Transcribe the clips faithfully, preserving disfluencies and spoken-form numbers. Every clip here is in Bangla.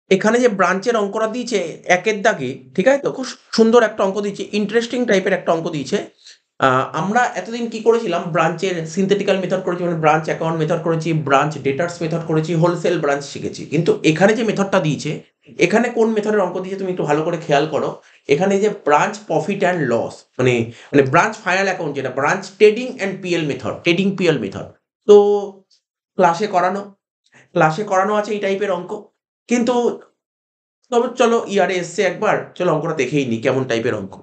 এখানে যে ব্রাঞ্চের অঙ্কটা দিয়েছে একের দাগে, ঠিক আছে তো? খুব সুন্দর একটা অঙ্ক দিয়েছে, ইন্টারেস্টিং টাইপের একটা অঙ্ক দিয়েছে। আ আমরা এতদিন কি করেছিলাম? ব্রাঞ্চের সিনথেটিক্যাল মেথড করেছি, মানে ব্রাঞ্চ অ্যাকাউন্ট মেথড করেছি, ব্রাঞ্চ ডেটার্স মেথড করেছি, হোলসেল ব্রাঞ্চ শিখেছি। কিন্তু এখানে যে মেথডটা দিয়েছে, এখানে কোন মেথডের অঙ্ক দিয়েছে তুমি একটু ভালো করে খেয়াল করো। এখানে এই যে ব্রাঞ্চ প্রফিট অ্যান্ড লস, মানে মানে ব্রাঞ্চ ফাইনাল অ্যাকাউন্ট, যেটা branch trading and PL method, trading PL method. তো ক্লাসে করানো ক্লাসে করানো আছে এই টাইপের অঙ্ক। কিন্তু তবে চলো ইয়ারে এসছে একবার, চলো অঙ্কটা দেখেই নিই কেমন টাইপের অঙ্ক।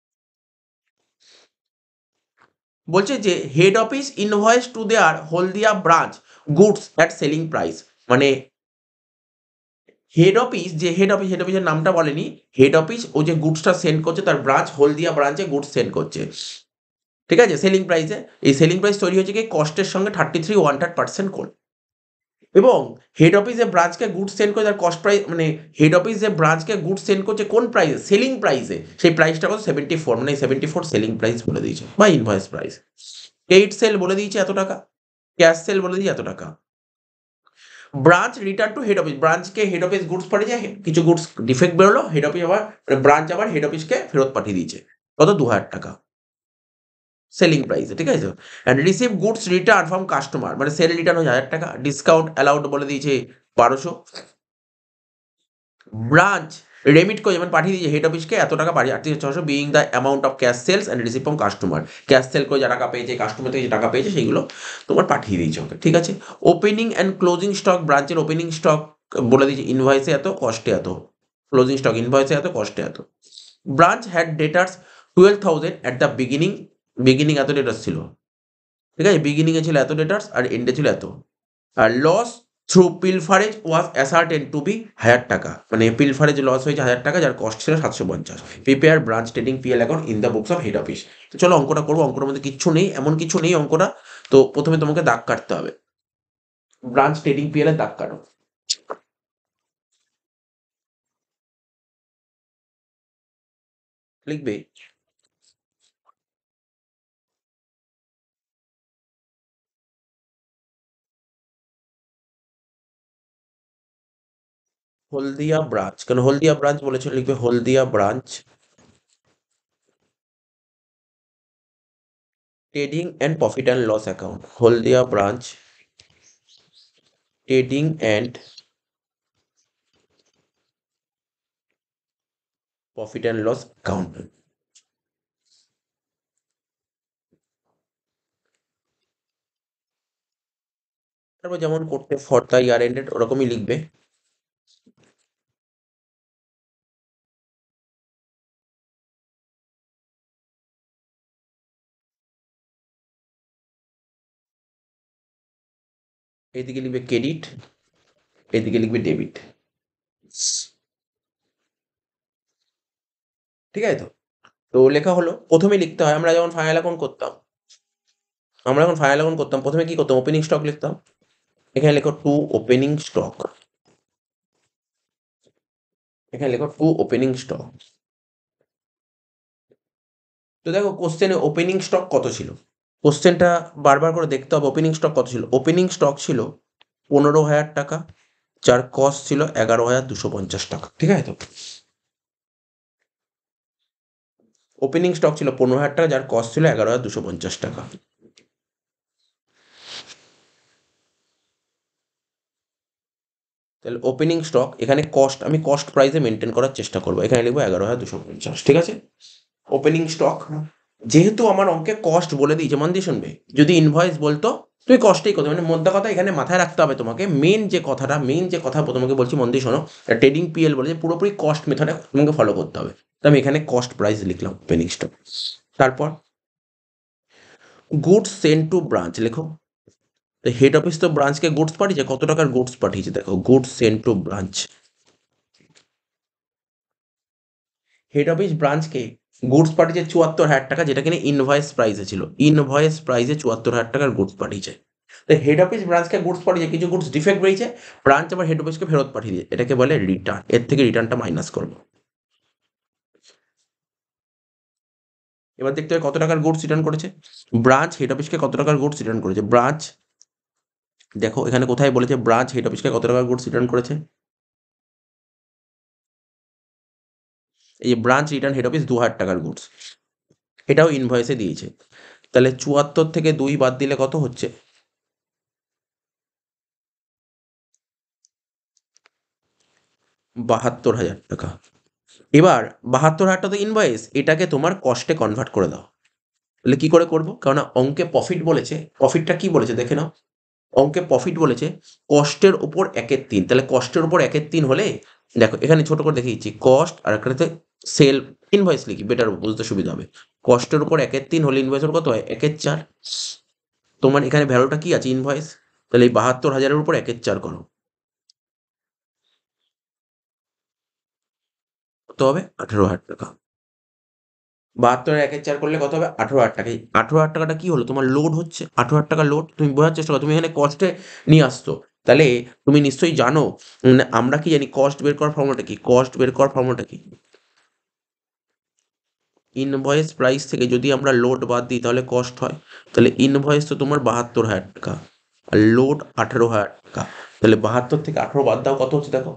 বলছে যে head office invoice to their Haldia branch goods at selling price. মানে হেড অফিস, যে হেড অফিস হেড অফিসের নামটা বলেনি। হেড অফিস ও যে গুডসটা সেন্ড করছে, তার ব্রাঞ্চ হলদিয়া ব্রাঞ্চে গুডস সেন্ড করছে, ঠিক আছে, সেলিং প্রাইসে। এই সেলিং প্রাইস তৈরি হয়েছে কি কস্টের সঙ্গে thirty three one third percent করে। এবং হেড অফিস যে ব্রাঞ্চকে গুডস সেন্ড করে তার কস্ট প্রাইস, মানে হেড অফিস যে ব্রাঞ্চকে গুডস সেন্ড করছে কোন প্রাইসে? সেলিং প্রাইসে। সেই প্রাইসটা কত? সেভেন্টি ফোর, মানে সেভেন্টি ফোর সেলিং প্রাইস বলে দিয়েছে বা ইনভয়েস প্রাইস। পেইড সেল বলে দিয়েছে এত টাকা, ক্যাশ সেল বলে দিয়েছে এত টাকা। Branch return to head office, ব্রাঞ্চকে হেড অফিস গুডস পাঠিয়েছে, কিছু গুডস ডিফেক্ট বেরোলো, হেড অফিস আবার মানে ব্রাঞ্চ আবার হেড অফিসকে ফেরত পাঠিয়ে দিয়েছে কত? দু হাজার টাকা সেলিং প্রাইসে, ঠিক আছে? And receive goods return from customer, মানে সেল রিটার্ন হয়ে হাজার টাকা, ডিসকাউন্ট অ্যালাউড বলে দিয়েছে বারোশো। ব্রাঞ্চ রেমিট করে যেমন পাঠিয়ে দিয়েছে হেড অফিসকে এত টাকা পাঠিয়ে আটত্রিশ ছশো, being the amount of cash sales and receive from customer. Cash sale করে যা টাকা পেয়েছে, কাস্টমার থেকে যে টাকা পেয়েছে সেইগুলো তোমার পাঠিয়ে দিয়েছে ওকে, ঠিক আছে? ওপেনিং অ্যান্ড ক্লোজিং স্টক, ব্রাঞ্চের ওপেনিং স্টক বলে দিয়েছে ইনভয়েসে এত, কস্টে এত। ক্লোজিং স্টক ইনভয়েসে এত, কস্টে এত। Branch had debtors twelve thousand at the beginning, beginning এত ডেটার্স ছিল, ঠিক আছে? বিগিনিংয়ে ছিল এত ডেটার্স আর এন্ডে ছিল এত। আর loss through pilferage was ascertain to be হাজার টাকা, মানে পিলফারেজ লস হয়েছে হাজার টাকা, যার কস্ট ছিল সাতশো পঞ্চাশ। Prepare branch trading PL account in the books of head office. তো চলো অঙ্কটা করবো। অঙ্কটার মধ্যে কিচ্ছু নেই, এমন কিছু নেই অঙ্কটা। তো প্রথমে তোমাকে দাগ কাটতে হবে, ব্রাঞ্চ ট্রেডিং পিএল এর দাগ কাটো। লিখবে হলদিয়া ব্রাঞ্চ, কেন হলদিয়া ব্রাঞ্চ বলেছিল, লিখবে Haldia branch trading and profit and loss account, Haldia branch trading and profit and loss account. তারপর যেমন করতে ফর দ্য ইয়ার এন্ডেড ওরকমই লিখবে। এদিকে লিখবে ক্রেডিট, এদিকে লিখবে ডেবিট, ঠিক আছে তো? তো লেখা হলো, প্রথমে লিখতে হয়, আমরা যখন ফাইনাল অ্যাকাউন্ট করতাম, আমরা যখন ফাইনাল অ্যাকাউন্ট করতাম প্রথমে কি করতাম? ওপেনিং স্টক লিখতাম। এখানে লেখো টু ওপেনিং স্টক, এখানে লেখো টু ওপেনিং স্টক। তো দেখো কোশ্চেনে ওপেনিং স্টক কত ছিল, কোশ্চেনটা বারবার করে দেখতে হবে। ওপেনিং স্টক কত ছিল? ওপেনিং স্টক ছিল পনেরো হাজার টাকা, যার কস্ট ছিল এগারো হাজার দুশো পঞ্চাশ টাকা, ঠিক আছে তো? ওপেনিং স্টক ছিল পনেরো হাজার টাকা, যার কস্ট ছিল এগারো হাজার দুশো পঞ্চাশ টাকা। তাহলে ওপেনিং স্টক, এখানে কস্ট আমি কস্ট প্রাইসে মেনটেন করার চেষ্টা করবো, এখানে লিখবো এগারো হাজার দুশো পঞ্চাশ, ঠিক আছে? ওপেনিং স্টক, যেহেতু আমার অঙ্কে কস্ট বলে দিয়েছে, মন দিয়ে শুনবে। যদি ইনভয়েস বলতো তুই কস্টেই করতে, মানে মোদ্দা কথা এখানে মাথায় রাখতে হবে তোমাকে, মেন যে কথাটা, মেন যে কথা তোমাকে বলছি মন দিয়ে শোনো। ট্রেডিং পিএল বলে যে পুরোপুরি কস্ট মেথডে তোমাকে ফলো করতে হবে। তো আমি এখানে কস্ট প্রাইস লিখলাম ওপেনিং স্টক। তারপর গুডস সেন্ড টু ব্রাঞ্চ লেখো। তো হেড অফিস তো ব্রাঞ্চকে গুডস পাঠিয়েছে, কত টাকার গুডস পাঠিয়েছে দেখো, goods send to branch. Head office ব্রাঞ্চকে গুডস পাঠিয়েছে চুয়াত্তর হাজার টাকা, যেটা কিনা ইনভয়েস প্রাইসে ছিল, ইনভয়েস প্রাইসে চুয়াত্তর হাজার টাকার গুডস পাঠিয়েছে। তো হেড অফিস ব্রাঞ্চকে গুডস পাঠিয়েছে, কিছু গুডস ডিফেক্ট বেরিয়েছে, ব্রাঞ্চ আবার হেড অফিসকে ফেরত পাঠিয়ে দিয়ে, এটাকে বলে রিটার্ন। এর থেকে রিটার্নটা মাইনাস করবো। এবার দেখতে হবে কত টাকার গুডস রিটার্ন করেছে। ব্রাঞ্চ হেড অফিসকে কত টাকার গুডস রিটার্ন করেছে, ব্রাঞ্চ দেখো এখানে কোথায় বলেছে ব্রাঞ্চ হেড অফিসকে কত টাকার গুডস রিটার্ন করেছে। এই যে ব্রাঞ্চ রিটার্ন হেড অফিস দু হাজার টাকার গুডস, এটাও ইনভয়েসে দিয়েছে। তাহলে চুয়াত্তর থেকে দুই বাদ দিলে কত হচ্ছে? বাহাত্তর হাজার টাকা। এবার বাহাত্তর হাজার টাকা তো ইনভয়েস, এটাকে তোমার কস্টে কনভার্ট করে দাও। তাহলে কি করে করবো? কারণ অঙ্কে প্রফিট বলেছে, প্রফিটটা কি বলেছে দেখে নাও। অঙ্কে প্রফিট বলেছে কস্টের ওপর একের তিন, তাহলে কস্টের ওপর একের তিন হলে দেখো এখানে ছোট করে দেখে দিচ্ছি, কস্ট আর এখানে সেল ইনভয়েস লিখি, বেটার বুঝতে সুবিধা হবে। কস্টের উপর একের তিন হলে ইনভয়েসের কত হয়? একের চার। তোমার এখানে ভ্যালুটা কি আছে? ইনভয়েস। তাহলে এই বাহাত্তর হাজারের উপর একের চার করো, কত হবে? আঠেরো হাজার টাকা। বাহাত্তর একের চার করলে কত হবে? আঠেরো হাজার টাকা। এই আঠেরো হাজার টাকাটা কি হলো? তোমার লোড হচ্ছে, আঠেরো হাজার টাকা লোড। তুমি বোঝার চেষ্টা করো, তুমি এখানে কস্টে নিয়ে আসছো। তাহলে তুমি নিশ্চয়ই জানো, উম, আমরা কি জানি কস্ট বের করার ফর্মুলাটা কি? কস্ট বের করার ফর্মুলাটা কি? ইনভয়েস প্রাইস থেকে যদি আমরা লোড বাদ দিই তাহলে কস্ট হয়। তাহলে ইনভয়েস তো তোমার বাহাত্তর হাজার টাকা আর লোড আঠেরো হাজার টাকা। তাহলে বাহাত্তর থেকে আঠেরো বাদ দাও, কত হচ্ছে দেখো?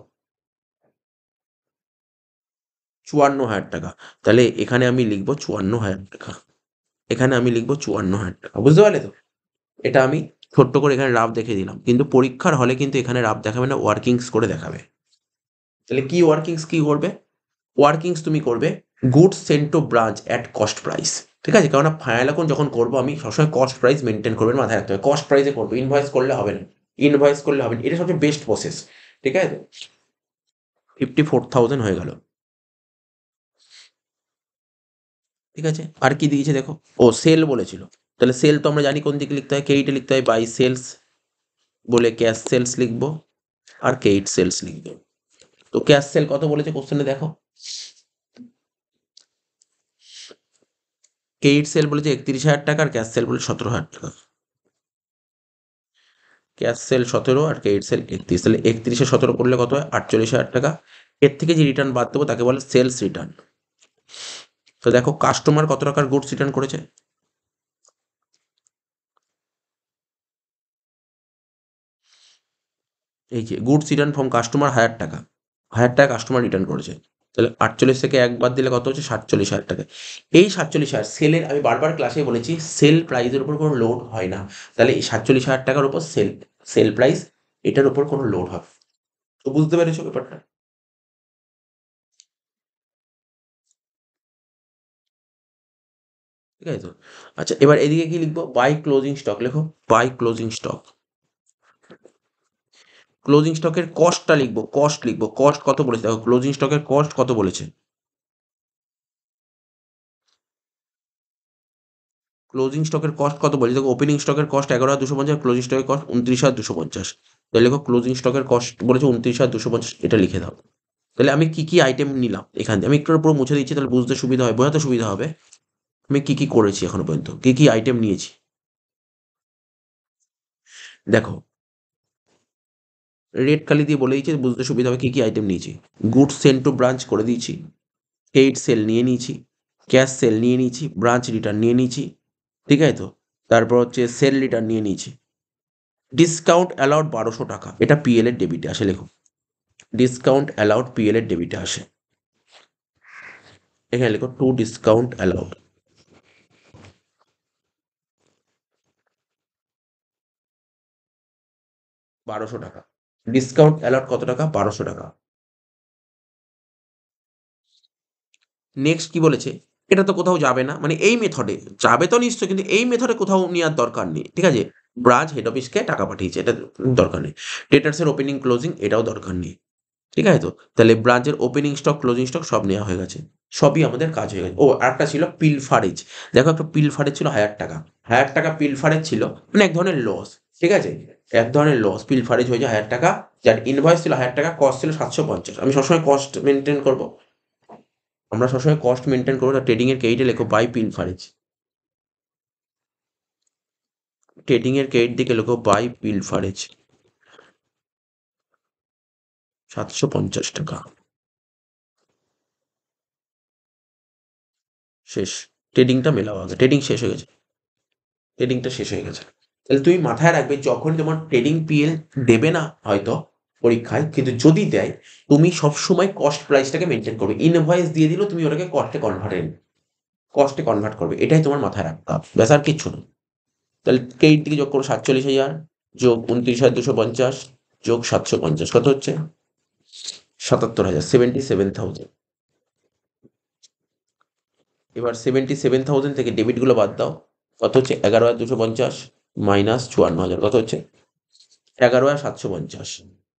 চুয়ান্ন হাজার টাকা। তাহলে এখানে আমি লিখবো চুয়ান্ন হাজার টাকা, এখানে আমি লিখবো চুয়ান্ন হাজার টাকা। বুঝতে পারলে তো? এটা আমি ছোট্ট করে এখানে রাফ দেখিয়ে দিলাম, কিন্তু পরীক্ষার হলে কিন্তু এখানে রাফ দেখাবে না, ওয়ার্কিংস করে দেখাবে। তাহলে কি ওয়ার্কিংস কি করবে? ওয়ার্কিংস তুমি করবে goods sent to branch at cost price. ঠিক আছে? কারণ ফাইনাল অ্যাকাউন্ট যখন করবো আমি সবসময় কস্ট প্রাইস মেনটেন করবেন, মাথায় রাখতে হবে। কস্ট প্রাইসে করবো, ইনভয়েস করলে হবে না, ইনভয়েস করলে হবে না, এটা সবচেয়ে বেস্ট প্রসেস। ঠিক আছে? ফিফটি ফোর থাউজেন্ড হয়ে গেল। ঠিক আছে, আর কি দিয়েছে দেখো? ও সেল বলেছিল, তাহলে সেল তো আমরা জানি কোন দিকে লিখতে হয়, কেইটে লিখতে হয়, বাই সেলস বলে ক্যাশ সেলস লিখবো আর কেইট সেলস লিখবো। তো ক্যাশ সেল কত বলেছে কোশ্চেনে দেখো, কেইট সেল বলেছে একত্রিশ হাজার টাকা আর ক্যাশ সেল বলে সতেরো হাজার টাকা। ক্যাশ সেল সতেরো আর কেইট সেল একত্রিশ, তাহলে একত্রিশে সতেরো করলে কত হয়? আটচল্লিশ হাজার টাকা। এর থেকে যে রিটার্ন বাদ দেবো তাকে বলে সেলস রিটার্ন। তো দেখো কাস্টমার কত টাকার গুডস রিটার্ন করেছে, এই যে গুডস রিটার্ন ফ্রম কাস্টমার হাজার টাকা, হাজার টাকা কাস্টমার রিটার্ন করেছে। তাহলে আটচল্লিশ থেকে এক বাদ দিলে কত হচ্ছে? সাতচল্লিশ হাজার টাকা। এই সাতচল্লিশ হাজার সেলের, আমি বারবার ক্লাসে বলেছি সেল প্রাইসের উপর কোনো লোড হয় না। তাহলে এই সাতচল্লিশ হাজার টাকার উপর সেল, সেল প্রাইস, এটার উপর কোনো লোড হবে। তো বুঝতে পেরেছো ব্যাপারটা? ঠিক আছে তো? আচ্ছা এবার এদিকে কি লিখবো? বাই ক্লোজিং স্টক লেখো, বাই ক্লোজিং স্টক। ক্লোজিং স্টকের কস্টটা লিখবো, কস্ট লিখবো, কস্ট কত বলেছে দেখো, ক্লোজিং স্টকের কস্ট কত বলেছে? ক্লোজিং স্টকের কস্ট কত বলেছে দেখো, ওপেনিং স্টকের কস্ট এগারো হাজার দুশো পঞ্চাশ, ক্লোজিং স্টকের কস্ট উনত্রিশ হাজার দুশো পঞ্চাশ। তাহলে লেখো ক্লোজিং স্টকের কস্ট বলেছে উনত্রিশ হাজার দুশো পঞ্চাশ, এটা লিখে দাও। তাহলে আমি কি কি আইটেম নিলাম এখান থেকে, আমি একটু পুরো মুছে দিচ্ছি, তাহলে বুঝতে সুবিধা হয়, বোঝাতে সুবিধা হবে। আমি কি কি করেছি এখনো পর্যন্ত, কি কি আইটেম নিয়েছি দেখো, রেড কালি দিয়ে বলে দিয়েছি, বুঝতে সুবিধা হবে কি কি আইটেম নিয়েছি। গুডস সেন্ট টু ব্রাঞ্চ করে দিয়েছি, পেইড সেল নিয়ে নিয়েছি, ক্যাশ সেল নিয়ে নিয়েছি, ব্রাঞ্চ রিটার্ন নিয়ে নিয়েছি। ঠিক আছে তো? তারপর হচ্ছে সেল রিটার্ন নিয়ে নিয়েছি। ডিসকাউন্ট অ্যালাউড বারোশো টাকা, এটা পিএল এর ডেবিটে আসে, লেখো ডিসকাউন্ট অ্যালাউড পিএল এর ডেবিটে আসে। এখানে লেখো টু ডিসকাউন্ট অ্যালাউড বারোশো টাকা। ডিসকাউন্ট অ্যালাউড কত টাকা? বারোশো টাকা। নেক্সট কি বলেছে? এটা তো কোথাও যাবে না, মানে এই মেথডে যাবে তো নিশ্চয়ই, কিন্তু এই মেথডে কোথাও নেওয়ার দরকার নেই। ঠিক আছে? ব্রাঞ্চ হেড অফিসকে টাকা পাঠিয়েছে, এটা দরকার নেই। ডেটার্সের ওপেনিং ক্লোজিং, এটাও দরকার নেই। ঠিক আছে তো? তাহলে ব্রাঞ্চের ওপেনিং স্টক ক্লোজিং স্টক সব নেওয়া হয়ে গেছে, সবই আমাদের কাজ হয়ে গেছে। ও আরেকটা ছিল পিলফারেজ, দেখো একটা পিলফারেজ ছিল হাজার টাকা, হাজার টাকা পিলফারেজ ছিল, মানে এক ধরনের লস। ঠিক আছে? এক ধরনের লস, পিলফারেজ হয়েছে হাজার টাকা, যার ইনভয়েস ছিল হাজার টাকা, কস্ট ছিল সাতশো পঞ্চাশ। আমি সবসময় কস্ট মেনটেন করবো, আমরা সবসময় কস্ট মেনটেন করবো। ট্রেডিং এর ক্রেডিটে লেখো বাই পিলফারেজ, ট্রেডিং এর ক্রেডিট দিকে লেখো বাই পিলফারেজ, সাতশো পঞ্চাশ টাকা। শেষ, ট্রেডিংটা মেলাও আগে, ট্রেডিং শেষ হয়ে গেছে, ট্রেডিংটা শেষ হয়ে গেছে। তাহলে তুমি মাথায় রাখবে যখন তোমার ট্রেডিং পিএল দেবে না হয়তো, পরীক্ষায়, কিন্তু যদি দেয় তুমি সবসময় কস্ট প্রাইসটাকে মেনটেন করবে। ইনভয়েস দিয়ে দিল, তুমি ওটাকে কস্টে কনভার্টেড কস্টে কনভার্ট করবে, এটাই তোমার মাথায় রাখতে হবে, ব্যাস আর কিচ্ছু না। তাহলে ক্রেডিট দিকে যোগ করো সাতচল্লিশ হাজার যোগ উনত্রিশ হাজার দুশো পঞ্চাশ যোগ সাতশো পঞ্চাশ কত হচ্ছে? সাতাত্তর হাজার সেভেন্টি সেভেন থাউজেন্ড। এবার সেভেন্টি সেভেন থাউজেন্ড থেকে ডেবিটগুলো বাদ দাও, কত হচ্ছে? এগারো হাজার দুশো পঞ্চাশ মাইনাস চুয়ান্ন হাজার কত হচ্ছে? এগারো হাজার সাতশো পঞ্চাশ।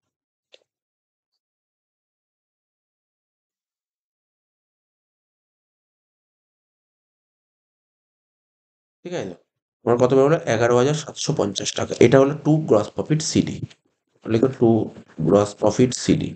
ঠিক আছে, আমার কত বেরোলো? এগারো হাজার সাতশো পঞ্চাশ টাকা। এটা হলো টু গ্রস প্রফিট সিডি, লিখো টু গ্রস প্রফিট সিডি।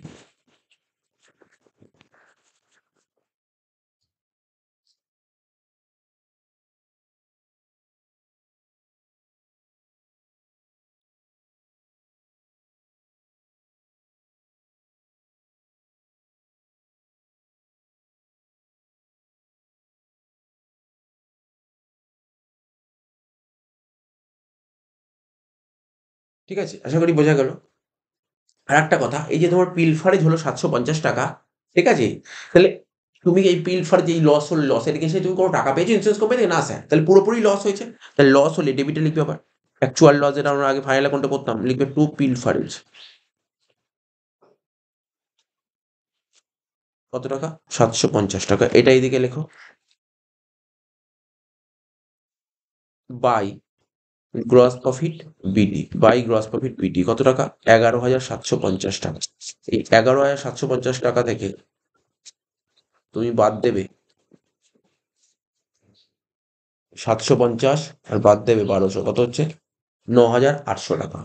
ঠিক আছে, আশা করি বোঝা গেল। আর একটা কথা, এই যে তোমার পিলফারেজ হলো সাতশো পঞ্চাশ টাকা, ঠিক আছে, তাহলে তুমি এই পিলফার যেই লস হলো, লসের এগেন্সে তুমি কোনো টাকা পেয়েছো ইন্স্যুরেন্স কোম্পানি থেকে? না স্যার। তাহলে পুরোপুরি লস হয়েছে। তাহলে লস হলে ডেবিটে লিখবে আবার অ্যাকচুয়াল লস, যেটা আমরা আগে ফাইনাল অ্যাকাউন্টে করতাম, লিখবে টু পিলফারেজ। কত টাকা? সাতশো পঞ্চাশ টাকা। এটা এইদিকে লেখো, by gross profit BD, by gross profit BD কত টাকা? এগারো হাজার সাতশো পঞ্চাশ টাকা। এই এগারো হাজার সাতশো পঞ্চাশ টাকা থেকে তুমি বাদ দেবে সাতশো পঞ্চাশ আর বাদ দেবে বারোশো, কত হচ্ছে? ন হাজার আটশো টাকা।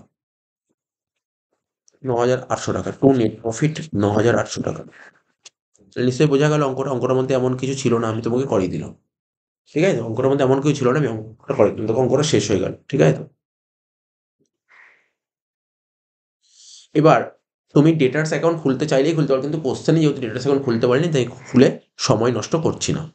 ন হাজার আটশো টাকা টু নেট প্রফিট, ন হাজার আটশো টাকা। নিশ্চয়ই বোঝা গেল অঙ্কটা। অঙ্কটার মধ্যে এমন কিছু ছিল না, আমি তোমাকে করিয়ে দিলাম। ঠিক আছে, অঙ্কটার মধ্যে এমন কিছু ছিল না, আমি অঙ্কটা করিয়ে দিলাম, তখন অঙ্কটা শেষ হয়ে গেল। ঠিক আছে তো, এবার তুমি ডেটার্স অ্যাকাউন্ট খুলতে চাইলেই খুলতে পারো, কিন্তু কোশ্চেনে যেহেতু ডেটার্স অ্যাকাউন্ট খুলতে পারিনি, তাই খুলে সময় নষ্ট করছি না।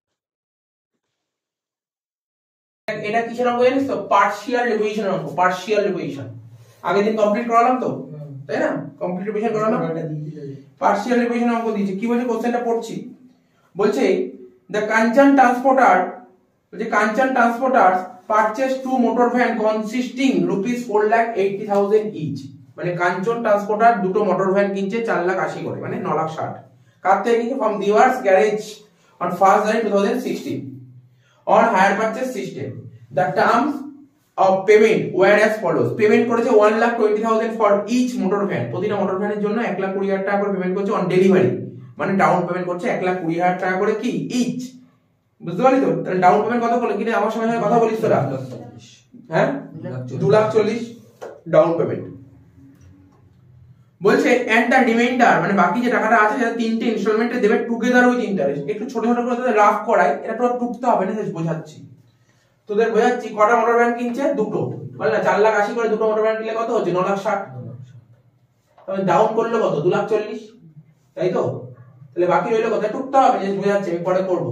এটা কিসের অঙ্ক জানিস তো? পার্শিয়াল রিভিশন অঙ্ক, পার্শিয়াল রিভিশন। আগের দিন কমপ্লিট করালাম তো, তাই না? কমপ্লিট রিভিশন করালাম, পার্শিয়াল রিভিশন অঙ্ক দিয়েছে। কি বলছে কোশ্চেনটা পড়ছি, বলছে দ্য কাঞ্চন ট্রান্সপোর্টার, বলছে Kanchan transporter purchase two motor van consisting rupees four lakh eighty thousand each. মানে কাঞ্চন ট্রান্সপোর্টার দুটো মোটর ভ্যান কিনছে চার লাখ আশি করে, মানে ন লাখ ষাট। কার থেকে কিনছে? From Dewar's garage on first January two thousand sixteen on hire purchase system. The terms of payment were as follows. Payment করেছে one lakh twenty thousand for each motor van, প্রতিটা মোটর ভ্যানের জন্য এক লাখ কুড়ি হাজার টাকা করে পেমেন্ট করছে অন ডেলিভারি, মানে ডাউন পেমেন্ট করছে এক লাখ কুড়ি হাজার টাকা করে কি ইচ। বুঝতে পারলি তো? তাহলে ডাউন পেমেন্ট কত করলে কি? আমার সঙ্গে কথা বলিস তোরা? হ্যাঁ, দু লাখ চল্লিশ ডাউন পেমেন্ট। বলছে এন্ড দ্য রিমাইন্ডার, মানে বাকি যে টাকাটা আছে সেটা তিনটে ইনস্টলমেন্টে দেবে টুগেদার উইথ ইন্টারেস্ট। একটু ছোট ছোট করে তোদের রাফ করাই, এটা তো টুকতে হবে না, বোঝাচ্ছি তোদের, বোঝাচ্ছি। কটা মোটর ভ্যান কিনছে? দুটো, বল না? চার লাখ আশি করে দুটো মোটর ভ্যান কিনলে কত হচ্ছে? ন লাখ ষাট। তবে ডাউন করলে কত? দু লাখ চল্লিশ, তাই তো? তাহলে বাকি রইলো কত? টুকতে হবে, যে বোঝাচ্ছি, আমি পরে করবো।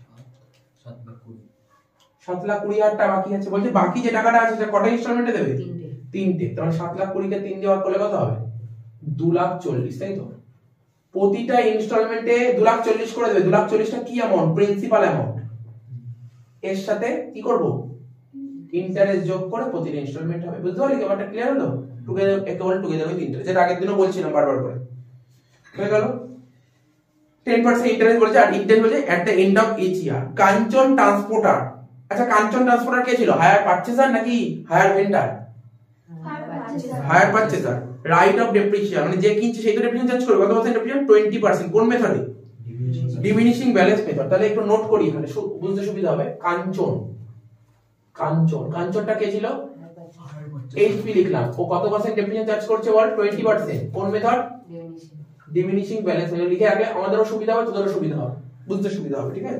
সাত লাখ কুড়ি হাজার টাকা বাকি আছে। বলছে বাকি যে টাকাটা আছে সেটা কটা ইনস্টলমেন্টে দেবে? তিনটে। তাহলে সাত লাখ কুড়িকে তিন দেওয়ার করলে কত হবে? দু লাখ চল্লিশ, তাই তো? প্রতিটা ইনস্টলমেন্টে দু লাখ চল্লিশ করে দেবে। দু লাখ চল্লিশটা কি অ্যামাউন্ট? Principal amount. এর সাথে কি করব? ইন্টারেস্ট যোগ করে প্রতিটা ইনস্টলমেন্ট হবে। বুঝতে পারলি? ব্যাপারটা ক্লিয়ার হলো? টুগেদার, একেবারে টুগেদার উইথ ইন্টারেস্ট, যেটা আগের দিনও বলছিলাম বারবার করে। হয়ে গেল? টেন পার্সেন্ট ইন্টারেস্ট বলছে, আর ইন্টারেস্ট বলছে at the end of each year. Kanchan transporter, আচ্ছা কাঞ্চন ট্রান্সপোর্টার কে ছিল? হায়ার পারচেজার নাকি hire vendor? Hire purchaser. Write off depreciation, মানে যে কিনছে সেই তো ডেপ্রিসিয়েশন চার্জ করবে। কত পার্সেন্ট ডেপ্রিসিয়েশন? Twenty percent. কোন মেথডে? Diminishing balance method. তাহলে একটু নোট করি, এখানে বুঝতে সুবিধা হবে। কাঞ্চন, কাঞ্চন, কাঞ্চনটা কে ছিল? এইচপি লিখলাম। ও কত পার্সেন্ট ডেপ্রিসিয়েশন চার্জ করছে? বল, টোয়েন্টি পার্সেন্ট। কোন মেথড? Diminishing balance method. লিখে রাখলে আমাদেরও সুবিধা হবে, তোদেরও সুবিধা হবে, বুঝতে সুবিধা হবে। ঠিক আছে?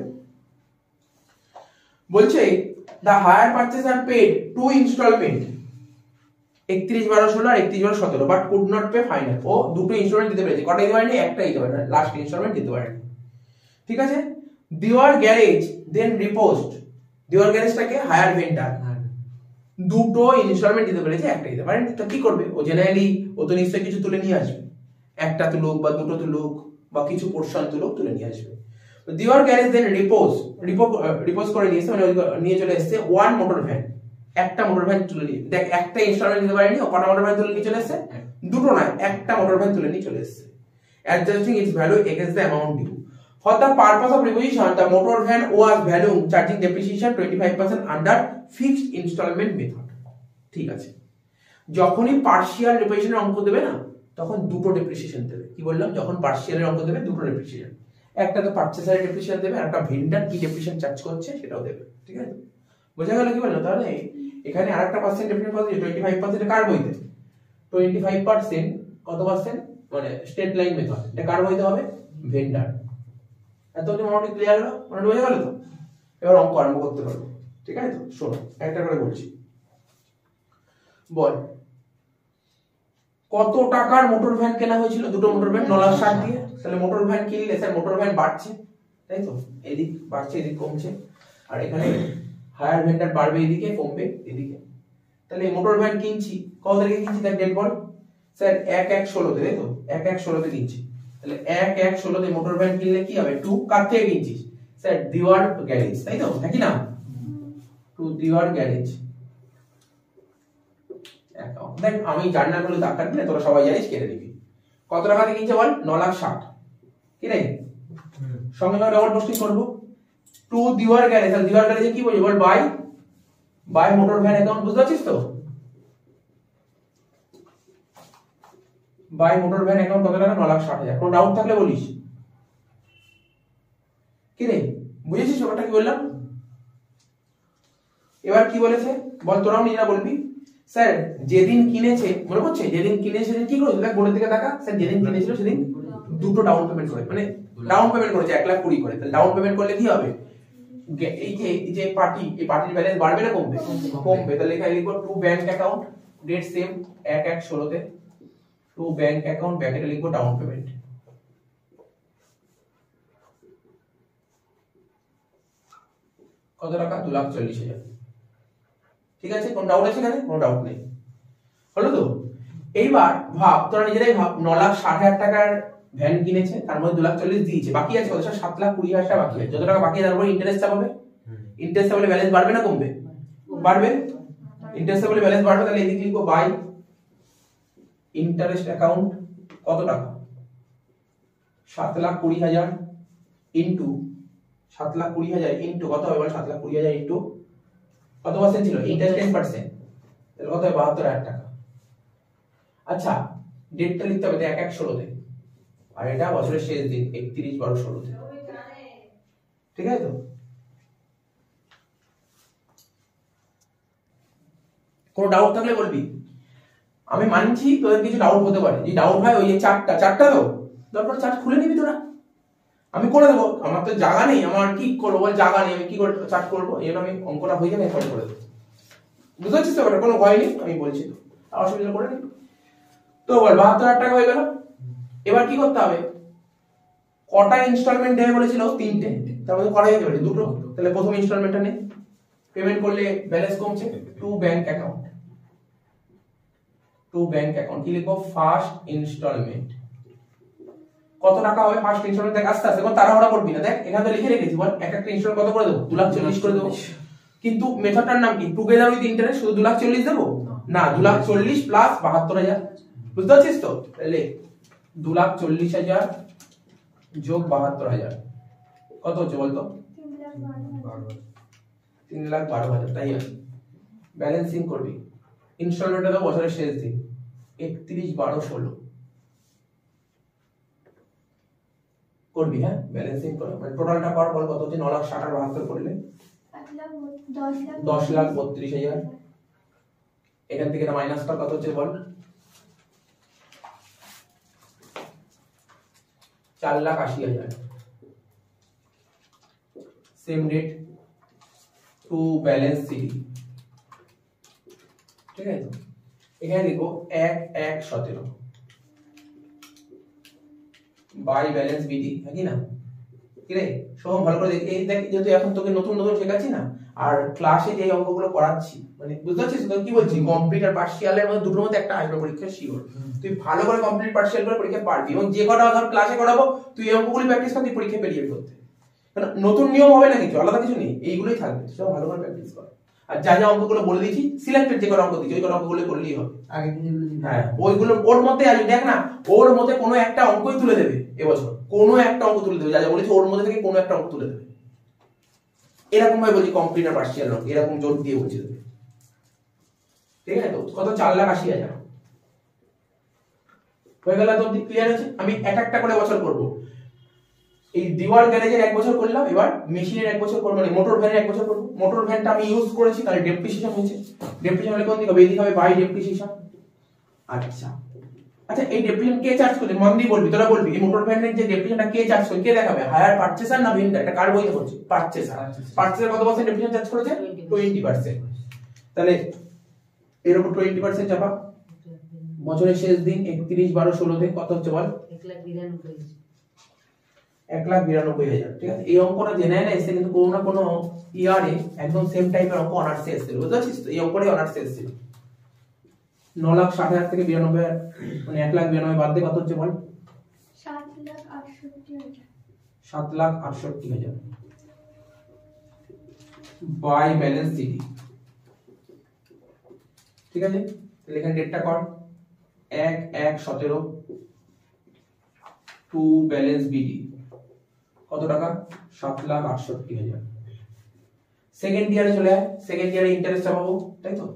বলছে the hire purchaser paid two installment, একত্রিশ বারো ষোলো আর একত্রিশ বারো সতেরো, but could not pay final. ও দুটো ইনস্টলমেন্ট দিতে পেরেছে। কটা দিতে পারেনি? একটা দিতে পারেনি, লাস্ট ইনস্টলমেন্ট দিতে পারেনি। ঠিক আছে? Deewar garage then repossessed, Deewar গ্যারেজটাকে হায়ার ভেন্ডার, দুটো ইনস্টলমেন্ট দিতে পেরেছে, একটা দিতে পারেন, তো কি করবে ও জেনারেলি ও তো নিশ্চয়ই কিছু তুলে নিয়ে আসবে, একটা তুলুক বা দুটো তুলুক বা কিছু পোর্শন তুলুক, তুলে নিয়ে আসবে। দিওয়ার গ্যারেজ দেন রিপোজ রিপোজ করে নিয়েছে, মানে নিয়ে চলে এসেছে ওয়ান মোটর ভ্যান, একটা মোটর ভ্যান তুলে নিয়ে, দেখ একটা ইনস্টলমেন্ট দিতে পারেনি, ও কটা মোটর ভ্যান তুলে নিয়ে চলে এসেছে, দুটো নয় একটা মোটর ভ্যান তুলে নিয়ে চলে এসেছে। Adjusting its value against the amount due. For the purpose of reposition, the motor van was valued charging depreciation twenty-five percent under fixed installment method. ঠিক আছে, যখনই পার্শিয়াল রিপোজিশনের অঙ্ক দেবে না তখন দুটো ডেপ্রিসিয়েশন দেবে। কি বললাম, যখন পার্শিয়ালের অঙ্ক দেবে দুটো ডেপ্রিসিয়েশন, একটা তো পারচেসারের ডেপ্রিসিয়েশন দেবে আর একটা ভেন্ডার কি ডেপ্রিসিয়েশন চার্জ করছে সেটাও দেবে। ঠিক আছে, বোঝা গেল কি বললাম? তাহলে এখানে আরেকটা পার্সেন্ট ডেপ্রিসিয়েশন পাচ্ছে পঁচিশ পার্সেন্ট কার বইতে, পঁচিশ পার্সেন্ট কত পার্সেন্ট মানে স্টেট লাইন মেথড, এটা কার বইতে হবে, ভেন্ডার। এত যে মোটামুটি ক্লিয়ার হলো, মানে বোঝা গেল তো? এবার অঙ্ক আরম্ভ করতে পারবো। ঠিক আছে, তো শোনো একটা করে বলছি। বল কত টাকার মোটর ভ্যান কেনা হয়েছিল? দুটো মোটর ভ্যান, ন লাখ ষাট দিয়ে। তাহলে মোটর ভ্যান কিনলে স্যার মোটর ভ্যান বাড়ছে, তাই তো, এদিক বাড়ছে এদিক কমছে, আর এখানে হায়ার ভেন্ডার বাড়বে এদিকে কমবে এদিকে। তাহলে মোটর ভ্যান কিনছি কত তারিখে কিনছি, তার ডেট বল স্যার, এক এক ষোলোতে, তাই তো, এক এক ষোলোতে কিনছি। তাহলে এক এক ষোলোতে মোটর ভ্যান কিনলে কি হবে, টু কার থেকে কিনছিস স্যার, দিওয়ার গ্যারেজ, তাই তো, নাকি না, টু দিওয়ার গ্যারেজ। দেখ আমি জার্নাল গুলো দাগ কাটবি না, তোরা সবাই জানিস, কেটে নিবি। কত টাকা দিয়ে কিনছে বল, ন লাখ ষাট, কি রে, সঙ্গে সঙ্গে ডবল পোস্টিং করবো, টু দিওয়ার গ্যারেজ। আর দিওয়ার গ্যারেজে কি বলছি বল, by by motor van account, বুঝতে পারছিস তো, বাই মোটর ভ্যান অ্যাকাউন্ট কত টাকা, ন লাখ ষাট হাজার। কোনো ডাউট থাকলে বলিস, কি রে, বুঝেছিস ব্যাপারটা কি বললাম? এবার কি বলেছে বল, তোরাও নিজেরা বলবি। স্যার যেদিন কিনেছে, মনে পড়ছে, যেদিন কিনেছে সেদিন কি করেছে, দেখ বোর্ডের দিকে তাকা, স্যার যেদিন কিনেছিল সেদিন দুটো ডাউন পেমেন্ট করে, মানে ডাউন পেমেন্ট করেছে এক লাখ কুড়ি করে। তাহলে ডাউন পেমেন্ট করলে কি হবে, এই যে এই যে পার্টি, এই পার্টির ব্যালেন্স বাড়বে না কমবে, কমবে। তাহলে এখানে লিখবো to bank account, date same এক এক ষোলোতে, টু ব্যাংক অ্যাকাউন্ট, ব্যাকেটে লিখবো ডাউন পেমেন্ট কত টাকা, দু লাখ চল্লিশ হাজার। ঠিক আছে, কোন ডাউট আছে এখানে? কোনো ডাউট নেই, হলো তো? এইবার ভাব, তোরা নিজেরাই ভাব, ন লাখ ষাট হাজার টাকার ভ্যান কিনেছে, তার মধ্যে দু লাখ চল্লিশ দিয়েছে, বাকি আছে কত, সাত লাখ কুড়ি হাজার টাকা বাকি আছে। যত টাকা বাকি আছে তার উপরে ইন্টারেস্ট চাপাবে, ইন্টারেস্ট চাপালে ব্যালেন্স বাড়বে না কমবে, বাড়বে। ইন্টারেস্ট চাপালে ব্যালেন্স বাড়বে, তাহলে এদিকে লিখবো বাই ইন্টারেস্ট অ্যাকাউন্ট কত টাকা, সাত লাখ কুড়ি হাজার ইন্টু সাত লাখ কুড়ি হাজার ইন্টু কত হবে বল, সাত লাখ কুড়ি হাজার ইন্টু কত পার্সেন্ট ছিল, ইন্টারেস্ট টেন পার্সেন্ট, তাহলে কত হয়, বাহাত্তর হাজার টাকা। আচ্ছা ডেটটা লিখতে হবে এক এক ষোলোতে, আর এটা বছরের শেষ দিন একত্রিশ বারো ষোলোতে। ঠিক আছে তো? কোনো ডাউট থাকলে বলবি, আমি মানছি তোদের কিছু ডাউট হতে পারে, যে ডাউট হয় ওই যে চারটা চারটা তো দরকার, চার্ট খুলে নিবি তোরা, আমি করে দেবো, আমার তো জায়গা নেই, আমার কি করবো বল, জায়গা নেই, আমি কি করে চার্ট করবো, এই জন্য আমি অঙ্কটা হয়ে যাবে এখন করে দেবো, বুঝতে পারছিস তো? কোনো ভয় নেই, আমি বলছি তো, অসুবিধা করে নিই। তো বল বাহাত্তর হাজার টাকা হয়ে গেল। এবার কি করতে হবে, কটা ইনস্টলমেন্ট দেবে বলেছিল, তিনটে, তার মধ্যে কটা যেতে পারে, দুটো। তাহলে প্রথম ইনস্টলমেন্টটা নেই, পেমেন্ট করলে ব্যালেন্স কমছে, to bank account, to bank account কি লিখবো, ফার্স্ট ইনস্টলমেন্ট কত টাকা হবে, ফার্স্ট ইনস্টলমেন্ট, দেখ আস্তে আস্তে, তাড়াহুড়া করবি না, দেখ এখানে তো লিখে রেখেছি, বল এক একটা ইনস্টলমেন্ট কত করে দেবো, দু লাখ চল্লিশ করে দেবো, কিন্তু মেথডটার নাম কি, টুগেদার উইথ ইন্টারেস্ট, শুধু দু লাখ চল্লিশ দেবো না, দু লাখ চল্লিশ প্লাস বাহাত্তর হাজার, বুঝতে পারছিস তো? তাহলে দু লাখ চল্লিশ হাজার যোগ বাহাত্তর হাজার কত হচ্ছে বলতো, তিন লাখ বারো হাজার, তাই আছে। ব্যালেন্সিং করবি, ইনস্টলমেন্টটা তো বছরের শেষ দিন একত্রিশ বারো ষোলো করবি, হ্যাঁ ব্যালেন্সিং করে, মানে টোটালটা কর, বল কত হচ্ছে, ন লাখ ষাট আর বাহাত্তর করলে দশ লাখ বত্রিশ হাজার। এখান থেকে মাইনাস কর, কত হচ্ছে বল, চার লাখ আশি হাজার। Same date to balance CD, ঠিক আছে তো? এখানে লিখবো এক এক সতেরো বাই ব্যালেন্স বিডি, হ্যাঁ কি না, কি রে সোহম ভালো করে দেখ, এই দেখ যেহেতু এখন তোকে নতুন নতুন শেখাচ্ছি না, আর ক্লাসে যে অঙ্কগুলো করাচ্ছি, মানে বুঝতে পারছিস তো কি বলছি, কমপ্লিট আর পার্শিয়ালের মধ্যে দুটোর মধ্যে একটা আসবে পরীক্ষা শিওর। তুই ভালো করে কমপ্লিট পার্শিয়াল করে পরীক্ষা পারবি, এবং যে কটা ধর ক্লাসে করাবো তুই এই অঙ্কগুলি প্র্যাকটিস কর, তুই পরীক্ষা পেরিয়ে করতে। কারণ নতুন নিয়ম হবে না কিছু, আলাদা কিছু নেই, এইগুলোই থাকবে, সব ভালো করে প্র্যাকটিস কর। আর যা যা অঙ্কগুলো বলে দিয়েছি সিলেক্টেড যে কটা অঙ্ক দিয়েছি ওই কটা অঙ্কগুলো করলেই হবে। আগে দিন হ্যাঁ ওইগুলো ওর মধ্যে আসবে, দেখ না ওর মধ্যে কোনো একটা অঙ্কই তুলে দেবে এবছর, কোনো একটা অঙ্ক তুলে দেবে, যা যা বলেছি ওর মধ্যে থেকে কোনো একটা অঙ্ক তুলে দেবে। এরকম ভাবে বলছি কমপ্লিট আর পার্শিয়াল অঙ্ক এরকম জোর দিয়ে বলছি দেবে, ঠিক আছে? তো কত চার লাখ আশি হাজার হয়ে গেল, তো ক্লিয়ার আছে। আমি এক একটা করে বছর করব। এই দিওয়াল গ্যারেজের এক বছর করলাম, এবার মেশিনের এক বছর করব, মানে মোটর ভ্যানের এক বছর করব। মোটর ভ্যানটা আমি ইউজ করেছি, তাহলে ডেপ্রিসিয়েশন হয়েছে। ডেপ্রিসিয়েশন হলে কোন দিকে হবে? এই দিকে হবে বাই ডেপ্রিসিয়েশন। আচ্ছা আচ্ছা, এই ডেপ্রিসিয়েশন কে চার্জ করে? মন দিয়ে বলবি, তোরা বলবি এই মোটর ভ্যানের যে ডেপ্রিসিয়েশনটা কে চার্জ করে, কে দেখাবে? হায়ার পারচেজার না ভেন্ডার? এটা কার বইতে হচ্ছে? পারচেজার। পারচেজার কত পার্সেন্ট ডেপ্রিসিয়েশন চার্জ করেছে? Twenty percent. তাহলে এর উপর টোয়েন্টি পার্সেন্ট চাপা। বছরের শেষ দিন একত্রিশ বারো ষোলোতে কত হচ্ছে বল? এক লাখ বিরানব্বই হাজার। ঠিক আছে, এই অঙ্কটা জেনারেল এসে কিন্তু কোনো না কোনো ইয়ারে একদম সেম টাইপের অঙ্ক অনার্সে এসেছিল, বুঝতে পারছিস তো? এই অঙ্কটাই অনার্সে এসেছিল। ন লাখ ষাট হাজার থেকে বিরানব্বই হাজার, মানে এক লাখ বিরানব্বই বাদ দিয়ে কত হচ্ছে বল? সাত লাখ আটষট্টি হাজার। সাত লাখ আটষট্টি হাজার বাই ব্যালেন্স সিটি। ঠিক আছে, তাহলে এখানে ডেটটা কর এক এক সতেরো টু ব্যালেন্স বিডি কত টাকা? সাত লাখ আটষট্টি হাজার। সেকেন্ড ইয়ারে চলে আয়, সেকেন্ড ইয়ারে ইন্টারেস্ট পাবো, তাই তো?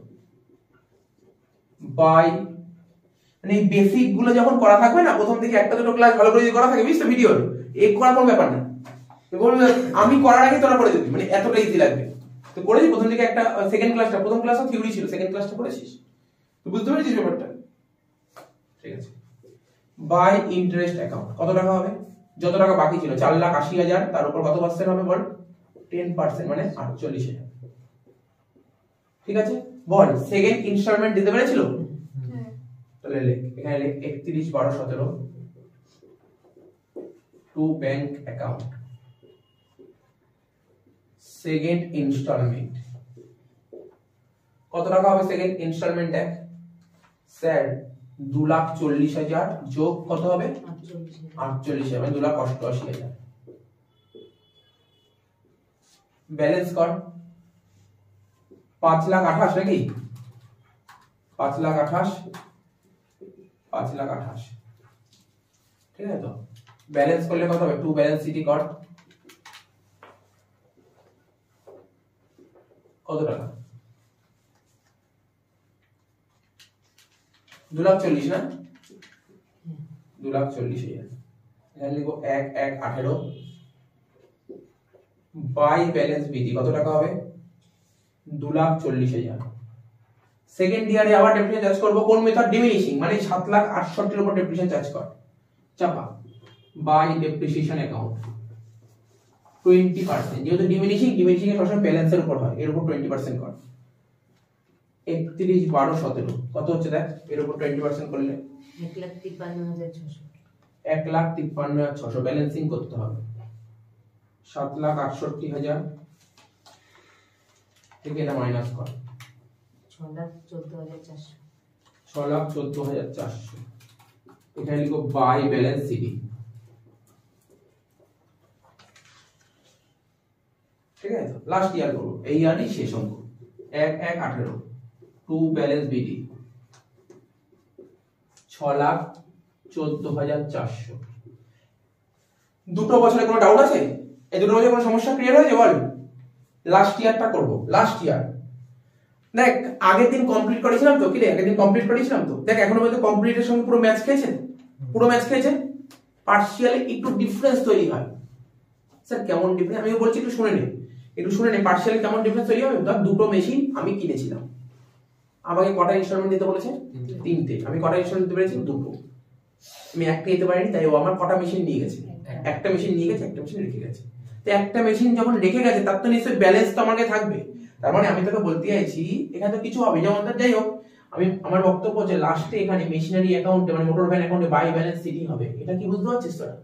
বাই, মানে এই বেসিক গুলো যখন করা থাকবে না, প্রথম থেকে একটা দুটো ক্লাস ভালো করে যদি করা থাকে, বুঝছো, ভিডিওর এই করার কোনো ব্যাপার না। তো বলবে আমি করার আগে তোরা করে দিবি, মানে এতটা ইজি লাগবে। তো করেছি প্রথম থেকে একটা, সেকেন্ড ক্লাসটা, প্রথম ক্লাসটা থিওরি ছিল, সেকেন্ড ক্লাসটা করেছিস, তুই বুঝতে পেরেছিস ব্যাপারটা? ঠিক আছে, বাই ইন্টারেস্ট অ্যাকাউন্ট কত টাকা হবে? যত টাকা বাকি ছিল চার লাখ আশি হাজার, তার উপর কত পার্সেন্ট হবে বল? টেন পার্সেন্ট, মানে আটচল্লিশ হাজার। ঠিক আছে, বল সেকেন্ড ইনস্টলমেন্ট দিতে পেরেছিল? তাহলে লেখ এখানে লেখ একত্রিশ বারো সতেরো to bank account second instalment কত টাকা হবে? সেকেন্ড ইনস্টলমেন্ট দেখ স্যার, দু লাখ চল্লিশ হাজার যোগ কত হবে? আটচল্লিশ হাজার, মানে দু লাখ অষ্টআশি হাজার। ব্যালেন্স কর পাঁচ লাখ আঠাশ নাকি? পাঁচ লাখ আঠাশ, পাঁচ লাখ আঠাশ। ঠিক আছে, তো ব্যালেন্স করলে কত হবে? টু ব্যালেন্স সিটি কর কত টাকা? দু লাখ চল্লিশ না? দু লাখ চল্লিশ হাজার। এখানে লিখবো এক এক আঠেরো বাই ব্যালেন্স বিডি কত টাকা হবে? দু লাখ চল্লিশ হাজার। সেকেন্ড ইয়ারে আবার ডেপ্রিসিয়েশন চার্জ করবো, কোন মেথড? ডিমিনিশিং, মানে সাত লাখ আটষট্টির উপর ডেপ্রিসিয়েশন চার্জ কর, চাপা by depreciation account twenty percent. যেহেতু ডিমিনিশিং, ডিমিনিশিং এর সবসময় ব্যালেন্সের উপর হয়, এর উপর টোয়েন্টি পার্সেন্ট কর। একত্রিশ বারো সতেরো কত হচ্ছে দেখ, এর উপর টোয়েন্টি পার্সেন্ট করলে এক লাখ তিপ্পান্ন হাজার ছশো। এক লাখ তিপ্পান্ন হাজার ছশো ব্যালেন্সিং করতে হবে। সাত লাখ আটষট্টি হাজার থেকে এটা মাইনাস কর, ছ লাখ চোদ্দ হাজার চারশো। ছ লাখ চোদ্দ হাজার চারশো। এখানে লিখো বাই ব্যালেন্স সিডি। ঠিক আছে, লাস্ট ইয়ার করবো, এই ইয়ারই শেষ অঙ্ক। এক এক আঠেরো টু ব্যালেন্স বিডি ছ লাখ চোদ্দ হাজার চারশো। দুটো বছরে কোনো ডাউট আছে? এই দুটো বছরে কোনো সমস্যা ক্লিয়ার হয়েছে বল? লাস্ট ইয়ারটা করবো, লাস্ট ইয়ার। দেখ আগের দিন কমপ্লিট করেছিলাম তো, কি রে আগের দিন কমপ্লিট করেছিলাম তো, দেখ এখনো পর্যন্ত কমপ্লিটের সঙ্গে পুরো ম্যাচ খেয়েছে, পুরো ম্যাচ খেয়েছে। পার্শিয়ালে একটু ডিফারেন্স তৈরি হয়। স্যার কেমন ডিফারেন্স? আমি বলছি একটু শুনে নে, একটু শুনে নে পার্শিয়ালে কেমন ডিফারেন্স তৈরি হবে। ধর দুটো মেশিন আমি কিনেছিলাম, আমাকে কটা ইনস্টলমেন্ট দিতে বলেছে? তিনটে। আমি কটা ইনস্টলমেন্ট দিতে পেরেছি? দুটো। আমি একটা দিতে পারিনি, তাই ও আমার কটা মেশিন নিয়ে গেছে? একটা মেশিন নিয়ে গেছে, একটা মেশিন রেখে গেছে। তো একটা মেশিন যখন রেখে গেছে তার তো নিশ্চয়ই ব্যালেন্স তো আমাকে থাকবে। তার মানে আমি তোকে বলতে চাইছি এখানে তো কিছু হবে, যেমন যাই হোক আমি আমার বক্তব্য যে লাস্টে এখানে মেশিনারি অ্যাকাউন্টে মানে মোটর ভ্যান অ্যাকাউন্টে বাই ব্যালেন্স সিটি হবে। এটা কি বুঝতে পারছিস তোরা?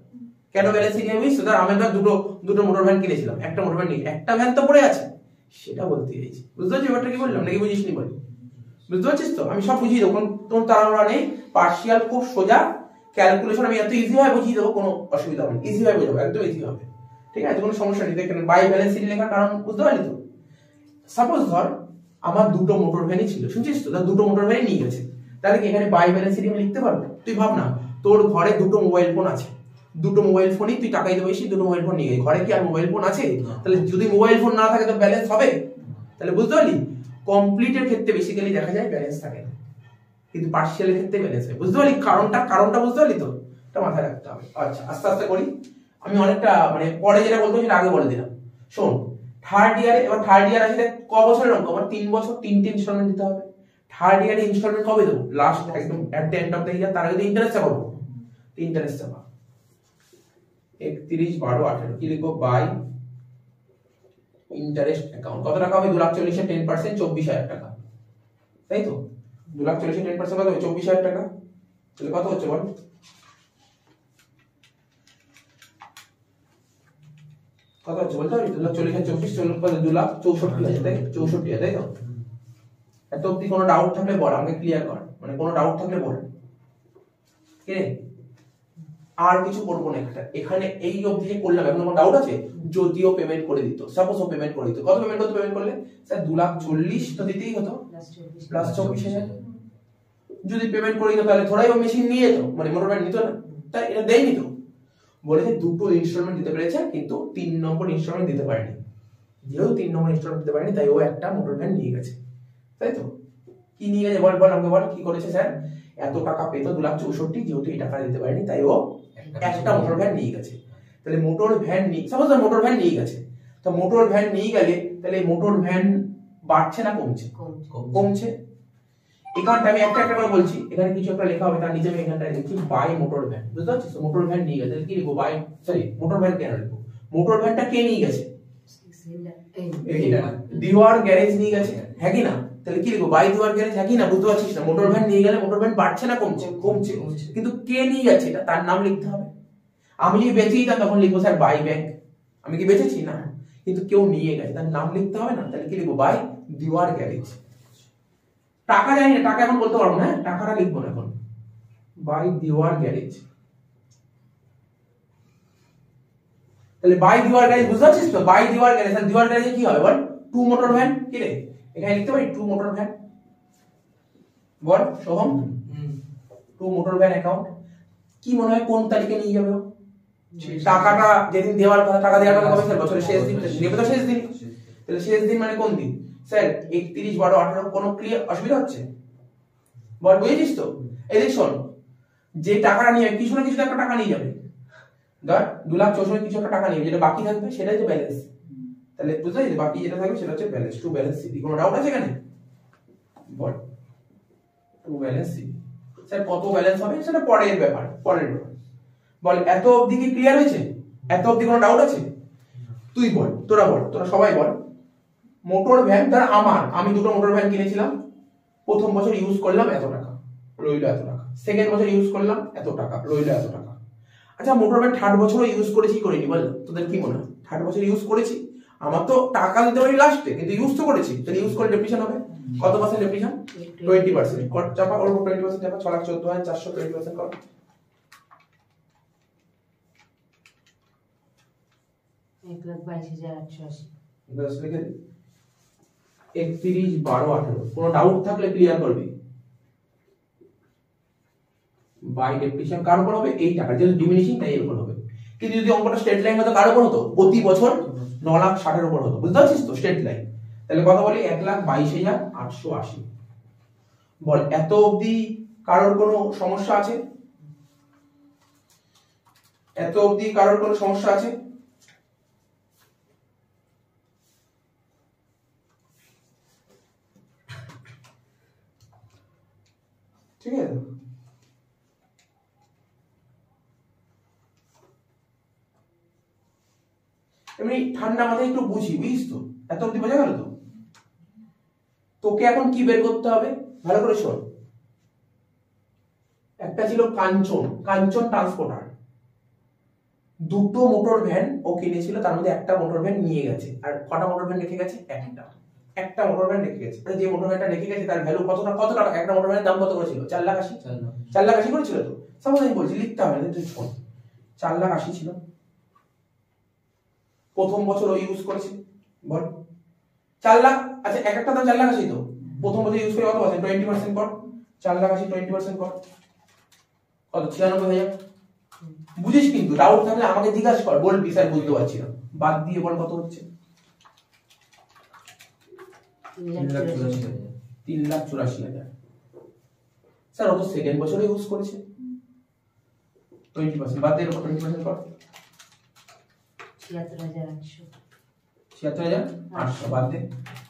কেন ব্যালেন্স শিট নিয়ে বুঝছো? ধর আমি ধর দুটো দুটো মোটর ভ্যান কিনেছিলাম, একটা মোটর ভ্যান নিয়ে একটা ভ্যান তো পড়ে আছে, সেটা বলতে চাইছি। বুঝতে পারছিস ব্যাপারটা কি বললাম নাকি বুঝিস নি? বল, বুঝতে পারছিস তো? আমি সব বুঝিয়ে দেবো, তোমার তাড়াহুড়া নেই। পার্সিয়াল খুব সোজা, ক্যালকুলেশন আমি এত ইজি ভাবে বুঝিয়ে দেবো, কোনো অসুবিধা হবে না, ইজি ভাবে বোঝাবো, একদম ইজি হবে, ঠিক আছে? কোনো সমস্যা নেই। দেখেন বাই ব্যালেন্স শিট লেখার কারণ বুঝতে পারলি তো? সাপোজ ধর আমার দুটো মোটর ভ্যানই ছিল, শুনছিস তো? ধর দুটো মোটর ভ্যানই নিয়ে গেছে, তাহলে কি এখানে বাই ব্যালেন্স শিট আমি লিখতে পারবো? তুই ভাব না, তোর ঘরে দুটো মোবাইল ফোন আছে, দুটো মোবাইল ফোনই তুই টাকা দিতে পারিস, দুটো মোবাইল ফোন নিয়ে গেছিস, ঘরে কি আর মোবাইল ফোন আছে? তাহলে যদি মোবাইল ফোন না থাকে তো ব্যালেন্স হবে? তাহলে বুঝতে পারলি, কমপ্লিটের ক্ষেত্রে বেসিক্যালি দেখা যায় ব্যালেন্স থাকে না, কিন্তু পার্সিয়ালের ক্ষেত্রে ব্যালেন্স হয়। বুঝতে পারলি কারণটা? কারণটা বুঝতে পারলি তো? এটা মাথায় রাখতে হবে। আচ্ছা আস্তে আস্তে করি, আমি অনেকটা মানে পরে যেটা বলতে সেটা আগে বলে দিলাম। শোন, থার্ড ইয়ারে, এবার থার্ড ইয়ার আসলে ক বছরের অঙ্ক? আমার তিন বছর তিনটে ইনস্টলমেন্ট দিতে হবে। থার্ড ইয়ারে ইনস্টলমেন্ট কবে দেবো? লাস্ট একদম at the end of the year, তার আগে ইন্টারেস্ট চাপাবো। ইন্টারেস্ট চাপা একত্রিশ বারো আঠেরো, কি লিখবো? By interest account. কত টাকা হবে? দু লাখ চল্লিশের টেন পার্সেন্ট চব্বিশ হাজার টাকা, তাই তো? দু লাখ চল্লিশের টেন পার্সেন্ট কত হবে? চব্বিশ হাজার টাকা। তাহলে কত হচ্ছে বল? কত হচ্ছে বলতে পারবি? দু লাখ চল্লিশ হাজার চব্বিশ চল্লিশ দু লাখ চৌষট্টি হাজার, তাই? চৌষট্টি হাজার, তাই তো? এত অব্দি কোনো ডাউট থাকলে বল, আমাকে ক্লিয়ার কর, মানে কোনো ডাউট থাকলে বল। কে আর কিছু করবো না একটা, এখানে এই অবধি যে করলাম, এখন কোনো ডাউট আছে? যদিও পেমেন্ট করে দিত, সাপোজ ও পেমেন্ট করে দিত, কত পেমেন্ট করতে? পেমেন্ট করলে স্যার দু লাখ চল্লিশ তো দিতেই হতো, প্লাস চব্বিশ হাজার। যদি পেমেন্ট করে দিত তাহলে থোড়াই ও মেশিন নিয়ে যেত, মানে মোটর ভ্যান নিত না, তাই এটা দেয়নি তো। বলেছে দুটো ইনস্টলমেন্ট দিতে পেরেছে, কিন্তু তিন নম্বর ইনস্টলমেন্ট দিতে পারেনি। যেহেতু তিন নম্বর ইনস্টলমেন্ট দিতে পারেনি, তাই ও একটা মোটর ভ্যান নিয়ে গেছে, তাই তো? কি নিয়ে গেছে বল বল আমাকে বল, কি করেছে স্যার? এত টাকা পেত দু লাখ চৌষট্টি, যেহেতু এই টাকা দিতে পারেনি তাই ও একটা মোটর ভ্যান নিয়ে গেছে। তাহলে মোটর ভ্যান নিয়ে, সাপোজ মোটর ভ্যান নিয়ে গেছে, তো মোটর ভ্যান নিয়ে গেলে তাহলে মোটর ভ্যান বাড়ছে না কমছে? কমছে। এখানটা আমি একটা একটা করে বলছি, এখানে কিছু একটা লেখা হবে, তার নিচে আমি এখানটায় লিখছি বাই মোটর ভ্যান। বুঝতে পারছিস? মোটর ভ্যান নিয়ে গেছে, কি লিখবো? বাই, সরি মোটর ভ্যান কেন লিখবো? মোটর ভ্যানটা কে নিয়ে গেছে? দিওয়ার গ্যারেজ নিয়ে গেছে, হ্যাঁ কি না? তাহলে কি লিখবো? বাই দিওয়ার গ্যারেজ, হ্যাঁ কি না? বুঝতে পারছিস না? মোটর ভ্যান নিয়ে গেলে মোটর ভ্যান বাড়ছে না কমছে? কমছে। কিন্তু কে নিয়ে যাচ্ছে এটা তার নাম লিখতে হবে। আমি যদি বেঁচে যেতাম তখন লিখবো স্যার বাই ব্যাংক, আমি কি বেঁচেছি? না, কিন্তু কেউ নিয়ে গেছে, তার নাম লিখতে হবে না? তাহলে কি লিখবো? By Deewar garage. টাকা জানি না, টাকা এখন বলতে পারবো না, টাকাটা লিখবো না এখন, বাই দিওয়ার গ্যারেজ। তাহলে বাই দিওয়ার গ্যারেজ, বুঝতে পারছিস তো? বাই দিওয়ার গ্যারেজ, তাহলে দিওয়ার গ্যারেজে কি হবে বল? টু মোটর ভ্যান, কি রে? এখানে লিখতে পারি টু মোটর ভ্যান, বল Soham? To motor van account. কি মনে হয় কোন তারিখে নিয়ে যাবে? টাকাটা যেদিন দেওয়ার কথা, টাকা দেওয়ার কথা কবে স্যার? বছরের শেষ দিন, নেবে তো শেষ দিন। তাহলে শেষ দিন মানে কোন দিন স্যার? একত্রিশ বারো আঠারো। কোনো ক্লিয়ার অসুবিধা হচ্ছে বল? বুঝেছিস তো? এই দেখ শোন, যে টাকাটা নিয়ে কিছু না কিছু একটা টাকা নিয়ে যাবে, ধর দু লাখ চৌষট্টি কিছু একটা টাকা নিয়ে, যেটা বাকি থাকবে সেটাই তো ব্যালেন্স। তাহলে বুঝতে পারছিস? বাকি যেটা থাকবে সেটা হচ্ছে ব্যালেন্স, টু ব্যালেন্স সিডি। কোনো ডাউট আছে এখানে? বল টু ব্যালেন্স সিডি। স্যার কত ব্যালেন্স হবে সেটা পরের ব্যাপার, পরের ব্যাপার। বল এত অবধি কি ক্লিয়ার হয়েছে? এত অবধি কোনো ডাউট আছে? তুই বল, তোরা বল, তোরা সবাই বল। মোটর ভ্যান তার আমার, আমি দুটো মোটর ভ্যান কিনেছিলাম, প্রথম বছর ইউজ করলাম এত টাকা, রইল এত টাকা। সেকেন্ড বছর ইউজ করলাম এত টাকা, রইল এত টাকা। আচ্ছা মোটর ভ্যান থার্ড বছরও ইউজ করেছি করিনি বল? তোদের কি মনে হয়? থার্ড বছর ইউজ করেছি, আমার তো টাকা দিতে পারি লাস্টে, কিন্তু ইউজ তো করেছি। তাহলে ইউজ করে ডেপ্রিশন হবে কত পার্সেন্ট? ডেপ্রিশন twenty percent. কত চাপা ওর উপর? টোয়েন্টি পার্সেন্ট চাপা, ছ লাখ চোদ্দ হাজার চারশো, টোয়েন্টি পার্সেন্ট কর। এক লাখ বাইশ হাজার আটশো আশি। দশ লিখে দিই। একত্রিশ বারো আঠারো। কোনো ডাউট থাকলে ক্লিয়ার করবি। বাই ডেপ্রিশন কার উপর হবে? এই টাকা যেহেতু ডিমিনিশিং তাই এর উপর হবে। কিন্তু যদি অঙ্কটা স্ট্রেট লাইন হতো কার উপর হতো? প্রতি বছর ন লাখ ষাটের উপর হতো। বুঝতে পারছিস তো? Straight line. তাহলে কত বলি? এক লাখ বাইশ হাজার আটশো আশি। বল এত অবধি কারোর কোনো সমস্যা আছে? এত অবধি কারোর কোনো সমস্যা আছে? ঠিক আছে, এমনি ঠান্ডা মাথায় একটু বুঝি, বুঝিস তো? এত অব্দি বোঝা গেল তো? তোকে এখন কি বের করতে হবে ভালো করে শোন। একটা ছিল কাঞ্চন, কাঞ্চন ট্রান্সপোর্টার, দুটো মোটর ভ্যান ও কিনেছিল, তার মধ্যে একটা মোটর ভ্যান নিয়ে গেছে। আর কটা মোটর ভ্যান রেখে গেছে? একটা। একটা মোটর ভ্যান রেখে গেছে। যে মোটর ভ্যানটা রেখে গেছে তার ভ্যালু কত কত টাকা? একটা মোটর ভ্যানের দাম কত করেছিল? চার লাখ আশি। চার লাখ আশি করেছিল তো। সাপোজ আমি বলছি, লিখতে হবে না, তুই শোন। চার লাখ আশি ছিল, প্রথম বছর ও ইউজ করেছে, বল চার লাখ। আচ্ছা, এক একটা দাম চার লাখ আশি তো, প্রথম বছর ইউজ করে কত পার্সেন্ট? টোয়েন্টি পার্সেন্ট কর। চার লাখ আশি টোয়েন্টি পার্সেন্ট কর, কত? ছিয়ানব্বই হাজার। বুঝিস? কিন্তু ডাউট থাকলে আমাকে জিজ্ঞাসা কর, বলবি স্যার বুঝতে পারছি না। বাদ দিয়ে বল কত হচ্ছে? তিন লাখ চুরাশি হাজার। স্যার ও তো সেকেন্ড বছরে ইউজ করেছে, টোয়েন্টি পার্সেন্ট বাদ দিয়ে টোয়েন্টি পার্সেন্ট কর। ছিয়াত্তর হাজার আটশো। ছিয়াত্তর হাজার আটশো বাদ দে।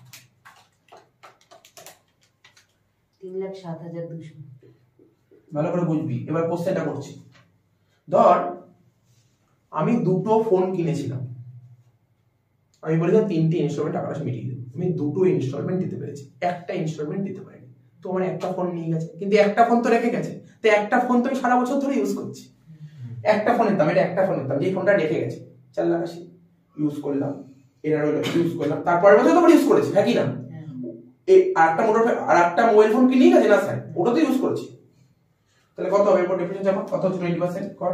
তিন লাখ সাত হাজার দুশো। ভালো করে বুঝবি। এবার কোশ্চেনটা করছি। ধর আমি দুটো ফোন কিনেছিলাম, আমি বলেছিলাম তিনটে ইনস্টলমেন্ট টাকাটা মিটিয়ে দেবো। আমি দুটো ইনস্টলমেন্ট দিতে পেরেছি, একটা ইনস্টলমেন্ট দিতে পারিনি। তো আমার একটা ফোন নিয়ে গেছে, কিন্তু একটা ফোন তো রেখে গেছে। তো একটা ফোন তো আমি সারা বছর ধরে ইউজ করছি। একটা ফোনের দাম, এটা একটা ফোনের দাম, যে ফোনটা রেখে গেছে চার লাখ আশি। ইউজ করলাম, এটা রইল, ইউজ করলাম, তারপরের বছর তো ইউজ করেছি, হ্যাঁ কি না? এই আরেকটা মোটর আর একটা মোবাইল ফোন কি নিয়ে গেছে? না স্যার, ওটা তো ইউজ করছি। তাহলে কত হবে? এরপর ডেফিনেশন জমা কত হচ্ছে? টোয়েন্টি পার্সেন্ট কর।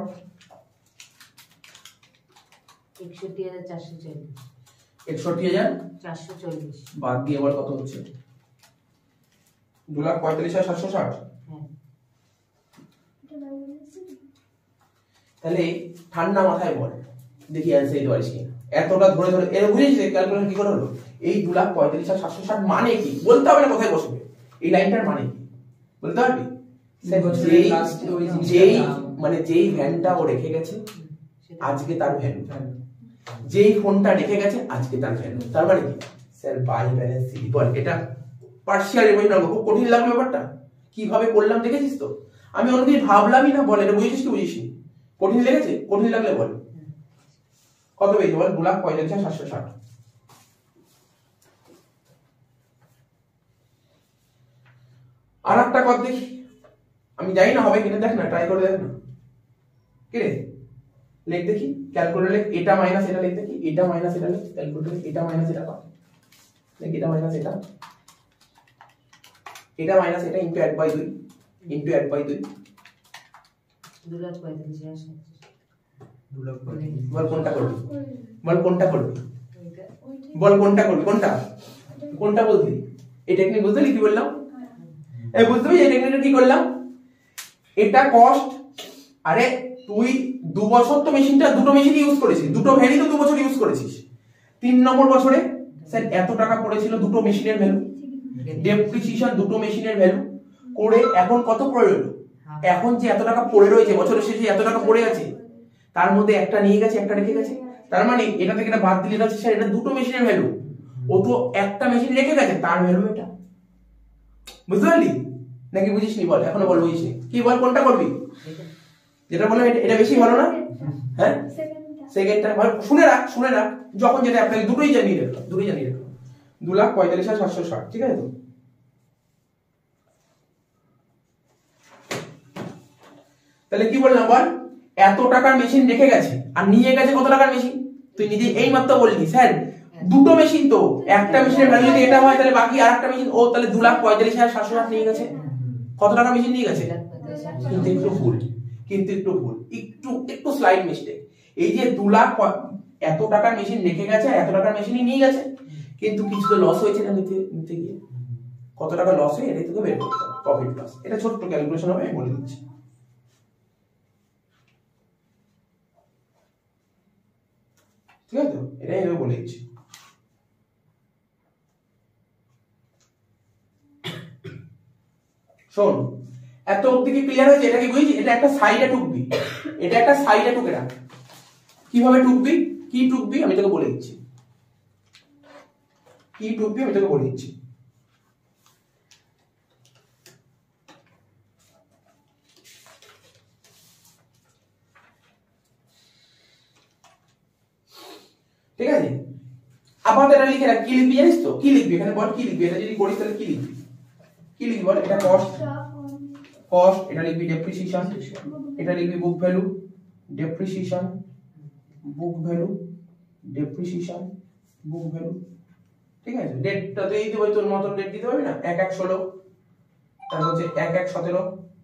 একষট্টি হাজার চারশো চল্লিশ। একষট্টি হাজার চারশো চল্লিশ বাদ দিয়ে এবার কত হচ্ছে? দু লাখ পঁয়তাল্লিশ হাজার সাতশো ষাট। হ্যাঁ। তাহলে ঠান্ডা মাথায় বল, দেখি অ্যান্সার দিতে পারিস কিনা। এতটা ধরে ধরে এর বুঝেছিস ক্যালকুলেশন কি করে হলো? এই দু লাখ পঁয়তাল্লিশ হাজার সাতশো ষাট মানে কি বলতে হবে না, কোথায় বসবে? এই লাইনটার মানে কি বলতে পারবি? যেই যেই মানে যেই ভ্যানটা ও রেখে গেছে আজকে তার ভ্যালু, যেই ফোনটা রেখে গেছে আজকে তার ভ্যালু। তার মানে কি স্যার? By balance CT. বল এটা পার্সিয়াল রিমাইন্ড নাও। খুব কঠিন লাগলো ব্যাপারটা, কিভাবে করলাম দেখেছিস তো? আমি অনেকদিন ভাবলামই না। বল এটা বুঝেছিস কি বুঝিসনি? কঠিন লেগেছে? কঠিন লাগলে বল কত পেয়েছে? বল দু লাখ পঁয়তাল্লিশ হাজার সাতশো ষাট। আর একটা কত দেখি, আমি জানি না হবে কিনা, দেখ না, ট্রাই করে দেখ না। কি রে, লেখ দেখি, ক্যালকুলেটর লেখ। এটা মাইনাস এটা লেখ দেখি, এটা মাইনাস এটা লেখ, ক্যালকুলেটর এটা মাইনাস এটা কত? লেখ এটা মাইনাস এটা, এটা মাইনাস এটা ইনটু এক বাই দুই ইনটু এক বাই দুই। দু লাখ পঁয়তাল্লিশ হাজার সাতশো। বল কোনটা করবি? বল কোনটা করবি? বল কোনটা করবি? কোনটা কোনটা বলবি? এই টেকনিক বুঝতে কি বললাম? এই বুঝতে পারছিস এই টেকনিকটা কি করলাম? এটা কস্ট। আরে তুই দু বছর তো মেশিনটা দুটো মেশিন ইউজ করেছিস, দুটো ভ্যানই তো দু বছর ইউজ করেছিস। তিন নম্বর বছরে স্যার এত টাকা পড়েছিল দুটো মেশিনের ভ্যালু, ডেপ্রিসিয়েশন দুটো মেশিনের ভ্যালু করে এখন কত পড়ে রইল? এখন যে এত টাকা পড়ে রয়েছে, বছরের শেষে এত টাকা পড়ে আছে, তার মধ্যে একটা নিয়ে গেছে একটা রেখে গেছে। তার মানে এটা থেকে এটা বাদ দিলে এটা হচ্ছে স্যার এটা দুটো মেশিনের ভ্যালু, ও তো একটা মেশিন রেখে গেছে তার ভ্যালু এটা। বুঝতে পারলি নাকি বুঝিসনি? বল এখনো বল বুঝিসনি কি? বল কোনটা করবি? যেটা বললাম এটা বেশি ভালো না? হ্যাঁ সেকেন্ডটা ভালো। শুনে রাখ শুনে রাখ, যখন যেটা আপনাকে দুটোই জানিয়ে রাখলাম, দুটোই জানিয়ে রাখলাম। দু লাখ পঁয়তাল্লিশ হাজার সাতশো ষাট, ঠিক আছে তো? তাহলে কি বললাম বল? এত টাকার মেশিন রেখে গেছে আর নিয়ে গেছে কত টাকার মেশিন? তুই নিজে এই মাত্র বললি স্যার দুটো মেশিন তো, একটা মেশিনের ভ্যালু যদি এটা হয় তাহলে বাকি আরেকটা মেশিন, ও তাহলে দু লাখ পঁয়তাল্লিশ হাজার সাতশো ষাট নিয়ে গেছে। কত টাকা মেশিন নিয়ে গেছে? কিন্তু একটু ভুল, কিন্তু একটু ভুল, একটু একটু স্লাইড মিস্টেক। এই যে দু লাখ এত টাকার মেশিন রেখে গেছে, এত টাকার মেশিনই নিয়ে গেছে, কিন্তু কিছু তো লস হয়েছে না নিতে নিতে গিয়ে। কত টাকা লস হয় এটাই তোকে বের করতে হবে, প্রফিট লস। এটা ছোট্ট ক্যালকুলেশন হবে, আমি বলে দিচ্ছি। ঠিক আছে তো? এটাই আমি বলে দিচ্ছি। শোন, এত অবধি কি ক্লিয়ার হয়েছে? এটা কি বুঝিস? এটা একটা সাইডে টুকবি, এটা একটা সাইডে টুকে রাখ। কিভাবে টুকবি? কি টুকবি আমি তোকে বলে দিচ্ছি। কি টুকবি আমি তোকে বলে দিচ্ছি। ঠিক আছে, আপাতত এটা লিখে রাখ। কি লিখবি জানিস তো? কি লিখবি এখানে বল? কি লিখবি? এটা যদি করিস তাহলে কি লিখবি? কি লিখবি বল? এটা কস্ট, কস্ট, এটা লিখবি ডেপ্রিসিয়েশন, এটা লিখবি book value, depreciation, book value, depreciation, book value, ঠিক আছে। ডেটটা তো এই দেবো, তোর মতন ডেট দিতে পারবি না। এক এক ষোলো, তারপর হচ্ছে এক এক সতেরো,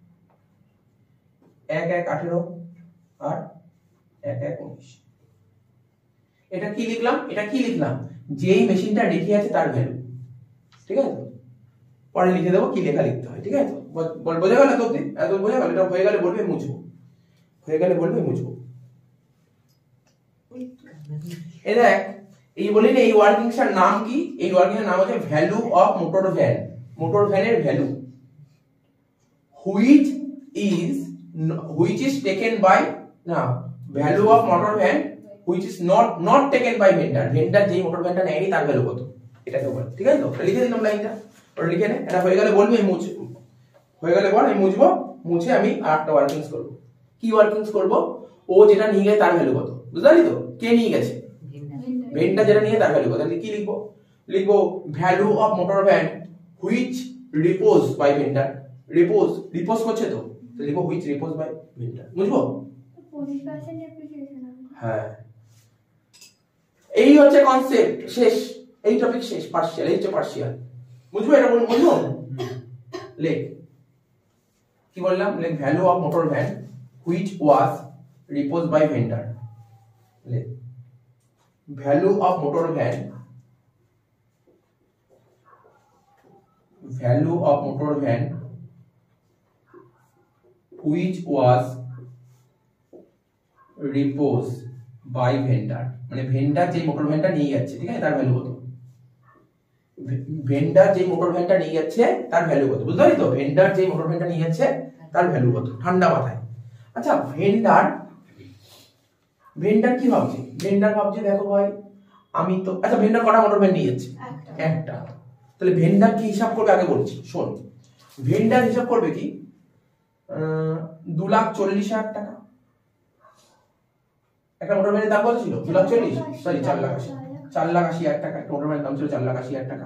এক এক আঠেরো, আর এক এক উনিশ। এটা কি লিখলাম? এটা কি লিখলাম? যেই মেশিনটা রেখে আছে তার ভ্যালু, ঠিক আছে। পরে লিখে দেবো কি লেখা লিখতে হয়, ঠিক আছে। বল, বোঝা গেল? এত অব্দি এত বোঝা গেল? এটা হয়ে গেলে বলবে মুছবো, হয়ে গেলে বলবে মুছবো। এই দেখ, এই বলি না এই ওয়ার্কিংস এর নাম কি? এই ওয়ার্কিং এর নাম হচ্ছে value of motor van. Motor ভ্যানের value which is which is taken by না value of motor van which is not not taken by vendor. Vendor যেই মোটর ভ্যানটা নেয়নি তার ভ্যালু কত, এটাকে বল, ঠিক আছে। তো লিখে দিলাম লাইনটা, ওটা লিখে নে। এটা হয়ে গেলে বলবি মুছ, হয়ে গেলে বল আমি মুছবো, মুছে আমি আরেকটা ওয়ার্কিংস করব। কি ওয়ার্কিংস করব? ও যেটা নিয়ে গেছে তার ভ্যালু কত, বুঝলি তো? কে নিয়ে গেছে? ভেন্ডার যেটা নিয়ে তার ভ্যালু কত। তাহলে কি লিখবো? লিখবো value of motor van which repossess by vendor. Repossess, repossess করছে তো, তো লিখবো হুইচ রিপোজ বাই ভেন্ডার, বুঝবো? পঁচিশ পার্সেন্ট ডেপ্রিসিয়েশন। হ্যাঁ, এই হচ্ছে কনসেপ্ট, শেষ। এই টপিক শেষ, পার্শিয়াল, এই হচ্ছে পার্শিয়াল, বুঝবো? এটা বল, বুঝবো? লেখ, কি বললাম? লেখ value of motor van which was repossess by vendor. লেখ value of motor van, value of motor van which was repossess by vendor. মানে ভেন্ডার যে মোটর ভ্যানটা নিয়ে যাচ্ছে, ঠিক আছে, তার ভ্যালু কত? ভেন্ডার যে মোটর ভ্যানটা নিয়ে যাচ্ছে তার ভ্যালু কত, বুঝতে পারি তো? ভেন্ডার যে মোটর ভ্যানটা নিয়ে যাচ্ছে তার ভ্যালু কত, ঠান্ডা মাথায়। আচ্ছা, ভেন্ডার ভেন্ডার কি ভাবছে? ভেন্ডার ভাবছে দেখো ভাই আমি তো, আচ্ছা ভেন্ডার কটা মোটর ভ্যান নিয়ে যাচ্ছে? একটা। তাহলে ভেন্ডার কি হিসাব করবে আগে বলছি, শোন। ভেন্ডার হিসাব করবে কি, দু লাখ চল্লিশ হাজার টাকা। একটা মোটর ভ্যানের দাম কত ছিল? দু লাখ চল্লিশ, সরি চার লাখ আশি, চার লাখ আশি হাজার টাকা। একটা মোটর ভ্যানের দাম ছিল চার লাখ আশি হাজার টাকা।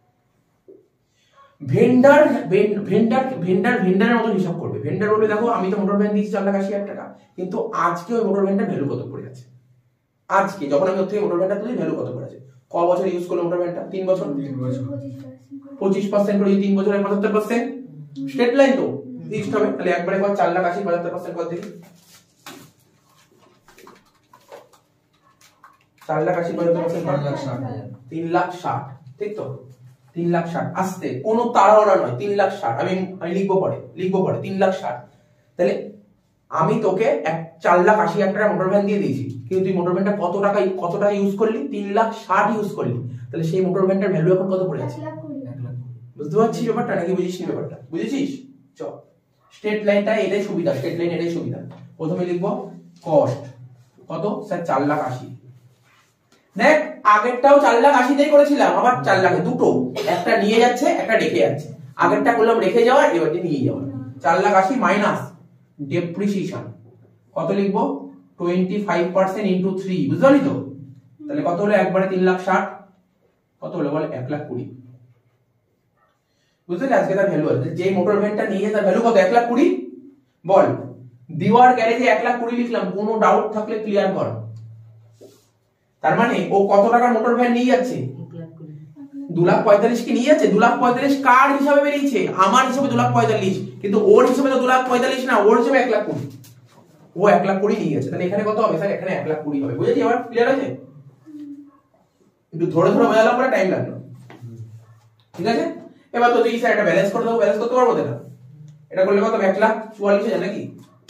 ভেন্ডার ভেন্ডার ভেন্ডার ভেন্ডারের মতো হিসাব করবে। ভেন্ডার বলবে দেখো আমি তো মোটর ভ্যান দিয়েছি চার লাখ আশি হাজার টাকা, কিন্তু আজকে ওই মোটর ভ্যানটার ভ্যালু কত পড়ে আছে? আজকে যখন আমি ওর থেকে মোটর ভ্যানটা তুলি ভ্যালু কত পড়ে আছে? ক বছর ইউজ করলো মোটর ভ্যানটা? তিন বছর, পঁচিশ পার্সেন্ট করে তিন বছরে পঁচাত্তর পার্সেন্ট স্ট্রেট লাইন তো ফিক্সড হবে। তাহলে একবারে কর চার লাখ আশি পঁচাত্তর পার্সেন্ট কর দেখি। চার লাখ আশি পঁচাত্তর পার্সেন্ট তিন লাখ ষাট, ঠিক তো? তিন লাখ ষাট, আসতে কোনো তাড়াহুড়া নয়, তিন লাখ ষাট। আমি আমি লিখবো পরে, লিখবো পরে তিন লাখ ষাট। তাহলে আমি তোকে এক চার লাখ আশি হাজার টাকা মোটর ভ্যান দিয়ে দিয়েছি, কিন্তু তুই মোটর ভ্যানটা কত টাকা কত টাকা ইউজ করলি? তিন লাখ ষাট ইউজ করলি। তাহলে সেই মোটর ভ্যানটার ভ্যালু এখন কত পড়ে আছে? বুঝতে পারছিস ব্যাপারটা নাকি বুঝিস নি ব্যাপারটা? বুঝেছিস? চ স্ট্রেট লাইনটা এটাই সুবিধা, স্ট্রেট লাইন এটাই সুবিধা। প্রথমে লিখবো কস্ট কত? স্যার চার লাখ আশি। দেখ আগেরটাও চার লাখ আশিতেই করেছিলাম, আবার চার লাখে দুটো, একটা নিয়ে যাচ্ছে একটা রেখে যাচ্ছে। আগেরটা করলাম রেখে যাওয়া, এবারটি নিয়ে যাওয়া। চার লাখ আশি মাইনাস ডেপ্রিসিয়েশন কত লিখবো? Twenty five percent into three, বুঝতে পারলি তো? তাহলে কত হলো? একবারে তিন লাখ ষাট, কত হলো বল? এক লাখ কুড়ি। বুঝলি আজকে তার ভ্যালু আছে। যে মোটর ভ্যানটা নিয়ে তার ভ্যালু কত? এক লাখ কুড়ি। বল দিওয়ার গ্যারেজে এক লাখ কুড়ি লিখলাম, কোনো ডাউট থাকলে ক্লিয়ার কর। তার মানে ও কত টাকার মোটর ভ্যান নিয়ে যাচ্ছে? দু লাখ পঁয়তাল্লিশ কি নিয়ে যাচ্ছে? দু লাখ পঁয়তাল্লিশ কার হিসাবে বেরিয়েছে? আমার হিসাবে দু লাখ পঁয়তাল্লিশ, কিন্তু ওর হিসাবে তো দু লাখ পঁয়তাল্লিশ না, ওর হিসাবে এক লাখ কুড়ি। ও এক লাখ কুড়ি নিয়ে গেছে। তাহলে এখানে কত হবে? স্যার এখানে এক লাখ কুড়ি হবে। বুঝেছি? এবার ক্লিয়ার আছে? একটু ধরে ধরে বোঝালাম, পরে টাইম লাগলো, ঠিক আছে? এবার তো তুই স্যার এটা ব্যালেন্স করে দেবো, ব্যালেন্স করতে পারবো এটা? এটা করলে কত? এক লাখ চুয়াল্লিশ হাজার নাকি?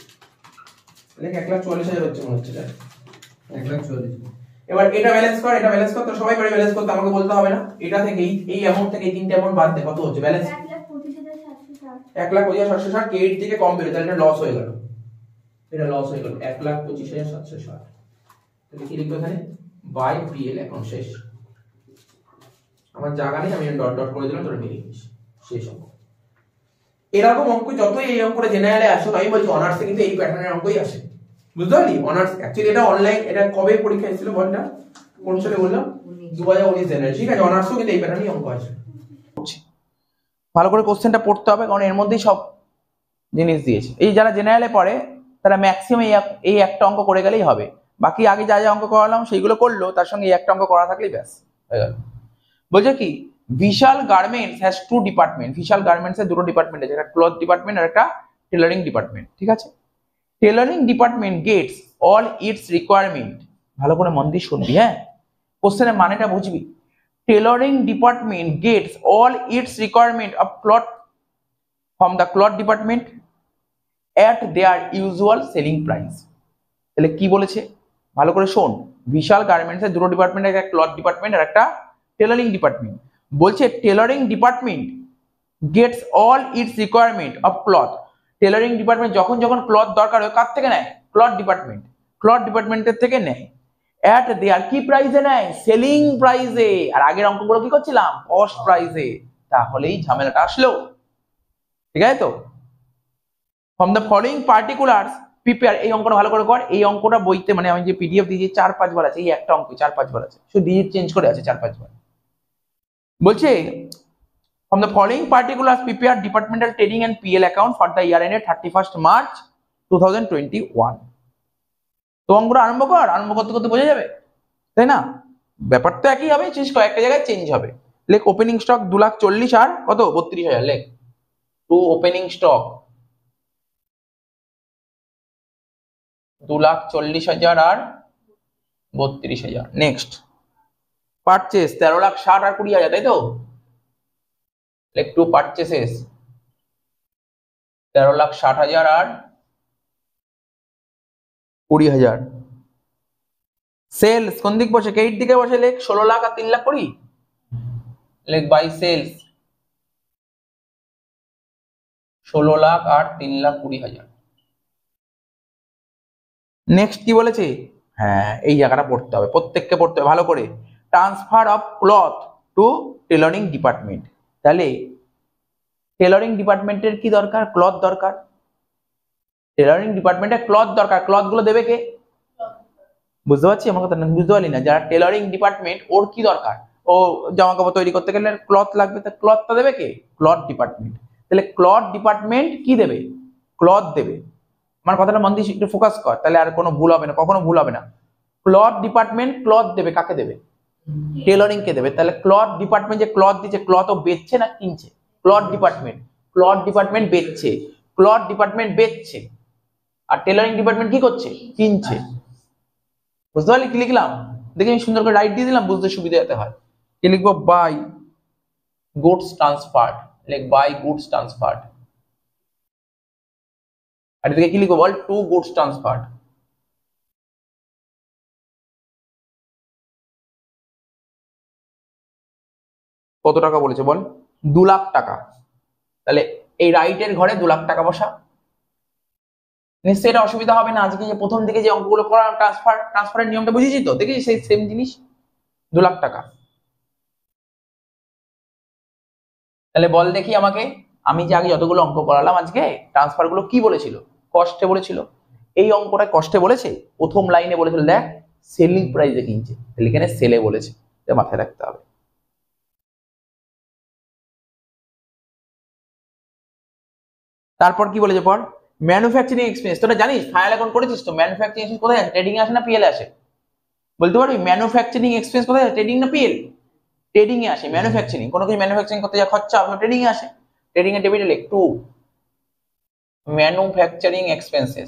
দেখ এক লাখ চুয়াল্লিশ হাজার হচ্ছে মনে হচ্ছে। এক লাখ চুয়াল্লিশ। এবার এটা ব্যালেন্স কর, এটা ব্যালেন্স কর, তো সবাই পারে ব্যালেন্স করতে, আমাকে বলতে হবে না। এটা থেকে এই এই অ্যামাউন্ট থেকে এই তিনটে অ্যামাউন্ট বাদ দে, কত হচ্ছে ব্যালেন্স? এক লাখ পঁচিশ হাজার সাতশো ষাট। কে এইট থেকে কম বেরো, তাহলে এটা লস হয়ে গেল, এটা লস হয়ে গেল। এক লাখ পঁচিশ হাজার সাতশো ষাট। তাহলে কি লিখবো এখানে? বাই পিএল অ্যাকাউন্ট শেষ। আমার জায়গা নেই, আমি ডট ডট করে দিলাম, তোরা মিলিয়ে নিস, শেষ অঙ্ক। এরকম অঙ্ক যতই এই অঙ্কটা জেনারেলে আসে, আমি বলছি অনার্সে কিন্তু এই প্যাটার্নের অঙ্কই আসে, বুঝতে পারলি? অনার্স অ্যাকচুয়ালি এটা অনলাইন, এটা কবে পরীক্ষা এসেছিল বলটা? কোন সালে বললাম? দু হাজার উনিশ জেনারেল, ঠিক আছে? অনার্সও কিন্তু এই প্যাটার্নই অঙ্ক আছে। ভালো করে কোশ্চেনটা পড়তে হবে, কারণ এর মধ্যেই সব জিনিস দিয়েছে। এই যারা জেনারেলে পড়ে তারা ম্যাক্সিমাম এই একটা অঙ্ক করে গেলেই হবে। বাকি আগে যা যা অঙ্ক করালাম সেইগুলো করলো, তার সঙ্গে এই একটা অঙ্ক করা থাকলেই ব্যাস হয়ে গেল। বলছে কি Vishal garments has two department, Vishal garments এর দুটো ডিপার্টমেন্ট আছে, একটা ক্লথ ডিপার্টমেন্ট আর একটা টেলারিং ডিপার্টমেন্ট, ঠিক আছে। Tailoring department gets all its requirement, ভালো করে মন দিয়ে শুনবি, হ্যাঁ কোশ্চেনের মানেটা বুঝবি। Tailoring department gets all its requirement of cloth from the cloth department at their usual selling price। তাহলে কি বলেছে ভালো করে শোন, বিশাল গার্মেন্টস এর দুটো ডিপার্টমেন্ট, একটা ক্লথ ডিপার্টমেন্ট আর একটা টেলারিং ডিপার্টমেন্ট। বলছে tailoring department gets all its requirement of cloth, tailoring department যখন যখন ক্লথ দরকার হয় কার থেকে নেয়? ক্লথ ডিপার্টমেন্ট, ক্লথ ডিপার্টমেন্টের থেকে নেয়। এট দেয়ার কি প্রাইসে নেয়? সেলিং প্রাইসে। আর আগের অঙ্কগুলো কি করছিলাম? কস্ট প্রাইসে। তাহলেই ঝামেলাটা আসলো, ঠিক আছে তো। From the following particulars prepare, এই অঙ্কটা ভালো করে কর। এই অঙ্কটা বইতে মানে আমি যে পিডিএফ দিয়েছি চার পাঁচবার আছে, এই একটা অঙ্ক চার পাঁচবার আছে, শুধু ডিজিট চেঞ্জ করে আছে চার পাঁচবার। বলছে from the following particulars prepare departmental trading and P L account for the year ended thirty-first March twenty twenty-one। তো অঙ্কটা আরম্ভ কর, আরম্ভ করতে করতে বোঝা যাবে, তাই না? ব্যাপার তো একই হবে, চেঞ্জ কয়েকটা জায়গায় চেঞ্জ হবে। লেখ ওপেনিং স্টক দু লাখ চল্লিশ আর কত বত্রিশ হাজার, লেখ টু ওপেনিং স্টক দু লাখ চল্লিশ হাজার আর বত্রিশ হাজার। নেক্সট পারচেস তেরো লাখ ষাট আর কুড়ি হাজার, তাই তো? লেখ টু পারচেসেস তেরো লাখ ষাট হাজার আর কুড়ি হাজার। সেলস কোন দিক বসে? ক্রেডিট দিকে বসে, লেখ ষোলো লাখ আর তিন লাখ কুড়ি, লেখ বাই সেলস ষোলো লাখ আর তিন লাখ কুড়ি হাজার। নেক্সট কি বলেছে? হ্যাঁ এই জায়গাটা পড়তে হবে, প্রত্যেককে পড়তে হবে ভালো করে। Transfer of cloth to tailoring department. তাহলে টেলারিং ডিপার্টমেন্টের কি দরকার? ক্লথ দরকার। টেলারিং ডিপার্টমেন্টে ক্লথ দরকার, ক্লথ গুলো দেবে কে? বুঝতে পারছি আমার কথা? বুঝতে পারলি না? যারা টেলারিং ডিপার্টমেন্ট ওর কি দরকার? ও জামা কাপড় তৈরি করতে গেলে ক্লথ লাগবে, তা ক্লথটা দেবে কে? Cloth department. তাহলে ক্লথ ডিপার্টমেন্ট কি দেবে? ক্লথ দেবে। আমার কথাটা মন দিয়ে একটু ফোকাস কর, তাহলে আর কোনো ভুল হবে না, কখনো ভুল হবে না। ক্লথ ডিপার্টমেন্ট ক্লথ দেবে, কাকে দেবে? টেলারিং কে দেবে। তাহলে ক্লথ ডিপার্টমেন্ট যে ক্লথ দিচ্ছে, ক্লথ ও বেচছে না কিনছে? ক্লথ ডিপার্টমেন্ট, ক্লথ ডিপার্টমেন্ট বেচছে, ক্লথ ডিপার্টমেন্ট বেচছে, আর টেলারিং ডিপার্টমেন্ট কি করছে? কিনছে। বুঝতে পারলি কি লিখলাম? দেখে আমি সুন্দর করে রাইট দিয়ে দিলাম, বুঝতে সুবিধা হতে হয়। কি লিখবো? বাই গুডস ট্রান্সফার্ড, লেখ বাই গুডস ট্রান্সফার্ড। আর এদিকে কি লিখবো বল? Two goods transferred. কত টাকা বলেছে বল? দু লাখ টাকা। তাহলে এই রাইটের ঘরে দু লাখ টাকা বসা। নিশ্চয়ই এটা অসুবিধা হবে না। আজকে যে প্রথম দিকে যে অঙ্কগুলো করা ট্রান্সফার ট্রান্সফারের নিয়মটা বুঝেছি তো, দেখি সেই সেম জিনিস দু লাখ টাকা। তাহলে বল দেখি আমাকে, আমি যে আগে যতগুলো অঙ্ক করালাম আজকে ট্রান্সফার গুলো কি বলেছিল? কস্টে বলেছিল। এই অঙ্কটা কস্টে বলেছে, প্রথম লাইনে বলেছিল দেখ সেলিং প্রাইসে কিনছে, তাহলে এখানে সেলে বলেছে, এটা মাথায় রাখতে হবে। তারপর কি বলেছে পর? Manufacturing expense. তোরা জানিস ফাইনাল অ্যাকাউন্ট করেছিস তো? ম্যানুফ্যাকচারিং এক্সপেন্স কোথায় আছে? ট্রেডিং এ আসে না পিএল এ আসে? বলতে পারবি ম্যানুফ্যাকচারিং এক্সপেন্স কোথায় আছে? ট্রেডিং না পিএল? ট্রেডিং এ আসে। ম্যানুফ্যাকচারিং, কোনো কিছু ম্যানুফ্যাকচারিং করতে যা খরচা হবে ট্রেডিং এ আসে। ট্রেডিং এর ডেবিট লেখ টু ম্যানুফ্যাকচারিং এক্সপেন্সেস।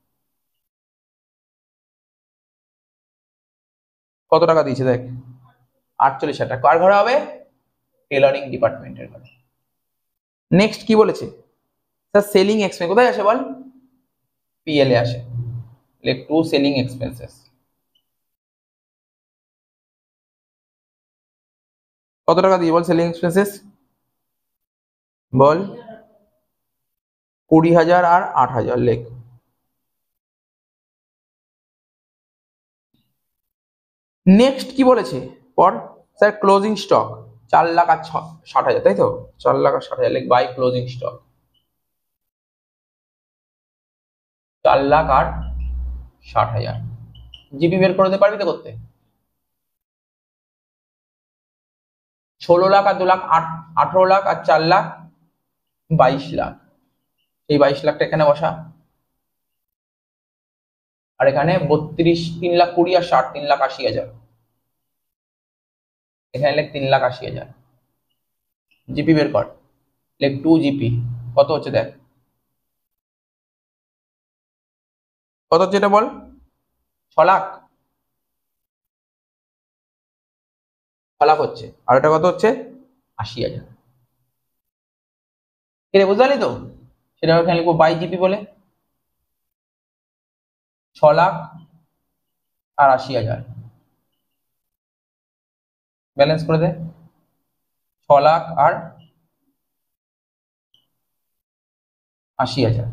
কত টাকা দিয়েছে দেখ? আটচল্লিশ হাজার টাকা। কার ঘরে হবে? টেলারিং ডিপার্টমেন্টের ঘরে। নেক্সট কি বলেছে? স্যার সেলিং এক্সপেন্স কোথায় আসে বল? পিএল এ আসে, লেখ টু সেলিং এক্সপেন্সেস। কত টাকা দিয়ে বল সেলিং এক্সপেন্সেস? বল কুড়ি হাজার আর আট হাজার, লেখ। নেক্সট কি বলেছে পর? স্যার ক্লোজিং স্টক চার লাখ আর ষাট হাজার, তাই তো? চার লাখ আর ষাট হাজার, লেখ বাই ক্লোজিং স্টক চার লাখ আর ষাট হাজার। জিপি বের করে দিতে পারবি তো করতে? ষোলো লাখ আর দু লাখ আট আঠারো লাখ আর চার লাখ বাইশ লাখ। এই বাইশ লাখটা এখানে বসা। আর এখানে বত্রিশ, তিন লাখ কুড়ি আর ষাট, তিন লাখ আশি হাজার। এখানে লেখ তিন লাখ আশি হাজার। জিপি বের কর, লেখ টু জিপি কত হচ্ছে দেখ, কত হচ্ছে এটা বল, ছ লাখ, ছ লাখ হচ্ছে। আর এটা কত হচ্ছে, আশি হাজার। এরে বুঝতে পারলি তো, সেটা এখানে লিখবো বাই জিপি বলে, ছ লাখ আর আশি হাজার ব্যালেন্স করে দে, ছ লাখ আর আশি হাজার।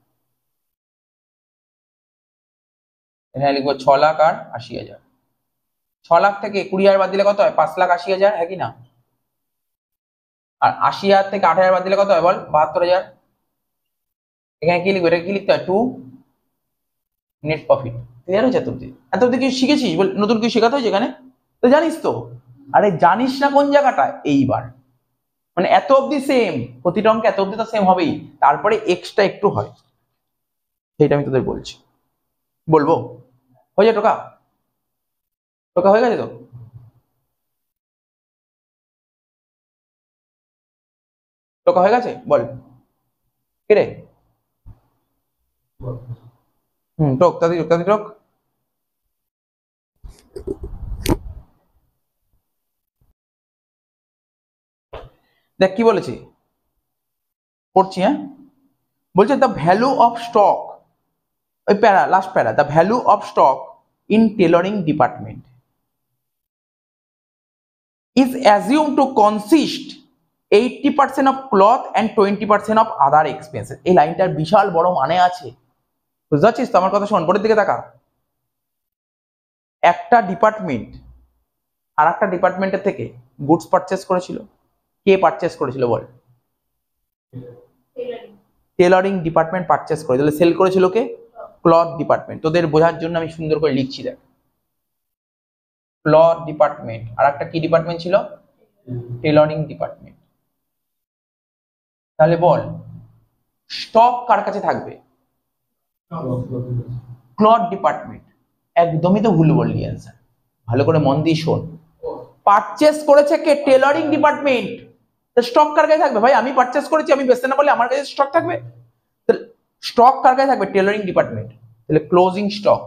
এখানে লিখবো ছ লাখ আর আশি হাজার। ছ লাখ থেকে কুড়ি হাজার বাদ দিলে কত হয়, পাঁচ লাখ আশি হাজার, হ্যাঁ কি না? আর আশি হাজার থেকে আট হাজার বাদ দিলে কত হয় বল, বাহাত্তর হাজার। এখানে কি লিখবো, এটা কি লিখতে হয়, টু নেট প্রফিট। ক্লিয়ার হয়েছে? এত অব্দি এত অব্দি কিছু শিখেছিস বল, নতুন কিছু শেখাতে হয়েছে এখানে তো, জানিস তো? আরে জানিস না কোন জায়গাটা, এইবার মানে এত অব্দি সেম, প্রতিটা অঙ্কে এত অব্দি তো সেম হবেই, তারপরে এক্সট্রা একটু হয়, সেটা আমি তোদের বলছি। বলবো হয়ে যায়? টোকা টোকা হয়ে গেছে তো? টোকা হয়ে গেছে বল, কে রে? হুম, টোক তাদি টোক তাদি টোক। দেখ কি বলেছি, পড়ছি হ্যাঁ। বলছে দ্য ভ্যালু অফ স্টক, ওই para, last para, the value of stock in tailoring department is assumed to consist eighty percent of cloth and twenty percent of other expenses. এই লাইনটার বিশাল বড় মানে আছে, বুঝতে পারছিস তো? আমার কথা শোন, বোর্ডের দিকে তাকা। একটা ডিপার্টমেন্ট আর একটা ডিপার্টমেন্টের থেকে গুডস পারচেস করেছিল, কে পারচেস করেছিল বল? টেলরিং ডিপার্টমেন্ট পারচেস করে, তাহলে সেল করেছিল কে? Cloth department. তোদের বোঝার জন্য আমি সুন্দর করে লিখছি দেখ, ক্লথ ডিপার্টমেন্ট আর একটা কি ডিপার্টমেন্ট ছিল? Tailoring department. তাহলে বল স্টক কার কাছে থাকবে? Cloth department. একদমই তো ভুল বললি অ্যান্সার, ভালো করে মন দিয়ে শোন। পারচেস করেছে কে? Tailoring department. তো স্টক কার কাছে থাকবে ভাই? আমি পারচেস করেছি, আমি বেচতে না বলে আমার কাছে স্টক থাকবে? স্টক কার কাছে থাকবে? Tailoring department. তাহলে ক্লোজিং স্টক।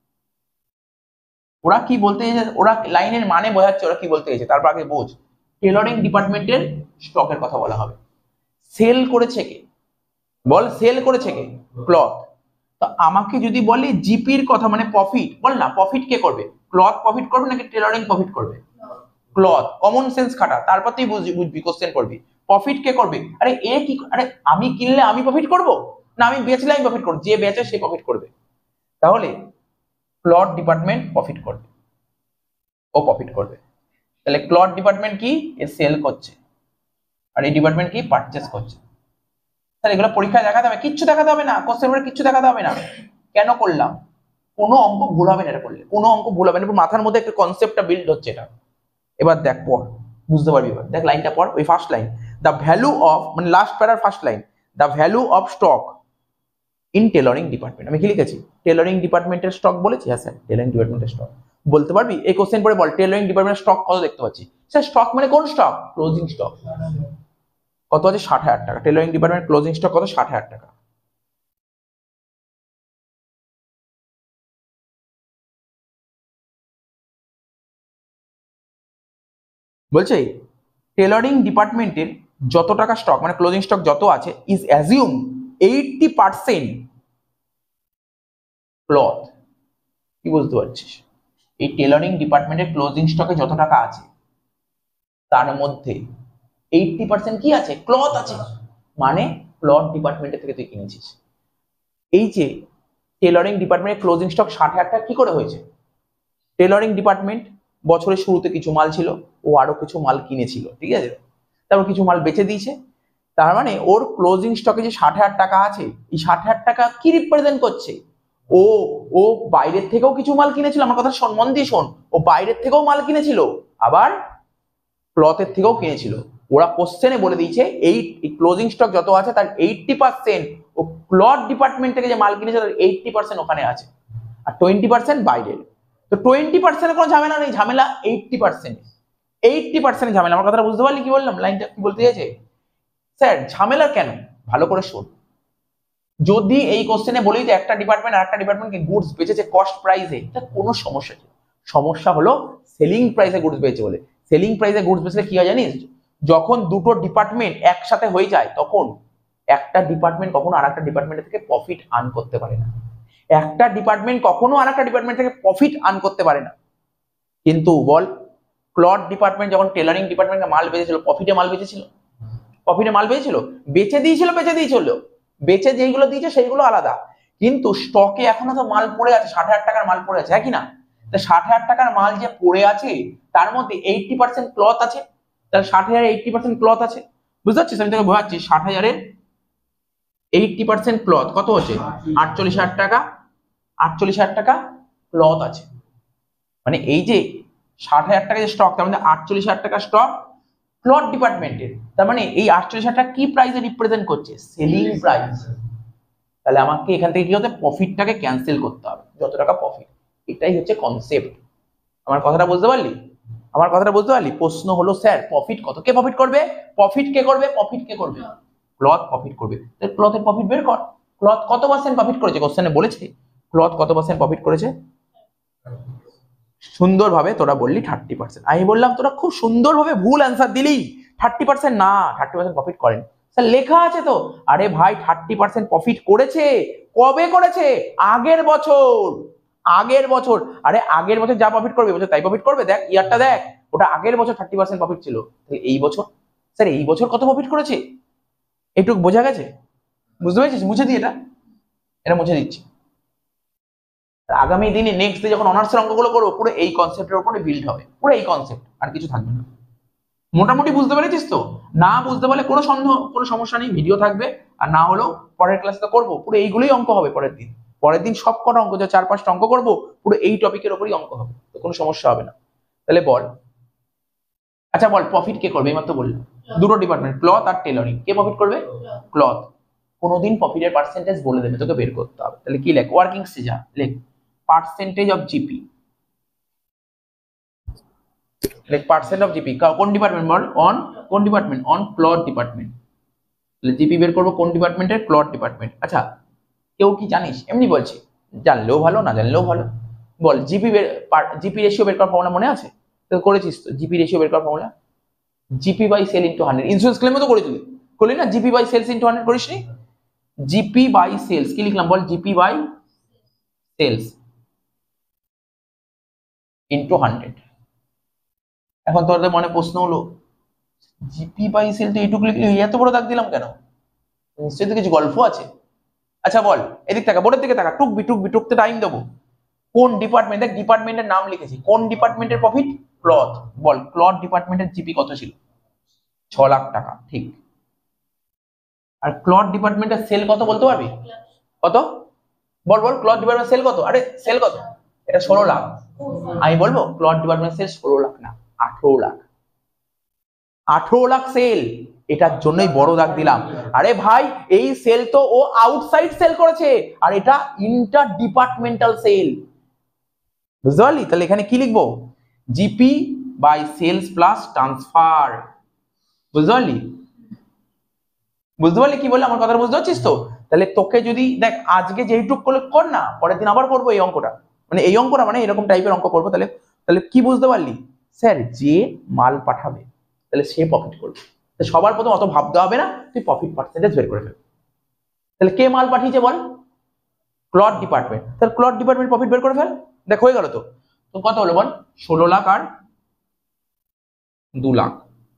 ওরা কি বলতে চাইছে, ওরা লাইনের মানে বোঝাচ্ছে ওরা কি বলতে চাইছে, তারপর আগে বোঝ। টেলরিং ডিপার্টমেন্টের স্টকের কথা বলা হবে। সেল করেছে কে বল? সেল করেছে কে? ক্লথ। তো আমাকে যদি বলে জিপির কথা, মানে প্রফিট, বল না প্রফিট কে করবে? ক্লথ প্রফিট করবে নাকি টেলরিং প্রফিট করবে? ক্লথ। কমন সেন্স খাটা, তারপর তুই বুঝবি, কোশ্চেন করবি। প্রফিট কে করবে? আরে এ কি, আরে আমি কিনলে আমি প্রফিট করব না আমি বেচলে আমি প্রফিট করব? যে বেচে সে প্রফিট করবে। তাহলে ক্লথ ডিপার্টমেন্ট প্রফিট করবে, ও প্রফিট করবে। তাহলে ক্লথ ডিপার্টমেন্ট কি? এ সেল করছে, আর এই ডিপার্টমেন্ট কি? পারচেস করছে। তাহলে এগুলো পরীক্ষায় দেখাতে হবে? কিচ্ছু দেখাতে হবে না, কোশ্চেন পেপারে কিচ্ছু দেখাতে হবে না। কেন করলাম? কোনো অঙ্ক ভুল হবে না এটা করলে, কোনো অঙ্ক ভুল হবে না। মাথার মধ্যে একটা কনসেপ্টটা বিল্ড হচ্ছে এটা। এবার দেখ পড়, বুঝতে পারবি। এবার দেখ লাইনটা পড়, ওই first line, the value of, মানে লাস্ট প্যারার first line, the value of stock in tailoring department. আমি কি লিখেছি? টেলরিং ডিপার্টমেন্টের স্টক বলেছি? হ্যাঁ স্যার, টেলরিং ডিপার্টমেন্টের স্টক। বলতে পারবি? এই কোশ্চেন পড়ে বল টেলরিং ডিপার্টমেন্টের স্টক কত দেখতে পাচ্ছি? স্যার স্টক মানে কোন স্টক? Closing stock. কত আছে? ষাট হাজার টাকা। টেলরিং ডিপার্টমেন্ট ক্লোজিং স্টক কত? ষাট হাজার টাকা। বলছে টেলরিং ডিপার্টমেন্টের যত টাকা স্টক, মানে ক্লোজিং স্টক যত আছে, is assume eighty percent cloth. কি বুঝতে পারছিস? এই টেলরিং ডিপার্টমেন্টের ক্লোজিং স্টকে যত টাকা আছে তার মধ্যে এইটটি পার্সেন্ট কি আছে? ক্লথ আছে। মানে ক্লথ ডিপার্টমেন্টের থেকে তুই কিনেছিস। এই যে টেলরিং ডিপার্টমেন্টের ক্লোজিং স্টক ষাট হাজার টাকা কি করে হয়েছে? টেলরিং ডিপার্টমেন্ট বছরের শুরুতে কিছু মাল ছিল, ও আরো কিছু মাল কিনেছিল, ঠিক আছে, তারপর কিছু মাল বেচে দিয়েছে। তার মানে ওর ক্লোজিং স্টকে যে ষাট হাজার টাকা আছে, এই ষাট হাজার টাকা কি রিপ্রেজেন্ট করছে? ও ও বাইরের থেকেও কিছু মাল কিনেছিল। আমার কথা শোন, মন দিয়ে শোন। ও বাইরের থেকেও মাল কিনেছিল, আবার ক্লথের থেকেও কিনেছিল। ওরা কোশ্চেনে বলে দিয়েছে এই ক্লোজিং স্টক যত আছে তার এইটটি পার্সেন্ট ও ক্লথ ডিপার্টমেন্ট থেকে যে মাল কিনেছে তার এইটটি পার্সেন্ট ওখানে আছে। আর টোয়েন্টি পার্সেন্ট বাইরের। তো টোয়েন্টি পার্সেন্টের কোনো ঝামেলা নেই, ঝামেলা এইটটি পার্সেন্ট এইটটি পার্সেন্ট ঝামেলা। আমার কথাটা বুঝতে পারলি কি বললাম, লাইনটা কি বলতে চাইছে? স্যার ঝামেলা কেন, ভালো করে শোন। যদি এই কোশ্চেনে বলি যে একটা ডিপার্টমেন্ট আর একটা ডিপার্টমেন্টকে গুডস বেচেছে কস্ট প্রাইসে, এটা কোনো সমস্যা নেই। সমস্যা হলো সেলিং প্রাইসে গুডস বেচেছে বলে। সেলিং প্রাইসে গুডস বেচলে কি হয় জানিস, যখন দুটো ডিপার্টমেন্ট একসাথে হয়ে যায় তখন একটা ডিপার্টমেন্ট কখনো আর একটা ডিপার্টমেন্ট থেকে প্রফিট আর্ন করতে পারে না। একটা ডিপার্টমেন্ট কখনো আর একটা ডিপার্টমেন্ট থেকে প্রফিট আর্ন করতে পারে না। কিন্তু বল, ক্লথ ডিপার্টমেন্ট যখন টেলারিং ডিপার্টমেন্টকে মাল বেচেছিল, প্রফিটে মাল বেচেছিল? প্রফিটে মাল বেচেছিল? বেচে দিয়েছিল, বেচে দিয়েছিল। বেচে যেইগুলো দিয়েছে সেইগুলো আলাদা, কিন্তু স্টকে এখনো তো মাল পড়ে আছে, ষাট হাজার টাকার মাল পড়ে আছে, হ্যাঁ কি না? ষাট হাজার টাকার মাল যে পড়ে আছে তার মধ্যে এইটটি পার্সেন্ট ক্লথ আছে, তাহলে ষাট হাজার এইটটি পার্সেন্ট ক্লথ আছে, বুঝতে পারছিস? আমি তোকে বোঝাচ্ছি, ষাট হাজারের এইটটি পার্সেন্ট ক্লথ কত হচ্ছে? আটচল্লিশ হাজার টাকা। আটচল্লিশ হাজার টাকা ক্লথ আছে, মানে এই যে ষাট হাজার টাকা যে স্টক, তার মধ্যে আটচল্লিশ হাজার টাকা স্টক ক্লথ ডিপার্টমেন্টের। তার মানে এই আটচল্লিশ হাজার টাকা কি প্রাইসে রিপ্রেজেন্ট করছে? Selling price. তাহলে আমাকে এখান থেকে কি হতে, প্রফিটটাকে ক্যান্সেল করতে হবে, যত টাকা প্রফিট। এটাই হচ্ছে কনসেপ্ট। আমার কথাটা বুঝতে পারলি? আমার কথাটা বুঝতে পারলি? প্রশ্ন হলো স্যার প্রফিট কত, কে প্রফিট করবে? প্রফিট কে করবে? প্রফিট কে করবে? ক্লথ প্রফিট করবে। তাহলে ক্লথের প্রফিট বের কর। ক্লথ কত পার্সেন্ট প্রফিট করেছে কোশ্চেনে বলেছে? ক্লথ কত পার্সেন্ট প্রফিট করেছে? সুন্দরভাবে তোরা বললি থার্টি পার্সেন্ট। আমি বললাম তোরা খুব সুন্দরভাবে ভুল অ্যান্সার দিলি। থার্টি পার্সেন্ট না, থার্টি পার্সেন্ট প্রফিট করেন স্যার, লেখা আছে তো। আরে ভাই থার্টি পার্সেন্ট প্রফিট করেছে, কবে করেছে? আগের বছর। আগের বছর। আরে আগের বছর যা প্রফিট করবে বছর তাই প্রফিট করবে। দেখ ইয়ারটা দেখ, ওটা আগের বছর থার্টি পার্সেন্ট প্রফিট ছিল। তাহলে এই বছর, স্যার এই বছর কত প্রফিট করেছে? এইটুকু বোঝা গেছে? বুঝতে পেরেছিস? মুছে দিই, এটা এটা মুছে দিচ্ছি। আগামী দিনে নেক্সট ডে যখন অনার্সের অঙ্কগুলো করবো, পুরো এই কনসেপ্টের উপরে বিল্ড হবে, পুরো এই কনসেপ্ট, আর কিছু থাকবে না। মোটামুটি বুঝতে পেরেছিস তো? না বুঝতে পারলে কোনো সন্দেহ, কোনো সমস্যা নেই, ভিডিও থাকবে, আর না হলেও পরের ক্লাসে তো করবো। পুরো এইগুলোই অঙ্ক হবে পরের দিন। পরের দিন সব কটা অঙ্ক, যা চার পাঁচটা অঙ্ক করবো, পুরো এই টপিকের উপরই অঙ্ক হবে, তো কোনো সমস্যা হবে না। তাহলে বল, আচ্ছা বল প্রফিট কে করবে? এইমাত্র বললাম দুটো ডিপার্টমেন্ট, ক্লথ আর টেলারিং, কে প্রফিট করবে? ক্লথ। কোনোদিন প্রফিটের পার্সেন্টেজ বলে দেবে, তোকে বের করতে হবে। তাহলে কি লেখ? ওয়ার্কিং সিজা লেখ, পার্সেন্টেজ অফ জিপি, লেখ পার্সেন্ট অফ জিপি। কোন ডিপার্টমেন্ট বল? অন কোন ডিপার্টমেন্ট? On cloth department. তাহলে জিপি বের করবো কোন ডিপার্টমেন্টের? Cloth department. আচ্ছা কেউ কি জানিস? এমনি বলছি, জানলেও ভালো না জানলেও ভালো। বল জিপি বের, জিপি রেশিও বের করার ফর্মুলা মনে আছে? তো করেছিস তো? জিপি রেশিও বের করার formula GP by sale into hundred. Insurance ক্লেমও তো করেছিলি, করলি না? GP by sales into hundred করিস নি? জিপি বাই সেলস কি লিখলাম বল? GP by sales into hundred. এখন তোদের মনে প্রশ্ন হলো, জিপি বাই সেল তো এইটুকু লিখলি, এত বড় দাগ দিলাম কেন? নিশ্চয়ই তো কিছু গল্প আছে। আচ্ছা বল, এদিক টাকা, বোর্ডের দিকে টাকা, টুকবি টুকবি টুকতে টাইম দেবো। কোন ডিপার্টমেন্ট, দেখ ডিপার্টমেন্টের নাম লিখেছি, কোন ডিপার্টমেন্টের প্রফিট? ক্লথ। বল ক্লথ ডিপার্টমেন্টের জিপি কত ছিল? ছ লাখ টাকা, ঠিক। আর ক্লথ ডিপার্টমেন্টের সেল কত বলতে পারবি? কত বল বল, ক্লথ ডিপার্টমেন্ট সেল কত? আরে সেল কত? এটা ষোলো লাখ। আমি বলবো ক্লথ ডিপার্টমেন্ট সেল ষোলো লাখ না, আঠেরো লাখ। আঠেরো লাখ সেল, এটার জন্যই বড় দাগ দিলাম। আরে ভাই এই সেল তো ও আউটসাইড সেল করেছে, আর এটা ইন্টার ডিপার্টমেন্টাল সেল, বুঝতে পারলি? তাহলে এখানে কি লিখবো? GP by sales plus transfer, বুঝতে পারলি? বুঝতে পারলি কি বললাম? আমার কথা বুঝতে পারছিস তো? তাহলে তোকে যদি দেখ আজকে যেইটুক করলে কর না, পরের দিন আবার করবো এই অঙ্কটা, মানে এই অঙ্কটা মানে এরকম টাইপের অঙ্ক করবো। তাহলে তাহলে কি বুঝতে পারলি? স্যার যে মাল পাঠাবে তাহলে সে প্রফিট করবে। সবার প্রথম অত ভাবতে হবে না, তুই প্রফিট পার্সেন্টেজ বের করে ফেল। তাহলে কে মাল পাঠিয়েছে বল? Cloth department. তাহলে ক্লথ ডিপার্টমেন্ট প্রফিট বের করে ফেল। দেখ হয়ে গেল তো। তো কত হলো বল? ষোলো লাখ আর দু লাখ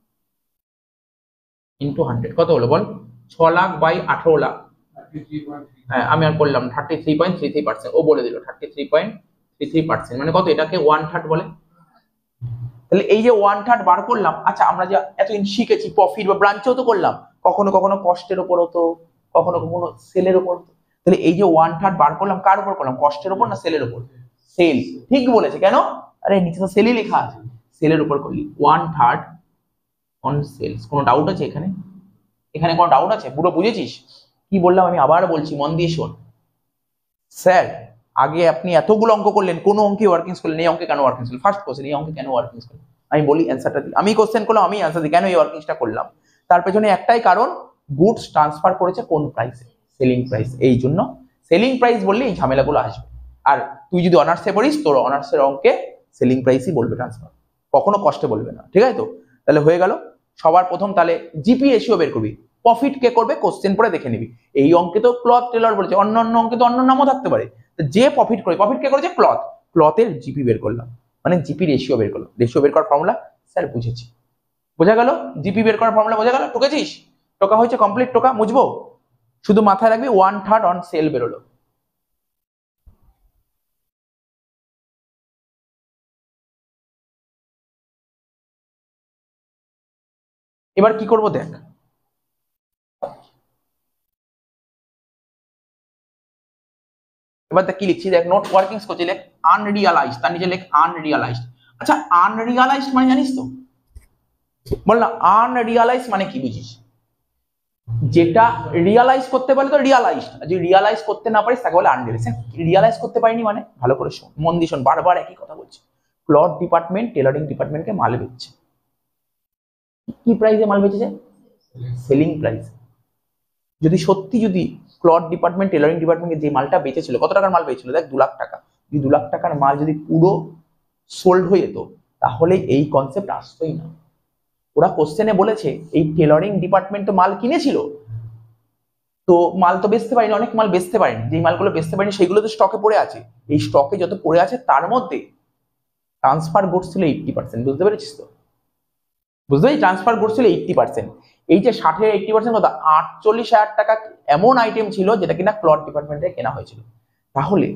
ইন্টু হান্ড্রেড কত হলো বল? ছ লাখ বাই আঠারো লাখ। হ্যাঁ আমি আর করলাম thirty three point three three percent, ও বলে দিল thirty three point three three percent, মানে কত? এটাকে ওয়ান থার্ড বলে। তাহলে এই যে ওয়ান থার্ড বার করলাম, আচ্ছা আমরা যে এতদিন শিখেছি প্রফিট বা ব্রাঞ্চেও তো করলাম, কখনো কখনো কস্টের উপর হতো, কখনো কখনো সেলের উপর। তাহলে এই যে ওয়ান থার্ড বার করলাম, কার উপর করলাম? কস্টের উপর না সেলের উপর? সেল। ঠিক বলেছে, কেন? আরে নিচে তো সেলই লেখা আছে, সেলের উপর করলি। One third on sales. কোনো ডাউট আছে এখানে? এখানে কোনো ডাউট আছে? পুরো বুঝেছিস কি বললাম? আমি আবার বলছি, মন দিয়ে শোন। স্যার আগে আপনি এতগুলো অঙ্ক করলেন, কোন অঙ্কে ওয়ার্কিংস করলেন, এই অঙ্কে কেন ওয়ার্কিংস করলেন? ফার্স্ট কোশ্চেন, এই অঙ্কে কেন ওয়ার্কিংস করলেন? আমি বলি অ্যান্সারটা দিই, আমি কোশ্চেন করলাম, আমি অ্যান্সার দিই কেন এই ওয়ার্কিংসটা করলাম। তার পেছনে একটাই কারণ, গুডস ট্রান্সফার করেছে কোন প্রাইসে? Selling price. এই জন্য সেলিং প্রাইস বললে এই ঝামেলাগুলো আসবে। আর তুই যদি অনার্সে পড়িস, তোর অনার্সের অঙ্কে সেলিং প্রাইসই বলবে ট্রান্সফার, কখনো কষ্টে বলবে না। ঠিক আছে তো? তাহলে হয়ে গেল। সবার প্রথম তাহলে জিপি রেশিও বের করবি। প্রফিট কে করবে কোশ্চেন পড়ে দেখে নিবি। এই অঙ্কে তো ক্লথ টেলর বলেছে, অন্য অন্য অঙ্কে তো অন্য নামও থাকতে পারে। যে প্রফিট করে, প্রফিট কে করেছে? ক্লথ। ক্লথের জিপি বের করলাম, মানে জিপি রেশিও বের করলাম। রেশিও বের করার ফর্মুলা স্যার বুঝেছি, বোঝা গেল? জিপি বের করার ফর্মুলা বোঝা গেল? টুকেছিস? টোকা হয়েছে কমপ্লিট? টোকা মুছবো? শুধু মাথায় রাখবি ওয়ান থার্ড অন সেল বেরোলো। এবার কি করব দেখ, এবার দেখ কি লিখছি, দেখ নোট ওয়ার্কিংস করছি, লেখ আনরিয়ালাইজড, তার নিচে লেখ আনরিয়ালাইজড। আচ্ছা আনরিয়ালাইজড মানে জানিস তো? বল না, আনরিয়ালাইজ মানে কি বুঝিস? যেটা রিয়ালাইজ করতে পারলে তো রিয়ালাইজড, যদি রিয়ালাইজ করতে না পারিস তাকে বলে আনরিয়ালাইজ। রিয়ালাইজ করতে পারিনি মানে, ভালো করে শোন, মন দিয়ে শোন, বারবার একই কথা বলছি। ক্লথ ডিপার্টমেন্ট টেলারিং ডিপার্টমেন্টকে মাল বেচছে, কি প্রাইসে মাল বেচেছে? Selling price. যদি সত্যি যদি ক্লথ ডিপার্টমেন্ট টেলারিং ডিপার্টমেন্টে যে মালটা বেচেছিল, কত টাকার মাল বেচেছিল? দেখ দু লাখ টাকা। যদি দু লাখ টাকার মাল যদি পুরো সোল্ড হয়ে যেত, তাহলে এই কনসেপ্ট আসতোই না। ওরা কোশ্চেনে বলেছে এই টেলারিং ডিপার্টমেন্ট তো মাল কিনেছিল, তো মাল তো বেচতে পারেনি, অনেক মাল বেচতে পারেনি, যে মালগুলো বেচতে পারেনি সেগুলো তো স্টকে পড়ে আছে। এই স্টকে যত পড়ে আছে তার মধ্যে ট্রান্সফার গুডস ছিল এইটটি পার্সেন্ট। বুঝতে পেরেছিস তো? বুঝতে পারছি, ট্রান্সফার গুডস ছিল এইটটি পার্সেন্ট। এই যে ষাটের এইটটি পার্সেন্ট কথা, আটচল্লিশ হাজার টাকা এমন আইটেম ছিল যেটা কিনা ক্লথ ডিপার্টমেন্টে কেনা হয়েছিল। তাহলে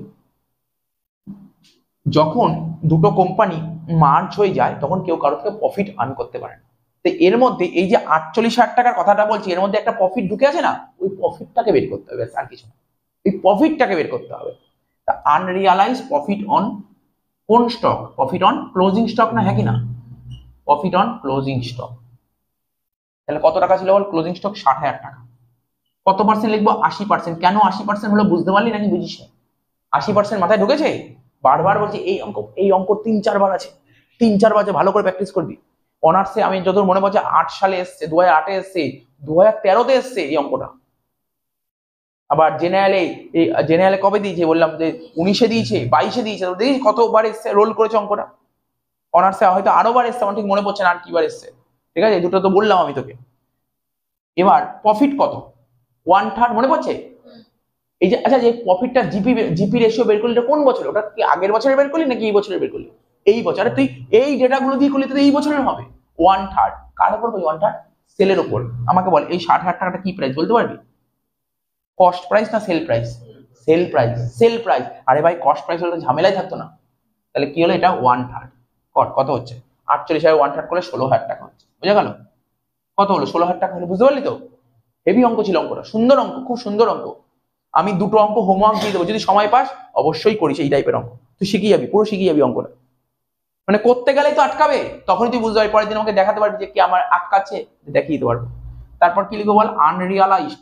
যখন দুটো কোম্পানি মার্জ হয়ে যায়, তখন কেউ কারো থেকে প্রফিট আর্ন করতে পারে না। তো এর মধ্যে এই যে আটচল্লিশ হাজার টাকার কথাটা বলছি, এর মধ্যে একটা প্রফিট ঢুকে আছে না, ওই প্রফিটটাকে বের করতে হবে, আর কিছু না। এই প্রফিটটাকে বের করতে হবে। তা আনরিয়ালাইজ প্রফিট অন কোন stock? Profit on closing stock না, হ্যাঁ কি না? Profit on closing stock. তাহলে কত টাকা ছিল বল? ক্লোজিং স্টক ষাট হাজার টাকা। কত পার্সেন্ট লিখবো? আশি পার্সেন্ট। কেন আশি পার্সেন্ট হলো বুঝতে পারলি নাকি বুঝিস না? আশি পার্সেন্ট মাথায় ঢুকেছে? বারবার বলছি এই অঙ্ক, এই অঙ্ক তিন চারবার আছে, তিন চারবার আছে, ভালো করে প্র্যাকটিস করবি। অনার্সে আমি যত মনে পড়ছে আট সালে এসছে, দু হাজার আটে এসছে, দু হাজার তেরোতে এসছে এই অঙ্কটা। আবার জেনারেলে, এই জেনারেলে কবে দিয়েছে বললাম যে উনিশে দিয়েছে, বাইশে দিয়েছে, দেখিস কতবার এসছে, রোল করেছে অঙ্কটা। অনার্সে হয়তো আরো বার এসছে, আমার ঠিক মনে পড়ছে না আর কি বার এসছে। ঠিক আছে, দুটো তো বললাম আমি তোকে। এবার প্রফিট কত? ওয়ান থার্ড, মনে পড়ছে? এই যে আচ্ছা, যে প্রফিটটা জিপি জিপি রেশিও বের করলি, এটা কোন বছরে? ওটা কি আগের বছরে বের করলি নাকি এই বছরে বের করলি? এই বছরে। তুই এই ডেটাগুলো দিয়ে করলি তো এই বছরের হবে। ওয়ান থার্ড কার উপর? ওয়ান থার্ড সেলের উপর। আমাকে বল এই ষাট হাজার টাকাটা কি প্রাইস বলতে পারবি? কস্ট প্রাইস না sale price? Sale price. Sale price. আরে ভাই কস্ট প্রাইস হলে তো ঝামেলাই থাকতো না। তাহলে কি হলো? এটা ওয়ান থার্ড। কত হচ্ছে? আটচল্লিশ হাজার ওয়ান থার্ড করলে ষোলো হাজার টাকা হচ্ছে। বুঝা গেল? কত হলো? ষোলো হাজার টাকা হলো। বুঝতে পারলি তো? হেভি অঙ্ক ছিল অঙ্কটা, সুন্দর অঙ্ক, খুব সুন্দর অঙ্ক। আমি দুটো অঙ্ক হোমওয়ার্ক দিয়ে দেবো, যদি সময় পাস অবশ্যই করিস এই টাইপের অঙ্ক। তুই শিখে যাবি, পুরো শিখে যাবি অঙ্কটা। মানে করতে গেলেই তো আটকাবে, তখনই তুই বুঝতে পারবি, পরের দিন আমাকে দেখাতে পারবি যে কি আমার আটকাচ্ছে, দেখিয়ে দিতে পারবো। তারপর কি লিখবো বল? আনরিয়ালাইজড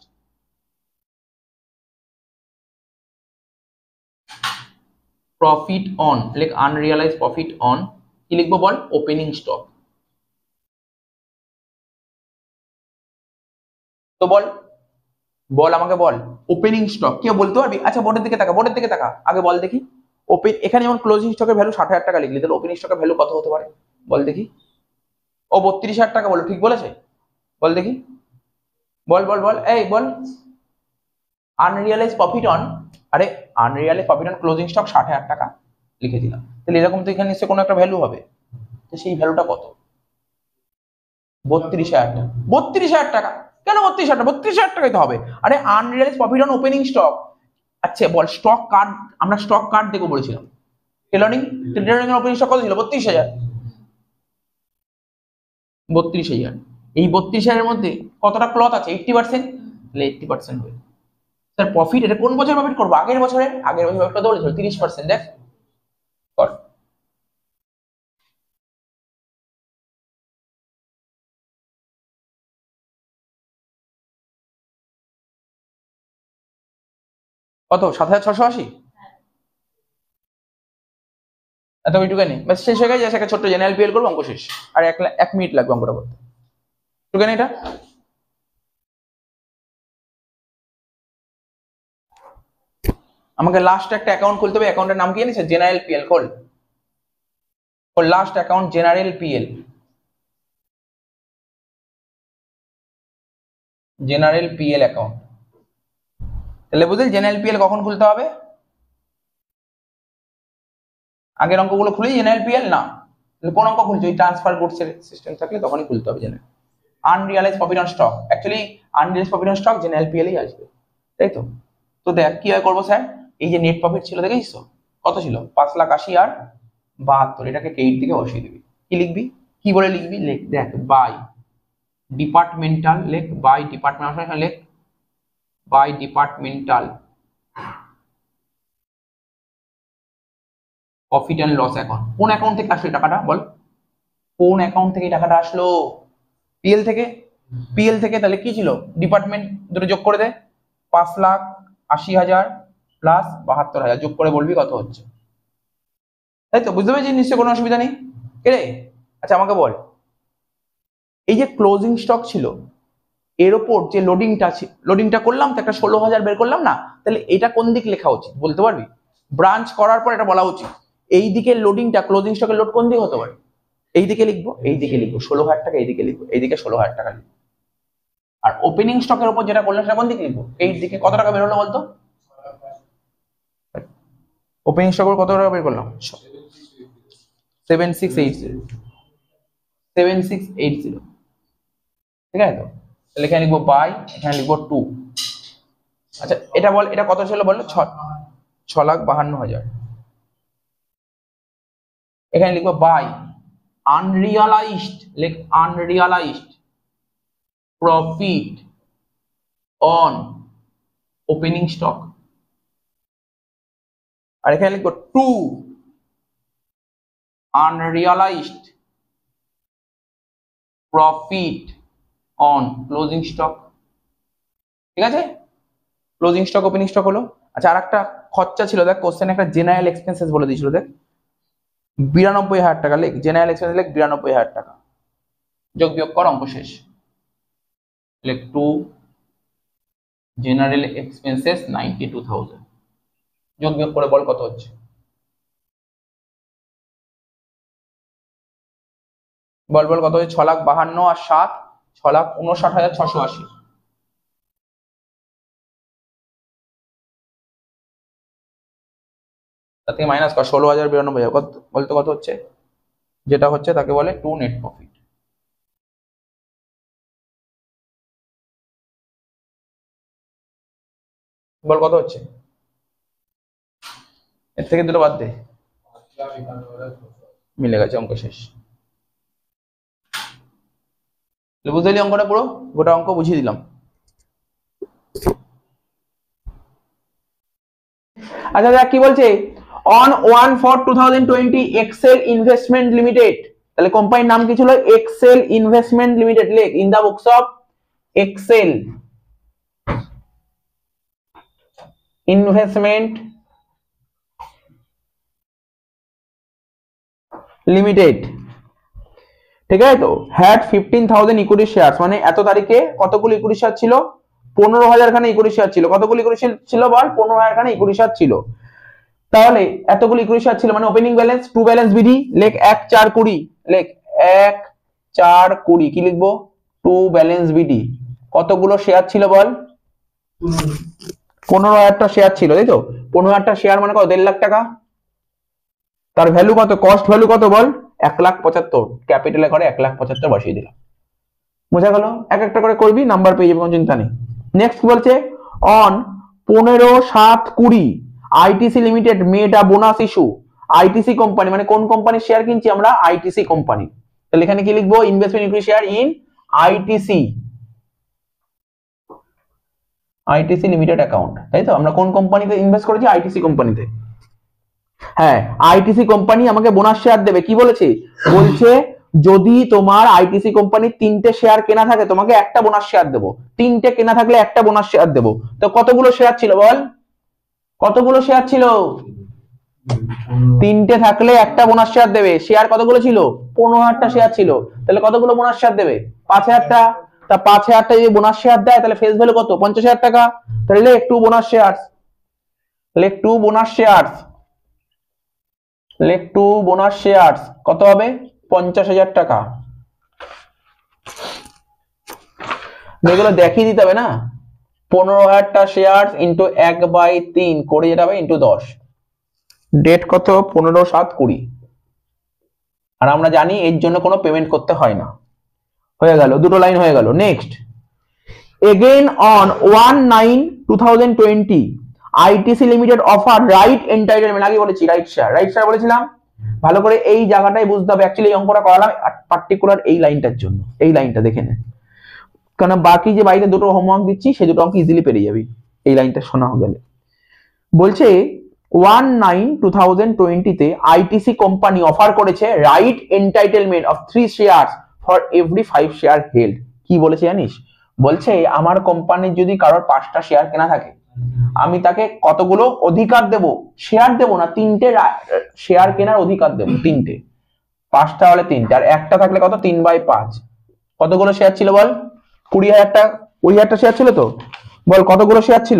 প্রফিট অন, লেখ আনরিয়ালাইজ প্রফিট অন। কি লিখবো বল? Opening stock. তো বল, বল আমাকে বল, ওপেনিং স্টক কেউ বলতে পারবি? আচ্ছা বোর্ডের দিকে তাকা, বোর্ডের দিকে তাকা, আগে বল দেখি। ওপেন, এখানে যেমন ক্লোজিং স্টকের ভ্যালু ষাট হাজার টাকা লিখলি, তাহলে ওপেনিং স্টকের ভ্যালু কত হতে পারে বল দেখি? ও বত্রিশ হাজার টাকা বলো, ঠিক বলেছে? বল দেখি, বল বল বল, এই বল। আনরিয়ালাইজ প্রফিট অন, আরে unrealise profit on closing stock ষাট হাজার টাকা লিখে দিলাম। তাহলে এরকম তো এখানে নিশ্চয়ই কোনো একটা ভ্যালু হবে, তো সেই ভ্যালুটা কত? বত্রিশ হাজার টাকা। বত্রিশ হাজার টাকা কেন? বত্রিশ হাজার টাকা, বত্রিশ হাজার টাকাই তো হবে। আরে unrealise profit on opening stock. আচ্ছা বল, স্টক কার্ড, আমরা স্টক কার্ড দেখো বলেছিলাম। টেলারিং, টেলারিং এর ওপেনিং স্টক কত ছিল? বত্রিশ হাজার। বত্রিশ হাজার। এই বত্রিশ হাজারের মধ্যে কতটা ক্লথ আছে? Eighty percent. তাহলে এইটটি পার্সেন্ট হবে স্যার প্রফিট। এটা কোন বছর প্রফিট করবো? আগের বছরের। আগের বছর কত বলেছিল? তিরিশ পার্সেন্ট। দেখ কর। কত? সাত হাজার ছশো আশি। এত ওইটুকানি বাস, শেষ হয়ে গেছে। একটা ছোট্ট জেনারেল পিএল করবো, অঙ্ক শেষ। আর এক এক মিনিট লাগবে অঙ্কটা করতে। ওইটুকানি এটা আমাকে লাস্ট একটা অ্যাকাউন্ট খুলতে হবে। অ্যাকাউন্টের নাম কি জানিস? General PL. খোল খোল last account general PL, general PL account. তাহলে বুঝলি জেনারেল পিএল কখন খুলতে হবে? আগের অঙ্কগুলো খুলি জেনারেল পিএল না, কোন অঙ্ক খুলছি? ওই ট্রান্সফার গুডস এর সিস্টেম থাকলে তখনই খুলতে হবে general. Unrealise profit on stock, actually unrealise profit on stock general পিএলই আসবে, তাই তো? তো দেখ কি হয় করবো স্যার, এই যে নেট প্রফিট ছিল দেখেছিস তো কত ছিল? পাঁচ লাখ আশি আর বাহাত্তর, এটাকে ক্রেডিট দিকে বসিয়ে দিবি। কি লিখবি? কি বলে লিখবি? লেখ দেখ বাই ডিপার্টমেন্টাল, লেখ বাই ডিপার্টমেন্টাল, লেখ by departmental profit and loss account. কোন অ্যাকাউন্ট থেকে আসলো টাকাটা বল? কোন অ্যাকাউন্ট থেকে টাকাটা আসলো? পিএল থেকে। পিএল থেকে তাহলে কি ছিল? ডিপার্টমেন্ট দুটো যোগ করে দে, পাঁচ লাখ আশি হাজার প্লাস বাহাত্তর হাজার যোগ করে বলবি কত হচ্ছে, তাই তো? বুঝতে পেরেছিস নিশ্চয়ই, কোনো অসুবিধা নেই। রে আচ্ছা আমাকে বল, এই যে ক্লোজিং স্টক ছিল এর ওপর যে লোডিংটা লোডিংটা করলাম তো একটা ষোলো হাজার বের করলাম না, তাহলে এটা কোন দিক লেখা উচিত বলতে পারবি? ব্রাঞ্চ করার পর এটা বলা উচিত এই দিকে লোডিংটা, ক্লোজিং স্টকের লোড কোন দিকে হতে পারে? এই দিকে লিখবো, এই দিকে লিখবো ষোলো হাজার টাকা, এইদিকে লিখবো, এইদিকে ষোলো হাজার টাকা লিখবো। আর ওপেনিং স্টকের উপর যেটা করলাম সেটা কোন দিকে লিখবো? এই দিকে। কত টাকা বের হলো বলতো? ওপেনিং স্টকের কত টাকা বের করলাম? Seven six eight zero, seven six eight zero, ঠিক আছে তো? তাহলে এখানে লিখবো বাই, এখানে লিখবো টু। আচ্ছা এটা বল, এটা কত ছিল বললো? ছ ছ লাখ বাহান্ন হাজার। এখানে লিখবো বাই আনরিয়ালাইজড, লেখ unrealised profit on opening stock. আর এখানে লিখবো to unrealised profit on closing stock, ঠিক আছে? ক্লোজিং স্টক ওপেনিং স্টক হলো। আচ্ছা আর একটা খরচা ছিল দেখ, কোশ্চেন একটা জেনারেল এক্সপেন্সেস বলে দিয়েছিল দেখ, বিরানব্বই হাজার টাকা। লেখ জেনারেল এক্সপেন্স, লেখ বিরানব্বই হাজার টাকা, যোগ বিয়োগ কর, অঙ্ক শেষ। লেখ to general expenses ninety two thousand, যোগ বিয়োগ করে বল কত হচ্ছে? বল বল কত হচ্ছে? ছ লাখ বাহান্ন আর সাত, ছ লাখ উনষাট হাজার ছশো আশি। তার থেকে মাইনাস কর ষোলো হাজার বিরানব্বই হাজার, বলতে কত হচ্ছে? যেটা হচ্ছে তাকে বলে টু নেট প্রফিট। বল কত হচ্ছে? এর থেকে দুটো বাদ দে, মিলে গেছে, অঙ্ক শেষ। বুঝতে দিলি অঙ্কটা? পুরো গোটা অঙ্ক বুঝিয়ে দিলাম। আচ্ছা দেখ কি বলছে, on one four two thousand twenty Excel Investment Limited, তাহলে কোম্পানির নাম কি ছিল? Excel Investment Limited. লেখ in the books of Excel Investment Limited, ঠিক আছে তো? Had fifteen thousand equity share, মানে এত তারিখে কতগুলো ইকুইটি শেয়ার ছিল? পনেরো হাজার খানে ইকুইটি শেয়ার ছিল। কতগুলো ইকুইটি শেয়ার ছিল বল? পনেরো হাজার খানে ইকুইটি শেয়ার ছিল। তাহলে এতগুলো ইকুইটি শেয়ার ছিল মানে opening balance to balance BD, লেখ এক চার কুড়ি, লেখ এক চার কুড়ি। কি লিখবো? To balance BD. কতগুলো শেয়ার ছিল বল? পনেরো হাজারটা শেয়ার ছিল, তাই তো? পনেরো হাজারটা শেয়ার মানে কত? দেড় লাখ টাকা। তার ভ্যালু কত? কস্ট ভ্যালু কত বল? এক লাখ পঁচাত্তর। ক্যাপিটালে করে এক লাখ পঁচাত্তর বসিয়ে দিলাম। বোঝা গেল? এক একটা করে করবি, নাম্বার পেয়ে যাবে, কোনো চিন্তা নেই। নেক্সট কি বলছে? অন পনেরো সাত কুড়ি ITC Limited made a bonus issue. ITC company মানে কোন কোম্পানির শেয়ার কিনছি আমরা? ITC company. তাহলে এখানে কি লিখবো? Investment equity share in ITC, ITC Limited account, তাই তো? আমরা কোন কোম্পানিতে ইনভেস্ট করেছি? আইটিসি কোম্পানিতে। হ্যাঁ, আইটিসি কোম্পানি আমাকে বোনাস শেয়ার দেবে। কি বলেছে? বলছে যদি তোমার আইটিসি কোম্পানির তিনটে শেয়ার কেনা থাকে তোমাকে একটা বোনাস শেয়ার দেবো, তিনটে কেনা থাকলে একটা বোনাস শেয়ার দেবো। তো কতগুলো শেয়ার ছিল বল? কতগুলো শেয়ার ছিল? তিনটে থাকলে একটা বোনাস শেয়ার দেবে। শেয়ার কতগুলো ছিল? পনেরো হাজারটা শেয়ার ছিল, তাহলে কতগুলো বোনাস শেয়ার দেবে? পাঁচ হাজারটা। তা পাঁচ হাজারটা যদি বোনাস শেয়ার দেয় তাহলে ফেস ভ্যালু কত? পঞ্চাশ হাজার টাকা। তাহলে একটু বোনাস শেয়ার, লেখ টু বোনাস শেয়ার, লেখ টু বোনাস শেয়ার কত হবে? পঞ্চাশ হাজার টাকা। এগুলো দেখিয়ে দিতে হবে না, পনেরো হাজারটা শেয়ার ইন্টু এক বাই তিন করে যেটা হবে ইন্টু দশ, ডেট কত? পনেরো সাত কুড়ি। আর আমরা জানি এর জন্য কোনো পেমেন্ট করতে হয় না। হয়ে গেল, দুটো লাইন হয়ে গেল। Next, again on one nine two thousand twenty ITC Limited offer right entitlement, আগে বলেছি রাইট শেয়ার, রাইট শেয়ার বলেছিলাম। ভালো করে এই জায়গাটাই বুঝতে হবে, অ্যাকচুয়ালি এই অঙ্কটা করালাম পার্টিকুলার এই লাইনটার জন্য। এই লাইনটা দেখে নে, কারণ বাকি যে বাইরে দুটো হোমওয়ার্ক দিচ্ছি সেই দুটো অঙ্ক ইজিলি পেরে যাবি এই লাইনটা শোনা গেলে। বলছে ওয়ান নাইন টু থাউজেন্ড টোয়েন্টিতে আইটিসি কোম্পানি অফার করেছে right entitlement of three share for every five share held. কি বলেছে জানিস? বলছে আমার কোম্পানির যদি কারোর পাঁচটা শেয়ার কেনা থাকে, আমি তাকে কতগুলো অধিকার দেব? শেয়ার দেব না, তিনটে শেয়ার কেনার অধিকার দেব, তিনটে। পাঁচটা হলে তিনটে, আর একটা থাকলে কত? তিন বাই পাঁচ। কতগুলো শেয়ার ছিল বল? কুড়ি হাজারটা, কুড়ি হাজারটা শেয়ার ছিল তো, বল কতগুলো শেয়ার ছিল?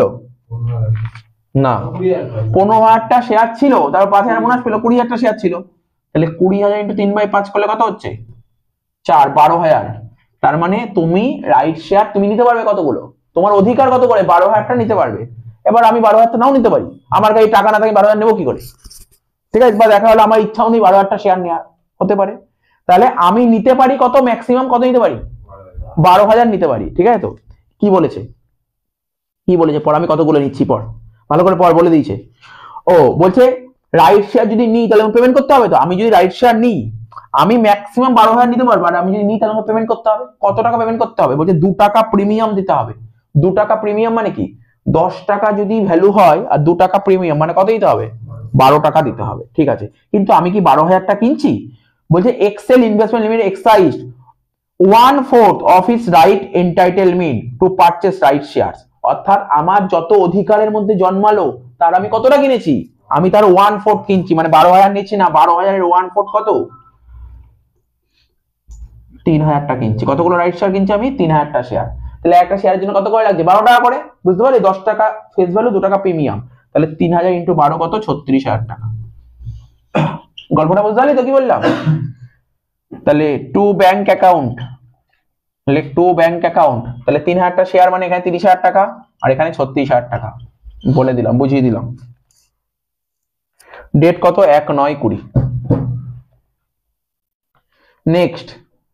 না, পনেরো হাজারটা শেয়ার ছিল, তারপর পাঁচ হাজার বোনাস পেল, কুড়ি হাজারটা শেয়ার ছিল। তাহলে কুড়ি হাজার ইন্টু তিন বাই পাঁচ করলে কত হচ্ছে? চার, বারো হাজার। তার মানে তুমি রাইট শেয়ার তুমি নিতে পারবে কতগুলো? তোমার অধিকার কত করে? বারো হাজারটা নিতে পারবে। এবার আমি বারো হাজারটা নাও নিতে পারি, আমার কাছে টাকা না থাকে বারো হাজার নেবো কি করে? ঠিক আছে, বা দেখা হলো আমার ইচ্ছাও নেই বারো হাজারটা শেয়ার নেওয়ার, হতে পারে। তাহলে আমি নিতে পারি কত? ম্যাক্সিমাম কত নিতে পারি? বারো হাজার নিতে পারি। ঠিক আছে, তো কি বলেছে? কি বলেছে পর, আমি কতগুলো নিচ্ছি পর, ভালো করে পর বলে দিয়েছে। ও বলছে রাইট শেয়ার যদি নিই তাহলে পেমেন্ট করতে হবে। তো আমি যদি রাইট শেয়ার নিই আমি ম্যাক্সিমাম বারো হাজার নিতে পারবো, আর আমি যদি নিই তাহলে আমাকে পেমেন্ট করতে হবে। কত টাকা পেমেন্ট করতে হবে? বলছে দু টাকা প্রিমিয়াম দিতে হবে। দু টাকা প্রিমিয়াম মানে কি? দশ টাকা যদি ভ্যালু হয় আর দু টাকা প্রিমিয়াম মানে কত দিতে হবে? বারো টাকা দিতে হবে। ঠিক আছে, কিন্তু আমি কি বারো হাজারটা কিনছি? বলছে Excel Investment Limited exercised one fourth of its right entitlement to purchase right shares. অর্থাৎ আমার যত অধিকারের মধ্যে জন্মালো তার আমি কতটা কিনেছি? আমি তার ওয়ান ফোর্থ কিনছি, মানে বারো হাজার নিচ্ছি না, বারো হাজারের ওয়ান ফোর্থ কত? তিন হাজারটা কিনছি। কতগুলো রাইট শেয়ার কিনছি আমি? তিন হাজারটা শেয়ার। তাহলে একটা শেয়ারের জন্য কত করে লাগছে? বারো টাকা করে, বুঝতে পারলি? দশ টাকা ফেস ভ্যালু, দু টাকা প্রিমিয়াম, তাহলে তিন হাজার ইন্টু বারো কত? ছত্রিশ হাজার টাকা। গল্পটা বুঝতে পারলি তো কি বললাম? তাহলে টু ব্যাংক অ্যাকাউন্ট, তাহলে টু ব্যাংক অ্যাকাউন্ট, তাহলে তিন হাজারটা শেয়ার মানে এখানে তিরিশ হাজার টাকা আর এখানে ছত্রিশ হাজার টাকা। বলে দিলাম, বুঝিয়ে দিলাম। ডেট কত? এক নয় কুড়ি। নেক্সট,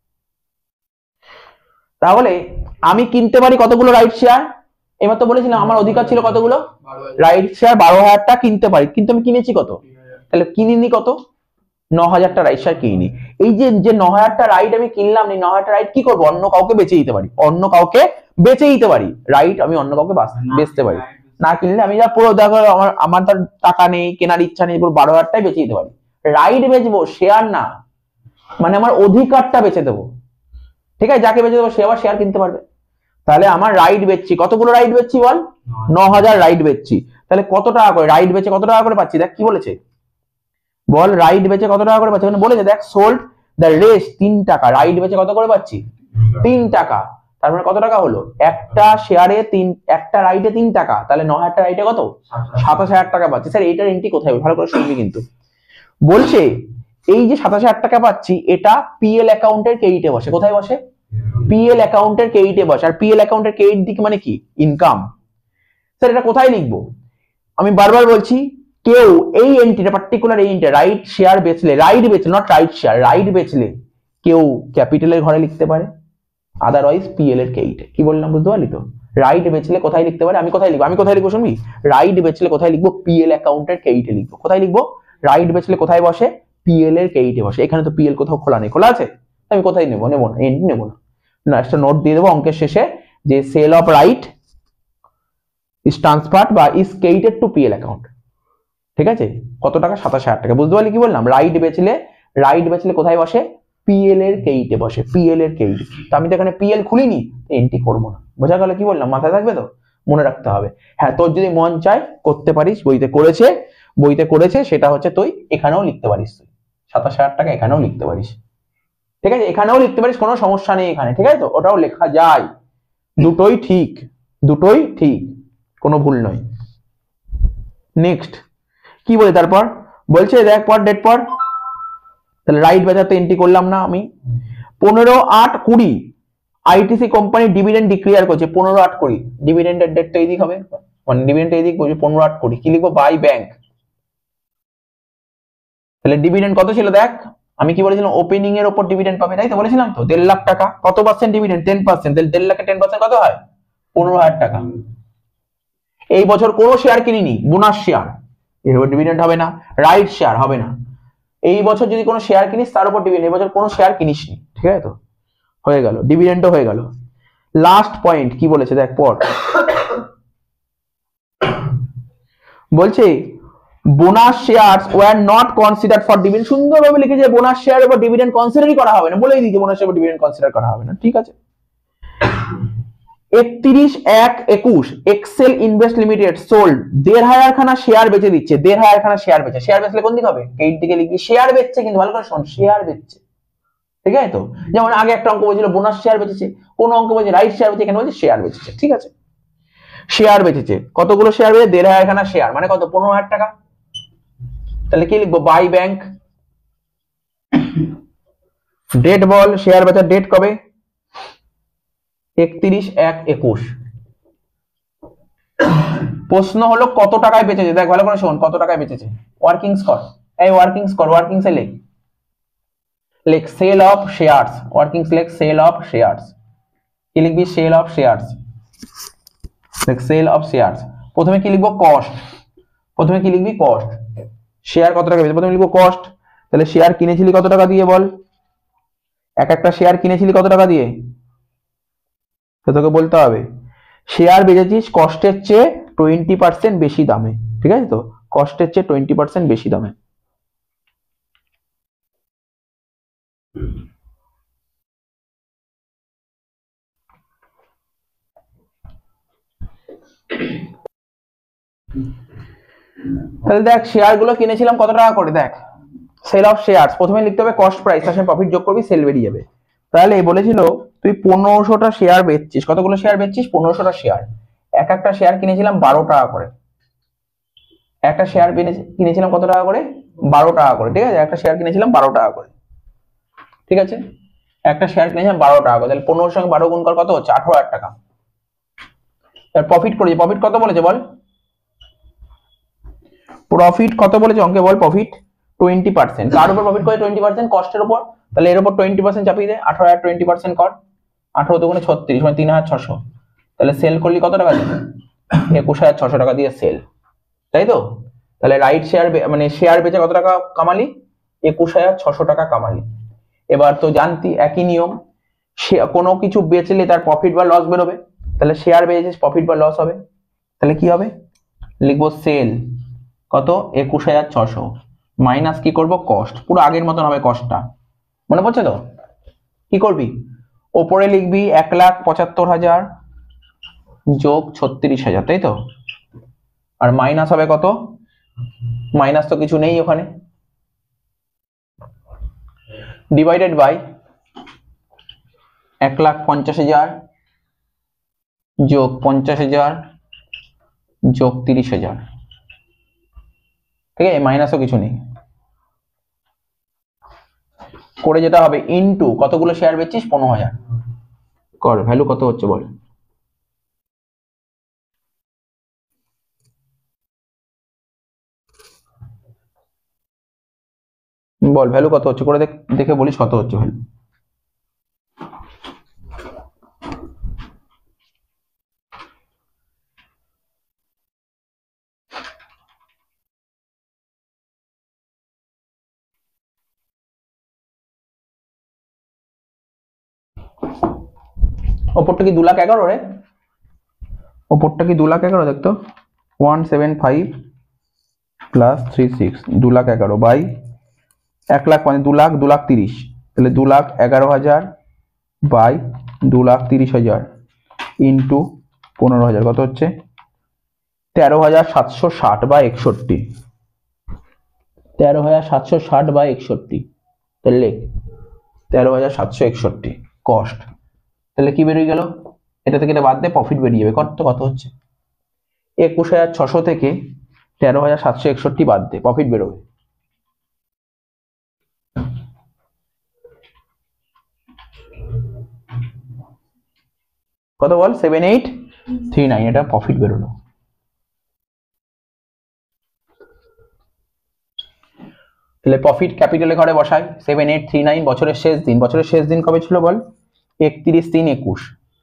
তাহলে আমি কিনতে পারি কতগুলো রাইট শেয়ার? এবার তো বলেছিলাম আমার অধিকার ছিল কতগুলো? রাইট শেয়ার বারো হাজারটা কিনতে পারি, কিন্তু আমি কিনেছি কত? তাহলে কিনিনি কত? ন হাজারটা রাইট শেয়ার কিনি। এই যে যে ন হাজারটা রাইট আমি কিনলাম, এই ন হাজারটা রাইট কি করবো? অন্য কাউকে বেচে দিতে পারি, অন্য কাউকে বেচে দিতে পারি। রাইট আমি অন্য কাউকে বেচতে পারি, না কিনলে আমি যা পুরো দেখো আমার আমার তার টাকা নেই, কেনার ইচ্ছা নেই, পুরো বারো হাজারটাই বেচে দিতে পারি। রাইট বেচবো, শেয়ার না, মানে আমার অধিকারটা বেচে দেবো। ঠিক আছে, যাকে বেচে দেবো সে আবার শেয়ার কিনতে পারবে। তাহলে আমার রাইট বেচছি, কতগুলো রাইট বেচছি বল? ন হাজার রাইট বেচছি। তাহলে কত টাকা করে রাইট বেচে কত টাকা করে পাচ্ছি? দেখ কি বলেছে বল, রাইট বেচে কত টাকা করে পাচ্ছি? মানে বলেছে দেখ, সোল্ড দ্য রেস্ট তিন টাকা, রাইট বেচে কত করে পাচ্ছি? তিন টাকা। তার মানে কত টাকা হলো? একটা শেয়ারে তিন, একটা রাইটে তিন টাকা, তাহলে ন হাজারটা রাইটে কত? সাতাশ হাজার টাকা পাচ্ছি। স্যার এইটার এন্ট্রি কোথায়? ভালো করে শুনবি কিন্তু। বলছে এই যে সাতাশ হাজার টাকা পাচ্ছি এটা পিএল অ্যাকাউন্টের ক্রেডিটে বসে। কোথায় বসে? পিএল অ্যাকাউন্টের ক্রেডিটে বসে। আর পিএল অ্যাকাউন্টের ক্রেডিট দিক মানে কি? ইনকাম। স্যার এটা কোথায় লিখবো? আমি বারবার বলছি, কেউ এই এন্ট্রিটা পার্টিকুলার এই এন্ট্রি রাইট শেয়ার বেচলে, রাইট বেচলে, নট রাইট শেয়ার, রাইট বেচলে কেউ ক্যাপিটালের ঘরে লিখতে পারে, আদারওয়াইজ পিএল এর ক্রেডিটে। কি বললাম বুঝতে পারলি তো? রাইট বেচলে কোথায় লিখতে পারে? আমি কোথায় লিখবো? আমি কোথায় লিখবো শুনবি? রাইট বেচলে কোথায় লিখবো? পিএল অ্যাকাউন্টের ক্রেডিটে লিখবো। কোথায় লিখবো? রাইট বেচলে কোথায় বসে? পিএল এর ক্রেডিটে বসে। এখানে তো পিএল কোথাও খোলা নেই, খোলা আছে? আমি কোথায় নেবো? নেবো না, এন্ট্রি নেবো না। না, একটা নোট দিয়ে দেবো অঙ্কের শেষে যে sale of right is transferred বা is credited to PL account. ঠিক আছে, কত টাকা? সাতাশ হাজার টাকা। বুঝতে পারলি কি বললাম? রাইট বেচলে, রাইট বেচলে কোথায় বসে? পিএল এর ক্রেডিটে বসে, পিএল এর ক্রেডিট। তো আমি তো এখানে পিএল খুলিনি, এন্ট্রি করবো না। বোঝা গেল কি বললাম? মাথায় থাকবে তো, মনে রাখতে হবে। হ্যাঁ, তোর যদি মন চায় করতে পারিস, বইতে করেছে। বইতে করেছে সেটা হচ্ছে তুই এখানেও লিখতে পারিস, তুই সাতাশ হাজার টাকা এখানেও লিখতে পারিস, ঠিক আছে, এখানেও লিখতে পারিস, কোনো সমস্যা নেই এখানে, ঠিক আছে, তো ওটাও লেখা যায়, দুটোই ঠিক, দুটোই ঠিক, কোনো ভুল নয়। নেক্সট কি বলে তারপর বলছে দেখ পর ডেট পর, তাহলে রাইট বাজারতে এন্ট্রি করলাম না আমি, পনেরো আট কুড়ি আইটিসি কোম্পানি ডিভিডেন্ড ডিক্লেয়ার করছে, পনেরো আট কুড়ি ডিভিডেন্ডের ডেটটা এইদিক হবে, মানে ডিভিডেন্ড এইদিক বলছে পনেরো আট কুড়ি, কি লিখবো বাই ব্যাংক, তাহলে ডিভিডেন্ড কত ছিল দেখ, আমি কি বলেছিলাম ওপেনিং এর উপর ডিভিডেন্ড পাবে, তাই তো বলেছিলাম তো, দেড় লাখ টাকা, কত পার্সেন্ট ডিভিডেন্ড, টেন পার্সেন্ট, তাহলে দেড় লাখে টেন পার্সেন্ট কত হয়, পনেরো হাজার টাকা। এই বছর কোনো শেয়ার কিনিনি, বোনাস শেয়ার, এর উপর ডিভিডেন্ড হবে না, রাইট শেয়ার হবে না, এই বছর যদি কোনো শেয়ার কিনিস তার উপর ডিভিডেন্ড, এই বছর কোনো শেয়ার কিনিসনি, ঠিক আছে তো, হয়ে গেল, ডিভিডেন্ডও হয়ে গেল। লাস্ট পয়েন্ট কি বলেছে দেখ পর, বলছে bonus shares were not considered for dividend, সুন্দরভাবে লিখেছে বোনাস শেয়ারের উপর ডিভিডেন্ড কনসিডারই করা হবে না, বলেই দিয়েছে বোনাস শেয়ারের উপর ডিভিডেন্ড কনসিডার করা হবে না, ঠিক আছে। একত্রিশ এক একুশ এক্সেল ইনভেস্ট লিমিটেড সোল্ড, দেড় হাজার খানা শেয়ার বেচে দিচ্ছে, দেড় হাজার খানা শেয়ার বেচে, শেয়ার বেচলে কোন দিক হবে, এই দিকে লিখবি শেয়ার বেচছে, কিন্তু ভালো করে শোন শেয়ার বেচছে, ঠিক আছে তো, যেমন আগে একটা অঙ্ক বলছিল বোনাস শেয়ার বেচেছে, কোন অঙ্ক বলছে রাইট শেয়ার বেচে, এখানে বলছে শেয়ার বেচেছে, ঠিক আছে, শেয়ার বেচেছে, কতগুলো শেয়ার বেচে, দেড় হাজার খানা শেয়ার, মানে কত, পনেরো হাজার টাকা, তাহলে কি লিখবো বাই ব্যাংক, ডেট বল, শেয়ার বেচার ডেট কবে, একত্রিশ এক একুশ, প্রশ্ন হলো কত টাকায় বেচেছে, দেখ ভালো করে শোন, কত টাকায় বেচেছে, ওয়ার্কিংস কর, এই ওয়ার্কিংস কর, ওয়ার্কিংস এ লেখ, লেখ সেল অফ শেয়ারস, ওয়ার্কিংস লেখ সেল অফ শেয়ারস, কি লিখবি সেল অফ শেয়ারস, লেখ সেল অফ শেয়ারস, প্রথমে কি লিখবো কস্ট, প্রথমে কি লিখবি কস্ট, শেয়ার কত টাকা বেচেছে, প্রথমে লিখবো কস্ট, তাহলে শেয়ার কিনেছিলি কত টাকা দিয়ে বল, এক একটা শেয়ার কিনেছিলি কত টাকা দিয়ে, তো তোকে বলতে হবে, শেয়ার বেচেছিস কস্টের চেয়ে টোয়েন্টি পার্সেন্ট বেশি দামে, ঠিক আছে তো, কস্টের চেয়ে টোয়েন্টি পার্সেন্ট বেশি দামে। তাহলে দেখ শেয়ার গুলো কিনেছিলাম কত টাকা করে, দেখ সেল অফ শেয়ারস, প্রথমে লিখতে হবে কস্ট প্রাইস, তার সাথে প্রফিট যোগ করবি, সেল বেরিয়ে যাবে, তাহলে বলেছিল তুই পনেরোশোটা শেয়ার বেচছিস, কতগুলো শেয়ার বেচছিস, পনেরোশোটা শেয়ার, এক একটা শেয়ার কিনেছিলাম বারো টাকা করে, একটা শেয়ার কিনেছিলাম কত টাকা করে, বারো টাকা করে, ঠিক আছে, একটা শেয়ার কিনেছিলাম বারো টাকা করে, ঠিক আছে, একটা শেয়ার কিনেছিলাম বারো টাকা করে, তাহলে পনেরোর সঙ্গে বারো গুণ কর, কত হচ্ছে, আঠারো হাজার টাকা। প্রফিট করেছি, প্রফিট কত বলেছে বল, প্রফিট কত বলেছে অঙ্কে বল, প্রফিট টোয়েন্টি পার্সেন্ট, কার উপর প্রফিট করে, টোয়েন্টি পার্সেন্ট কস্টের উপর, তাহলে এর উপর টোয়েন্টি পার্সেন্ট চাপিয়ে দে, আঠারো হাজার টোয়েন্টি পার্সেন্ট কর, আঠারো দুগুণে ছত্রিশ, মানে তিন হাজার ছশো, তাহলে সেল করলি কত টাকা দিয়ে, একুশ হাজার ছশো টাকা দিয়ে সেল, তাই তো, তাহলে রাইট শেয়ার মানে শেয়ার বেচে কত টাকা কামালি, একুশ হাজার ছশো টাকা কামালি। এবার তো জানতি একই নিয়ম, কোনো কিছু বেচলে তার প্রফিট বা লস বেরোবে, তাহলে শেয়ার বেচেছিস প্রফিট বা লস হবে, তাহলে কি হবে, লিখবো সেল কত, একুশ হাজার ছশো মাইনাস কি করবো কস্ট, পুরো আগের মতন হবে কস্টটা, মনে পড়ছে তো, কি করবি ওপরে লিখবি এক লাখ পঁচাত্তর হাজার যোগ ছত্রিশ হাজার, তাই তো, আর মাইনাস হবে কত, মাইনাস তো কিছু নেই ওখানে, ডিভাইডেড বাই এক লাখ পঞ্চাশ হাজার যোগ পঞ্চাশ হাজার যোগ তিরিশ হাজার, ঠিক আছে, মাইনাসও কিছু নেই, করে যেটা হবে ইনটু কতগুলো শেয়ার বেচছিস, পনেরো হাজার কর, ভ্যালু কত হচ্ছে বল, বল ভ্যালু কত হচ্ছে, করে দেখে বলিস কত হচ্ছে ভ্যালু, ওপরটা কি দু লাখ এগারো রে, ওপরটা কি দু লাখ এগারো, দেখতো one seven five plus three six, দু লাখ এগারো বাই এক লাখ মানে দু লাখ, দু লাখ তিরিশ, তাহলে দু লাখ এগারো হাজার বাই দু লাখ তিরিশ হাজার ইন্টু পনেরো হাজার, কত হচ্ছে তেরো হাজার সাতশো ষাট বা একষট্টি, তেরো হাজার সাতশো ষাট বাই একষট্টি, তাহলে তেরো হাজার সাতশো একষট্টি কস্ট, তাহলে কি বেরিয়ে গেল, এটা থেকে এটা বাদ দিয়ে প্রফিট বেরিয়ে যাবে। কত কত হচ্ছে একুশ হাজার ছশো থেকে তেরো হাজার সাতশো একষট্টি বাদ দিয়ে প্রফিট বেরোবে। কত বল, সেভেন এইট থ্রি নাইন, এটা প্রফিট বেরোলো। তাহলে প্রফিট ক্যাপিটালে ঘরে বসাই, সেভেন এইট থ্রি নাইন, বছরের শেষ দিন, বছরের শেষ দিন কবে ছিল বল, একত্রিশ তিন একুশ,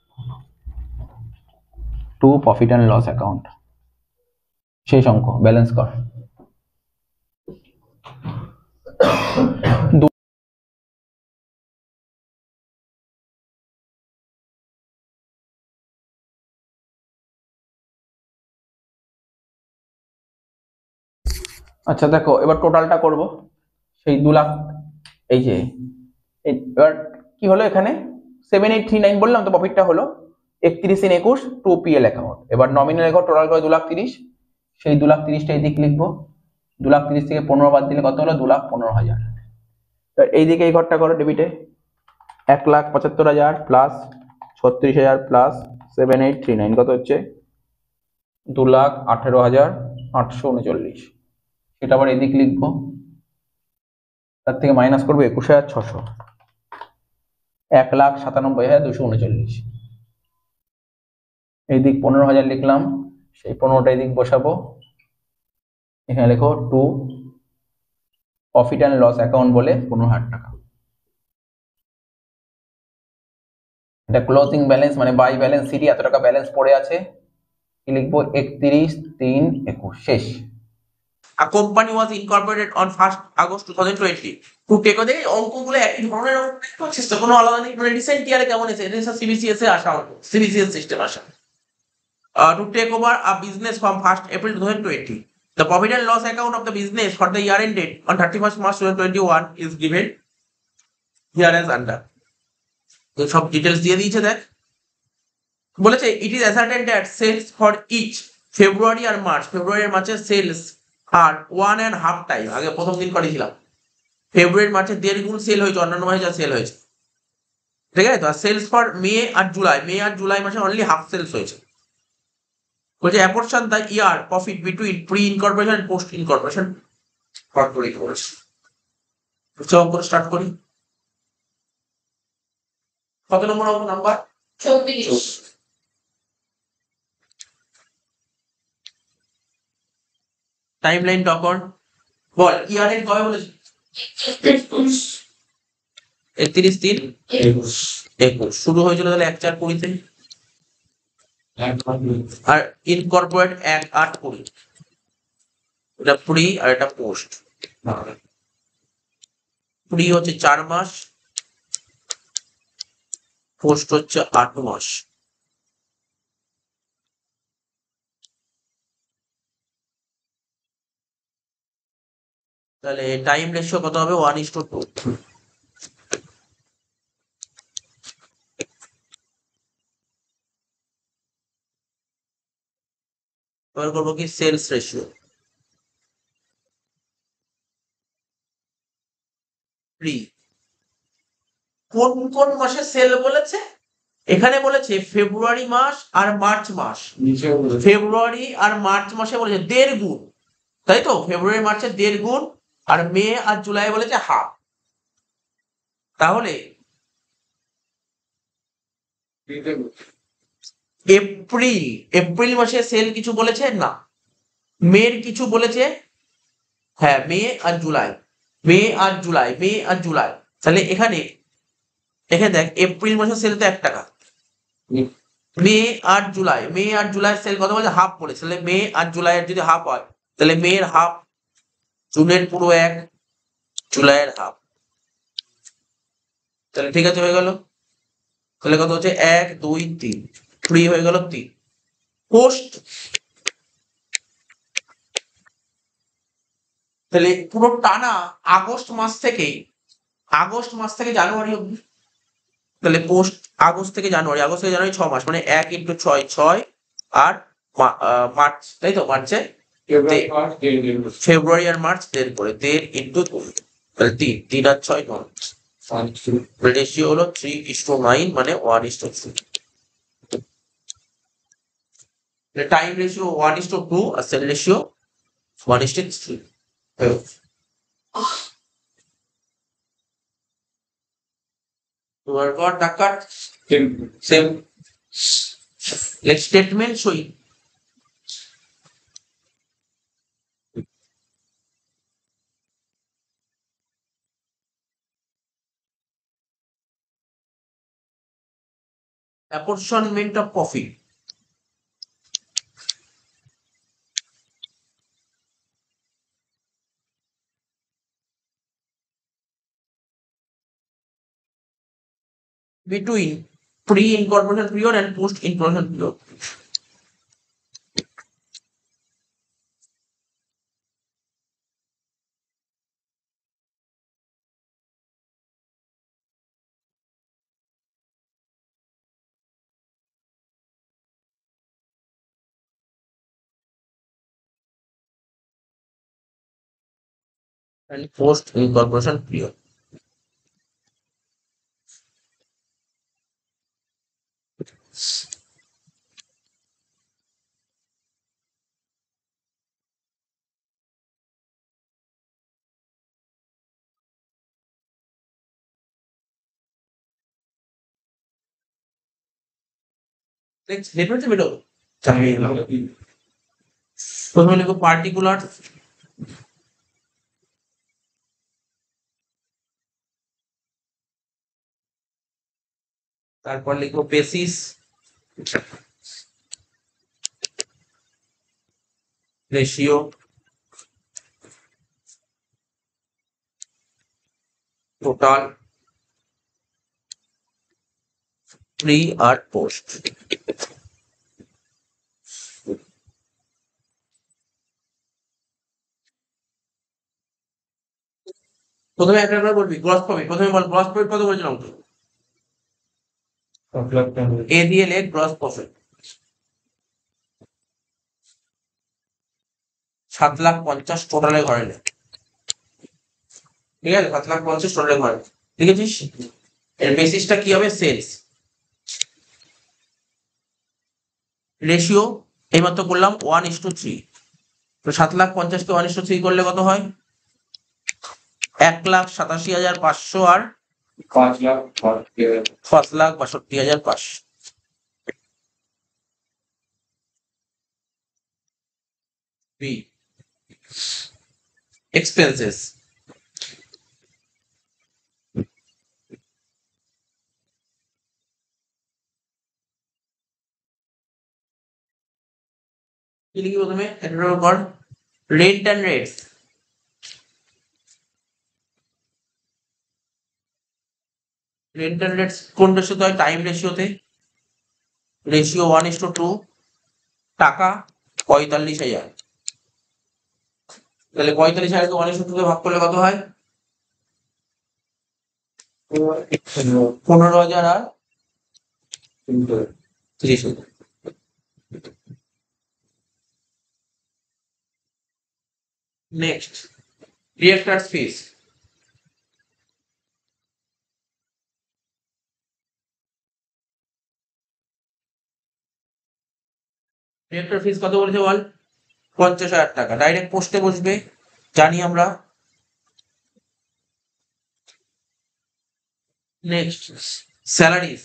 to profit and loss account, শেষ অঙ্ক ব্যালেন্স কর। আচ্ছা দেখো এবার টোটালটা করব, সেই দু লাখ, এই যে এবার কি হলো এখানে সেভেন এইট থ্রি নাইন বললাম তো, প্রফিটটা হলো একত্রিশ তিন একুশ, টু পিএল অ্যাকাউন্ট। এবার নমিনাল রেকর্ড টোটাল করে দু লাখ তিরিশ, সেই দু লাখ তিরিশটা এই দিক লিখবো, দু লাখ তিরিশ থেকে পনেরো বাদ দিলে কত হলো, দু লাখ পনেরো হাজার। এই দিকে এই ঘরটা করো ডেবিটে, এক লাখ পঁচাত্তর হাজার প্লাস ছত্রিশ হাজার plus seven eight three nine, কত হচ্ছে দু লাখ আঠেরো হাজার আটশো উনচল্লিশ। সেটা আবার এদিক লিখবো, তার থেকে মাইনাস করবো একুশ হাজার ছশো, এক লাখ সাতানব্বই হাজার দুশো উনচল্লিশ। এই দিক পনেরো হাজার লিখলাম, সেই পনেরোটা এদিক বসাবো, এখানে লেখো to profit and loss account বলে পনেরো হাজার টাকা। এটা ক্লোজিং ব্যালেন্স মানে বাই ব্যালেন্স সিটি, এত টাকা ব্যালেন্স পড়ে আছে, কি লিখবো একত্রিশ তিন একুশ, শেষ। A company was incorporated on first August twenty twenty. To take ওদের অঙ্কগুলো একই ধরনের অঙ্ক দেখতে পাচ্ছিস তো, কোনো আলাদা নেই। মানে রিসেন্ট ইয়ারে কেমন এসে, এটা সিবিসিএস এ আসা অঙ্ক, সিবিসিএস সিস্টেম আসা। Uh, to take over a business from first April twenty twenty. The profit and loss account of the business for the year ended on thirty-first March twenty twenty-one is given here as under. তো সব ডিটেলস দিয়ে দিয়েছে দেখ, বলেছে it is ascertained that sales for each February আর মার্চ, ফেব্রুয়ারি আর মার্চের সেলস আর ওয়ান অ্যান্ড হাফ টাইম, আগে প্রথম দিন করেছিলাম ফেব্রুয়ারি মার্চের দেড় গুণ সেল হয়েছে, অন্যান্য মাসে যা সেল হয়েছে, ঠিক আছে। তো সেলস ফর মে আর জুলাই, মে আর জুলাই মাসে অনলি হাফ সেলস হয়েছে। বলছে apportion the year profit between pre incorporation and post incorporation corporate করেছে। অঙ্ক স্টার্ট করি, কত নম্বর অঙ্ক, নাম্বার চৌত্রিশ। টাইম লাইন তখন বল, ইয়ার এন্ড কবে বলেছে, একত্রিশ তিন একুশ, একুশ শুরু হয়েছিল তাহলে এক চার কুড়িতে, আর ইনকর্পোরেট এক আট কুড়ি, এটা প্রি আর এটা পোস্ট। প্রি হচ্ছে চার মাস, পোস্ট হচ্ছে আট মাস। তাহলে টাইম রেশিও কত হবে, ওয়ান ইস টু টু। এবার করবো কি সেলস রেশিও, প্রি কোন কোন মাসে সেল বলেছে, এখানে বলেছে ফেব্রুয়ারি মাস আর মার্চ মাস, ফেব্রুয়ারি আর মার্চ মাসে বলেছে দেড় গুণ, তাই তো, ফেব্রুয়ারি মার্চের দেড় গুণ, আর মে আর জুলাই বলেছে হাফ। তাহলে এপ্রিল, এপ্রিল মাসে সেল কিছু বলেছে না, মের কিছু বলেছে, হ্যাঁ মে আর জুলাই, মে আর জুলাই, মে আর জুলাই। তাহলে এখানে এখানে দেখ এপ্রিল মাসের সেল তো এক টাকা, মে আর জুলাই, মে আর জুলাই সেল কত বলছে, হাফ বলেছে, তাহলে মে আর জুলাইয়ের যদি হাফ হয় তাহলে মের হাফ, জুনের পুরো এক, জুলাইয়ের হাফ, তাহলে ঠিক আছে হয়ে গেল। তাহলে কত হচ্ছে এক দুই তিন, ফ্রি হয়ে গেল তিন। পোস্ট তাহলে পুরো টানা আগস্ট মাস থেকে, আগস্ট মাস থেকে জানুয়ারি অব্দি, তাহলে পোস্ট আগস্ট থেকে জানুয়ারি, আগস্ট থেকে জানুয়ারি ছ মাস, মানে এক ইন্টু ছয় ছয়, আর মার্চ, তাই তো, মার্চে ফেব্রুয়ারি আর মার্চ দেড় করে দেড় ইন্টু তাহলে তিন তিন আর ছয় নয় রেশিও হলো থ্রি ইস টু নাইন মানে one is two three time ratio one is to two আর sale ratio one is two three তোমার পর টাকা সেম স্টেটমেন্ট সই apportionment of profit between pre-incorporation period and post-incorporation period. And post-incorporation period. Next, difference below. প্রথমে লিখো পার্টিকুলার তারপর লিখো বেসিস রেশিও টোটাল প্রি আর পোস্ট প্রথমে একটা একটা বলবি গ্রস প্রফিট প্রথমে বল গ্রস প্রফিট কত বলেছিলাম এ দিয়ে লেখ গ্রস প্রফিট সাত লাখ পঞ্চাশ টোটালে ঘরে নে ঠিক আছে সাত লাখ পঞ্চাশ টোটালে ঘরে লিখেছিস এর বেসিসটা কি হবে সেলস রেশিও এইমাত্র করলাম ওয়ান ইস টু থ্রি তো সাত লাখ পঞ্চাশকে ওয়ান ইস টু থ্রি করলে কত হয় এক লাখ সাতাশি হাজার পাঁচশো আর পাঁচ লাখ পাঁচ লাখ বাষট্টি হাজার পাঁচশো বি এক্সপেন্সেস কি লিখি প্রথমে এটার উপর rent and rates rent and rates কোন রেশিওতে হয় টাইম রেশিওতে ratio one is to two টাকা পঁয়তাল্লিশ হাজার তাহলে পঁয়তাল্লিশ হাজারকে ওয়ান ইস টু টু ভাগ করলে কত হয় পনেরো হাজার আর ত্রিশ হাজার next directors fees director fees কত বলেছে বল পঞ্চাশ হাজার টাকা ডাইরেক্ট পোস্টে বসবে জানি আমরা নেক্সট স্যালারিজ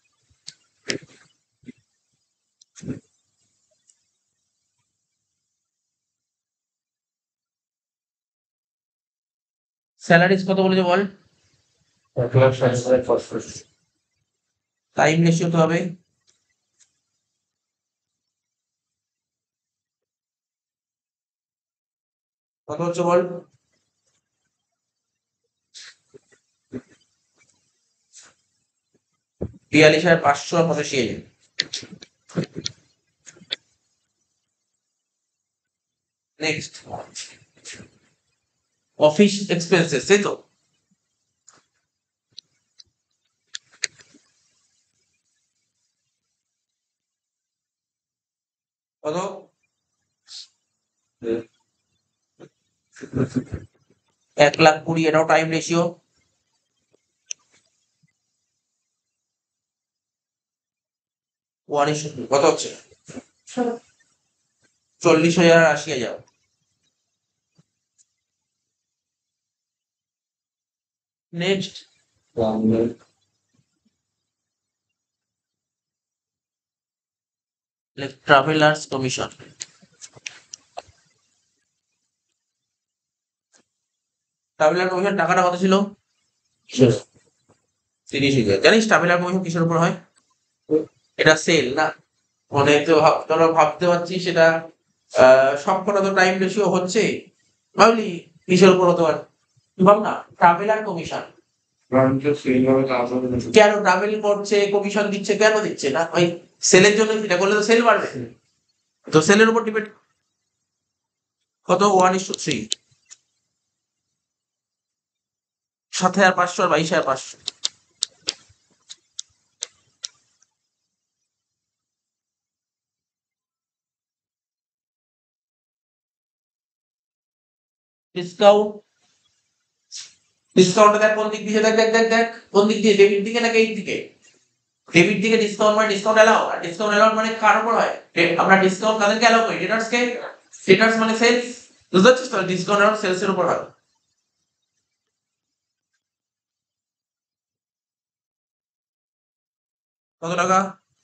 স্যালারিজ কত বলেছে বল এক লাখ ষাট হাজার পাঁচশো টাইম রেশিও তো হবে কত হচ্ছে বল বিয়াল্লিশ হাজার পাঁচশো আর পঁচাশি হাজার নেক্সট অফিস এক্সপেন্সেস তাই তো কত এক লাখ কুড়ি, এটাও টাইম রেশিও। ওয়ান ইস কত হচ্ছে? চল্লিশ হাজার আর আশি হাজার। Next, One lakh. Travellers commission. Traveller commission টাকাটা কত ছিল? Sure. তিরিশ হাজার। জানিস ট্রাভেলার কমিশন কিসের উপর হয়? এটা সেল না, মানে তো ভাব- তোরা ভাবতে পারছিস সেটা আহ সবকটা তো টাইম রেশিও হচ্ছে, ভাবলি কিসের উপর হতে পারে? তুই ভাব না, traveller commission. One just saying about the কেন ট্রাভেল করছে, কমিশন দিচ্ছে, কেন দিচ্ছে না? ওই সেলের জন্য, সেটা করলে তো সেল বাড়বে, তো সেলের উপর ডিপেন্ড। কত? ওয়ান ইস টু থ্রি, সাত হাজার পাঁচশো আর বাইশ হাজার পাঁচশো। ডিসকাউন্ট, ডিসকাউন্টটা দেখ কোন দিক দিয়ে, দেখ দেখ দেখ দেখ কোন দিক দিয়ে, ডেবিট দিকে নাকি এই দিকে? ডেবিট দিকে ডিসকাউন্ট মানে ডিসকাউন্ট অ্যালাউ, আর ডিসকাউন্ট অ্যালাউ মানে কার উপর হয়? ডে- আমরা ডিসকাউন্ট কাদেরকে অ্যালাউ করি? ট্রেডার্স কে। ট্রেডার্স মানে সেলস, বুঝতে পারছিস তো? ডিসকাউন্ট অ্যালাউ সেলস এর উপর হয়। কত টাকা?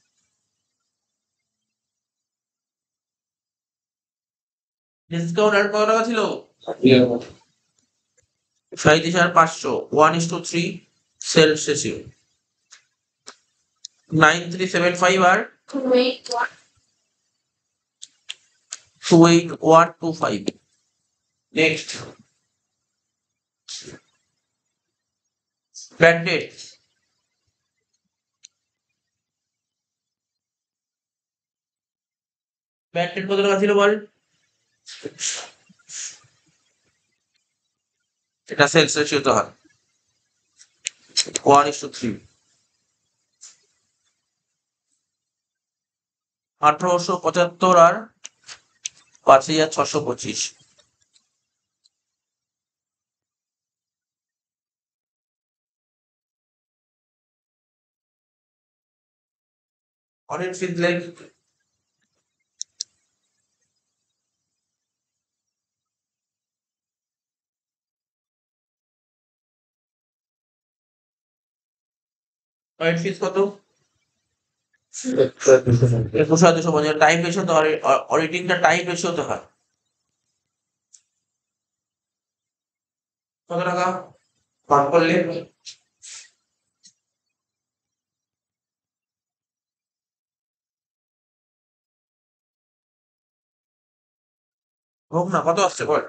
ডিসকাউন্ট আর কত টাকা ছিল? Yeah. সাঁইত্রিশ হাজার পাঁচশো। One is two three sales ratio nine three seven five আর two eight one two five. Next, branded. Branded কত টাকা ছিল বল? এটা সেলস রেশিওতে হয় ওয়ান ইস টু থ্রি। আঠারোশো পঁচাত্তর আর পাঁচ হাজার ছশো পঁচিশ। অনেক ফিল লাইক অনেক ফিস কত? একুশ হাজার দুশো পঞ্চাশ। টাইম রেশিও তো অডিটিংটা টাইম রেশিওতে হয়। কত টাকা ভাগ করলে? হোক না, কত আসছে বল?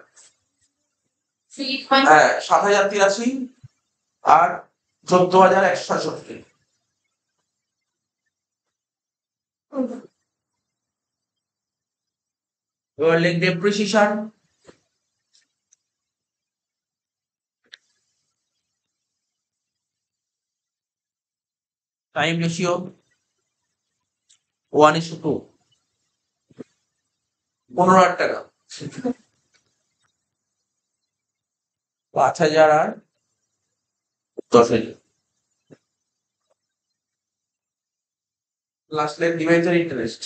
হ্যাঁ, সাত হাজার তিরাশি আর চোদ্দ হাজার একশো সাতষট্টি। এবার লিখ depreciation. Time ratio one is to, পনেরো হাজার টাকা। পাঁচ হাজার আর দশ হাজার। Last line debenture interest.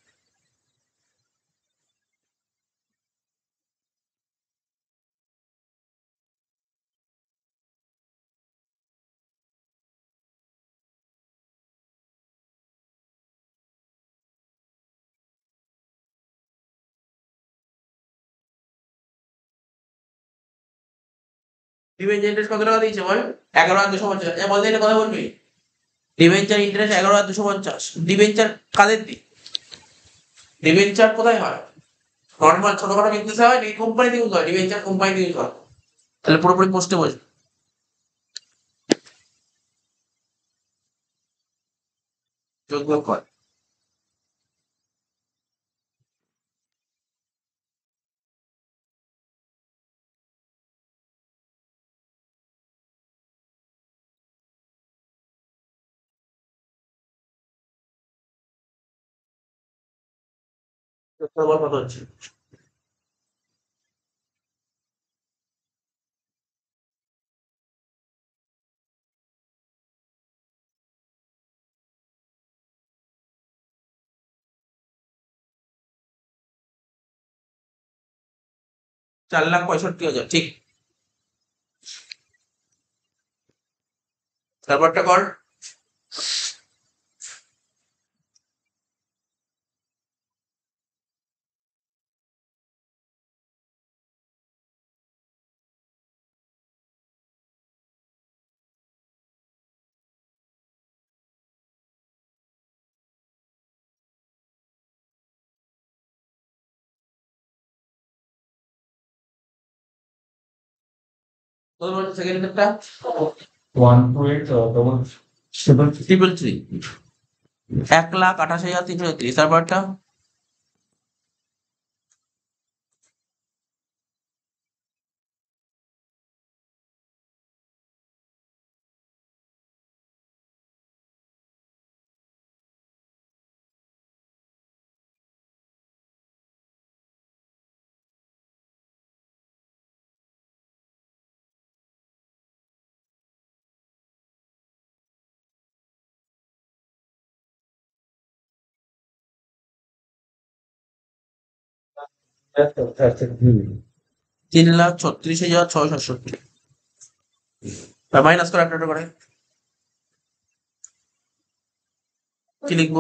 Debenture interest কত টাকা দিয়েছে বল? এগারো হাজার দুশো পঞ্চাশ। বলতে এটা কথা বলবি? ডিভেঞ্চার ইন্টারেস্ট এগারো হাজার দুশো পঞ্চাশ। ডিভেঞ্চার কাদের দিই? ডিভেঞ্চার কোথায় হয়? নর্মাল ছোটখাটো বিজনেসে হয় নাকি কোম্পানিতে ইউজ হয়? ডিভেঞ্চার কোম্পানিতে ইউজ হয়। তাহলে পুরোপুরি পোস্টে বসবে। যোগ্য কর। যোগ্য কর কত হচ্ছে? চার লাখ পঁয়ষট্টি হাজার ঠিক। তারপরটা কর। সেকেন্ডটা one two eight double seven triple three, এক লাখ আঠাশ হাজার তিনশো তিরিশ। তারপরটা তিন লাখ ছত্রিশ হাজার ছয় সাতষট্টি। মাইনাস করে একটা একটা করে কি লিখবো?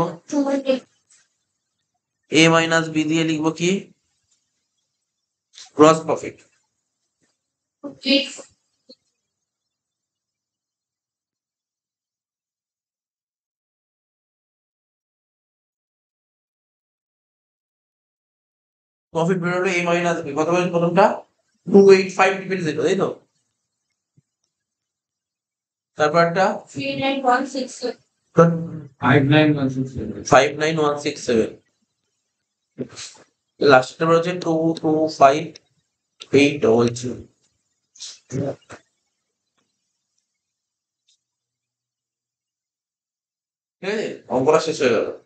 এ মাইনাস বি দিয়ে লিখবো কি? Gross profit. প্রফিট বেরোলো এ মাইনাস বি, কত বলছে প্রথমটা? Two eight five depend zero, তাই তো? তারপর একটা five nine one six five nine one six seven. লাস্টটা হচ্ছে two two five eight double zero. ঠিক আছে, অঙ্কটা শেষ হয়ে গেল।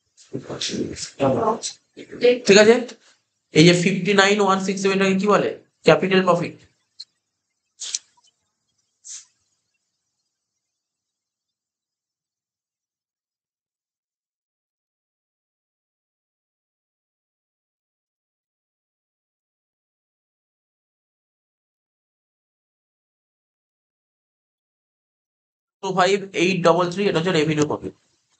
ঠিক আছে, এই যে ফিফটি নাইন ওয়ান সিক্স সেভেনটাকে কি বলে? Capital profit. Two five eight double three, এটা হচ্ছে রেভিনিউ প্রফিট।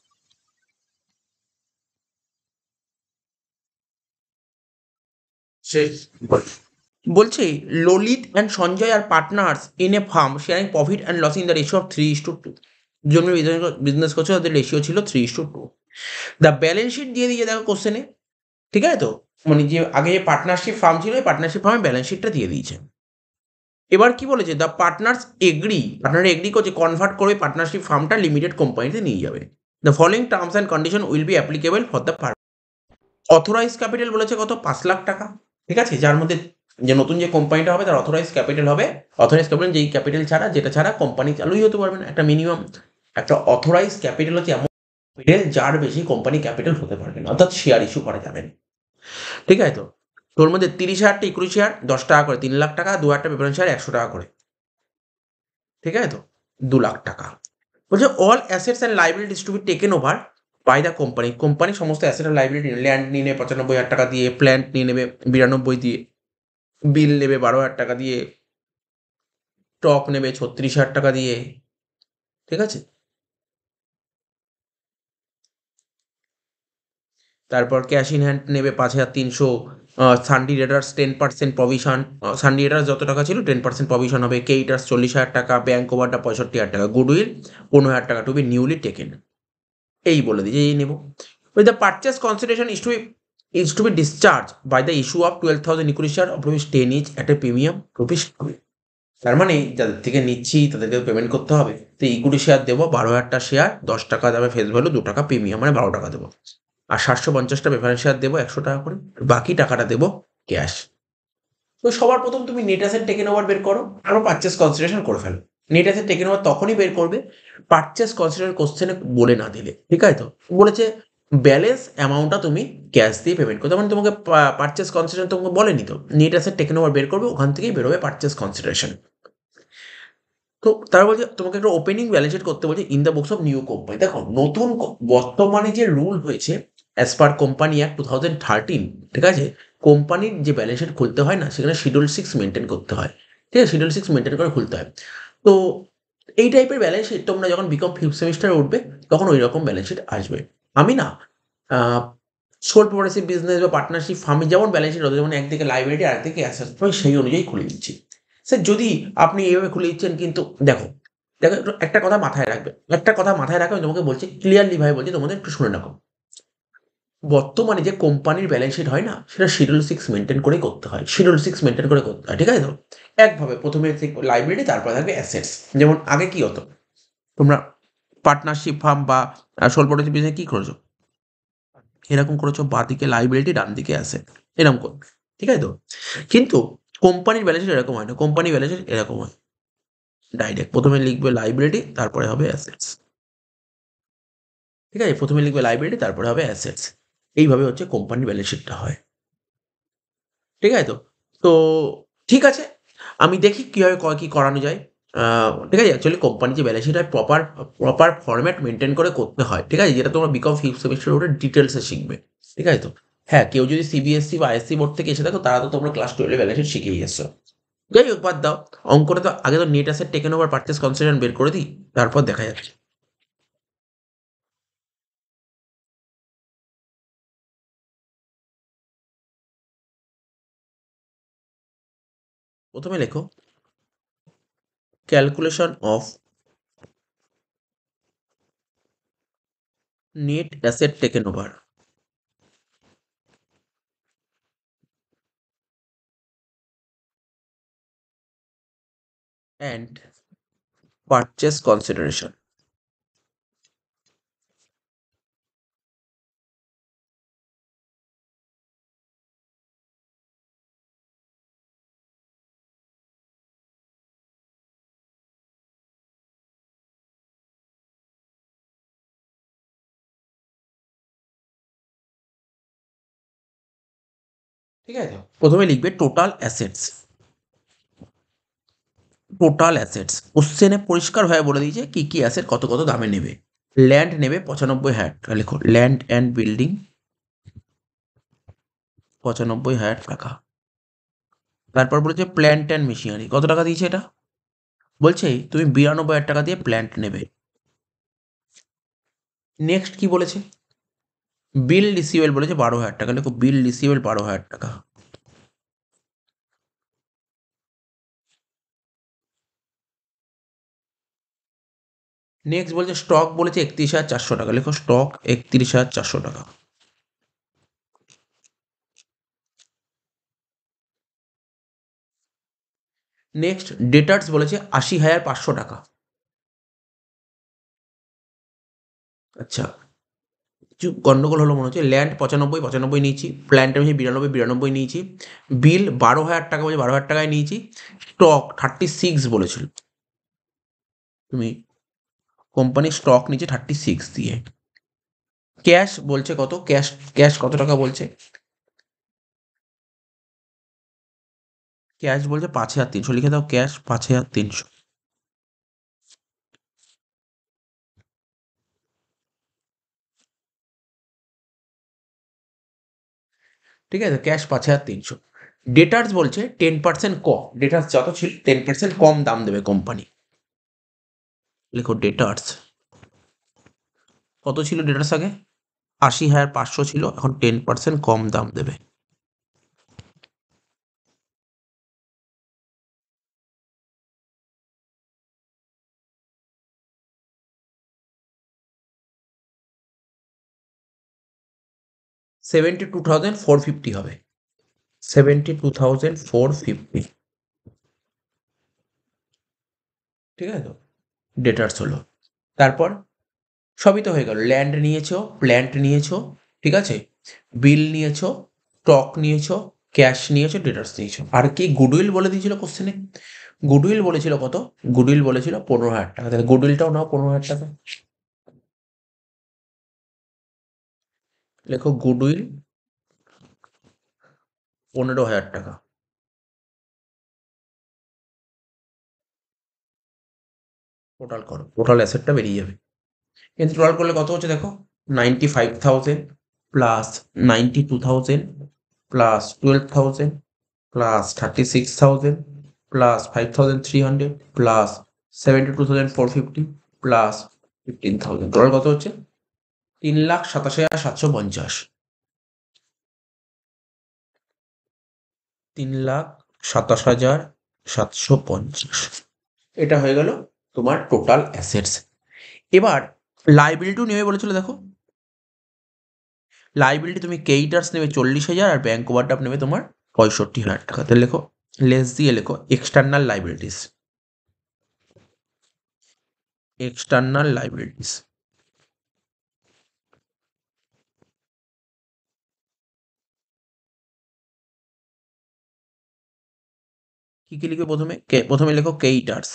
শেষ। বলছে ললিত অ্যান্ড সঞ্জয় আর partners in a firm sharing profit and loss in the ratio of three is to two. জন্য বিজনেস করছে, তাদের রেশিও ছিল three is to two. The balance sheet দিয়ে দিয়ে দেখো কোশ্চেনে, ঠিক আছে তো? মানে যে আগে যে পার্টনারশিপ ফার্ম ছিল, এই পার্টনারশিপ ফার্মে ব্যালেন্স শিটটা দিয়ে দিয়েছে। এবার কি বলেছে? The partners agree, partner agree করছে কনভার্ট করে পার্টনারশিপ ফার্মটা লিমিটেড কোম্পানিতে নিয়ে যাবে। The following terms and condition will be applicable for the firm. Authorise capital বলেছে কত? পাঁচ লাখ টাকা। ঠিক আছে, যার মধ্যে যে নতুন যে কোম্পানিটা হবে তার অথরাইজ ক্যাপিটাল হবে, অথরাইজ ক্যাপিটাল যেই ক্যাপিটাল ছাড়া, যেটা ছাড়া কোম্পানি চালুই হতে পারবে না। একটা মিনিমাম একটা অথরাইজ ক্যাপিটাল হচ্ছে এমন ক্যাপিটাল যার বেশি কোম্পানি ক্যাপিটাল হতে পারবে না, অর্থাৎ শেয়ার ইস্যু করা যাবে না। ঠিক আছে তো? তোর মধ্যে তিরিশ হাজারটা ইকুইটি শেয়ার দশ টাকা করে, তিন লাখ টাকা, দু হাজারটা প্রেফারেন্স শেয়ার একশো টাকা করে। ঠিক আছে তো? দু লাখ টাকা। বলছে all assets and liabilities to be taken over by the company. Company সমস্ত অ্যাসেট আর লাইবিলিটি, ল্যান্ড নিয়ে নেবে পঁচানব্বই হাজার টাকা দিয়ে, প্ল্যান্ট নিয়ে নেবে বিরানব্বই দিয়ে, বিল নেবে বারো হাজার টাকা দিয়ে, স্টক নেবে ছত্রিশ হাজার টাকা দিয়ে। ঠিক আছে, তারপর ক্যাশ ইন হ্যান্ড নেবে পাঁচ হাজার তিনশো, sundry debtors ten percent provision, sundry debtors যত টাকা ছিল টেন পার্সেন্ট প্রভিশন হবে, কেইটার্স চল্লিশ হাজার টাকা, ব্যাঙ্ক ওভারটা পঁয়ষট্টি হাজার টাকা, গুডউইল পনেরো হাজার টাকা টু বি নিউলি টেকেন। এই বলে দিয়েছে এই নেব। With the purchase consideration is to be is to be discharge by the issue of twelve thousand equity share of rupees ten each at a premium rupees two. তার মানে যাদের থেকে নিচ্ছি তাদেরকে পেমেন্ট করতে হবে। তো ইকুইটি শেয়ার দেবো বারো হাজারটা শেয়ার, দশ টাকা দামে ফেস ভ্যালু, দু টাকা প্রিমিয়াম, মানে বারো টাকা দেবো। আর সাতশো পঞ্চাশটা প্রেফারেন্স শেয়ার দেবো একশো টাকা করে, বাকি টাকাটা দেবো ক্যাশ। তো সবার প্রথম তুমি নেট অ্যাসেট টেকেন ওভার বের করো, আরও পারচেস কনসিডারেশন করে ফেলো। নেট অ্যাসেট টেকেন ওভার তখনই বের করবে পারচেস কনসিডারেশন কোশ্চেনে বলে না দিলে। ঠিক আছে তো? বলেছে ব্যালেন্স অ্যামাউন্টটা তুমি ক্যাশ দিয়ে পেমেন্ট করতে, মানে তোমাকে পারচেস কনসিডারেশন তোমাকে বলেনি তো, নেট অ্যাসেট টেকেন ওভার বের করবে, ওখান থেকেই বেরোবে পারচেস কনসিডারেশন। তো তারা বলছে তোমাকে একটা ওপেনিং ব্যালেন্স শিট করতে বলছে in the books of new company. দেখো নতুন বর্তমানে যে রুল হয়েছে as per company act two thousand thirteen, ঠিক আছে, কোম্পানির যে ব্যালেন্স শিট খুলতে হয় না, সেখানে শিডিউল সিক্স মেনটেন করতে হয়, ঠিক আছে, শিডিউল সিক্স মেনটেন করে খুলতে হয়। তো এই টাইপের ব্যালেন্স শিট তোমরা যখন বিকম ফিফথ সেমিস্টারে উঠবে তখন ওই রকম ব্যালেন্স শিট আসবে। আমি না সোল প্রোগ্রেসিভ বিজনেস বা পার্টনারশিপ ফার্মে যেমন ব্যালেন্স শিট হতো, যেমন একদিকে লাইবিলিটি আর একদিকে অ্যাসেট, আমি সেই অনুযায়ী খুলে দিচ্ছি। স্যার যদি আপনি এইভাবে খুলে দিচ্ছেন, কিন্তু দেখো দেখো একটু একটা কথা মাথায় রাখবে, একটা কথা মাথায় রাখবে, আমি তোমাকে বলছি ক্লিয়ারলি ভাই বলছি, তোমাদের একটু শুনে রাখো। বর্তমানে যে কোম্পানির ব্যালেন্স শিট হয় না, সেটা শিডিউল সিক্স মেনটেন করেই করতে হয়, শিডিউল সিক্স মেনটেন করে করতে হয়, ঠিক আছে তো? একভাবে প্রথমে লাইবিলিটি, তারপরে থাকবে অ্যাসেটস। যেমন আগে কি হতো, তোমরা পার্টনারশিপ ফার্ম বা সোল প্রোগ্রেসিভ বিজনেস কি করেছো, এরকম করেছো, বাঁদিকে লাইবিলিটি ডান দিকে অ্যাসেট, এরকম করবে, ঠিক আছে তো? কিন্তু কোম্পানির ব্যালেন্স শিট এরকম হয় না, কোম্পানি ব্যালেন্স শিট এরকম হয়, ডাইরেক্ট প্রথমে লিখবে লাইবিলিটি, তারপরে হবে অ্যাসেটস, ঠিক আছে, প্রথমে লিখবে লাইবিলিটি, তারপরে হবে অ্যাসেটস। এইভাবে হচ্ছে কোম্পানির ব্যালেন্স শিটটা হয়, ঠিক আছে তো? তো ঠিক আছে, আমি দেখি কীভাবে ক কী করানো যায়। আহ, ঠিক আছে, অ্যাকচুয়ালি কোম্পানি যে ব্যালেন্স শিট হয় প্রপার প্রপার ফরম্যাট মেনটেন করে করতে হয়, ঠিক আছে, যেটা তোমরা বিকম ফিফথ সেমিস্টার ওটা ডিটেলসে শিখবে, ঠিক আছে তো? হ্যাঁ, কেউ যদি সিবিএসসি বা আইএসসি বোর্ড থেকে এসে থাকো, তারা তো তোমরা ক্লাস টুয়েলভে ব্যালেন্স শিট শিখেই এসছো। যাই হোক, বাদ দাও, অঙ্কটা তো আগে তো net asset taken over purchase consideration বের করে দিই, তারপর দেখা যাচ্ছে। প্রথমে লেখো calculation of net asset taken over and purchase consideration. ঠিক আছে, প্রথমে লিখবে টোটাল অ্যাসেটস, টোটাল অ্যাসেটস কোশ্চেনে পরিষ্কারভাবে বলে দিয়েছে কি কি অ্যাসেট কত কত দামে নেবে। ল্যান্ড নেবে পঁচানব্বই হাজার টাকা, লেখো ল্যান্ড অ্যান্ড বিল্ডিং পঁচানব্বই হাজার টাকা। তারপর বলেছে প্ল্যান্ট অ্যান্ড মেশিনারি, কত টাকা দিয়েছে এটা, বলছে তুমি বিরানব্বই হাজার টাকা দিয়ে প্ল্যান্ট নেবে। নেক্সট কি বলেছে, বিল রিসিভেল বলেছে বারো হাজার টাকা, লেখো বিল রিসিভেল বারো হাজার টাকা। নেক্সট বলছে স্টক বলেছে একত্রিশ হাজার চারশো টাকা, লেখো স্টক একত্রিশ হাজার চারশো টাকা। নেক্সট ডেটার্স বলেছে আশি হাজার পাঁচশো টাকা। আচ্ছা, কিছু গন্ডগোল হলো মনে হচ্ছে, ল্যান্ড পঁচানব্বই পঁচানব্বই নিয়েছি, প্ল্যান্ট আমি বিরানব্বই বিরানব্বই নিয়েছি, বিল বারো হাজার টাকা বলছে বারো হাজার টাকায় নিয়েছি, স্টক থার্টি সিক্স বলেছিল, তুমি কোম্পানির স্টক নিচে থার্টি সিক্স দিয়ে। ক্যাশ বলছে কত, ক্যাশ ক্যাশ কত টাকা বলছে, ক্যাশ বলছে পাঁচ হাজার তিনশো, লিখে দাও ক্যাশ পাঁচ হাজার তিনশো। ঠিক আছে, ক্যাশ পাঁচ হাজার তিনশো। ডেটার্স বলছে টেন পার্সেন্ট কম, ডেটার্স যত ছিল টেন পার্সেন্ট কম দাম দেবে কোম্পানি, লিখো ডেটার্স কত ছিল, ডেটার্স আগে আশি হাজার পাঁচশো ছিল, এখন টেন পার্সেন্ট কম দাম দেবে। Seventy two thousand four fifty হবে, seventy two thousand four fifty, ঠিক আছে তো? ডেটার্স হলো। তারপর সবই তো হয়ে গেল, ল্যান্ড নিয়েছো, প্ল্যান্ট নিয়েছো, ঠিক আছে, বিল নিয়েছো, স্টক নিয়েছো, ক্যাশ নিয়েছো, ডেটার্স নিয়েছো। আর কি গুডউইল বলে দিয়েছিল কোশ্চেনে, গুডউইল বলেছিল কত, গুডউইল বলেছিল পনেরো হাজার টাকা, তাহলে গুডউইলটাও নাও পনেরো হাজার টাকা, লেখো গুডউইল পনেরো হাজার টাকা। টোটাল করো, টোটাল অ্যাসেটটা বেরিয়ে যাবে, কিন্তু টোটাল করলে কত হচ্ছে দেখো, ninety five thousand plus ninety two thousand plus twelve thousand plus thirty six thousand plus five thousand three hundred plus seventy two thousand four fifty plus fifteen thousand total কত হচ্ছে তিন লাখ সাতাশি হাজার সাতশো পঞ্চাশ তিন লাখ সাতাশ হাজার সাতশো পঞ্চাশ এটা হয়ে গেল তোমার টোটাল অ্যাসেটস। এবার লাইবিলিটিও নেবে বলেছিল, দেখো লাইবিলিটি তুমি কেইটার্স নেবে চল্লিশ হাজার আর ব্যাংক ওভারড্রাফট নেবে তোমার পঁয়ষট্টি হাজার টাকা। তাহলে লেখো লেস দিয়ে লেখো এক্সটার্নাল লাইবিলিটিস, এক্সটার্নাল লাইবিলিটিস কি কি লিখবে প্রথমে কে- প্রথমে লেখো কেইটার্স,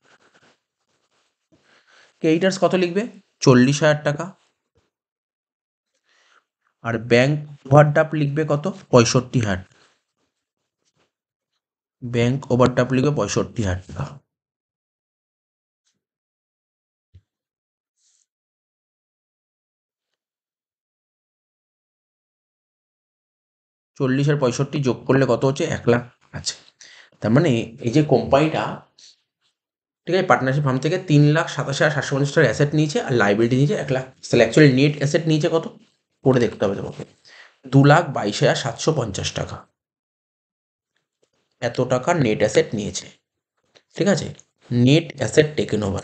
কেইটার্স কত লিখবে চল্লিশ হাজার টাকা আর ব্যাংক ওভারড্রাফট লিখবে কত পঁয়ষট্টি হাজার, ব্যাংক ওভারড্রাফট লিখবে পঁয়ষট্টি হাজার টাকা। চল্লিশ আর পঁয়ষট্টি যোগ করলে কত হচ্ছে এক লাখ আছে। তার মানে এই যে কোম্পানিটা ঠিক আছে পার্টনারশিপ ফার্ম থেকে তিন লাখ সাতাশি হাজার সাতশো পঞ্চাশ টাকার অ্যাসেট নিয়েছে আর লাইবিলিটি নিয়েছে এক লাখ, তাহলে অ্যাকচুয়ালি নেট অ্যাসেট নিয়েছে কত করে দেখতে হবে তোমাকে দু লাখ বাইশ হাজার সাতশো পঞ্চাশ টাকা, এত টাকা নেট অ্যাসেট নিয়েছে। ঠিক আছে, নেট অ্যাসেট টেকেন ওভার।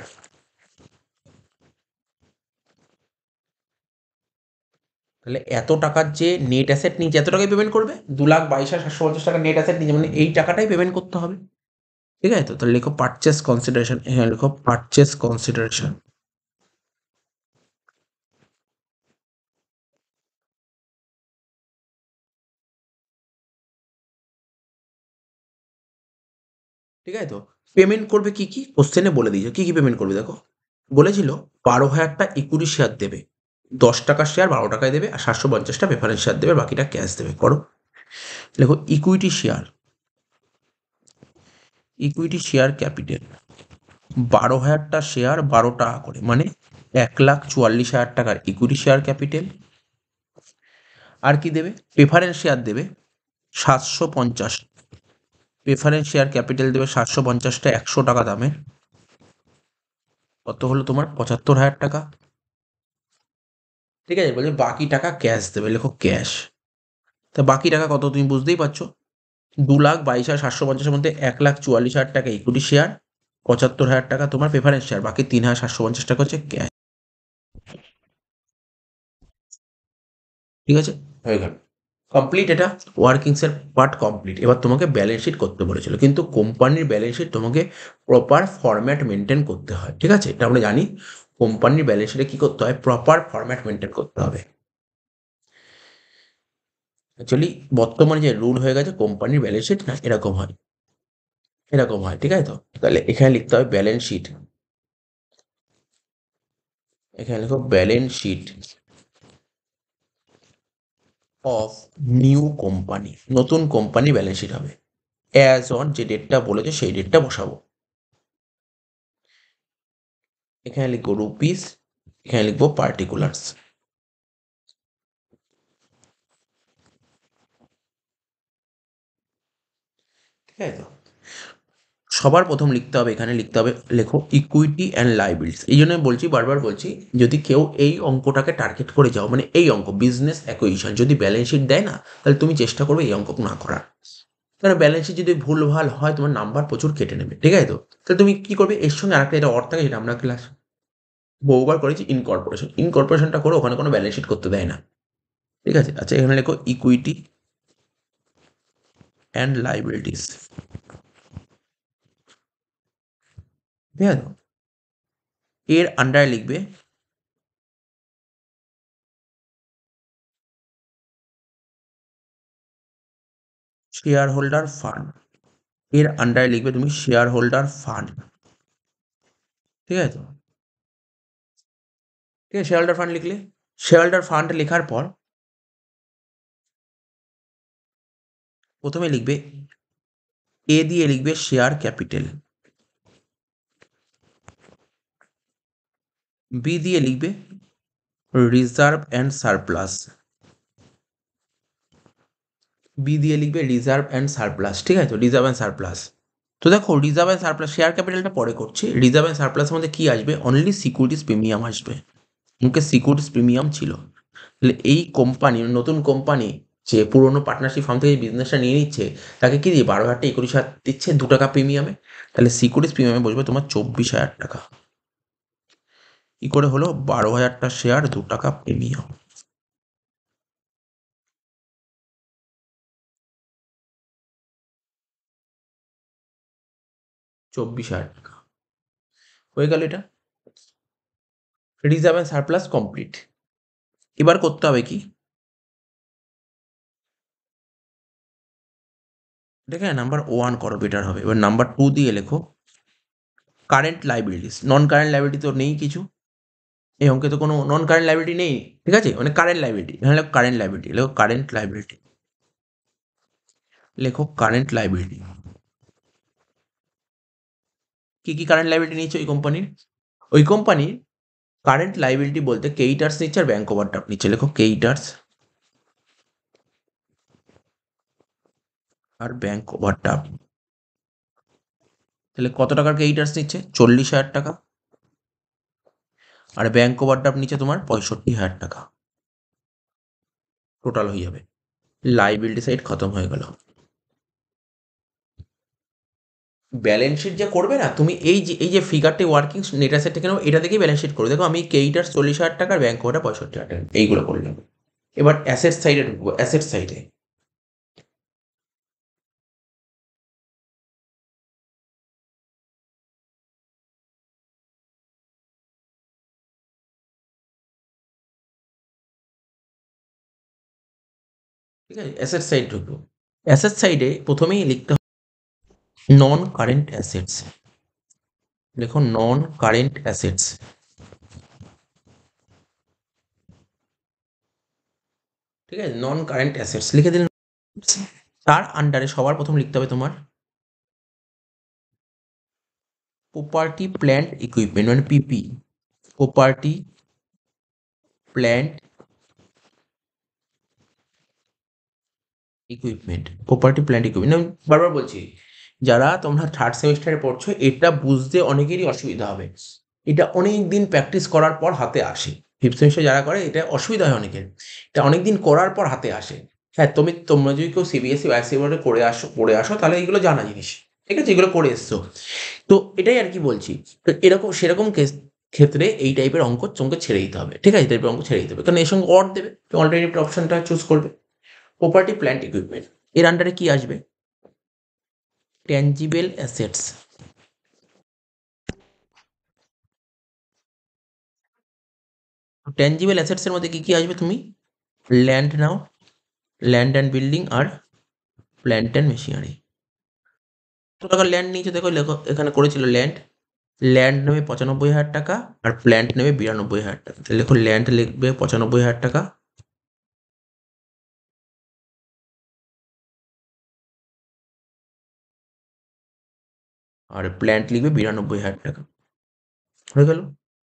তাহলে এত টাকার যে নেট অ্যাসেট নিয়েছে এত টাকায় পেমেন্ট করবে, দু লাখ বাইশ হাজার সাতশো পঞ্চাশ টাকা নেট অ্যাসেট নিয়েছে মানে এই টাকাটাই পেমেন্ট করতে হবে। ঠিক আছে, তো তাহলে লেখো পারচেস কনসিডারেশন, হ্যাঁ লেখো পারচেস কনসিডারেশন। ঠিক আছে, তো পেমেন্ট করবে কি কি কোশ্চেনে বলে দিয়েছে কি কি পেমেন্ট করবে। দেখো বলেছিল বারো হাজারটা ইকুইটি শেয়ার দেবে, দশ টাকার শেয়ার বারো টাকায় দেবে আর সাতশো পঞ্চাশটা প্রেফারেন্স শেয়ার দেবে, বাকিটা ক্যাশ দেবে। করো দেখো equity share, equity share capital বারো হাজারটা শেয়ার বারো টাকা করে মানে এক লাখ চুয়াল্লিশ হাজার টাকার ইকুইটি শেয়ার ক্যাপিটাল। আর কি দেবে প্রেফারেন্স শেয়ার দেবে সাতশো পঞ্চাশ, প্রেফারেন্স শেয়ার ক্যাপিটাল দেবে সাতশো পঞ্চাশটা একশো টাকা দামে, কত হলো তোমার পঁচাত্তর হাজার টাকা। ঠিক আছে, বলছে বাকি টাকা ক্যাশ দেবে, লেখো ক্যাশ। তা বাকি টাকা কত তুমি বুঝতেই পারছো, দু লাখ বাইশ হাজার সাতশো পঞ্চাশের মধ্যে এক লাখ চুয়াল্লিশ হাজার টাকা ইকুইটি শেয়ার, পঁচাত্তর হাজার টাকা তোমার প্রেফারেন্স শেয়ার, বাকি তিন হাজার সাতশো পঞ্চাশ টাকা হচ্ছে ক্যাশ। ঠিক আছে, হয়ে গেল কমপ্লিট, এটা ওয়ার্কিংসের পার্ট কমপ্লিট। এবার তোমাকে ব্যালেন্স শিট করতে বলেছিল, কিন্তু কোম্পানির ব্যালেন্স শিট তোমাকে প্রপার ফরম্যাট মেনটেন করতে হয়। ঠিক আছে, এটা আমরা জানি কোম্পানির ব্যালেন্স শিটে কি করতে হয় প্রপার ফরম্যাট মেনটেন করতে হবে। অ্যাকচুয়ালি বর্তমানে যে রুল হয়ে গেছে কোম্পানির ব্যালেন্স শিট না এরকম হয়, এরকম হয়। ঠিক আছে, তো তাহলে এখানে লিখতে হবে ব্যালেন্স শিট, এখানে লিখো balance sheet of new company, নতুন কোম্পানি ব্যালেন্স শিট হবে। অ্যাজ অন যে ডেটটা বলেছে সেই ডেটটা বসাবো। এখানে লিখবো রুপিস, এখানে লিখবো পার্টিকুলার্স। ঠিক আছে, তো সবার প্রথম লিখতে হবে এখানে লিখতে হবে লেখো ইকুইটি অ্যান্ড লাইবিলিটিস। এই জন্য আমি বলছি বারবার বলছি যদি কেউ এই অঙ্কটাকে টার্গেট করে যাও মানে এই অঙ্ক বিজনেস অ্যাকুইজিশন যদি ব্যালেন্স শিট দেয় না তাহলে তুমি চেষ্টা করবে এই অঙ্ক না করার, কারণ ব্যালেন্স শিট যদি ভুলভাল হয় তোমার নাম্বার প্রচুর কেটে নেবে। ঠিক আছে, তো তাহলে তুমি কি করবে এর সঙ্গে আরেকটা এটা অর্থ থাকে যেটা আমরা ক্লাস বহুবার করেছি ইনকর্পোরেশন, ইনকর্পোরেশনটা করো ওখানে কোনো ব্যালেন্স শিট করতে দেয় না। ঠিক আছে, আচ্ছা এখানে লেখো ইকুইটি অ্যান্ড লাইবিলিটিস। ঠিক আছে, এর আন্ডারে লিখবে শেয়ার হোল্ডার ফান্ড, এর আন্ডারে লিখবে তুমি শেয়ার হোল্ডার ফান্ড। ঠিক আছে, ঠিক আছে শেয়ার হোল্ডার ফান্ড লিখলে, শেয়ার হোল্ডার ফান্ড লেখার পর প্রথমে লিখবে এ দিয়ে লিখবে শেয়ার ক্যাপিটাল, বি দিয়ে লিখবে রিজার্ভ অ্যান্ড সারপ্লাস, বি দিয়ে লিখবে রিজার্ভ অ্যান্ড সারপ্লাস, ঠিক আছে, তো রিজার্ভ অ্যান্ড সারপ্লাস। তো দেখো রিজার্ভ অ্যান্ড সারপ্লাস শেয়ার ক্যাপিটালটা পরে করছি, রিজার্ভ অ্যান্ড সারপ্লাসের মধ্যে কী আসবে, অনলি সিকিউরিটিস প্রিমিয়াম আসবে, মুখে সিকিউরিটিস প্রিমিয়াম ছিল। তাহলে এই কোম্পানি, নতুন কোম্পানি যে পুরোনো পার্টনারশিপ ফার্ম থেকে বিজনেসটা নিয়ে নিচ্ছে, তাকে কি দিয়ে বারো হাজার টাকা একুশ হাজার দিচ্ছে দু টাকা প্রিমিয়ামে, তাহলে সিকিউরিটিস প্রিমিয়ামে বসবে তোমার চব্বিশ হাজার টাকা। কি করে হলো, বারো হাজারটা শেয়ার দু টাকা প্রিমিয়াম। চব্বিশ হাজার টাকা হয়ে গেল, এটা রিজার্ভ অ্যান্ড সারপ্লাস কমপ্লিট। এবার করতে হবে কি, দেখে নাম্বার ওয়ান করো বেটার হবে। এবার নাম্বার টু দিয়ে লেখো current liabilities. Non current liability তো নেই কিছু, এই অঙ্কে তো কোনো নন কারেন্ট লাইবিলিটি নেই, ঠিক আছে, মানে কারেন্ট লাইবিলিটি, এখানে লেখো কারেন্ট লাইবিলিটি, লেখো কারেন্ট লাইবিলিটি, লেখো কারেন্ট লাইবিলিটি। কি কি কারেন্ট লাইবিলিটি নিচ্ছে ওই কোম্পানির, ওই কোম্পানির কারেন্ট লাইবিলিটি বলতে ক্রেডিটার্স নিচ্ছে আর ব্যাংক ওভারড্রাফট নিচ্ছে, লেখো ক্রেডিটার্স আর ব্যাংক ওভারড্রাফট। তাহলে কত টাকার ক্রেডিটার্স নিচ্ছে, চল্লিশ হাজার টাকা, আর ব্যাংক ওভারড্রাফট নিচ্ছে তোমার পঁয়ষট্টি হাজার টাকা, টোটাল হয়ে যাবে। লাইবিলিটি সাইড খতম হয়ে গেল। ব্যালেন্স শিট যে করবে না তুমি, এই যে এই যে ফিগারটি ওয়ার্কিং নেট অ্যাসেট থেকে এটা দেখেই ব্যালেন্স শিট করবে। দেখো আমি ক্রেডিটার্স চল্লিশ হাজার টাকার, ব্যাংক ওভারটা পঁয়ষট্টি হাজার টাকা, এইগুলো করলাম। এবার অ্যাসেট সাইডে ঢুকবো, অ্যাসেট সাইডে ঠিক আছে, অ্যাসেট সাইড ঢুকবো। অ্যাসেট সাইডে প্রথমেই লিখতে হবে নন কারেন্ট অ্যাসেটস, দেখো নন কারেন্ট অ্যাসেটস, ঠিক আছে, নন কারেন্ট অ্যাসেটস লিখে দিলেন। তার আন্ডারে সবার প্রথম লিখতে হবে তোমার প্রপার্টি প্ল্যান্ট ইকুইপমেন্ট, মানে PP, property plant equipment, property plant equipment. আমি বারবার বলছি, যারা তোমরা থার্ড সেমিস্টারে পড়ছো এটা বুঝতে অনেকেরই অসুবিধা হবে, এটা অনেক দিন প্র্যাকটিস করার পর হাতে আসে। ফিফথ সেমিস্টার যারা করে এটা অসুবিধা হয় অনেকের, এটা অনেক দিন করার পর হাতে আসে। হ্যাঁ, তুমি তোমরা যদি কেউ সিবিএসসি বা আইসিএসসি বোর্ডে করে আসো, পড়ে আসো, তাহলে এগুলো জানা জিনিস, ঠিক আছে, এগুলো করে এসছো। তো এটাই আর কি বলছি। তো এরকম সেরকম কেস ক্ষেত্রে এই টাইপের অঙ্ক তোমাকে ছেড়ে দিতে হবে, ঠিক আছে, এই টাইপের অঙ্ক ছেড়ে দিতে হবে, কারণ এর সঙ্গে অর দেবে, অল্টারনেটিভ অপশনটা চুজ করবে। প্রপার্টি প্ল্যান্ট ইকুইপমেন্ট এর আন্ডারে কি আসবে, ট্যাঞ্জিবল অ্যাসেটস, ট্যাঞ্জিবল অ্যাসেটস এর মধ্যে কি কি আসবে, তুমি ল্যান্ড নাও, ল্যান্ড অ্যান্ড বিল্ডিং আর প্ল্যান্ট অ্যান্ড মেশিনারি। কত টাকার ল্যান্ড নিয়েছে দেখো, লেখো এখানে করেছিল ল্যান্ড, ল্যান্ড নেবে পঁচানব্বই হাজার টাকা আর প্ল্যান্ট নেবে বিরানব্বই হাজার টাকা। তাহলে লেখো ল্যান্ড লিখবে পঁচানব্বই হাজার টাকা আর প্ল্যান্ট লিখবে বিরানব্বই হাজার টাকা, হয়ে গেল।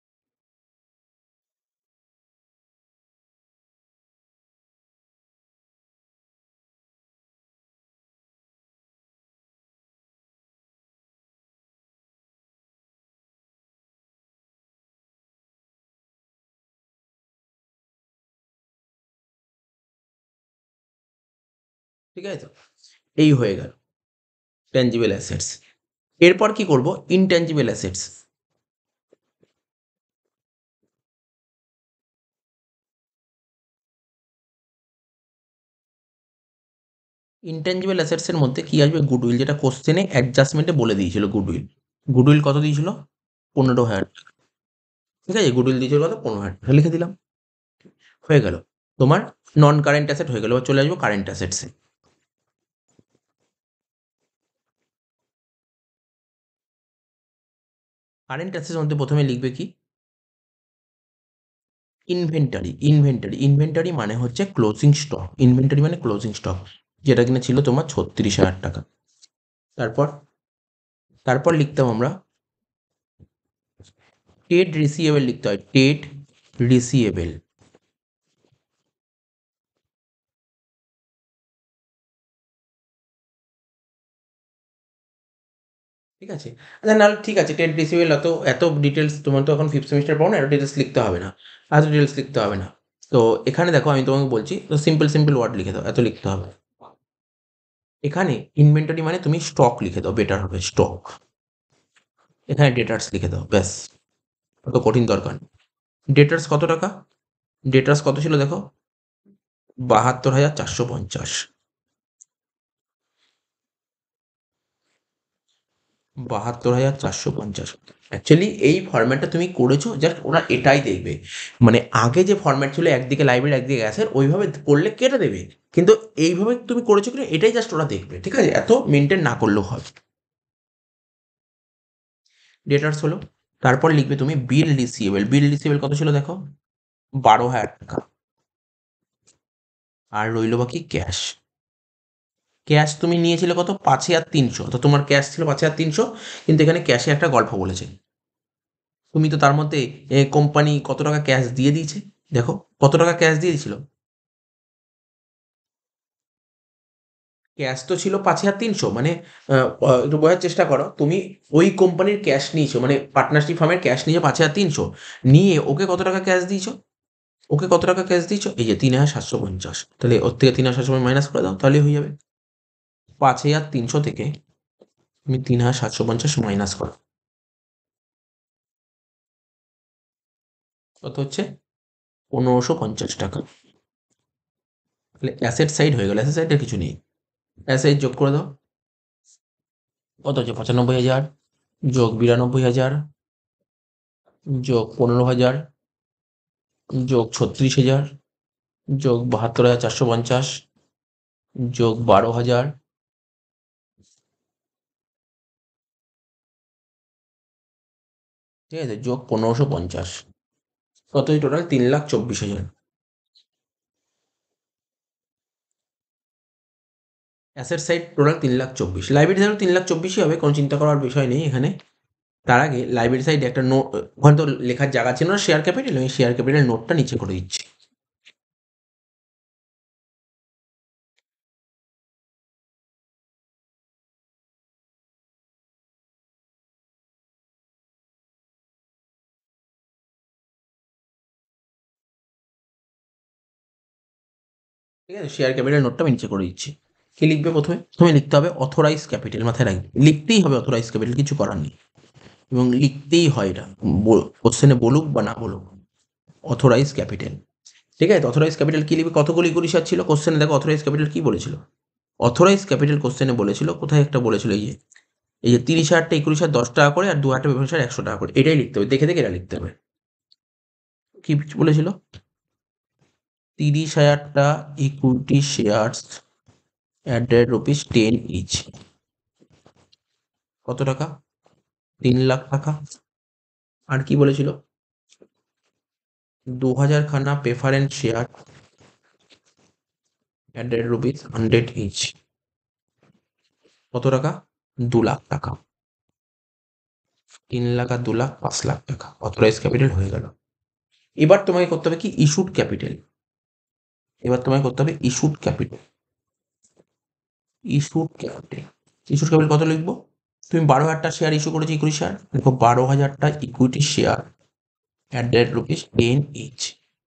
ঠিক আছে, তো এই হয়ে গেল ট্যাঞ্জিবল অ্যাসেটস। এরপর কি করব, ইনট্যাঞ্জিবল অ্যাসেটস। ইনট্যাঞ্জিবল অ্যাসেটস এর মধ্যে কি আসবে, গুডউইল, যেটা কোশ্চেনে অ্যাডজাস্টমেন্টে বলে দিয়েছিল। গুডউইল, গুডউইল কত দিয়েছিল, পনেরো হাজার টাকা, ঠিক আছে, গুডউইল দিয়েছিল কত, পনেরো হাজার টাকা, লিখে দিলাম, হয়ে গেল তোমার নন কারেন্ট অ্যাসেট হয়ে গেল। এবার চলে আসবো কারেন্ট অ্যাসেটসে। কারেন্ট অ্যাসেটস মধ্যে প্রথমে লিখবে কি, ইনভেন্টারি, ইনভেন্টারি, ইনভেন্টারি মানে হচ্ছে ক্লোজিং স্টক, ইনভেন্টারি মানে ক্লোজিং স্টক, যেটা কিনা ছিল তোমার ছত্রিশ হাজার টাকা। তারপর তারপর লিখতাম আমরা টেট রিসিয়েবল, লিখতে হয় টেট রিসিয়েবল, ঠিক আছে? আচ্ছা নাহলে ঠিক আছে টেন ডেসিবেল অত এত ডিটেলস তোমার তো এখন ফিফথ সেমিস্টার পড়ো না, এত ডিটেলস লিখতে হবে না, এত ডিটেলস লিখতে হবে না। তো এখানে দেখো আমি তোমাকে বলছি, তো সিম্পল সিম্পল ওয়ার্ড লিখে দাও, এত লিখতে হবে। এখানে ইনভেন্টরি মানে তুমি স্টক লিখে দাও, বেটার হবে স্টক। এখানে ডেটার্স লিখে দাও, ব্যাস, অত কঠিন দরকার নেই। ডেটার্স কত টাকা? ডেটার্স কত ছিল দেখো, বাহাত্তর হাজার চারশো পঞ্চাশ। বাহাত্তর হাজার চারশো পঞ্চাশ। অ্যাকচুয়ালি এই ফরম্যাটটা তুমি করেছো জাস্ট ওরা এটাই দেখবে, মানে আগে যে ফরম্যাট ছিল একদিকে লাইব্রেরি একদিকে গ্যাসের, ওইভাবে করলে কেটে দেবে, কিন্তু এইভাবে তুমি করেছো কিনা এটাই জাস্ট ওরা দেখবে, ঠিক আছে? এত মেনটেন না করলেও হবে। ডেটার্স হলো, তারপর লিখবে তুমি বিল রিসিভেবল। বিল রিসিভেবল কত ছিল দেখো, বারো হাজার টাকা। আর রইল বাকি ক্যাশ। ক্যাশ তুমি নিয়েছিলে কত, পাঁচ হাজার তিনশো। তো তোমার ক্যাশ ছিল পাঁচ হাজার তিনশো, কিন্তু এখানে ক্যাশে একটা গল্প বলেছে। তুমি তো তার মধ্যে কোম্পানি কত টাকা ক্যাশ দিয়ে দিয়েছে, দেখো কত টাকা ক্যাশ দিয়ে দিয়েছিল। ক্যাশ তো ছিল পাঁচ হাজার তিনশো, মানে আহ, আহ, একটু বোঝার চেষ্টা করো, তুমি ওই কোম্পানির ক্যাশ নিয়েছো, মানে পার্টনারশিপ ফার্মের ক্যাশ নিয়েছো পাঁচ হাজার তিনশো, নিয়ে ওকে কত টাকা ক্যাশ দিয়েছো, ওকে কত টাকা ক্যাশ দিয়েছো, এই যে তিন হাজার সাতশো পঞ্চাশ। তাহলে ওর থেকে তিন হাজার সাতশো মাইনাস করে দাও, তাহলে হয়ে যাবে। পাঁচ হাজার তিনশো থেকে তুমি তিন হাজার সাতশো পঞ্চাশ মাইনাস করো, কত হচ্ছে, পনেরোশো পঞ্চাশ টাকা। তাহলে অ্যাসেট সাইড হয়ে গেল, অ্যাসেট সাইডের কিছু নেই, অ্যাসেট যোগ করে দাও, কত হচ্ছে, পঁচানব্বই হাজার যোগ বিরানব্বই হাজার যোগ পনেরো হাজার যোগ ছত্রিশ হাজার যোগ বাহাত্তর হাজার চারশো পঞ্চাশ যোগ বারো হাজার ঠিক আছে, যোগ পনেরোশো পঞ্চাশ, কত টোটাল, তিন লাখ চব্বিশ হাজার। অ্যাসেট সাইড টোটাল তিন লাখ চব্বিশ, লাইব্রেরি সাইড তিন লাখ চব্বিশই হবে, কোনো চিন্তা করার বিষয় নেই এখানে। তার আগে লাইব্রেরি সাইডে একটা নোট, ওখানে তো লেখার জায়গা ছিল না শেয়ার ক্যাপিটাল, আমি শেয়ার ক্যাপিটাল নোটটা নিচে করে দিচ্ছি। ঠিক আছে, শেয়ার ক্যাপিটাল নোটটা আমি নিচে করে দিচ্ছি। কি লিখবে প্রথমে, প্রথমে লিখতে হবে অথরাইজ ক্যাপিটাল, মাথায় রাখবে লিখতেই হবে অথরাইজ ক্যাপিটাল, কিছু করার নেই, এবং লিখতেই হয় এটা, কোশ্চেনে বলুক বা না বলুক, অথরাইজ ক্যাপিটাল। ঠিক আছে, অথরাইজ ক্যাপিটাল কি লিখবে, কতগুলি ইকুইটি ছিল কোশ্চেনে, দেখো অথরাইজ ক্যাপিটাল কি বলেছিল, অথরাইজ ক্যাপিটাল কোশ্চেনে বলেছিল, কোথায় একটা বলেছিল, এই যে এই যে তিরিশ হাজারটা ইকুইটি শেয়ার দশ টাকা করে, আর দু হাজারটা প্রেফারেন্স শেয়ার একশো টাকা করে, এটাই লিখতে হবে, দেখে দেখে এটা লিখতে হবে। কি বলেছিল, তিরিশ হাজারটা equity shares at rate rupees ten each, কত টাকা, তিন লাখ টাকা। আর কি বলেছিল, দু হাজার খানা preference share at rate rupees hundred each, কত টাকা, দু লাখ টাকা। তিন লাখ আর দু লাখ, পাঁচ লাখ টাকা অথরাইজ ক্যাপিটাল হয়ে গেল। এবার তোমাকে করতে হবে কি, ইস্যুড ক্যাপিটাল। এবার তোমাকে করতে হবে issued capital. Issued capital, issued capital কত লিখবো, তুমি বারো হাজারটা শেয়ার ইস্যু করেছো ইকুইটি শেয়ার, দেখো বারো হাজারটা equity share at that rupees ten each,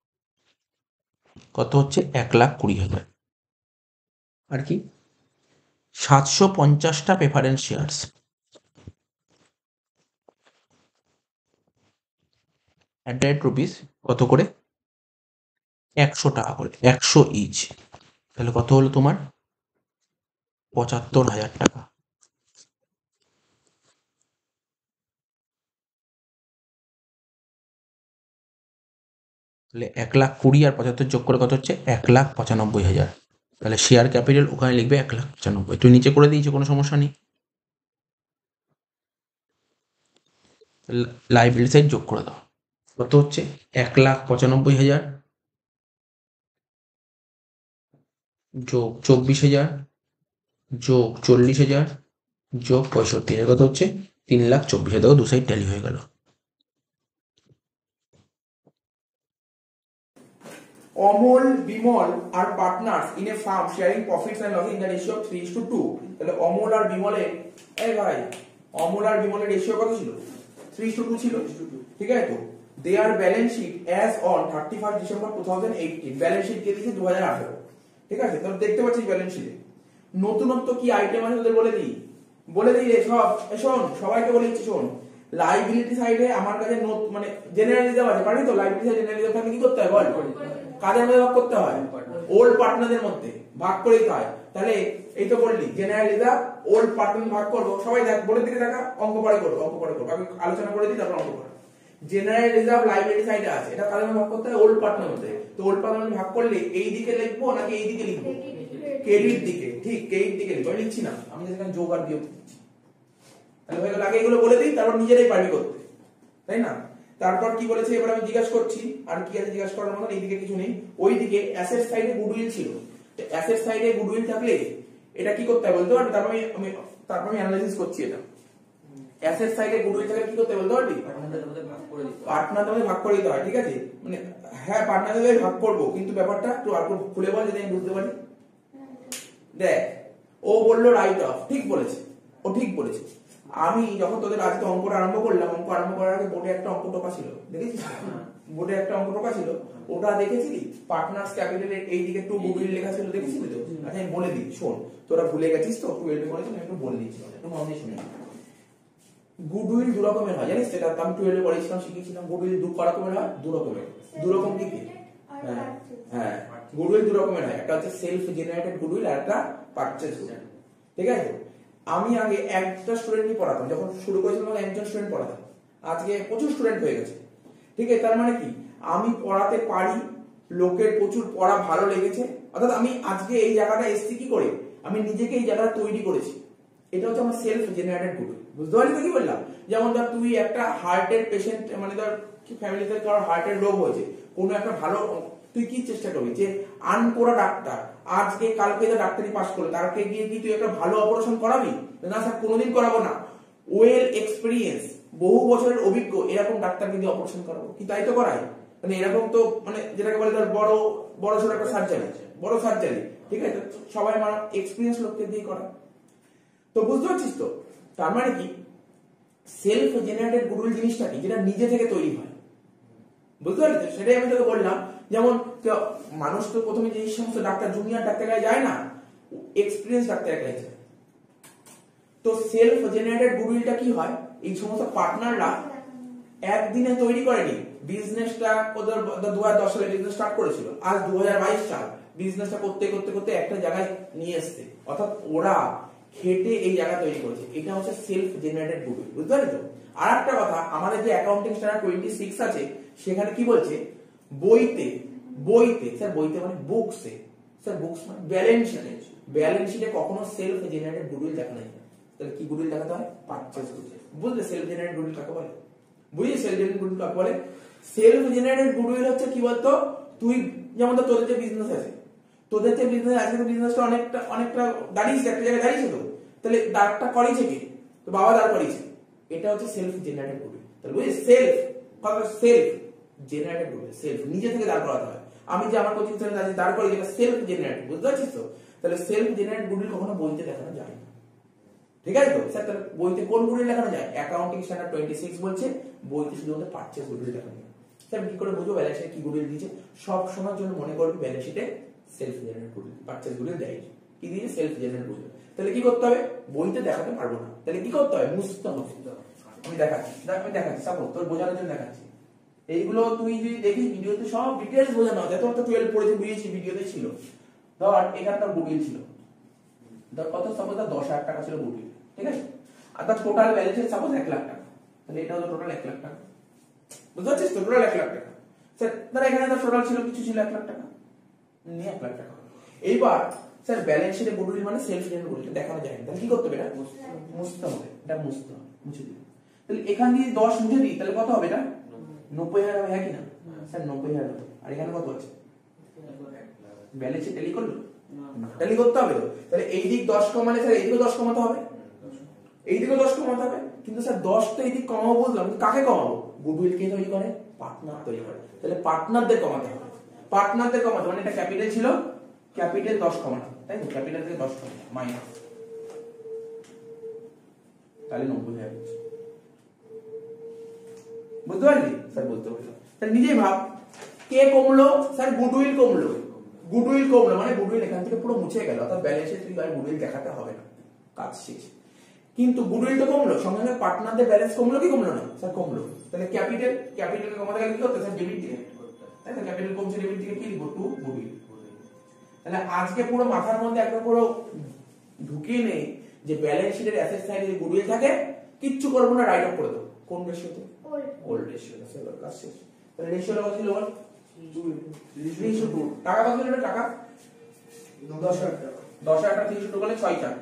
কত হচ্ছে, এক লাখ কুড়ি হাজার। আর কি, সাতশো পঞ্চাশটা preference shares at that rupees কত করে, একশো টাকা করে, একশো ইচ, তাহলে কত হলো তোমার, পঁচাত্তর হাজার টাকা। তাহলে এক লাখ কুড়ি আর পঁচাত্তর যোগ করে কত হচ্ছে, এক লাখ পঁচানব্বই হাজার। তাহলে শেয়ার ক্যাপিটাল ওখানে লিখবে এক লাখ পঁচানব্বই, তুই নিচে করে দিয়েছো, কোনো সমস্যা নেই। লাইব্রেরি সাইড যোগ করে দাও, কত হচ্ছে, এক লাখ পঁচানব্বই হাজার যোগ চব্বিশ হাজার যোগ চল্লিশ হাজার যোগ পঁয়ষট্টি হাজার, কত হচ্ছে, তিন লাখ চব্বিশ হাজার। দু সাইড ট্যালি হয়ে গেল। অমল বিমল আর partners in a firm sharing profits and loss in the ratio of three is to two. তাহলে অমল আর বিমলের, এই ভাই অমল আর বিমলের রেশিও কত ছিল? থ্রি টু টু ছিল, ঠিক আছে তো। Their balance sheet as on thirty first December two thousand eighteen, balance sheet দিয়ে দিয়েছে দু হাজার আঠারো, ঠিক আছে। তাহলে দেখতে পাচ্ছিস ব্যালেন্স শিটে নতুনত্ব কি আইটেম আছে তোদের বলে দিই, বলে দিই রে সব। শোন, সবাইকে বলে দিচ্ছি শোন, লাইবিলিটি সাইডে আমার কাছে মানে জেনারেল রিজার্ভ আছে, পারি তো? লাইবিলিটি সাইডে জেনারেল রিজার্ভ থাকলে কি করতে হয় বল? কাদের মধ্যে ভাগ করতে হয়? ওল্ড পার্টনারদের মধ্যে ভাগ করে দিতে হয়। তাহলে এই তো বললি জেনারেল রিজার্ভ ওল্ড পার্টনার ভাগ করবো। সবাই দেখ, বলে দিকে দেখা, অঙ্ক পরে করবো, অঙ্ক পরে করবো, আমি আলোচনা করে দিই তারপর অঙ্ক করবো। জেনারেল রিজার্ভ লাইবিলিটি সাইডে আছে, এটা কাদের মধ্যে ভাগ করতে হয়? ওল্ড পার্টনার মধ্যে। তো ওল্ড পার্টনার ভাগ করলে এই দিকে লিখবো নাকি এই দিকে লিখবো? ক্রেডিট দিকে, ঠিক ক্রেডিট দিকে লিখবো, আমি লিখছি না, আমি যেখানে যোগ আর বিয়োগ দিচ্ছি। তাহলে হয়ে গেল, আগে এগুলো বলে দিই তারপর নিজেরাই পারবি করতে, তাই না? তারপর কি বলেছে এবার আমি জিজ্ঞাসা করছি, আর কি আছে জিজ্ঞাসা করার মতো? এইদিকে কিছু নেই। ওইদিকে অ্যাসেট সাইডে গুডউইল ছিল, অ্যাসেট সাইডে গুডউইল থাকলে এটা কি করতে হয় বলতে পারবি? তারপর আমি আমি তারপর আমি অ্যানালাইসিস করছি এটা। অ্যাসেট সাইডে গুডউইল থাকলে কি করতে হয় বলতে পারবি? পার্টনারদের মধ্যে ভাগ করে দিতে, পার্টনারদের মধ্যে ভাগ করে দিতে হয়, ঠিক আছে। মানে হ্যাঁ পার্টনারদের মধ্যে ভাগ করব, কিন্তু ব্যাপারটা একটু আর খুলে বল যদি আমি বুঝতে পারি। দেখ, ও বললো রাইট অফ, ঠিক বলেছে, ও ঠিক বলেছে। আমি যখন তোদের আজকে অঙ্কটা আরম্ভ করলাম, অঙ্ক আরম্ভ করার আগে বোর্ডে একটা অঙ্ক টোকা ছিল, দেখেছিস? বোর্ডে একটা অঙ্ক টোকা ছিল, ওটা দেখেছিলি? পার্টনার্স ক্যাপিটালের এইদিকে টু গুডউইল লেখা ছিল, দেখেছিলি তো? আচ্ছা আমি বলে দিই শোন, তোরা ভুলে গেছিস তো, টুয়েলভে পড়েছিস, একটু বলে দিচ্ছি, একটু মন দিয়ে শুনে। গুডউইল দু রকমের হয়, জানিস? সেটা আমি টুয়েলভে পড়েছিলাম, শিখেছিলাম। গুডউইল দু রকমের হয়, দু রকমের। দু রকম কি কি? হ্যাঁ হ্যাঁ, গুডউইল দু রকমের হয়, একটা হচ্ছে সেলফ জেনারেটেড গুডউইল আর একটা পারচেজ গুডউইল, ঠিক আছে। আমি আগে একটা স্টুডেন্টই পড়াতাম, যখন শুরু করেছিলাম একজন স্টুডেন্ট পড়াতাম, আজকে প্রচুর স্টুডেন্ট হয়ে গেছে, ঠিক আছে। তার মানে কি, আমি পড়াতে পারি, লোকের প্রচুর পড়া ভালো লেগেছে, অর্থাৎ আমি আজকে এই জায়গাটা এসছি কি করে, আমি নিজেকে এই জায়গাটা তৈরি করেছি। এটা হচ্ছে আমার সেলফ জেনারেটেড গুডউইল, বুঝতে পারলি তো কি বললাম? যেমন ধর তুই একটা হার্টের পেশেন্ট, মানে ধর ফ্যামিলিতে কারোর হার্টের রোগ হয়েছে, কোনো একটা ভালো, তুই কি চেষ্টা করবি যে আনপড়া ডাক্তার আজকে কালকে যে ডাক্তারি পাস করলো তারকে গিয়ে কি তুই একটা ভালো অপারেশন করাবি? না স্যার কোনোদিন করাবো না, ওয়েল এক্সপিরিয়েন্স, বহু বছরের অভিজ্ঞ এরকম ডাক্তারকে দিয়ে অপারেশন করাবো, কি তাই তো করাই? মানে এরকম তো, মানে যেটাকে বলে ধর বড় বড় ছোট একটা সার্জারি, বড় সার্জারি, ঠিক আছে, সবাই মানে এক্সপিরিয়েন্স লোককে দিয়ে করা। তো বুঝতে পারছিস তো? তার মানে কি, সেলফ জেনারেটেড গুডউইল জিনিসটা কি, যেটা নিজে থেকে তৈরি হয়, বুঝতে পারলি তো? সেটাই আমি তোকে বললাম। যেমন মানুষ তো প্রথমে যে সমস্ত ডাক্তার, জুনিয়র ডাক্তার কাছে যায় না, এক্সপিরিয়েন্স ডাক্তার কাছে যায়। তো সেলফ জেনারেটেড গুডউইলটা কি হয়, এই সমস্ত পার্টনাররা একদিনে তৈরি করেনি। বিজনেসটা ওদের দু হাজার দশ সালে বিজনেস স্টার্ট করেছিল, আজ দু হাজার বাইশ সাল, বিজনেসটা করতে করতে করতে একটা জায়গায় নিয়ে এসছে, অর্থাৎ ওরা খেটে এই জায়গা তৈরি করেছে। এটা হচ্ছে সেলফ জেনারেটেড গুডউইল, বুঝতে পারলি তো? আর একটা কথা, আমাদের যে অ্যাকাউন্টিং স্ট্যান্ডার্ড টোয়েন্টি সিক্স আছে, সেখানে কি বলছে, বইতে বইতে স্যার বইতে মানে বুকসে, স্যার বুকস মানে ব্যালেন্স শিটে, ব্যালেন্স শিটে কখনো সেলফ জেনারেটেড গুডউইল দেখানো যায় না। তাহলে কি গুডউইল দেখাতে হয়? পারচেজ গুডউইল, বুঝলে? সেলফ জেনারেটেড গুডউইল কাকে বলে? বুঝলি সেলফ জেনারেটেড গুডউইল কাকে বলে? সেলফ জেনারেটেড গুডউইল হচ্ছে কি বলতো, তুই যেমন তোদের যে বিজনেস আছে, তোদের যে বিজনেস আছে, বিজনেসটা অনেকটা অনেকটা দাঁড়িয়েছে, একটা জায়গায় দাঁড়িয়েছে, তো তাহলে দাঁড়টা করিয়েছে কি? তো বাবা দাঁড় করিয়েছে, এটা হচ্ছে সেলফ জেনারেটেড গুডউইল। তাহলে বুঝলি সেলফ কথা, সেলফ জেনারেটেড গুডউইল, সেলফ নিজে থেকে দাঁড় করাতে হয়। আমি যে আমার কোচিং সেন্টারে আছি দাঁড় করি, যেটা সেলফ জেনারেটেড, বুঝতে পারছিস তো? তাহলে সেলফ জেনারেটেড গুডউইল কখনো বইতে দেখানো যায় না, ঠিক আছে তো? স্যার তাহলে বইতে কোন গুডউইল দেখানো যায়? অ্যাকাউন্টিং স্ট্যান্ডার্ড টোয়েন্টি সিক্স বলছে বইতে শুধুমাত্র পারচেজ গুডউইল দেখানো যায়। স্যার কি করে বুঝবো ব্যালেন্স শিটে কি গুডউইল দিয়েছে? সব সময়ের জন্য মনে করবি ব্যালেন্স শিটে self generated goodwill, purchase goodwill দেয় কি দিয়ে? Self generated goodwill. তাহলে কি করতে হবে? বইতে দেখাতে পারবো না, তাহলে কি করতে হবে? মুছতে হবে। আমি দেখাচ্ছি, আমি দেখাচ্ছি, সাপোজ তোর বোঝানোর জন্য দেখাচ্ছি। এইগুলো তুই যদি দেখিস ভিডিওতে সব ডিটেইলস বোঝানো আছে, তোর তো টুয়েলভ পড়েছি বুঝিয়েছি, ভিডিওতে ছিল। ধর এখানকার গুডউইল ছিল, ধর কত, সাপোজ দশ হাজার টাকা ছিল গুডউইল, ঠিক আছে, আর তার টোটাল ব্যালেন্স সাপোজ এক লাখ টাকা, তাহলে এটা হলো টোটাল এক লাখ টাকা, বুঝতে পারছিস তো? টোটাল এক লাখ টাকা। স্যার ধর এখানে তো টোটাল ছিল কিছু ছিল এক লাখ টাকা, নিয়ে এক লাখ টাকা। এইবার স্যার ব্যালেন্স শিটে গুডউইল মানে সেলফ জেনারেটেড গুডউইল দেখানো যায় না, তাহলে কি করতে হবে? এটা মুছতে হবে, এটা মুছতে হবে, মুছে দিই। তাহলে এখান দিয়ে দশ মুছে দিই, তাহলে কত হবে? এটা নব্বই হাজার হবে, হ্যাঁ কি না? স্যার নব্বই হাজার হবে। আর এখানে কত আছে? ব্যালেন্স শিট ট্যালি করলো না, ট্যালি করতে হবে তো। তাহলে এই দিক দশ কমালে স্যার এইদিকে দশ কমাতে হবে, এইদিকে দশ কমাতে হবে। কিন্তু স্যার দশ তো এইদিক কমাবো বুঝলাম, কিন্তু কাকে কমাবো? গুডউইল কে তৈরি করে? পার্টনার তৈরি করে। তাহলে পার্টনারদের কমাতে হবে, পার্টনারদের কমাতে মানে এটা ক্যাপিটাল ছিল, ক্যাপিটাল দশ কমানো, তাই তো? ক্যাপিটাল থেকে দশ কমানো মাইনাস, তাহলে নব্বই হাজার বুঝতে পারলি স্যার বলতে পারলাম তাহলে নিজেই ভাব কে কমলো স্যার গুডউইল কমলো গুডউইল কমলো মানে গুডউইল এখান থেকে পুরো মুছে গেল অর্থাৎ ব্যালেন্সে তুই আর গুডউইল দেখাতে হবে না কাজ শেষ কিন্তু গুডউইল তো কমলো সঙ্গে সঙ্গে পার্টনারদের ব্যালেন্স কমলো কি কমলো না স্যার কমলো তাহলে ক্যাপিটাল ক্যাপিটাল কমাতে গেলে কি করতে স্যার ডেবিট দিয়ে তাই না ক্যাপিটাল কমছে ডেবিট থেকে কি লিখবো টু গুডউইল তাহলে আজকে পুরো মাথার মধ্যে একদম পুরো ঢুকিয়ে নেই যে ব্যালেন্স শিটের অ্যাসেট সাইডে যে গুডউইল থাকে কিচ্ছু করবো না রাইট অফ করে দেবো কোন রেশিওতে ওল্ড রেশিওতে সেবার কাজ শেষ তাহলে রেশিওটা কত ছিল বল তিনশো টু টাকা কত ছিল টাকা দশ হাজার টাকা দশ হাজার টাকা তিনশো টু বলে ছয় চার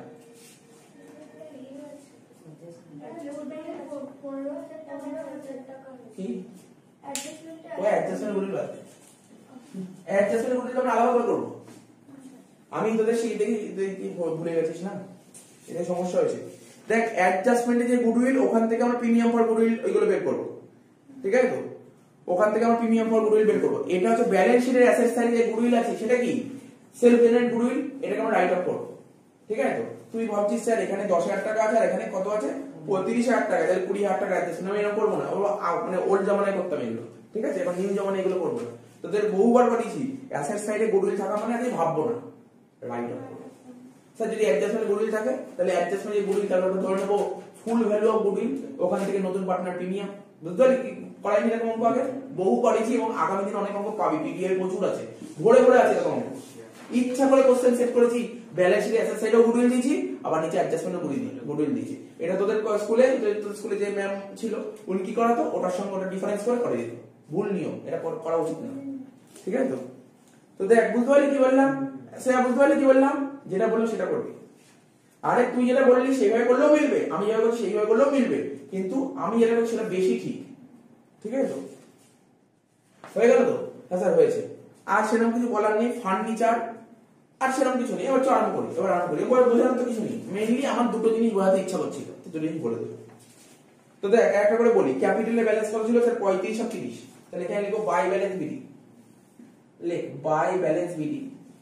কি ওই অ্যাডজাস্টমেন্ট গুলো আছে অ্যাডজাস্টমেন্ট গুলো আমরা আলাদা করে করব আমি তোদের সেই দেখি তুই ভুলে গেছিস না এটা সমস্যা হয়েছে দেখ অ্যাডজাস্টমেন্টে যে গুডউইল ওখান থেকে আমরা প্রিমিয়াম ফর গুডউইল ওইগুলো বের করব ঠিক আছে তো ওখান থেকে আমরা প্রিমিয়াম ফর গুডউইল বের করব এটা হচ্ছে ব্যালেন্স শিটের অ্যাসেট সাইডে যে গুডউইল আছে সেটা কি সেলফ জেনারেট গুডউইল এটাকে আমরা রাইট অফ করব ঠিক আছে তো তুই ভাবছিস স্যার এখানে দশ হাজার টাকা আছে আর এখানে কত আছে পঁয়ত্রিশ হাজার টাকা তাহলে কুড়ি হাজার টাকা অ্যাডজাস্টমেন্ট আমি এরকম করবো না ওগুলো মানে ওল্ড জামানায় করতাম এগুলো ঠিক আছে এখন নিউ জামানায় এগুলো করবো না তোদের বহুবার বলেছি অ্যাসেট সাইডে গুডউইল থাকা মানে আমি ভাববো না রাইট অফ করব স্যার যদি অ্যাডজাস্টমেন্ট গুডউইল থাকে তাহলে অ্যাডজাস্টমেন্ট যে গুডউইল তাহলে ধরে নেবো ফুল ভ্যালু অফ গুডউইল ওখান থেকে নতুন পার্টনার প্রিমিয়াম বুঝতে পারলি করাইনি এরকম অঙ্ক আগে বহু করেছি এবং আগামী দিনে অনেক অঙ্ক পাবি পিডিএফ প্রচুর আছে ভরে ভরে আছে এরকম অঙ্ক ইচ্ছা করে কোশ্চেন সেট করেছি ব্যালেন্স শিটে অ্যাসেট সাইডেও গুডউইল দিয়েছি আবার নিচে অ্যাডজাস্টমেন্টও গুডউইল দিয়েছি এটা তোদের স্কুলে তোদের স্কুলে যে ম্যাম ছিল উনি কি করাতো ওটার সঙ্গে ওটা ডিফারেন্স করে করে দিত ভুল নিয়ম এটা করা উচিত না ঠিক আছে তো তো দেখ বুঝতে পারলি কি বললাম সেটা বুঝতে পারলি কি বললাম যেটা বললাম সেটা করবি আরে তুই যেটা বললি সেইভাবে করলেও মিলবে আমি যেভাবে করছি সেইভাবে করলেও মিলবে কিন্তু আমি যেটা করছি সেটা বেশি ঠিক ঠিক আছে তো হয়ে গেল তো হ্যাঁ স্যার হয়েছে আর সেরকম কিছু বলার নেই ফার্নিচার আর সেরকম কিছু নেই এবার আরম্ভ করি এবার আরম্ভ করি এবার বোঝানোর তো কিছু নেই মেইনলি আমার দুটো জিনিস বোঝাতে ইচ্ছা করছিল দুটো জিনিস বলে দেবো তো দেখ একটা করে বলি ক্যাপিটালের ব্যালেন্স কত ছিল স্যার পঁয়ত্রিশ আর তিরিশ তাহলে এখানে লিখো বাই ব্যালেন্স বিডি লেখ বাই ব্যালেন্স বিডি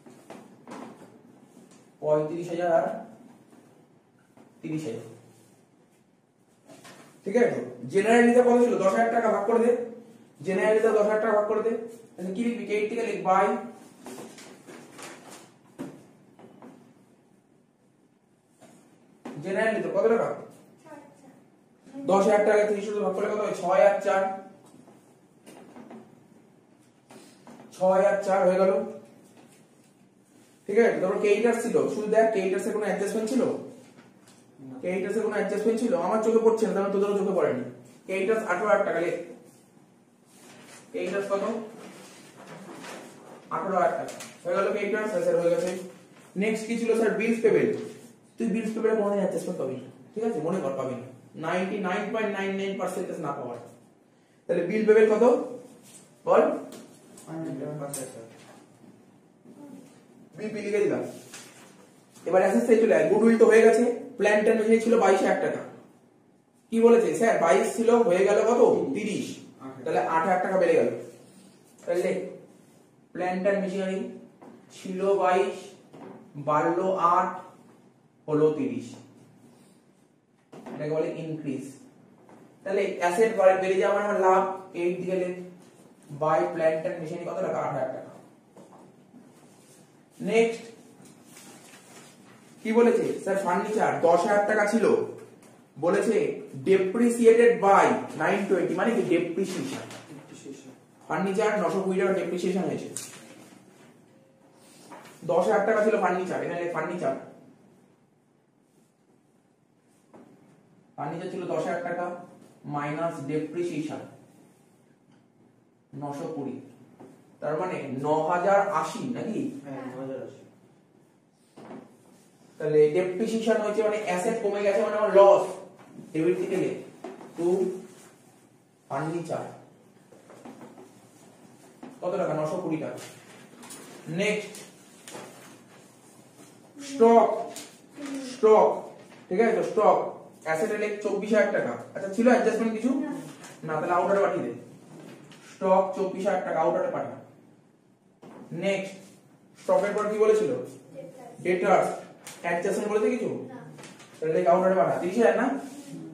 পঁয়ত্রিশ হাজার আর তিরিশ হাজার ঠিক আছে তো জেনারেলিতে কত ছিল দশ হাজার টাকা ভাগ করে দে জেনারেলিতে দশ হাজার টাকা ভাগ করে দে তাহলে কি লিখবি এইট থেকে লিখ বাই জেনারেলিতে কত টাকা দশ হাজার টাকা তিরিশ ভাগ করলে কত হয় ছয় আর চার ছয় আর চার হয়ে গেল ঠিক আছে তারপর কেইটার ছিল শুধু দেখ কেইটার এর কোনো অ্যাডজাস্টমেন্ট ছিল কেইটার এর কোনো অ্যাডজাস্টমেন্ট ছিল আমার চোখে পড়ছে না তাহলে তোদেরও চোখে পড়েনি কেইটার আঠারো হাজার টাকা লেখ কেইটার কত আঠারো হাজার টাকা হয়ে গেল কেইটার স্যার হয়ে গেছে নেক্সট কি ছিল স্যার বিলস পেবেল তুই বিলস পেবেল কোনো অ্যাডজাস্টমেন্ট পাবি না ঠিক আছে মনে কর পাবি না ninety nine point nine nine percent না পাওয়ার তাহলে বিল পেবেল কত বল বিল লিখে দিলাম এবার অ্যাসেট সাইড চলে আয় গুডউইল তো হয়ে গেছে প্ল্যান্ট এন্ড মেশিনারি ছিল বাইশ হাজার টাকা কি বলেছে স্যার বাইশ ছিল হয়ে গেল কত তিরিশ তাহলে আট হাজার টাকা বেড়ে গেল তাহলে প্ল্যান্ট এন্ড মেশিনারি ছিল বাইশ বাড়লো আট হলো তিরিশ এটাকে বলে ইনক্রিজ তাহলে অ্যাসেট বেড়ে যাওয়া মানে লাভ এইট দিকে বাই প্ল্যান্ট এন্ড মেশিনারি কত টাকা আট হাজার টাকা নেক্সট কি বলেছে স্যার ফার্নিচার দশ হাজার টাকা ছিল বলেছে ডেপ্রিসিয়েটেড বাই নাইন টোয়েন্টি মানে কি ডেপ্রিসিয়েশন ফার্নিচার নশো কুড়ি টাকা ডেপ্রিসিয়েশন হয়েছে দশ হাজার টাকা ছিল ফার্নিচার এখানে ফার্নিচার ফার্নিচার ছিল দশ হাজার টাকা মাইনাস ডেপ্রিসিয়েশন নশো কুড়ি তার মানে ন হাজার আশি নাকি তাহলে ডেপ্রিসিয়েশন হয়েছে মানে অ্যাসেট কমে গেছে মানে আমার লস ডেবিট থেকে টু ফার্নিচার কত টাকা নশো কুড়ি টাকা নেক্সট স্টক স্টক ঠিক আছে তো স্টক অ্যাসেট এলে চব্বিশ হাজার টাকা আচ্ছা ছিল অ্যাডজাস্টমেন্ট কিছু না তাহলে আউটারে পাঠিয়ে দে স্টক চব্বিশ হাজার টাকা আউটারে পাঠা নেক্সট স্টকের পর কি বলেছিল ডেটার্স অ্যাডজাস্টমেন্ট বলেছে কিছু তাহলে আউটারে পাঠা তিরিশ হাজার না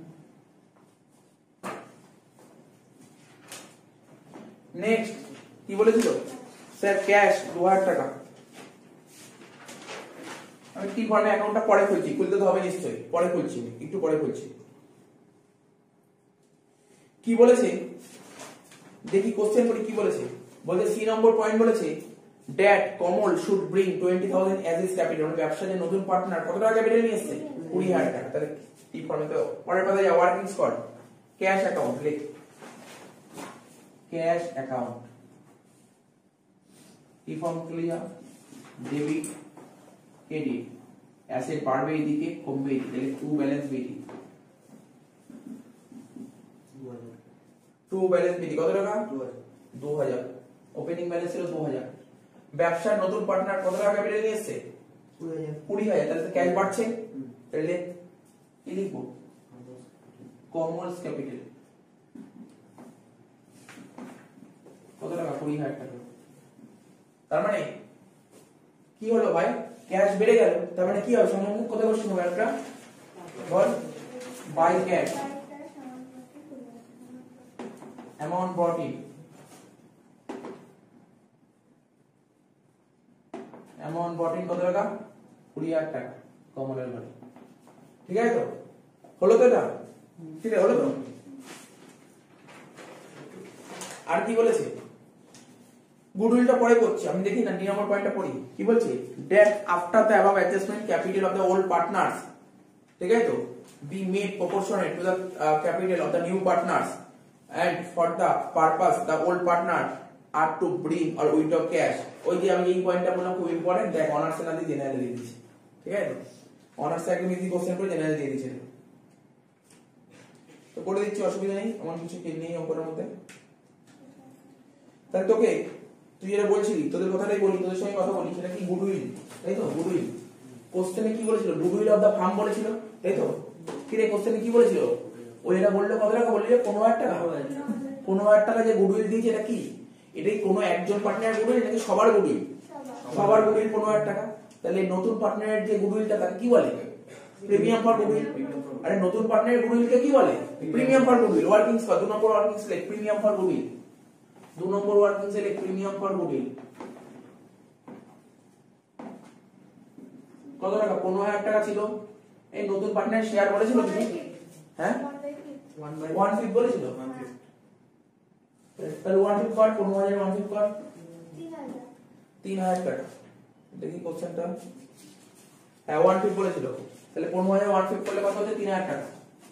নেক্সট কি বলেছিল স্যার ক্যাশ দু হাজার টাকা। আমি কি ফর্মে অ্যাকাউন্টটা পরে খুলছি, খুলতে তো হবে নিশ্চয়ই, পরে খুলছি, একটু পরে খুলছি। কি বলেছে দেখি কোশ্চেন করি কি বলেছে। বলতে সি নম্বর পয়েন্ট বলেছে that Kamal should bring twenty thousand as is capital, মানে ব্যবসার যে নতুন পার্টনার কত টাকা ক্যাপিটাল নিয়ে এসেছে, কুড়ি হাজার টাকা। তাহলে কি ফর্মে তো পরের পাতায় যা ওয়ার্কিং স্কট ক্যাশ অ্যাকাউন্ট লিখ, ক্যাশ অ্যাকাউন্ট কি form clear, debit credit, asset বাড়বে এইদিকে কমবে এইদিকে, তাহলে to balance BD, to balance BD কত টাকা দু হাজার, ওপেনিং ব্যালেন্স ছিল দু হাজার, ব্যবসার নতুন পার্টনার কত টাকা ক্যাপিটাল নিয়ে এসেছে কুড়ি হাজার, তাহলে ক্যাশ বাড়ছে, তাহলে কি লিখবো কমার্স ক্যাপিটাল কত টাকা কুড়ি হাজার টাকা। তার মানে কি হলো ভাই, ক্যাশ বেড়ে গেল, তার মানে কি হবে সঙ্গে কত কোশ্চেন হবে একটা বল, by cash amount brought in, amount brought in কত টাকা কুড়ি হাজার টাকা কমলের ঘরে, ঠিক আছে তো, হলো তো এটা, ঠিক আছে হলো তো। আর কি বলেছে, গুডউইলটা পরে করছি আমি, দেখি না দুই নম্বর পয়েন্টটা পড়ি কি বলছে, that after the above adjustment capital of the old partners, ঠিক আছে তো, be made proportionate to the capital of the new partners and for the purpose the old partner are to bring or withdraw cash. ওই যে আমি এই পয়েন্টটা বললাম খুব ইম্পর্টেন্ট, দেখ অনার্স না দিয়ে জেনারেল দিয়ে দিচ্ছি, ঠিক আছে তো, অনার্স একদম ইজি কোশ্চেন করে জেনারেল দিয়ে দিচ্ছে, তো করে দিচ্ছি অসুবিধা নেই, আমার কিছু নেই অঙ্কের মধ্যে। তাহলে তোকে তুই যেটা বলছিলি তোদের কথাটাই বলি, তোদের সঙ্গে কথা বলি, সেটা কি গুডউইল, তাই তো, গুডউইল কোশ্চেনে কি বলেছিল, গুডউইল অফ দা ফার্ম বলেছিল, তাই তো, কি রে কোশ্চেনে কি বলেছিল, ওই এটা বললো কত টাকা বললি, পনেরো হাজার টাকা, পনেরো হাজার টাকা যে গুডউইল দিয়েছে এটা কি, এটাই কোনো একজন পার্টনারের গুডউইল নাকি সবার গুডউইল, সবার গুডউইল পনেরো হাজার টাকা। তাহলে নতুন পার্টনারের যে গুডউইলটা তাকে কি বলে, প্রিমিয়াম ফর গুডউইল। আরে নতুন পার্টনারের গুডউইলকে কি বলে, প্রিমিয়াম ফর গুডউইল। ওয়ার্কিং স্কোয়ার দু নম্বর working select premium for goodwill, দু নম্বর working select premium for goodwill কত টাকা পনেরো হাজার টাকা ছিল। এই নতুন পার্টনার শেয়ার বলেছিল কি, হ্যাঁ ওয়ান ফিফথ বলেছিল, তাহলে ওয়ান ফিফথ কর, পনেরো হাজার ওয়ান ফিফথ কর তিন হাজার টাকা। দেখি কোশ্চেনটা, হ্যাঁ ওয়ান ফিফথ বলেছিল, তাহলে পনেরো হাজার ওয়ান ফিফথ করলে কত হচ্ছে তিন হাজার টাকা।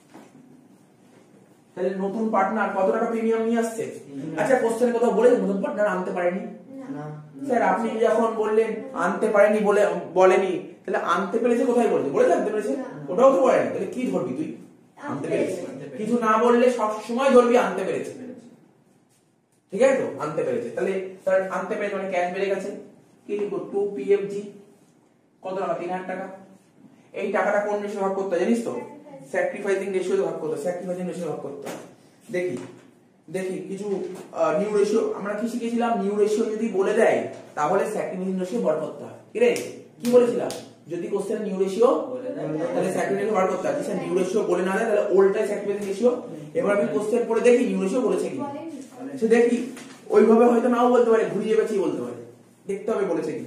তাহলে নতুন পার্টনার কত টাকা প্রিমিয়াম নিয়ে আসছে। আচ্ছা কোশ্চেনে কথা বলেছে নতুন পার্টনার আনতে পারেনি, স্যার আপনি যখন বললেন আনতে পারেনি বলে বলেনি, তাহলে আনতে পেরেছে কোথায় বলছে, বলে আনতে পেরেছে, ওটাও তো বলেনি, তাহলে কি ধরবি তুই, আনতে পেরেছে। কিছু না বললে সব সময় ধরবি আনতে পেরেছে, ঠিক আছে তো, আনতে পেরেছে। তাহলে স্যার আনতে পেরেছে মানে ক্যাশ বেড়ে গেছে, কি লিখবো টু পিএফজি কত টাকা তিন হাজার টাকা। এই টাকাটা কোন রেশিও ভাগ করতে জানিস তো, স্যাক্রিফাইসিং রেশিও ভাগ করতে, স্যাক্রিফাইসিং রেশিও ভাগ করতে। দেখি দেখি কিছু নিউ রেশিও আমরা কি শিখেছিলাম, নিউ রেশিও যদি বলে দেয় তাহলে স্যাক্রিফাইসিং রেশিও বার করতে হয়, কি রে কি বলেছিলাম, যদি কোশ্চেন নিউ রেশিও তাহলে স্যাক্রিফাইসিং বার করতে হয়, স্যার নিউ রেশিও বলে না দেয় তাহলে ওল্ডটাই স্যাক্রিফাইসিং রেশিও। এবার আমি কোশ্চেন পড়ে দেখি নিউ রেশিও বলেছে কি, সে দেখি ওইভাবে হয়তো নাও বলতে পারে, ঘুরিয়ে বেঁচিয়ে বলতে পারে, দেখতে হবে বলেছে কিনা।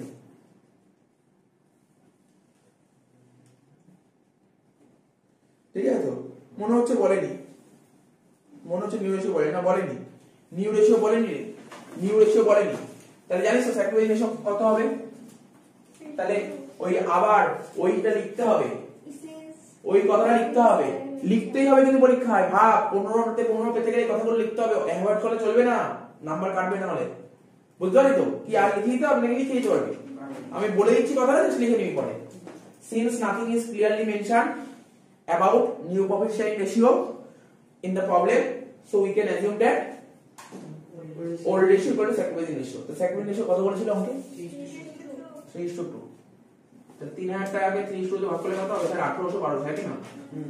ঠিক আছে তো, মনে হচ্ছে বলেনি, মনে হচ্ছে নিউ রেশিও বলেনি, না বলেনি, নিউ রেশিও বলেনি, নিউ রেশিও বলেনি। তাহলে জানিস তো স্যাক্রিফাইসিং রেশিও কত হবে, তাহলে ওই আবার ওইটা লিখতে হবে, ওই কথাটা লিখতে হবে, লিখতেই হবে কিন্তু পরীক্ষায়, ভাব পনেরোতে পনেরো পেতে গেলে কথাগুলো লিখতে হবে, অ্যাভয়েড করলে চলবে না, নাম্বার কাটবে না হলে, বুঝতে পারলি তো। কি আর লিখে দিতে হবে নাকি লিখে দিতে পারবি, আমি বলে দিচ্ছি কথাটা লিখে নিবি পরে। Since nothing is clearly mentioned about new profit sharing ratio in the problem, so we can assume that old ratio equal to sacrificing ratio. তো sacrificing ratio কত বলেছিল আমাকে থ্রি ইস টু টু, তাহলে তিন হাজার টাকাকে থ্রি ইস টু তে ভাগ করলে কত হবে, স্যার আঠারোশো বারো, তাই না?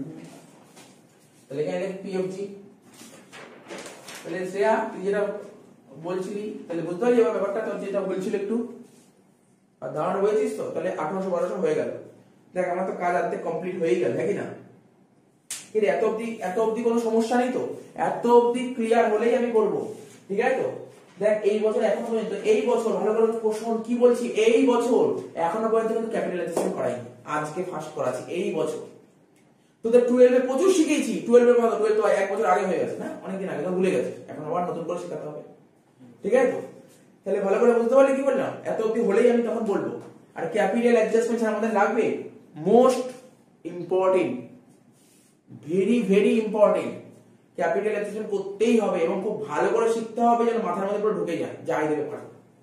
তাহলে এখানে লিখি পিএফজি। তাহলে শ্রেয়া তুই যেটা বলছিলি তাহলে বুঝতে পারলি এবার ব্যাপারটা, তোর যেটা বলছিল একটু আর ধারণা হয়েছিস তো, তাহলে আঠারোশো বারোশো হয়ে গেল। দেখ আমার তো কাজ আজকে কমপ্লিট হয়ে গেল, নাকি না? এর এত অবধি এত অবধি কোনো সমস্যা নেই তো, এত অবধি ক্লিয়ার হলেই আমি করব, ঠিক আছে তো। দেখ এই বছর এখনো পর্যন্ত এই বছর ভালো করে কোশ্চেন কি বলছি এই বছর এখনো পর্যন্ত কিন্তু ক্যাপিটালাইজেশন করাইনি, আজকে ফার্স্ট করাচ্ছি এই বছর। তোদের টুয়েলভ এ প্রচুর শিখিয়েছি, টুয়েলভ এর কথা টুয়েলভ তো এক বছর আগে হয়ে গেছে না, অনেকদিন আগে তো ভুলে গেছে, এখন আবার নতুন করে শেখাতে হবে, ঠিক আছে তো? তাহলে ভালো করে বুঝতে পারলে কি বললাম, এত অবধি হলেই আমি তখন বলবো। আর ক্যাপিটাল অ্যাডজাস্টমেন্ট আমাদের লাগবে most important, very very important, capital adjustment করতেই হবে এবং খুব ভালো করে শিখতে হবে যেন মাথার মধ্যে পুরো ঢুকে যায়, যাই দেবে পারে।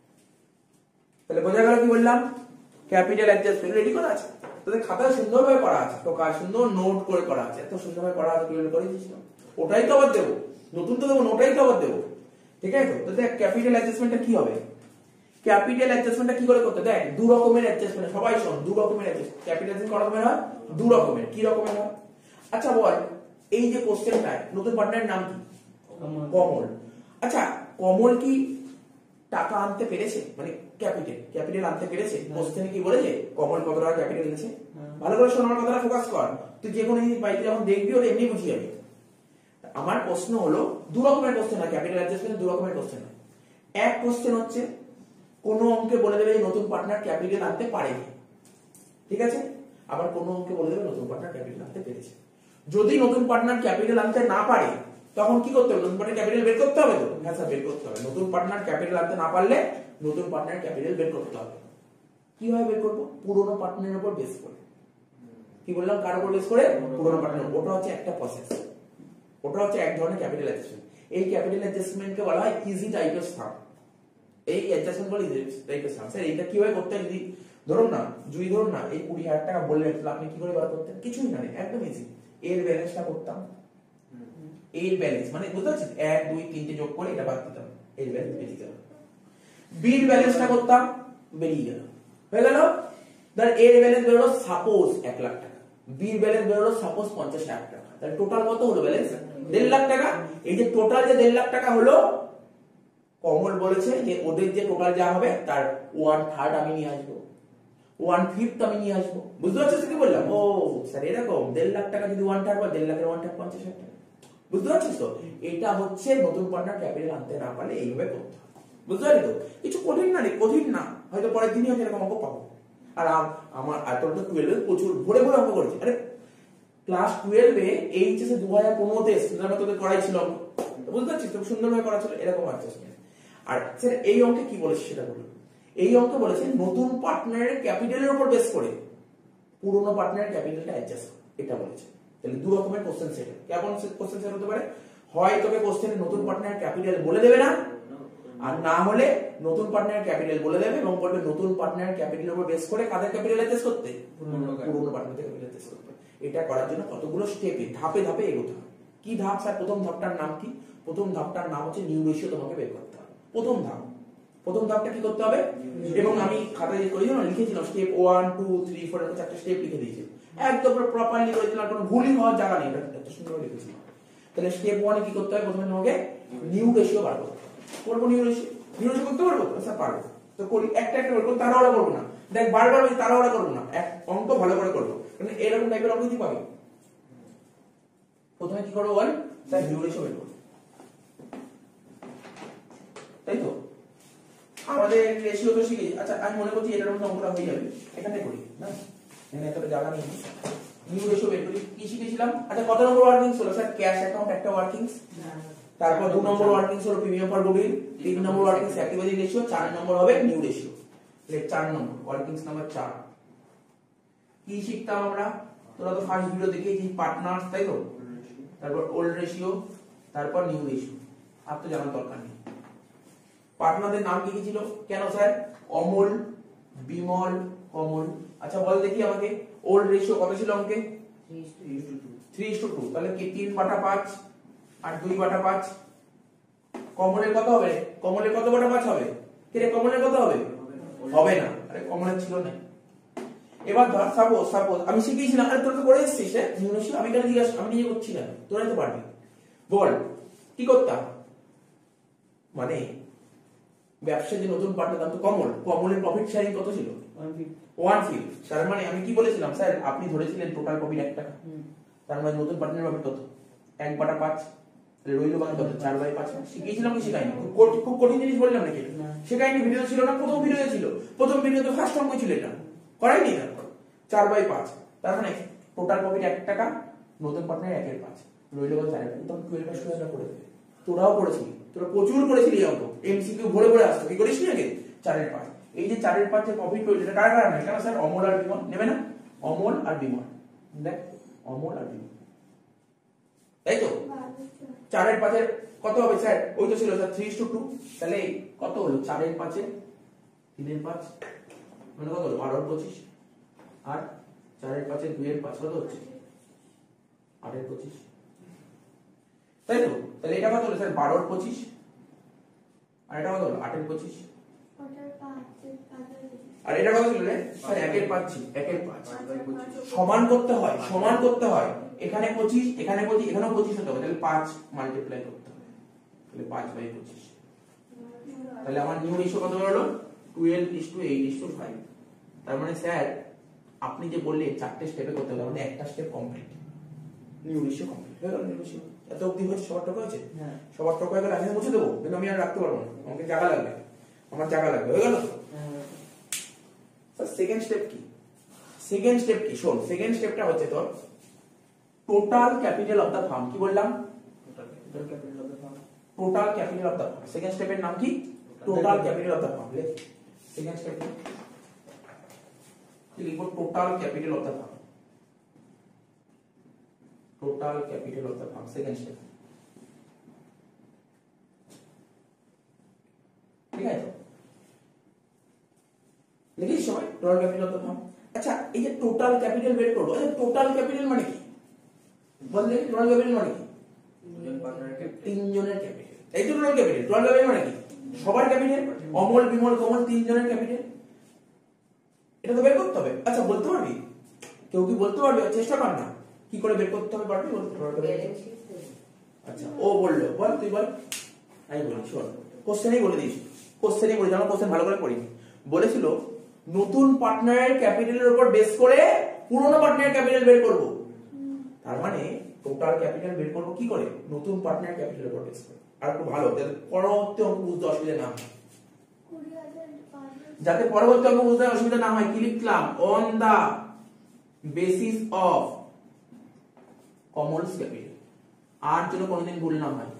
তাহলে বোঝা গেল কি বললাম, ক্যাপিটাল অ্যাডজাস্টমেন্ট রেডি করা আছে তোদের খাতায়, সুন্দরভাবে করা আছে, তো কাজ সুন্দর নোট করে করা আছে, এত সুন্দরভাবে করা আছে, ক্লিয়ার করে দিয়েছিলাম। ওটাই তো আবার দেবো, নতুন তো দেবো, ওটাই তো আবার দেবো, ঠিক আছে তো? তো দেখ ক্যাপিটাল অ্যাডজাস্টমেন্টটা কি হবে, ক্যাপিটাল অ্যাডজাস্টমেন্টটা কি করে করতে, দেখ দু রকমের অ্যাডজাস্টমেন্ট, সবাই শোন, দু রকমের অ্যাডজাস্টমেন্ট, ক্যাপিটাল অ্যাডজাস্টমেন্ট কত রকমের হয়, দু রকমের। কি রকমের হয়? আচ্ছা বল, এই যে কোশ্চেনটা নতুন পার্টনারের নাম কি, কমল। আচ্ছা কমল কি টাকা আনতে পেরেছে, মানে ক্যাপিটাল ক্যাপিটাল আনতে পেরেছে? কোশ্চেনে কি বলেছে কমল কত টাকা ক্যাপিটাল এনেছে? ভালো করে শোন, আমার কথাটা ফোকাস কর, তুই যে কোনো জিনিস বাড়িতে যখন দেখবি ওটা এমনি বুঝিয়ে যাবে। আমার প্রশ্ন হলো দু রকমের কোশ্চেন হয়, ক্যাপিটাল অ্যাডজাস্টমেন্ট দু রকমের কোশ্চেন হয়। এক কোশ্চেন হচ্ছে কোন অঙ্কে বলে দেবে নতুন পার্টনার ক্যাপিটাল আনতে পারেনি, ঠিক আছে? আবার কোন অঙ্কে বলে দেবে নতুন পার্টনার ক্যাপিটাল আনতে পেরেছে। যদি নতুন পার্টনার ক্যাপিটাল আনতে না পারে তখন কি করতে হবে, নতুন পার্টনার ক্যাপিটাল বের করতে হবে তো? হ্যাঁ স্যার বের করতে হবে। নতুন পার্টনার ক্যাপিটাল আনতে না পারলে নতুন পার্টনার ক্যাপিটাল বের করতে হবে। কিভাবে বের করবো? পুরনো পার্টনারের উপর বেস করে। কি বললাম, কার উপর বেস করে? পুরনো পার্টনার। ওটা হচ্ছে একটা প্রসেস, ওটা হচ্ছে এক ধরনের ক্যাপিটাল অ্যাডজাস্টমেন্ট। এই ক্যাপিটাল অ্যাডজাস্টমেন্টকে বলা হয় ইজি টাইপের সাম। এই অ্যাডজাস্টমেন্ট বলে ইজি টাইপের সাম। স্যার এটা কিভাবে করতে হয়, যদি ধরুন না যদি ধরুন না এই কুড়ি হাজার টাকা বললেন, তাহলে আপনি কি করে বার করতেন? কিছুই না, একদম ইজি। এর ব্যালেন্সটা করতাম, এর ব্যালেন্স মানে বুঝতে পারছেন, এক দুই তিনটে যোগ করে এটা বাদ দিতাম, এর ব্যালেন্স বেরিয়ে গেল। বির ব্যালেন্সটা করতাম, বেরিয়ে গেল, হয়ে গেল। ধর এর ব্যালেন্স বেরোলো সাপোজ এক লাখ টাকা, বির ব্যালেন্স বেরোলো সাপোজ পঞ্চাশ হাজার টাকা, তাহলে টোটাল কত হলো ব্যালেন্স? দেড় লাখ টাকা। এই যে টোটাল যে দেড় লাখ টাকা হলো, কমল বলেছে যে ওদের যে টোটাল যা হবে তার ওয়ান থার্ড আমি নিয়ে আসবো, ওয়ান ফিফথ আমি নিয়ে আসবো। বুঝতে পারছিস কি বললাম? ও স্যার এরকম দেড় লাখ টাকা যদি ওয়ান থার্ড হয়, দেড় লাখের ওয়ান থার্ড পঞ্চাশ হাজার টাকা। বুঝতে পারছিস তো? এটা হচ্ছে নতুন পার্টনার ক্যাপিটাল আনতে না পারলে এইভাবে করতে হবে। বুঝতে পারলি তো? কিছু কঠিন না রে, কঠিন না, হয়তো পরের দিনই হয়তো এরকম অঙ্ক পাবো। আর আমার এতটা টুয়েলভে প্রচুর ভরে ভরে অঙ্ক করেছি। আরে ক্লাস টুয়েলভে এইচএসে দু হাজার পনেরোতে আমরা তোদের করাইছিল অঙ্ক, বুঝতে পারছিস তো? সুন্দরভাবে করা ছিল, এরকম আছে। আর স্যার এই অঙ্কে কি বলেছে সেটা বলুন। এই অঙ্কে বলেছে নতুন পার্টনারের ক্যাপিটালের উপর বেস করে পুরনো পার্টনারের ক্যাপিটালটা অ্যাডজাস্ট, এটা বলেছে। তাহলে দু রকমের কোশ্চেন সেট। কেমন কোশ্চেন সেট হতে পারে? হয় তোকে কোশ্চেনে নতুন পার্টনারের ক্যাপিটাল বলে দেবে না, আর না হলে নতুন পার্টনারের ক্যাপিটাল বলে দেবে এবং বলবে নতুন পার্টনারের ক্যাপিটালের উপর বেস করে কাদের ক্যাপিটাল অ্যাডজাস্ট করতে? পুরনো পার্টনারের ক্যাপিটাল অ্যাডজাস্ট করতে। এটা করার জন্য কতগুলো স্টেপে ধাপে ধাপে এগোতে হবে। কি ধাপ স্যার? প্রথম ধাপটার নাম কি? প্রথম ধাপটার নাম হচ্ছে নিউ রেশিও তোমাকে বের করতে হবে। প্রথম ধাপ, প্রথম ধাপটা কি করতে হবে? এবং আমি খাতায় যে করেছিলাম লিখেছিলাম step one two three four এরকম চারটা স্টেপ লিখে দিয়েছি, একদম প্রপারলি করেছিলাম, কোনো ভুলই হওয়ার জায়গা নেই, এত সুন্দর লিখেছিলাম। তাহলে স্টেপ ওয়ানে কি করতে হবে? প্রথমে তোমাকে নিউ রেশিও বার করতে হবে। করবো নিউ রেশিও, নিউ রেশিও করতে পারবো? স্যার পারবো। তো করি, একটা একটা করবো, তাড়াহুড়া করবো না। দেখ বারবার ওই তাড়াহুড়া করবো না, এক অঙ্ক ভালো করে করবো, কারণ এরকম টাইপের অঙ্ক কি পাবি। প্রথমে কি করবো বল? স্যার নিউ রেশিও বের করবো, তাই তো? আমাদের রেশিও তো শিখেছি। আচ্ছা আমি মনে করছি এটার মধ্যে অঙ্কটা হয়ে যাবে, এখানে করি না, এখানে এতটা জায়গা নেই। নিউ রেশিও বের করি। কি শিখেছিলাম? আচ্ছা কত নম্বর ওয়ার্কিংস হলো স্যার? ক্যাশ অ্যাকাউন্ট একটা ওয়ার্কিংস, তারপর দু নম্বর ওয়ার্কিংস হলো প্রিমিয়াম ফর গুডউইল, তিন নম্বর ওয়ার্কিংস অ্যাক্টিভিটি রেশিও, চার নম্বর হবে নিউ রেশিও। তাহলে চার নম্বর ওয়ার্কিংস নাম্বার চার। কি শিখতাম আমরা? তোরা তো ফার্স্ট ভিডিও দেখিয়েছিস পার্টনার্স, তাই তো? তারপর ওল্ড রেশিও, তারপর নিউ রেশিও। আর তো জানার দরকার নেই। পার্টনারদের নাম কি কি ছিল? কেন স্যার? অমল, বিমল, কমল। আচ্ছা বল দেখি আমাকে, ওল্ড রেশিও কত ছিল অঙ্কে? Three is to two. তাহলে কি তিন বাটা পাঁচ আর দুই বাটা পাঁচ। কমলের কত হবে? কমলের কত বাটা পাঁচ হবে? কে রে, কমলের কত হবে? হবে না, আরে কমলের ছিল না। এবার ধর সাপোজ সাপোজ আমি শিখিয়েছিলাম, আরে তোরা তো করে এসেছিস হ্যাঁ নিউ রেশিও, আমি কেন জিজ্ঞাসা, আমি নিজে করছি না, তোরাই তো পারবি। বল কি করতাম? মানে ব্যবসা যে নতুন পার্টনার দাম তো কমল, কমলের প্রফিট শেয়ারিং কত ছিল? One fifth. তার মানে আমি কি বলেছিলাম স্যার, আপনি ধরেছিলেন টোটাল প্রফিট এক টাকা, তার মানে নতুন পার্টনার প্রফিট কত? এক বাটা পাঁচ। তাহলে রইল কত চার বাই পাঁচ। শিখিয়েছিলাম কি শেখাইনি? খুব খুব কঠিন জিনিস বললাম নাকি? শেখাইনি, ভিডিও ছিল না, প্রথম ভিডিওতে ছিল, প্রথম ভিডিওতে ফার্স্ট অঙ্ক ছিল এটা, করাইনি তারপর চার বাই পাঁচ। তার মানে টোটাল প্রফিট এক টাকা, নতুন পার্টনার একের পাঁচ, রইল কত চার টাকা। তখন টুয়েলভ পাস করে করে দেবে। তোরাও করেছিলি, তোরা প্রচুর করেছিলি অঙ্ক, এমসিকিউ ভরে ভরে আসতো, কি করিস নি আগে? চারের পাঁচ। এই যে চারের পাঁচ যে প্রফিট রইল এটা কার কারণে? কেন স্যার অমল আর বিমল নেবে না? অমল আর বিমল, দেখ অমল আর বিমল, তাই তো? চারের পাঁচের কত হবে স্যার? ওই তো ছিল স্যার থ্রি টু টু, তাহলে কত হলো? চারের পাঁচে তিনের পাঁচ মানে কত হলো? বারোর পঁচিশ, আর চারের পাঁচে দুইয়ের পাঁচ কত হচ্ছে? আটের পঁচিশ, তাই তো? তাহলে এটা কত হলো স্যার? বারোর পঁচিশ, আর এটা কত হলো? আটের পঁচিশ, আর এটা কত ছিল রে স্যার? একের পাঁচ ছিল, একের পাঁচ। সমান করতে হয়, সমান করতে হয়, এখানে পঁচিশ, এখানে পঁচিশ, এখানেও পঁচিশ হতে হবে, তাহলে পাঁচ মাল্টিপ্লাই করতে হবে, তাহলে পাঁচ বাই পঁচিশ। তাহলে আমার নিউ রেশিও কত হলো? Twelve is to eight is two five. তার মানে স্যার আপনি যে বললেন চারটে স্টেপে করতে হবে, মানে একটা step complete, new ratio complete হয়ে গেল। নিউ রেশিও এত অবধি হয়েছে, সবার টক হয়েছে, সবার টক হয়ে গেলে আমি মুছে দেবো, কিন্তু আমি আর রাখতে পারবো না, আমাকে জায়গা লাগবে, আমার জায়গা লাগবে, হয়ে গেল। সেকেন্ড স্টেপ কি? সেকেন্ড স্টেপ কি? শোন, সেকেন্ড স্টেপটা হচ্ছে তোর total capital of the firm. কি বললাম? Total capital of the firm, total capital of the firm. Second স্টেপের নাম কি? Total capital of the firm. লেখ সেকেন্ড স্টেপ কি লিখবো? Total capital of the firm, total capital of the firm, second step. ঠিক আছে, লিখিস সবাই total capital of the firm. আচ্ছা, এই যে টোটাল ক্যাপিটাল বের করবো, আচ্ছা টোটাল ক্যাপিটাল মানে কি বললে? টোটাল ক্যাপিটাল মানে কি? তিনজনের ক্যাপিটাল, এই তো টোটাল ক্যাপিটাল। টোটাল ক্যাপিটাল মানে কি? সবার ক্যাপিটাল, অমল বিমল কমল তিনজনের ক্যাপিটাল, এটা তো বের করতে হবে। আচ্ছা বলতে পারবি? কেউ কি বলতে পারবে? চেষ্টা কর না, কি করে বের করতে হবে পারবি বলতে? আচ্ছা ও বললো, বল তুই বল। আমি বলি শোন, কোশ্চেনই বলে দিস, কোশ্চেনই বলে, আমার কোশ্চেন ভালো করে পড়িনি। বলেছিল নতুন পার্টনারের ক্যাপিটালের উপর বেস করে পুরনো পার্টনারের ক্যাপিটাল বের করব। তার মানে টোটাল ক্যাপিটাল বের করব কি করে? নতুন পার্টনার ক্যাপিটালের উপর বেস করে। আর একটু ভালো, যাতে পরবর্তী অঙ্ক বুঝতে অসুবিধা না হয়, যাতে পরবর্তী অঙ্ক বুঝতে অসুবিধা না হয়, কি লিখলাম? On the basis of Kamal's capital, আর যেন কোনোদিন ভুল না হয়।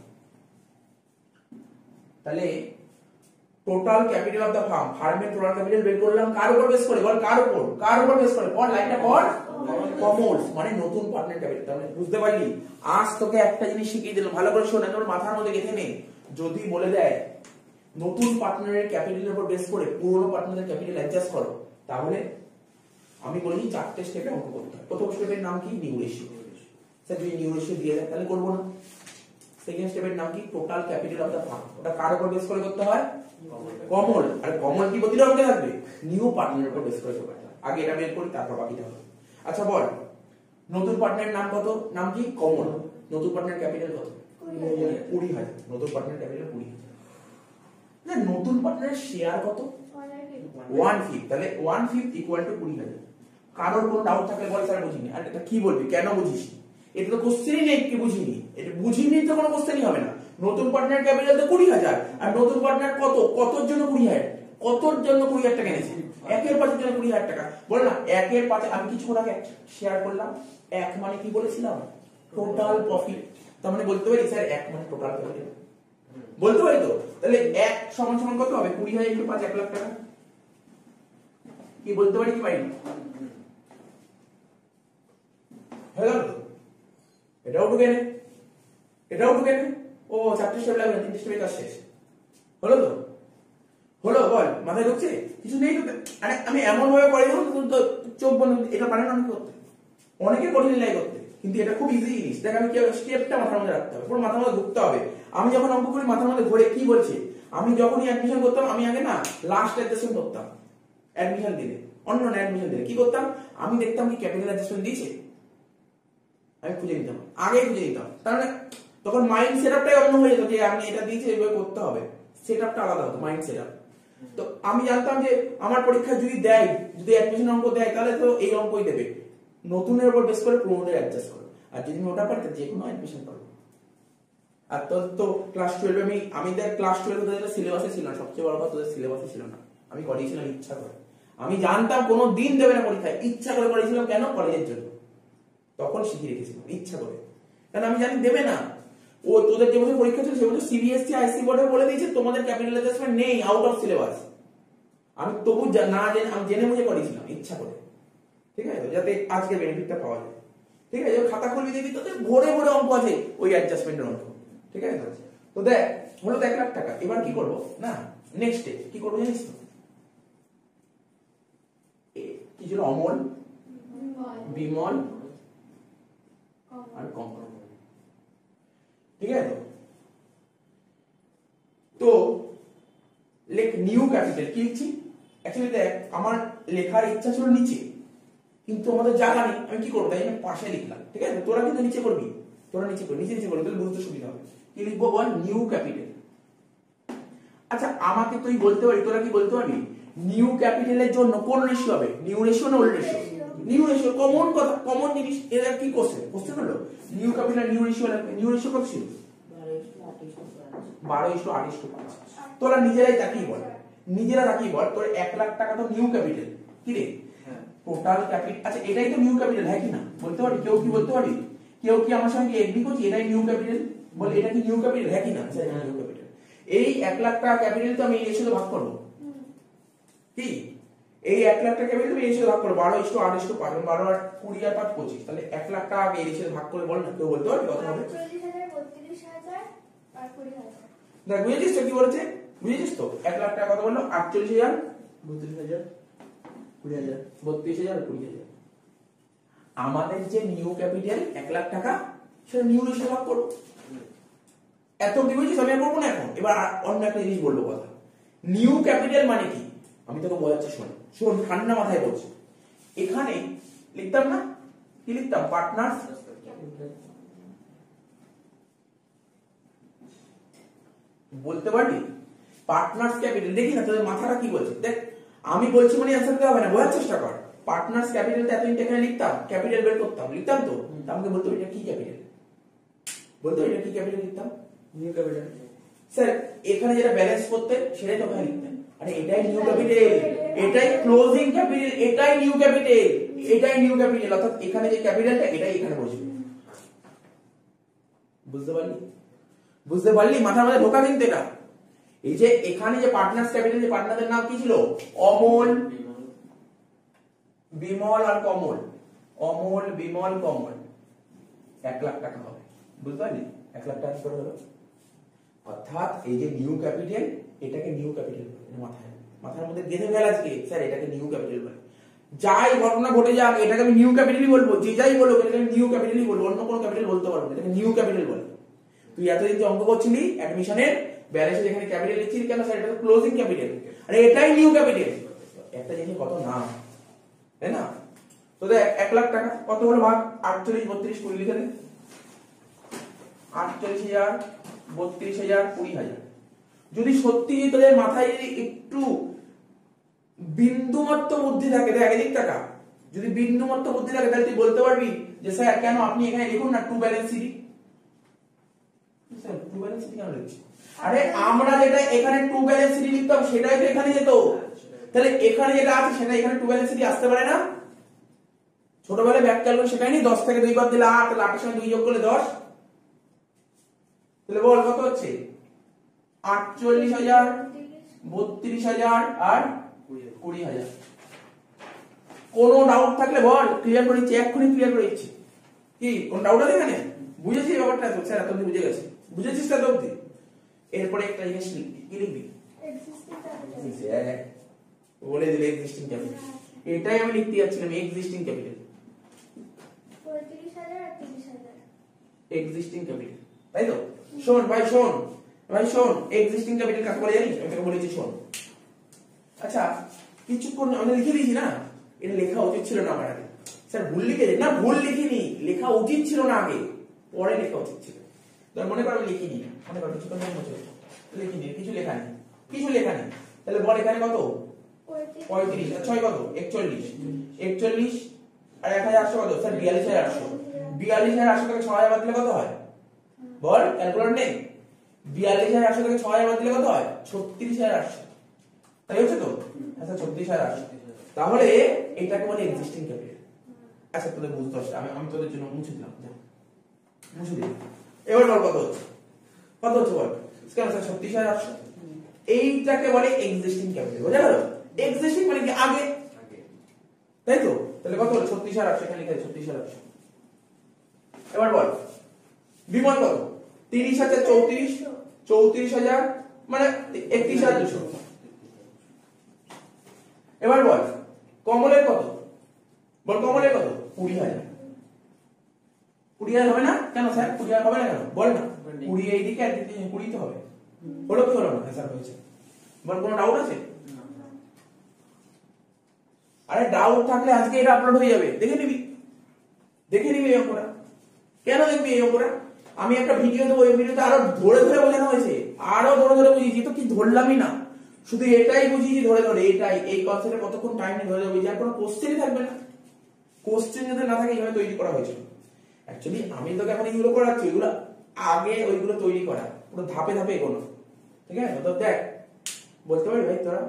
তাহলে total capital of the firm, ফার্মের টোটাল ক্যাপিটাল বের করলাম কার উপর বেস করে? বল কার উপর? কার উপর বেস করে? পড় লাইনটা পড়। কমলস মানে নতুন পার্টনার ক্যাপিটাল। তার মানে বুঝতে পারলি? আজ তোকে একটা জিনিস শিখিয়ে দিলাম, ভালো করে শোন, তোর মাথার মধ্যে গেঁথে নে। যদি বলে দেয় নতুন পার্টনারের ক্যাপিটালের উপর বেস করে পুরনো পার্টনারের ক্যাপিটাল অ্যাডজাস্ট করো, তাহলে আমি বলি চারটে স্টেপে অঙ্ক করতে হয়। প্রথম স্টেপের নাম কি? New ratio. স্যার যদি নিউ রেশিও দিয়ে দেয় তাহলে করবো না। সেকেন্ড স্টেপের নাম কি? Total capital of the firm. ওটা কার উপর বেস করে করতে হয়? কমল। আর কমল কি প্রতিটা অঙ্কে থাকবে? নিউ পার্টনারের উপর বেস করে করতে হয়। আগে এটা বের করি, তারপর বাকিটা হবে। আচ্ছা বল, নতুন পার্টনারের নাম কত? নাম কি? কমল। নতুন পার্টনার ক্যাপিটাল কত? কুড়ি হাজার। নতুন পার্টনার ক্যাপিটাল কুড়ি হাজার। না, নতুন পার্টনারের শেয়ার কত? One fifth. তাহলে ওয়ান ফিফথ ইকুয়াল টু কুড়ি হাজার। কারোর কোনো ডাউট থাকলে বল স্যার বুঝিনি। আর এটা কি বলবি? কেন বুঝিস? এটা তো কোশ্চেনই নেই, কি বুঝিনি? এটা বুঝিনি তো কোনো কোশ্চেনই হবে না। নতুন পার্টনার ক্যাপিটাল তো কুড়ি হাজার, আর নতুন পার্টনার কত? কতর জন্য কুড়ি হাজার? কতর জন্য কুড়ি হাজার টাকা এনেছে? একের পাঁচের জন্য কুড়ি হাজার টাকা। বল না, একের পাঁচে আমি কিছুক্ষণ আগে শেয়ার করলাম, এক মানে কি বলেছিলাম? Total profit. তার মানে বলতে পারি স্যার এক মানে টোটাল ক্যাপিটাল, বলতে পারি তো? তাহলে এক সমান সমান কত হবে? কুড়ি হাজার ইন্টু পাঁচ, এক লাখ টাকা। কি বলতে পারি কি পারি? হয়ে গেল তো? এটাও ঢুকে নে, এটাও ঢুকে নে। ও চারটে স্টেপ লাগবে, তিনটে স্টেপে কাজ শেষ হলো তো? হলো? বল, মাথায় ঢুকছে? কিছু নেই তো? আরে আমি এমন ভাবে পড়ে যাবো তো চোখ বন্ধ। এটা পারে না আমি করতে, অনেকে কঠিন লাগে করতে, কিন্তু এটা খুব ইজি জিনিস। দেখ আমি কি স্টেপটা মাথার মধ্যে রাখতে হবে, পুরো মাথার মধ্যে ঢুকতে হবে। আমি যখন অঙ্ক করি মাথার মধ্যে ঘুরে কি বলছে, আমি যখনই অ্যাডমিশন করতাম, আমি আগে না লাস্ট অ্যাডজাস্টমেন্ট করতাম। অ্যাডমিশন দিলে, অন্য অ্যাডমিশন দিলে কি করতাম? আমি দেখতাম কি ক্যাপিটাল অ্যাডজাস্টমেন্ট দিয়েছে, আমি খুঁজে নিতাম, আগে খুঁজে নিতাম। তার মানে তখন মাইন্ড সেটআপটাই অন্য হয়ে যেত যে আপনি এটা দিয়েছে, এইভাবে করতে হবে। সেটআপটা আলাদা হতো, মাইন্ড সেটআপ। তো আমি জানতাম যে আমার পরীক্ষা যদি দেয়, যদি অ্যাডমিশন অঙ্ক দেয়, তাহলে তো এই অঙ্কই দেবে, নতুনের উপর বেস করে পুরোনোদের অ্যাডজাস্ট করো। আর যদি আমি ওটা পারি, যে কোনো অ্যাডমিশন করবো। আর তোর তো ক্লাস টুয়েলভে আমি আমি দেখ ক্লাস টুয়েলভে তোদের সিলেবাসে ছিল না, সবচেয়ে বড় কথা তোদের সিলেবাসে ছিল না, আমি করিয়েছিলাম ইচ্ছা করে। আমি জানতাম কোনো দিন দেবে না পরীক্ষায়, ইচ্ছা করে করেছিলাম। কেন? কলেজের জন্য। তখন শিখিয়ে রেখেছিলাম ইচ্ছা করে, কারণ আমি জানি দেবে না। ও তোদের যে বছর পরীক্ষা ছিল সে বছর সিবিএসসি আইসি বোর্ডে বলে দিয়েছে তোমাদের ক্যাপিটাল অ্যাডজাস্টমেন্ট নেই, আউট অফ সিলেবাস। আমি তবু না জেনে আমি জেনে বুঝে করেছিলাম ইচ্ছা করে, ঠিক আছে, যাতে আজকে বেনিফিটটা পাওয়া যায়। ঠিক আছে, খাতা খুলবি দেখবি তোদের ভোরে ভোরে অঙ্ক আছে ওই অ্যাডজাস্টমেন্টের অঙ্ক। ঠিক আছে, তো দেখ হলো তো এক লাখ টাকা। এবার কি করবো না, নেক্সট ডে কি করবো জানিস তো? কি ছিল? অমল, বিমল আর কমল। ঠিক আছে, তো লেখ নিউ ক্যাপিটাল। কি লিখছি? অ্যাকচুয়ালি দেখ আমার লেখার ইচ্ছা ছিল নিচে, কিন্তু আমাদের জায়গা নেই, আমি কি করবো তাই আমি পাশে লিখলাম। ঠিক আছে, তোরা কিন্তু নিচে করবি, তোরা নিচে করবি, নিচে নিচে করবি, তাহলে বুঝতে সুবিধা হবে। কি লিখবো বল? New capital. আচ্ছা আমাকে তুই বলতে পারবি, তোরা কি বলতে পারবি নিউ ক্যাপিটালের জন্য কোন রেশিও হবে? নিউ রেশিও না old ratio? New ratio. Common কথা, কমন জিনিস। এরা কি কোশ্চেন? কোশ্চেন হলো নিউ ক্যাপিটাল নিউ রেশিও লাগবে। নিউ রেশিও কত ছিল? বারো ইস্টু আট ইস্টু পাঁচ। তোরা নিজেরাই তাকিয়ে বল, নিজেরা তাকিয়ে বল, তোর এক লাখ টাকা তো নিউ ক্যাপিটাল। কি রে? Total capital. আচ্ছা এটাই তো নিউ ক্যাপিটাল, হ্যাঁ কি না? বলতে পারি? কেউ কি বলতে পারি? কেউ কি আমার সঙ্গে এগ্রি করছে এটাই নিউ ক্যাপিটাল? বল এটা কি নিউ ক্যাপিটাল, হ্যাঁ কি না? New capital. এই এক লাখ টাকা ক্যাপিটাল তো আমি এই রেশিওতে ভাগ করবো। কি এই এক লাখ টাকা ক্যাপিটাল তুমি এই রেশিওতে ভাগ করবো, বারো ইস্টু আট ইস্টু পাঁচ, বারো আর কুড়ি আর পাঁচ পঁচিশ, তাহলে এক লাখ টাকা এই রেশিওতে ভাগ করে বল না, কেউ বলতে পারবে কত হবে? দেখ বুঝেছিস তো কি বলেছে? বুঝেছিস তো? এক লাখ টাকা কত বললো? আটচল্লিশ হাজার, বত্রিশ হাজার, কুড়ি হাজার, বত্রিশ হাজার কুড়ি হাজার। আমাদের যে নিউ ক্যাপিটাল এক লাখ টাকা, সেটা নিউ রেশিও ভাগ করো। এত কি বুঝেছিস? আমি করবো না এখন। এবার অন্য একটা জিনিস বলবো কথা। নিউ ক্যাপিটাল মানে কি আমি তোকে বোঝাচ্ছি, শোন শোন ঠান্ডা মাথায় বলছি। এখানে লিখতাম না, কি লিখতাম? পার্টনার্স বলতে পারবি? Partners capital. দেখি না তোদের মাথাটা কি বলছে। দেখ আমি বলছি মানে অ্যান্সার দিতে হবে না, বোঝার চেষ্টা কর। পার্টনার্স ক্যাপিটালটা এতদিন এখানে লিখতাম, ক্যাপিটাল বের করতাম, লিখতাম তো, আমাকে বলতো এটা কি ক্যাপিটাল, বলতো এটা কি ক্যাপিটাল লিখতাম, নিউ ক্যাপিটাল। স্যার এখানে যেটা ব্যালেন্স করতে সেটাই তো ওখানে লিখতেন। আরে এটাই নিউ ক্যাপিটাল, এটাই ক্লোজিং ক্যাপিটাল, এটাই নিউ ক্যাপিটাল, এটাই নিউ ক্যাপিটাল। অর্থাৎ এখানে যে ক্যাপিটালটা এটাই এখানে বসবে। বুঝতে পারলি? বুঝতে পারলি? মাথার মধ্যে ঢোকা কিন্তু এটা। এই যে এখানে যে পার্টনার্স ক্যাপিটাল, যে পার্টনারদের নাম কি ছিল? অমল, বিমল আর কমল। অমল, বিমল, কমল। এক লাখ টাকা হবে। বুঝতে পারলি? এক লাখ টাকা করে হলো। অর্থাৎ এই যে নিউ ক্যাপিটাল, এটাকে নিউ ক্যাপিটাল মাথায় মাথার মধ্যে গেঁথে ফেল আজকে। স্যার এটাকে নিউ ক্যাপিটাল বলে, যাই ঘটনা ঘটে যাক এটাকে আমি নিউ ক্যাপিটালই বলবো। যে যাই বলবো এটাকে আমি নিউ ক্যাপিটালই বলবো, অন্য কোনো ক্যাপিটাল বলতে পারবো না, এটাকে নিউ ক্যাপিটাল বলে। তুই এতদিন যে অঙ্ক করছিলি অ্যাডমিশনের ব্যালেন্সে যেখানে ক্যাপিটাল লিখছিলি, কেন স্যার এটা তো ক্লোজিং ক্যাপিটাল, আরে এটাই নিউ ক্যাপিটাল। একটা জিনিস কত নাম, তাই না? তো দেখ এক লাখ টাকা কত হলো ভাগ? আটচল্লিশ, বত্রিশ, কুড়ি লিখে দে। আটচল্লিশ হাজার, বত্রিশ হাজার, কুড়ি হাজার। যদি সত্যি তোদের মাথায় যদি একটু বিন্দুমাত্র বুদ্ধি থাকে, দেখ এদিক টাকা, যদি বিন্দুমাত্র বুদ্ধি থাকে তাহলে তুই বলতে পারবি যে স্যার কেন আপনি এখানে লিখুন না to balance CD. Sir to balance c d কেন লিখছি? আরে আমরা যেটা এখানে টু ব্যালেন্স সিডি লিখতাম সেটাই তো এখানে যেত, তাহলে এখানে যেটা আছে সেটা এখানে টু ব্যালেন্স সিডি আসতে পারে না? ছোটবেলায় ব্যাক ক্যালকুলেশন শেখায়নি? দশ থেকে দুই বাদ দিলে আট, তাহলে আটের সঙ্গে দুই যোগ করলে দশ, তাহলে বল কত হচ্ছে? আটচল্লিশ হাজার, বত্রিশ হাজার আর কুড়ি হাজার। কোনো ডাউট থাকলে বল, ক্লিয়ার করে দিচ্ছি, এক্ষুনি ক্লিয়ার করে দিচ্ছি। কি কোন ডাউট আছে এখানে? বুঝেছিস ব্যাপারটা? তো স্যার এতদিন বুঝে গেছে, বুঝেছিস তো অবধি? এরপরে একটা জিনিস লিখবি, কি লিখবি? বলে দিলে এক্সিস্টিং ক্যাপিটাল, এটাই আমি লিখতে যাচ্ছিলাম, এক্সিস্টিং ক্যাপিটাল, এক্সিস্টিং ক্যাপিটাল, তাই তো? শোন ভাই, শোন ভাই, শোন এক্সিস্টিং ক্যাপিটাল কাকে বলে জানিস? আমি তোকে বলেছি শোন। আচ্ছা কিছুক্ষণ আমি লিখে দিয়েছি না, এটা লেখা উচিত ছিল না আমার আগে। স্যার ভুল লিখে না, ভুল লিখিনি, লেখা উচিত ছিল না আগে, পরে লেখা উচিত ছিল। ধর মনে কর আমি লিখিনি, মনে কর কিছুক্ষণ লিখিনি, কিছু লেখা নেই, কিছু লেখা নেই, তাহলে বল এখানে কত? পঁয়ত্রিশ আর ছয় কত? একচল্লিশ, একচল্লিশ আর এক হাজার আটশো কত? স্যার বিয়াল্লিশ হাজার আটশো, বিয়াল্লিশ হাজার আটশো থেকে ছ হাজার বাদ দিলে কত হয়? বল ক্যালকুলেটর নেই, বিয়াল্লিশ হাজার আটশো থেকে ছয় হাজার দিলে কত হয়? ছত্রিশ হাজার আটশো, তাই হচ্ছে তো? আচ্ছা ছত্রিশ হাজার আটশো, তাহলে এটাকে বলে এক্সিস্টিং ক্যাপিটাল। আচ্ছা তোদের বুঝতে পারছিস, আমি আমি তোদের জন্য মুছে দিলাম, মুছে দিলাম। এবার বল কত হচ্ছে, কত হচ্ছে বল? কেন স্যার ছত্রিশ হাজার আটশো, এইটাকে বলে এক্সিস্টিং ক্যাপিটাল। বোঝা গেল? এক্সিস্টিং মানে কি আগে, তাই তো? তাহলে কত হলো? ছত্রিশ হাজার আটশো, এখানে লিখে ছত্রিশ হাজার আটশো। এবার বল বিমল কত? তিরিশ হাজার চৌত্রিশ, চৌত্রিশ হাজার মানে একত্রিশ হাজার দুশো। এবার বল কমলের কত? বল কমলের কত? কুড়ি হাজার। কুড়ি হাজার হবে না? কেন স্যার কুড়ি হাজার হবে না কেন? বল না। কুড়ি এইদিকে আর কুড়ি তো হবে। হলো কি হলো না? স্যার হয়েছে। বল কোনো ডাউট আছে? আরে ডাউট থাকলে আজকে এটা আপলোড হয়ে যাবে, দেখে নিবি, দেখে নিবি এই অঙ্কটা। কেন দেখবি এই অঙ্কটা? আমি একটা ভিডিও দেবো, এই ভিডিওতে আরো ধরে ধরে বোঝানো হয়েছে, আরো ধরে ধরে বুঝিয়েছি, তো কি ধরলামই না, শুধু এটাই বুঝিয়েছি ধরে ধরে, এটাই এই কনসেপ্টে কতক্ষণ টাইম নিয়ে ধরে ধরে বুঝিয়ে, আর কোনো কোশ্চেনই থাকবে না। কোশ্চেন যদি না থাকে এইভাবে তৈরি করা হয়েছিল। অ্যাকচুয়ালি আমি তোকে এখন এইগুলো করাচ্ছি, ওইগুলো আগে ওইগুলো তৈরি করা, পুরো ধাপে ধাপে এগোনো, ঠিক আছে? তো দেখ বলতে পারি ভাই তোরা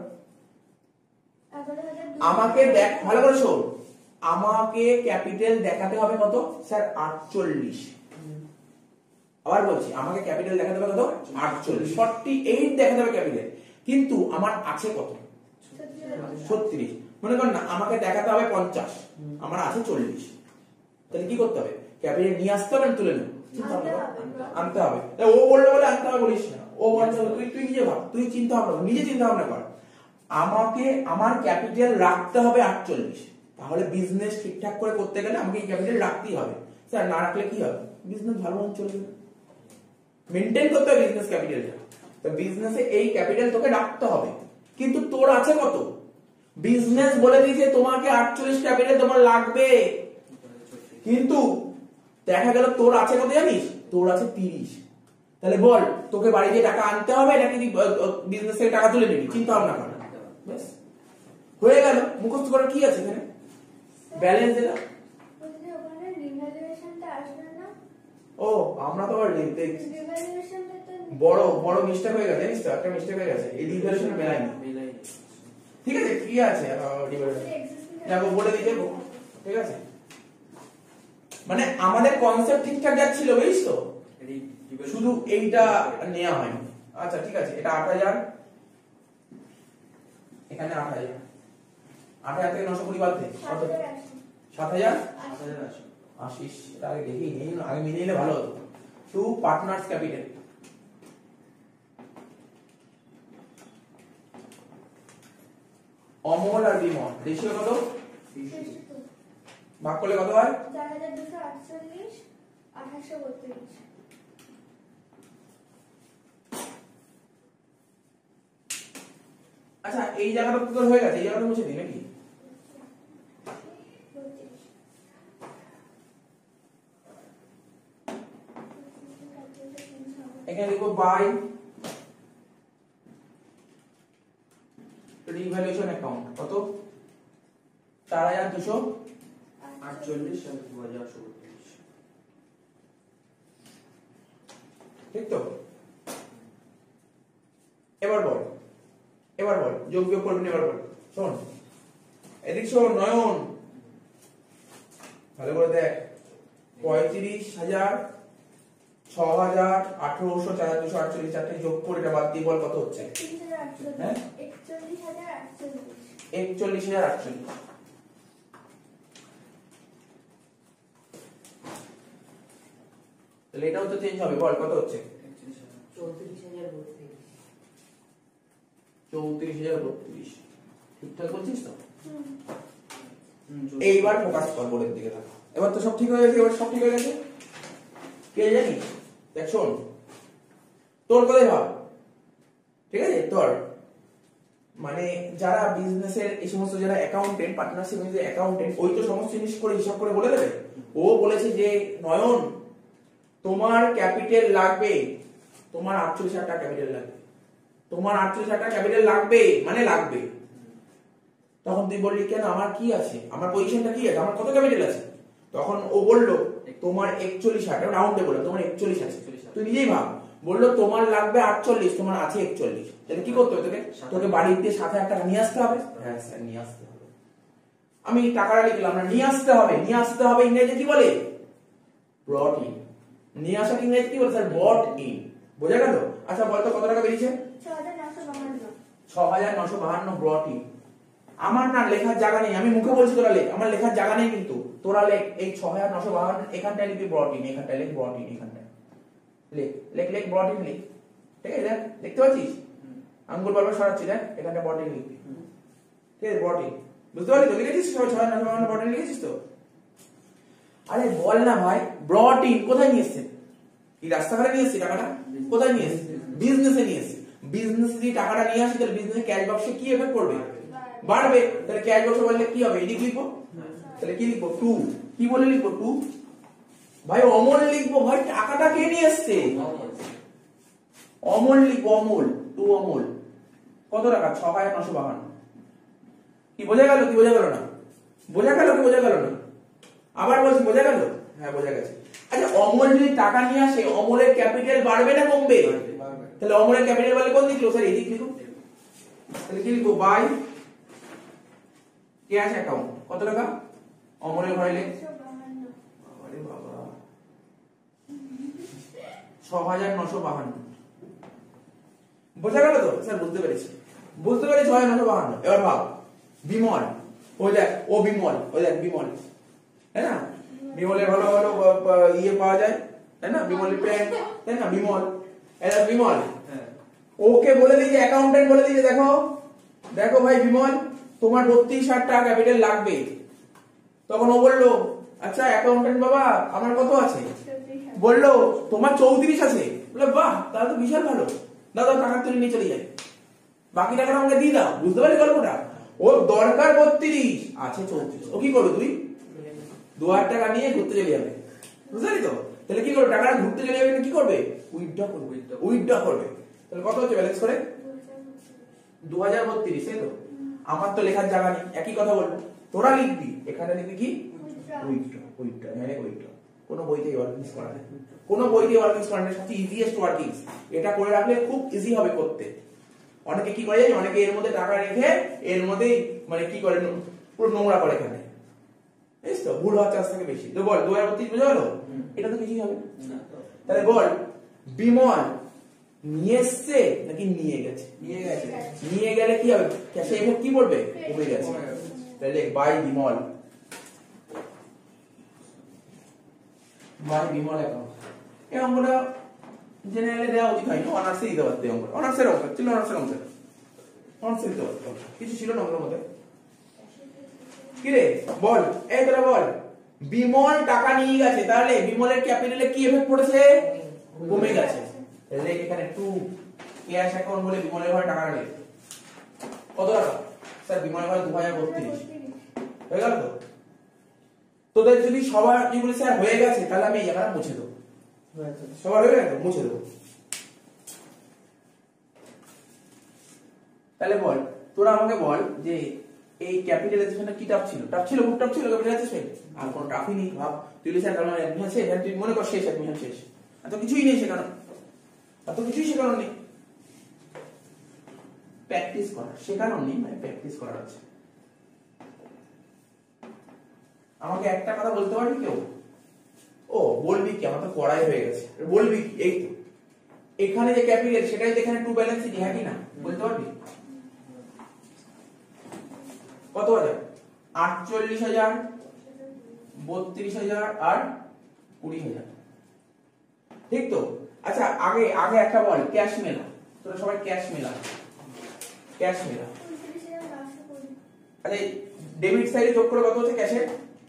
আমাকে দেখ ভালো করে শোন, আমাকে ক্যাপিটাল দেখাতে হবে কত স্যার? আটচল্লিশ। আবার বলছি আমাকে ক্যাপিটাল দেখাতে হবে কত? আটচল্লিশ, আটচল্লিশ দেখাতে হবে ক্যাপিটাল, কিন্তু আমার আছে কত? ছত্রিশ। মনে কর না আমাকে দেখাতে হবে পঞ্চাশ, আমার আছে চল্লিশ, তাহলে কি করতে হবে? ক্যাপিটাল নিয়ে আসতে হবে না তুলে নেব? আনতে হবে। ও বললো বলে আনতে হবে বলিস না, ও বলছে তুই তুই নিজে ভাব, তুই চিন্তা ভাবনা নিজে চিন্তা ভাবনা কর। আমাকে আমার ক্যাপিটাল রাখতে হবে আটচল্লিশ, তাহলে বিজনেস ঠিকঠাক করে করতে গেলে আমাকে এই ক্যাপিটাল রাখতেই হবে। স্যার না রাখলে কি হবে? বিজনেস ভালো মতো চলবে না, মেনটেন করতে হবে বিজনেস ক্যাপিটালটা। তো বিজনেসে এই ক্যাপিটাল তোকে রাখতে হবে, কিন্তু তোর আছে কত? বিজনেস বলে দিয়েছে তোমাকে আটচল্লিশ ক্যাপিটাল তোমার লাগবে, কিন্তু দেখা গেল তোর আছে কত জানিস? তোর আছে তিরিশ। তাহলে বল তোকে বাড়ি গিয়ে টাকা আনতে হবে নাকি বিজনেস থেকে টাকা তুলে নিবি? চিন্তা ভাবনা কর। ব্যাস হয়ে গেল, মুখস্থ করার কি আছে এখানে? ব্যালেন্স দিলাম। ও আমরা তো বড় বড় মিস্টেক হয়ে গেছে, জানিস তো? একটা মিস্টেক হয়ে গেছে, এই রিভ্যালুয়েশন মেলাই না। ঠিক আছে কি আছে দেখো বলে দিতে, ঠিক আছে? মানে আমাদের কনসেপ্ট ঠিকঠাক যাচ্ছিল, বুঝিস তো, শুধু এইটা নেওয়া হয়নি। আচ্ছা ঠিক আছে, এটা আট হাজার, এখানে আট হাজার, আট হাজার থেকে নশো কুড়ি বাদ দে, সাত হাজার আশি। এটা আগে দেখি, আগে মিলিয়ে নিলে ভালো হতো। টু পার্টনার্স ক্যাপিটাল, অমল আর বিমল রেশিও কত? ভাগ করলে কত হয়? চার হাজার দুশো আটচল্লিশ, আঠাশশো বত্রিশ। আচ্ছা এই জায়গাটা তো হয়ে গেছে, এই জায়গাটা মুছে দিই নাকি? এখানে লিখবো বাই রিভ্যালুয়েশন অ্যাকাউন্ট, কত? চার হাজার দুশো আটচল্লিশ আর দু হাজার আটশো বত্রিশ, ঠিক তো? এবার বল, এবার বল যোগ বিয়োগ করবেন। এবার বল, শোন এদিক শোন নয়ন, ভালো করে দেখ। পঁয়ত্রিশ হাজার, ছ হাজার, আঠারোশো, চার হাজার দুশো আটচল্লিশ, চারটে যোগ করে এটা বাদ দিয়ে বল কত হচ্ছে? হ্যাঁ একচল্লিশ হাজার আটচল্লিশ। একচল্লিশ হাজার আটচল্লিশ। তাহলে এটাও তো চেঞ্জ হবে, বল কত হচ্ছে? চৌত্রিশ হাজার বত্রিশ। চৌত্রিশ হাজার বত্রিশ, ঠিকঠাক বলছিস তো? এইবার ফোকাস কর বোর্ডের দিকে থাকা। এবার তো সব ঠিক হয়ে গেছে, এবার সব ঠিক হয়ে গেছে। কে জানিস? দেখ শোন, তোর কথাই ভাব, ঠিক আছে? তোর মানে যারা বিজনেসের এই সমস্ত যারা অ্যাকাউন্টেন্ট, পার্টনারশিপ যে অ্যাকাউন্টেন্ট, ওই তো সমস্ত জিনিস করে হিসাব করে বলে দেবে। ও বলেছে যে নয়ন তোমার ক্যাপিটাল লাগবে, তোমার আটচল্লিশ হাজার টাকা ক্যাপিটাল লাগবে, তোমার আটচল্লিশ হাজার টাকা ক্যাপিটাল লাগবে মানে লাগবে। তখন তুই বললি কেন আমার কি আছে, আমার পজিশনটা কি আছে, আমার কত ক্যাপিটাল আছে? তখন ও বলল তোমার একচল্লিশ হাজার, রাউন্ডে বললাম তোমার একচল্লিশ আছে, তুই নিজেই ভাব, বললো তোমার লাগবে আটচল্লিশ, তোমার আছে একচল্লিশ, তাহলে কি করতে হবে তোকে? তোকে বাড়িতে সাত হাজার টাকা নিয়ে আসতে হবে। হ্যাঁ স্যার নিয়ে আসতে হবে। আমি টাকাটা লিখলাম না, নিয়ে আসতে হবে। নিয়ে আসতে হবে ইংরেজি কি বলে? Brought in. নিয়ে আসা ইংরেজি কি বলে স্যার? Bot in. বোঝা গেল? আচ্ছা বলতো কত টাকা বেরিয়েছে? ছ হাজার নশো বাহান্ন। ছ হাজার নশো বাহান্ন ব্রট ইন। আমার না লেখার জায়গা নেই, আমি মুখে বলছি তোরা লেখ, আমার লেখার জায়গা নেই, কিন্তু তোরা লেখ এই ছ হাজার নশো বাহান্ন এখানটায় লিখবি ব্রট ইন, এখানটায় লেখ ব্রট ইন, এখানটায় লেখ লেখ লেখ ব্রট ইন লিখ। ঠিক আছে দেখ, দেখতে পাচ্ছিস আঙ্গুল বারবার সরাচ্ছি, দেখ এখানটা ব্রট ইন লিখবি। ঠিক আছে ব্রট ইন, বুঝতে পারলি তো? লিখেছিস সবাই? ছ হাজার নশো বাহান্ন ব্রট ইন লিখেছিস তো? আরে বল না ভাই, ব্রট ইন কোথায় নিয়ে এসেছেন? এই রাস্তাঘাটে নিয়ে এসেছি টাকাটা? কোথায় নিয়ে এসেছি? বিজনেসে নিয়ে এসেছি। বিজনেসে যদি টাকাটা নিয়ে আসি তাহলে বিজনেসে ক্যাশ বাক্সে কি এফেক্ট করবে? বাড়বে। তাহলে ক্যাশ বাক্স বললে কি হবে? এদিক লিখবো, তাহলে কি লিখবো? টু। কি বলে লিখবো? টু। ভাই অমল লিখবো। ভাই টাকাটা কে নিয়ে এসছে? অমল লিখবো, অমল। টু অমল। কত টাকা? ছ হাজার নশো বাহান্ন। কি বোঝা গেল? কি বোঝা গেল না? বোঝা গেল কি বোঝা গেল না? আবার বলছি, বোঝা গেল? হ্যাঁ বোঝা গেছে। আচ্ছা অমল যদি টাকা নিয়ে আসে অমলের ক্যাপিটাল বাড়বে না কমবে? তাহলে অমলের ক্যাপিটাল বলে কোন দিক লিখো স্যার? এদিক লিখো। তাহলে কি লিখবো? By cash account. কত টাকা? অমলের ঘরে লেখ। আরে বাবা, ছ হাজার নশো বাহান্ন। বোঝা গেল তো স্যার? বুঝতে পেরেছি, বুঝতে পেরেছি। ছ হাজার নশো বাহান্ন। এবার ভাব বিমল, ওই দেখ ও বিমল, ওই দেখ বিমল, তাই না? বিমলের ভালো ভালো ইয়ে পাওয়া যায়, তাই না? বিমলের প্যান্ট, তাই না? বিমল, এটা বিমল। ওকে বলে দিয়েছে, অ্যাকাউন্টেন্ট বলে দিয়েছে, দেখো দেখো ভাই বিমল তোমার বত্রিশ হাজার টাকা ক্যাপিটাল লাগবে। তখন ও বললো আচ্ছা অ্যাকাউন্টেন্ট বাবা আমার কত আছে? বললো তোমার চৌত্রিশ আছে। বলে বাহ, তাহলে তো বিশাল ভালো, দাদা টাকা তুলে নিয়ে চলে যায়, বাকি টাকাটা আমাকে দিয়ে দাও। বুঝতে পারলি গল্পটা? ওর দরকার বত্রিশ, আছে চৌত্রিশ। ও কি করবে? তুই দু হাজার টাকা নিয়ে ঘুরতে চলে যাবে। বুঝতে পারলি তো? তাহলে কি করবে? টাকাটা ঘুরতে চলে যাবে, কি করবে? উইথড্র করবে। উইথড্র করবে। তাহলে কত হচ্ছে ব্যালেন্স করে? দু হাজার বত্রিশ। তাই তো? আমার তো লেখার জায়গা নেই, একই কথা বলবো। তোরা লিখবি, এখানে লিখবি কি? উইথড্র। উইথড্র মানে উইথড্র। কোনো বইতেই ওয়ার্কিংস করা নেই, কোনো বইতেই ওয়ার্কিংস করা নেই। সবচেয়ে ইজিয়েস্ট ওয়ার্কিংস। এটা করে রাখলে খুব ইজি হবে করতে। অনেকে কি করে জানি, অনেকে এর মধ্যে টাকা রেখে এর মধ্যেই মানে কি করে পুরো নোংরা করে এখানে, বুঝছিস তো? ভুল হওয়ার চান্স থাকে বেশি। তো বল দু হাজার বত্রিশ বুঝা গেল? এটা তো কিছুই হবে না। তাহলে বল বিমল নিয়ে এসছে নাকি নিয়ে গেছে? নিয়ে গেছে। নিয়ে গেলে কি হবে? ক্যাশে এফেক্ট কি পড়বে? কমে গেছে। তাহলে by Bimal, by Bimal account. এই অঙ্কটা জেনারেলে দেওয়া উচিত হয়নি, অনার্সে দিতে পারতে। অঙ্ক অনার্সের অঙ্ক ছিল, অনার্সের অঙ্ক অনার্সে দিতে পারতে, কিছু ছিল না অঙ্কের মধ্যে। কি রে বল, এই তোরা বল, বিমল টাকা নিয়ে গেছে, তাহলে বিমলের ক্যাপিটালে কি এফেক্ট পড়েছে? কমে গেছে। তাহলে এখানে টু ক্যাশ অ্যাকাউন্ট বলে বিমলের ঘরে টাকা রাখলে কত টাকা? স্যার বিমলের ঘরে দু হাজার বত্রিশ। হয়ে গেল তো? তোদের যদি সবার যেগুলো স্যার হয়ে গেছে তাহলে আমি এই জায়গাটা মুছে দেবো। সবার হয়ে গেছে, মুছে দেবো। তাহলে বল, তোরা আমাকে বল যে এই ক্যাপিটালাইজেশনটা কি টাফ ছিল? টাফ ছিল, খুব টাফ ছিল ক্যাপিটালাইজেশন? আর কোনো টাফই নেই। ভাব তুই স্যার কারণ অ্যাডমিশন শেষ, তুই মনে কর শেষ, অ্যাডমিশন শেষ, এত কিছুই নেই শেখানো, এত কিছুই শেখানো নেই। প্র্যাকটিস করা, শেখানো নেই, মানে প্র্যাকটিস করার আছে। আমাকে একটা কথা বলতে পারবি কেউ? ও বলবি কি? আমার তো পড়াই হয়ে গেছে। বলবি কি? এই তো এখানে যে ক্যাপিটাল সেটাই তো এখানে টু ব্যালেন্স সিটি, হ্যাঁ কি না? বলতে পারবি? কত হাজার? আটচল্লিশ হাজার, বত্রিশ হাজার আর কুড়ি হাজার, ঠিক তো? আচ্ছা আগে আগে একটা বল, ক্যাশ মেলা। তোরা সবাই ক্যাশ মেলা, ক্যাশ মেলা। আচ্ছা ডেবিট সাইডে যোগ করে কত হচ্ছে ক্যাশে?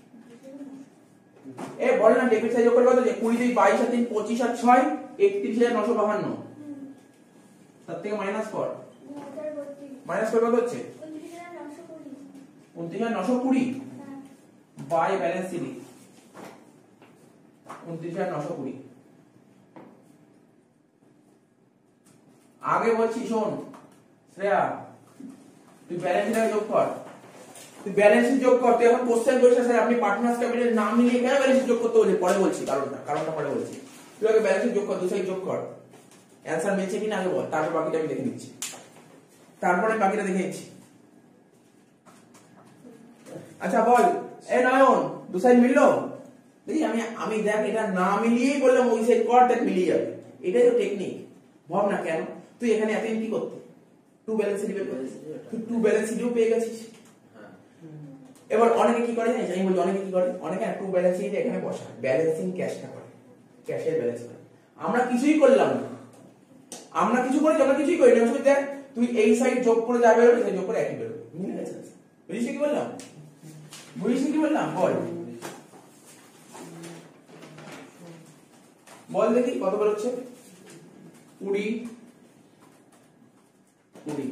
এ বল না, ডেবিট সাইডে যোগ করে কত হচ্ছে? কুড়ি দুই বাইশ আর তিন পঁচিশ আর ছয় একত্রিশ হাজার নশো বাহান্ন। তার থেকে মাইনাস কর, মাইনাস করে কত হচ্ছে? উনত্রিশ হাজার নশো কুড়ি বাই ব্যালেন্স সিটি উনত্রিশ হাজার নশো কুড়ি। আগে বলছি শোন শ্রেয়া, তুই ব্যালেন্স সিটে যোগ কর, তুই ব্যালেন্স শিট যোগ করতে এখন কোশ্চেন করেছে স্যার আপনি পার্টনার্স ক্যাপিটাল নাম মিলিয়ে কেন ব্যালেন্স শিট যোগ করতে বলছি, পরে বলছি কারণটা কারণটা পরে বলছি। তুই আগে ব্যালেন্স শিট যোগ কর, দু সাইড যোগ কর, অ্যানসার মিলছে কিনা আগে বল, তারপর বাকিটা আমি দেখে নিচ্ছি, তারপরে বাকিটা দেখে নিচ্ছি। আচ্ছা বল, এ নয়ন দু সাইড মিললো? দেখি আমি আমি দেখ এটা না মিলিয়েই বললাম ওই সাইড কর, দেখ মিলিয়ে যাবে, এটাই তো টেকনিক। ভাব না কেন তুই এখানে এতদিন কি করতে, টু ব্যালেন্স শিট বের করছিস, তুই টু ব্যালেন্স শিটও পেয়ে গেছিস। এবার অনেকে কি করে জানিস, আমি বলি অনেকে কি করে, অনেকে টু ব্যালেন্স শিট এখানে বসায়, ব্যালেন্সিং ক্যাশটা করে, ক্যাশের ব্যালেন্স করে। আমরা কিছুই করলাম না, আমরা কিছু করি, আমরা কিছুই করি না, শুধু দেখ তুই এই সাইড যোগ করে যাবে, ওই সাইড যোগ করে একই বেরোবে, মিলে গেছে। বুঝিস কি বললাম, বুঝিস কি বললাম, বল বল দেখি কত বেরোচ্ছে, কুড়ি কুড়ি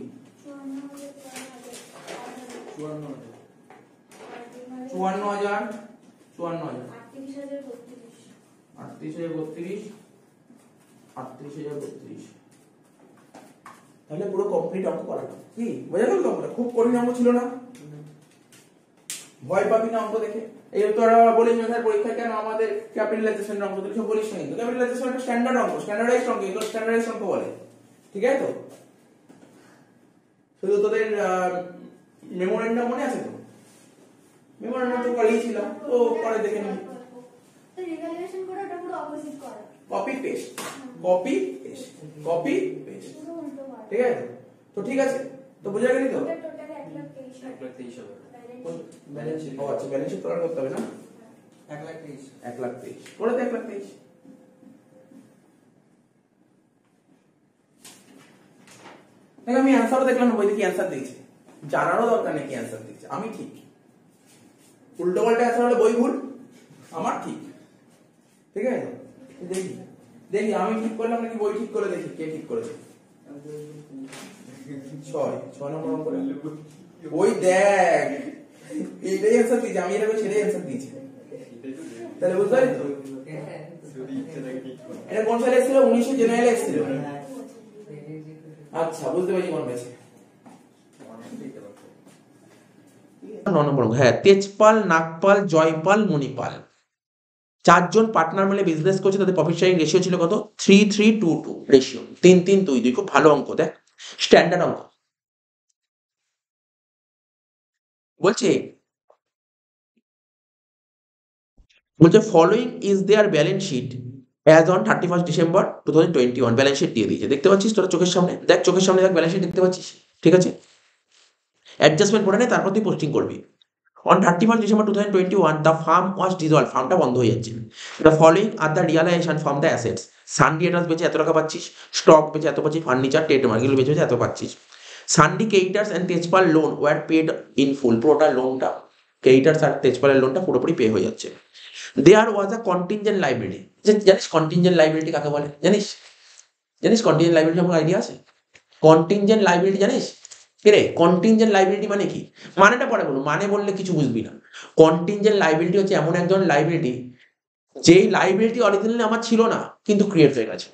চুয়ান্ন চুয়ান্ন হাজার চুয়ান্ন হাজার আটত্রিশ হাজার বত্রিশ আটত্রিশ হাজার বত্রিশ আটত্রিশ হাজার বত্রিশ তাহলে পুরো কমপ্লিট অঙ্ক করা কি বোঝা গেল? অঙ্কটা খুব কঠিন অঙ্ক ছিল না, ভয় পাবি না অঙ্ক দেখে। এই তোরা বলিস না স্যার পরীক্ষায় কেন আমাদের ক্যাপিটালাইজেশন অঙ্ক দিলে, সব বলিস না, কিন্তু ক্যাপিটালাইজেশন একটা স্ট্যান্ডার্ড অঙ্ক, স্ট্যান্ডার্ডাইজড অঙ্ক, এগুলো স্ট্যান্ডার্ডাইজড অঙ্ক বলে, ঠিক আছে তো? শুধু তোদের মেমোরেন্ডাম মনে আছে তো? মেমোরেন্ডাম তো করিয়েছিলাম, তো পরে দেখে নিবি। তো রিভ্যালুয়েশন করে ওটা পুরো অপোজিট করা, copy paste copy paste copy paste, পুরো উল্টো করা। ঠিক আছে তো? ঠিক আছে তো, বুঝা গেলি তো? ওটা টোটাল এক লাখ তেইশ এক লাখ তেইশ হবে। ব্যালেন্স ব্যালেন্স শিট ও আচ্ছা, ব্যালেন্স শিট তৈরি করতে হবে না? এক লাখ তেইশ। এক লাখ তেইশ করে দে, এক লাখ তেইশ। দেখ আমি অ্যান্সারও দেখলাম না, বইতে কি অ্যান্সার দিয়েছে, জানারও দরকার নেই কি অ্যান্সার দিয়েছে, আমি ঠিক। উল্টো পাল্টা অ্যান্সার হলে বই ভুল, আমার ঠিক, ঠিক আছে? দেখি দেখি আমি ঠিক করলাম নাকি বই ঠিক করে, দেখি কে ঠিক করেছে। ছয় ছয় নম্বর অঙ্ক করে ওই দেখ, এইটাই অ্যান্সার দিয়েছে, আমি এটা সেটাই অ্যান্সার দিয়েছি, তাহলে বুঝতে পারি তো? এটা কোন সালে এসেছিল? উনিশশো জেনারেল এসেছিল। আচ্ছা বুঝতে পারছি কোন পেয়েছে। ন নম্বর অঙ্ক, হ্যাঁ, তেজপাল, নাগপাল, জয়পাল, মণিপাল চারজন পার্টনার মিলে বিজনেস করছে, তাদের প্রফিট শেয়ারিং রেশিও ছিল কত? Three three two two ratio, তিন তিন দুই দুই। খুব ভালো অঙ্ক, দেখ স্ট্যান্ডার্ড অঙ্ক। বলছে বলছে following is their balance sheet as on thirty first December two thousand twenty one. Balance sheet দিয়ে দিয়েছে, দেখতে পাচ্ছিস তোরা চোখের সামনে, দেখ চোখের সামনে দেখ ব্যালেন্স শিট দেখতে পাচ্ছিস, ঠিক আছে? অ্যাডজাস্টমেন্ট করে নে, তারপর তুই পোস্টিং করবি। On thirty first December two thousand twenty one the firm was dissolve, ফার্মটা বন্ধ হয়ে যাচ্ছে। দ্য ফলোইং আর the realisation from the assets, sundry assets বেচে এত টাকা পাচ্ছিস, স্টক বেচে এত পাচ্ছিস, ফার্নিচার ট্রেডমার্ক এগুলো বেচে এত পাচ্ছিস। Sundry creditors and Tejpal loan were paid in full, পুরোটা লোনটা কেইটার্স আর তেজপালের লোনটা পুরোপুরি পে হয়ে যাচ্ছে। There was a contingent liability, জানিস কন্টিনজেন্ট লাইবিলিটি কাকে বলে? জানিস জানিস কন্টিনজেন্ট লাইবিলিটি আমার আইডিয়া আছে? কন্টিনজেন্ট লাইবিলিটি জানিস রে? কন্টিনজেন্ট লাইবিলিটি মানে কি? মানেটা পরে বলবো, মানে বললে কিছু বুঝবি না। কন্টিনজেন্ট লাইবিলিটি হচ্ছে এমন একজন লাইবিলিটি, যেই লাইবিলিটি অরিজিনালি আমার ছিল না কিন্তু ক্রিয়েট হয়ে গেছে,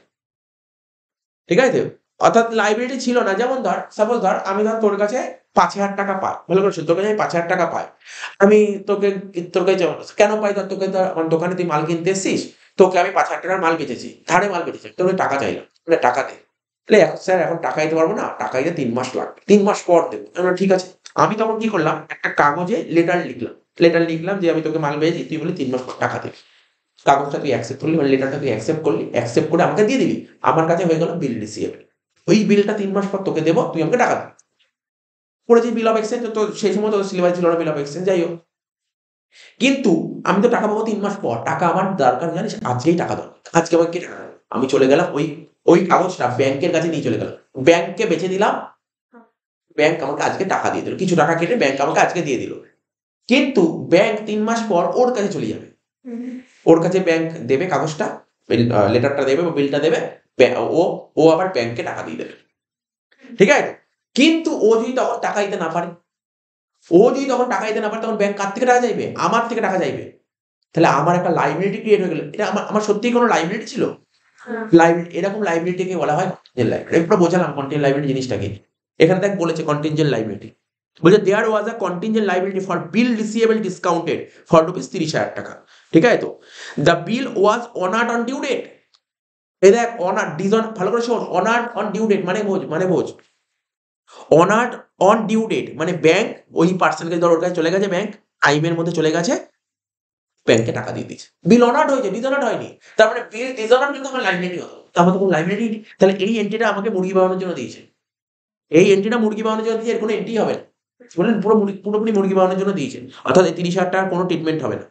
ঠিক আছে? অর্থাৎ লাইবিলিটি ছিল না, যেমন ধর সাপোজ ধর আমি ধর তোর কাছে পাঁচ হাজার টাকা পাই, ভালো করে তোর কাছে আমি পাঁচ হাজার টাকা পাই, আমি তোকে তোর কাছে কেন পাই? ধর তোকে ধর আমার দোকানে তুই মাল কিনতে এসছিস, তোকে আমি পাঁচ হাজার টাকার মাল বেচেছি, ধারে মাল বেচেছি, তোর টাকা চাইলাম, টাকা দে। স্যার এখন টাকা দিতে পারবো না, টাকা দিতে তিন মাস লাগবে, তিন মাস পর দেবো। আমরা ঠিক আছে, আমি তখন কি করলাম, একটা কাগজে লেটার লিখলাম, লেটার লিখলাম যে আমি তোকে মাল পেয়েছি, তুই বলি তিন মাস পর টাকা দেবি। কাগজটা তুই অ্যাকসেপ্ট করলি, মানে লেটারটা তুই অ্যাকসেপ্ট করলি, অ্যাকসেপ্ট করে আমাকে দিয়ে দিবি, আমার কাছে হয়ে গেল বিল রিসিভ। ওই বিলটা তিন মাস পর তোকে দেবো, তুই আমাকে টাকা দিবি। পড়েছি বিল অফ এক্সচেঞ্জ, তো সেই সময় তো সিলেবাস ছিল না বিল অফ এক্সচেঞ্জ, যাই হোক। কিন্তু আমি তো টাকা পাবো তিন মাস পর, টাকা আমার দরকার জানিস, আজকেই টাকা দরকার, আজকে আমাকে টাকা। আমি চলে গেলাম ওই ওই কাগজটা ব্যাংকের কাছে নিয়ে চলে গেলাম, ব্যাংককে বেচে দিলাম, ব্যাংক আমাকে আজকে টাকা দিয়ে দিল, কিছু টাকা কেটে ব্যাংক আমাকে আজকে দিয়ে দিল। কিন্তু ব্যাংক তিন মাস পর ওর কাছে চলে যাবে, ওর কাছে ব্যাংক দেবে কাগজটা, লেটারটা দেবে বা বিলটা দেবে, ও ও আবার ব্যাংকে টাকা দিয়ে দেবে, ঠিক আছে? কিন্তু ও যদি তখন টাকা দিতে না পারে, ও যদি তখন টাকা দিতে না পারে, তখন ব্যাংক কার থেকে টাকা চাইবে? আমার থেকে টাকা চাইবে। তাহলে আমার একটা লাইবিলিটি ক্রিয়েট হয়ে গেল। এটা আমার আমার সত্যিই কোনো লাইবিলিটি ছিল? লাইবিলিটি, এরকম লাইবিলিটিকে বলা হয় কন্টিনজেন্ট লাইবিলিটি। এরপর বোঝালাম কন্টিনজেন্ট লাইবিলিটি জিনিসটাকে। এখানে দেখ বলেছে কন্টিনজেন্ট লাইবিলিটি, বলছে there was a contingent liability for bill receivable discounted for rupees তিরিশ হাজার টাকা, ঠিক আছে? তো the bill was honoured on due date, এই দেখ অনার্ড ডিজন, ভালো করে শোন, অনার্ড অন ডিউ ডেট মানে বোঝ, মানে বোঝ অনার্ড অন ডিউ ডেট মানে ব্যাংক ওই পার্সনকে ধর ওর কাছে চলে গেছে, ব্যাংক টাইমের মধ্যে চলে গেছে, ব্যাংকে টাকা দিয়ে দিচ্ছে, বিল অনার্ড হয়েছে, ডিজনার্ড হয়নি। তার মানে বিল ডিজনার্ড কিন্তু আমার লাইবিলিটি হতো, তারপর তখন লাইবিলিটি, তাহলে এই এন্ট্রিটা আমাকে মুরগি বানানোর জন্য দিয়েছে, এই এন্ট্রিটা মুরগি বানানোর জন্য দিয়েছে, এর কোনো এন্ট্রি হবে না, বলেন পুরো মুরগি- পুরোপুরি মুরগি বানানোর জন্য দিয়েছে, অর্থাৎ এই তিরিশ হাজার টাকার কোনো ট্রিটমেন্ট হবে না,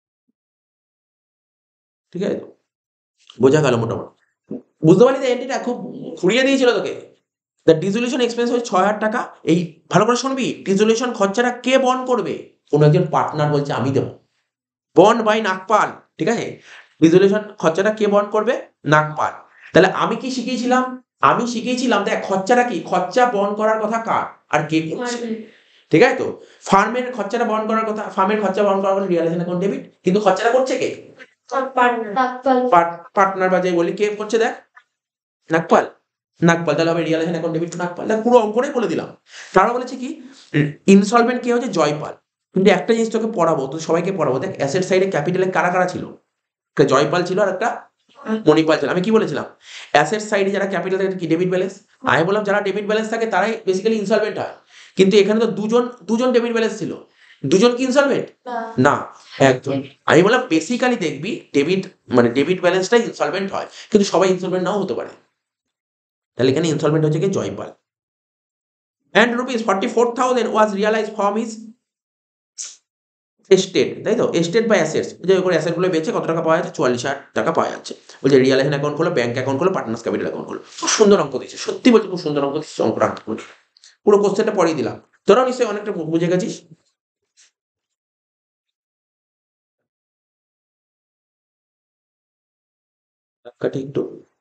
ঠিক আছে? তো বোঝা গেল মোটামুটি, বুঝতে পারলি যে এন্ট্রিটা খুব ঘুরিয়ে দিয়েছিল তোকে। দ্য ডিজলিউশন এক্সপেন্স হচ্ছে ছয় হাজার টাকা, এই ভালো করে শুনবি, ডিজলিউশন খরচাটা কে বহন করবে? কোনো একজন পার্টনার বলছে আমি দেবো, বন্ড বাই নাগপাল, ঠিক আছে? ডিজলিউশন খরচাটা কে বহন করবে? নাগপাল। তাহলে আমি কি শিখিয়েছিলাম? আমি শিখিয়েছিলাম দেখ খরচাটা কি, খরচা বহন করার কথা কার আর কে করছে, ঠিক আছে? তো ফার্মের খরচাটা বহন করার কথা, ফার্মের খরচা বহন করার কথা রিয়ালাইজেশন অ্যাকাউন্ট ডেবিট, কিন্তু খরচাটা করছে কে? পার্টনার বা যাই বলি, কে করছে দেখ? নাগপাল, নাগপাল, তাহলে হবে realisation account debit to Nagpal, দেখ পুরো অঙ্কটাই বলে দিলাম। তারা বলেছে কি ইনসলভেন্ট কে হচ্ছে জয়পাল, কিন্তু একটা জিনিস তোকে পড়াবো, তো সবাইকে পড়াবো, দেখ অ্যাসেট সাইডে ক্যাপিটালে কারা কারা ছিল, একটা জয়পাল ছিল আর একটা মণিপাল ছিল। আমি কি বলেছিলাম? অ্যাসেট সাইডে যারা ক্যাপিটাল থাকে কি ডেবিট ব্যালেন্স, আমি বললাম যারা ডেবিট ব্যালেন্স থাকে তারাই বেসিক্যালি ইনসলভেন্ট হয়, কিন্তু এখানে তো দুজন দুজন ডেবিট ব্যালেন্স ছিল, দুজন কি ইনসলভেন্ট না, একজন। আমি বললাম বেসিক্যালি দেখবি ডেবিট মানে ডেবিট ব্যালেন্সটাই ইনসলভেন্ট হয়, কিন্তু সবাই ইনসলভেন্ট নাও হতে পারে, তাহলে এখানে ইনসলভেন্ট হচ্ছে কি Jaipal. And rupees forty four thousand was realise from his estate, তাই তো? এস্টেট বাই অ্যাসেটস, যে করে অ্যাসেটগুলো বেচে কত টাকা পাওয়া যাচ্ছে? চুয়াল্লিশ হাজার টাকা পাওয়া যাচ্ছে। বলছে রিয়ালাইজেশন অ্যাকাউন্ট খোলো, ব্যাংক অ্যাকাউন্ট খোলো, পার্টনার্স ক্যাপিটাল অ্যাকাউন্ট খোলো। খুব সুন্দর অঙ্ক দিচ্ছে, সত্যি বলছি খুব সুন্দর অঙ্ক দিচ্ছে, অঙ্ক রাখতে পারি, পুরো কোশ্চেনটা পড়িয়ে দিলাম, তোরাও নিশ্চয়ই অনেকটা বুঝে গেছিস। কাটি একটু,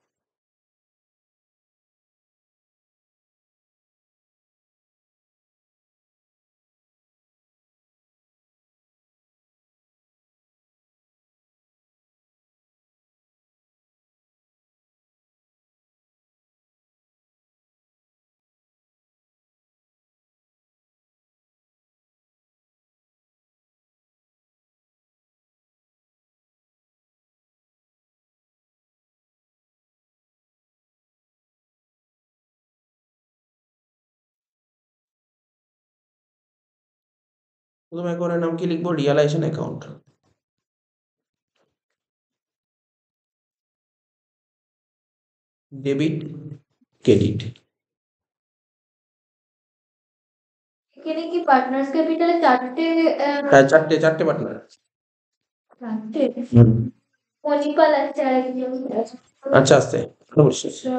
প্রথমে একবারের নাম কি লিখবো? রিয়ালাইজেশন অ্যাকাউন্ট, ডেবিট ক্রেডিট, এখানে কি পার্টনার্স ক্যাপিটালে চারটে আহ, হ্যাঁ চারটে চারটে পার্টনার, চারটে হুম মণিপাল আছে আর একজন আচ্ছা আস্তে অবশ্যই আচ্ছা,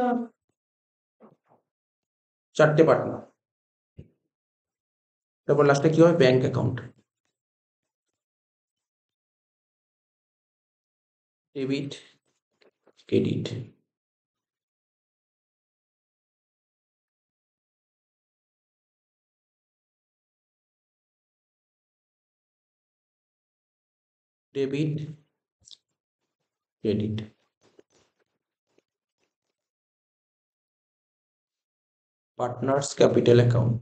চারটে পার্টনার, তারপর লাস্টে কি হবে? Bank account, debit credit, debit credit, partners capital account,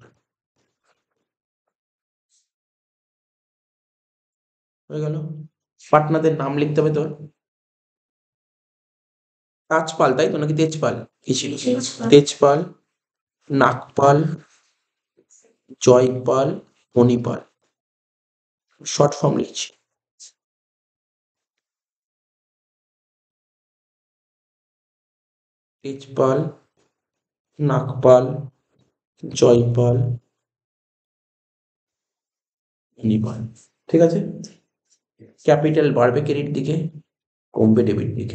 হয়ে গেল। পার্টনারদের নাম লিখতে হবে তোর, তাজপাল তাই তো নাকি তেজপাল, কি ছিল? তেজপাল। তেজপাল, নাগপাল, জয়পাল, মণিপাল, শর্ট ফর্ম লিখছি। তেজপাল, নাগপাল, জয়পাল, মণিপাল, ঠিক আছে? ক্যাপিটাল বাড়বে ক্রেডিট দিকে, কমবে ডেবিট দিকে।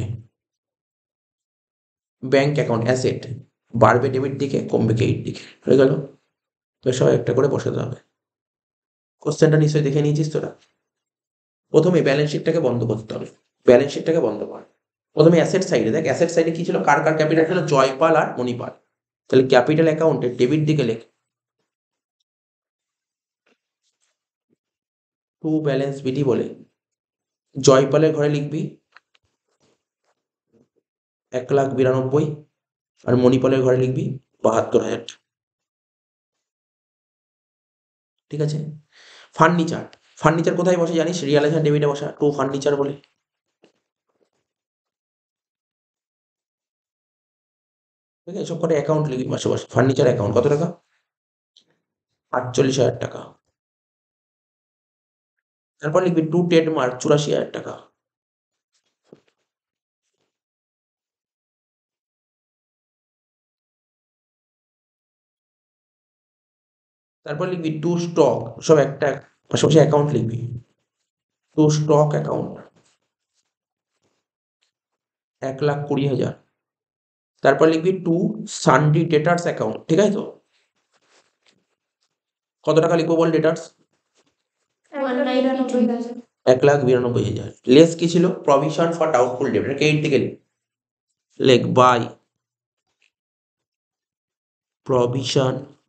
ব্যাংক অ্যাকাউন্ট অ্যাসেট বাড়বে ডেবিট দিকে, কমবে ক্রেডিট দিকে, হয়ে গেল। তো সবাই একটা করে বসাতে হবে। কোশ্চেনটা নিশ্চয়ই দেখে নিয়েছিস তোরা। প্রথমে ব্যালেন্স শিটটাকে বন্ধ করতে হবে, ব্যালেন্স শিটটাকে বন্ধ কর। প্রথমে অ্যাসেট সাইডে দেখ, অ্যাসেট সাইডে কি ছিল, কার কার ক্যাপিটাল ছিল? জয়পাল আর মণিপাল। তাহলে ক্যাপিটাল অ্যাকাউন্টে ডেবিট দিকে লেখ টু ব্যালেন্স বিটি বলে, জয়পালের ঘরে লিখবি এক লাখ বিরানব্বই, আর মণিপালের ঘরে লিখবি বাহাত্তর হাজার। ঠিক আছে। ফার্নিচার, ফার্নিচার কোথায় বসে জানিস? রিয়ালাইজেশন ডেবিটে বসা, টু ফার্নিচার বলে। ঠিক আছে, সব কটা অ্যাকাউন্ট লিখবি মাসে মাসে। ফার্নিচার অ্যাকাউন্ট কত টাকা? আটচল্লিশ হাজার টাকা। তারপর লিখবি টু ট্রেডমার্ক চুরাশি হাজার টাকা। তারপর লিখবি টু স্টক, সব একটা পাশাপাশি অ্যাকাউন্ট লিখবি। টু স্টক অ্যাকাউন্ট এক লাখ কুড়ি হাজার। তারপর লিখবি টু সানডি ডেটার্স অ্যাকাউন্ট, ঠিক আছে তো? কত টাকা লিখবো বল ডেটার্স? one ninety-two thousand. এক লাখ বিরানব্বই হাজার। লেস কি ছিল? প্রভিশন ফর ডাউটফুল ডেট, এটা এইট থেকে লেখ by provision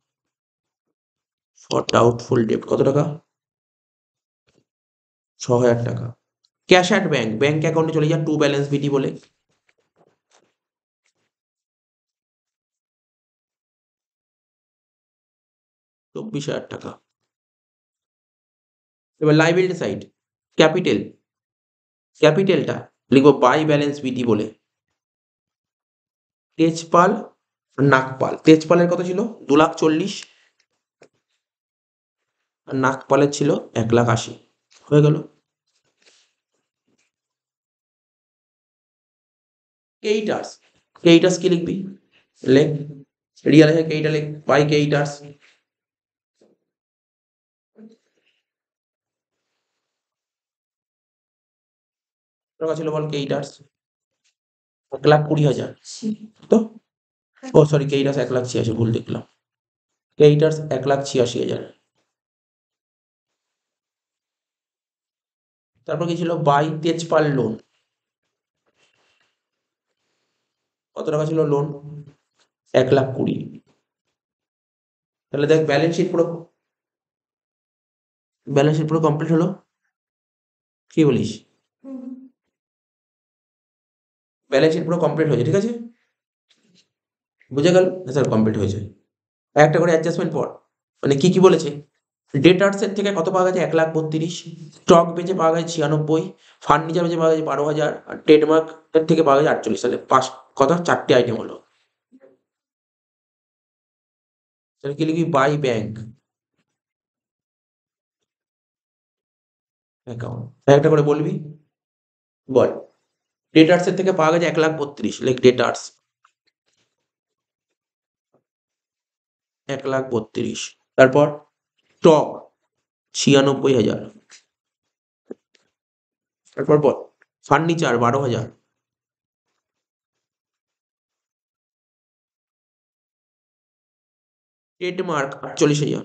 for doubtful debt কত টাকা? ছ হাজার টাকা। ক্যাশ অ্যাট ব্যাংক, ব্যাংক অ্যাকাউন্টে চলে যা, টু ব্যালেন্স বিটি বলে। চব্বিশ হাজার টাকা। এবার লাইবিলিটি সাইড, ক্যাপিটাল, ক্যাপিটালটা লিখবো বাই ব্যালেন্স বিটি বলে। তেজপাল আর নাগপাল, তেজপালের কত ছিল? দু লাখ চল্লিশ, আর নাগপালের ছিল এক লাখ আশি। হয়ে গেল। কেইটার্স, কেইটার্স কি লিখবি? লেখ রিয়াল কেইটা লেখ বাই কেইটার্স। টাকা ছিল বল কেইটার্স? এক লাখ কুড়ি হাজার তো। ও সরি, কেইটার্স এক লাখ ছিয়াশি, ভুল দেখলাম। কেইটার্স এক লাখ ছিয়াশি হাজার। তারপর কি ছিল? বাই তেজপাল লোন, কত টাকা ছিল লোন? এক লাখ কুড়ি। তাহলে দেখ ব্যালেন্স শিট পুরো, ব্যালেন্স শিট পুরো কমপ্লিট হলো। কি বলিস? ব্যালেন্স শিট পুরো কমপ্লিট হয়েছে, ঠিক আছে? বুঝে গেল? স্যার কমপ্লিট হয়েছে। একটা করে অ্যাডজাস্টমেন্ট পর, মানে কি কি বলেছে? ডেটার্সের থেকে কত পাওয়া গেছে? এক লাখ বত্রিশ। স্টক বেচে পাওয়া গেছে ছিয়ানব্বই। ফার্নিচার বেচে পাওয়া গেছে বারো হাজার। আর ট্রেডমার্কের থেকে পাওয়া গেছে আটচল্লিশ। সালে পাঁচ কত? চারটে আইটেম হলো। তাহলে কি লিখবি? বাই ব্যাংক অ্যাকাউন্ট, একটা করে বলবি। বল ডেটার্সের থেকে পাওয়া গেছে এক লাখ বত্রিশ, লাইক ডেটার্স এক লাখ বত্রিশ। তারপর স্টক ছিয়ানব্বই হাজার। তারপর বল ফার্নিচার বারো হাজার। ট্রেডমার্ক আটচল্লিশ হাজার।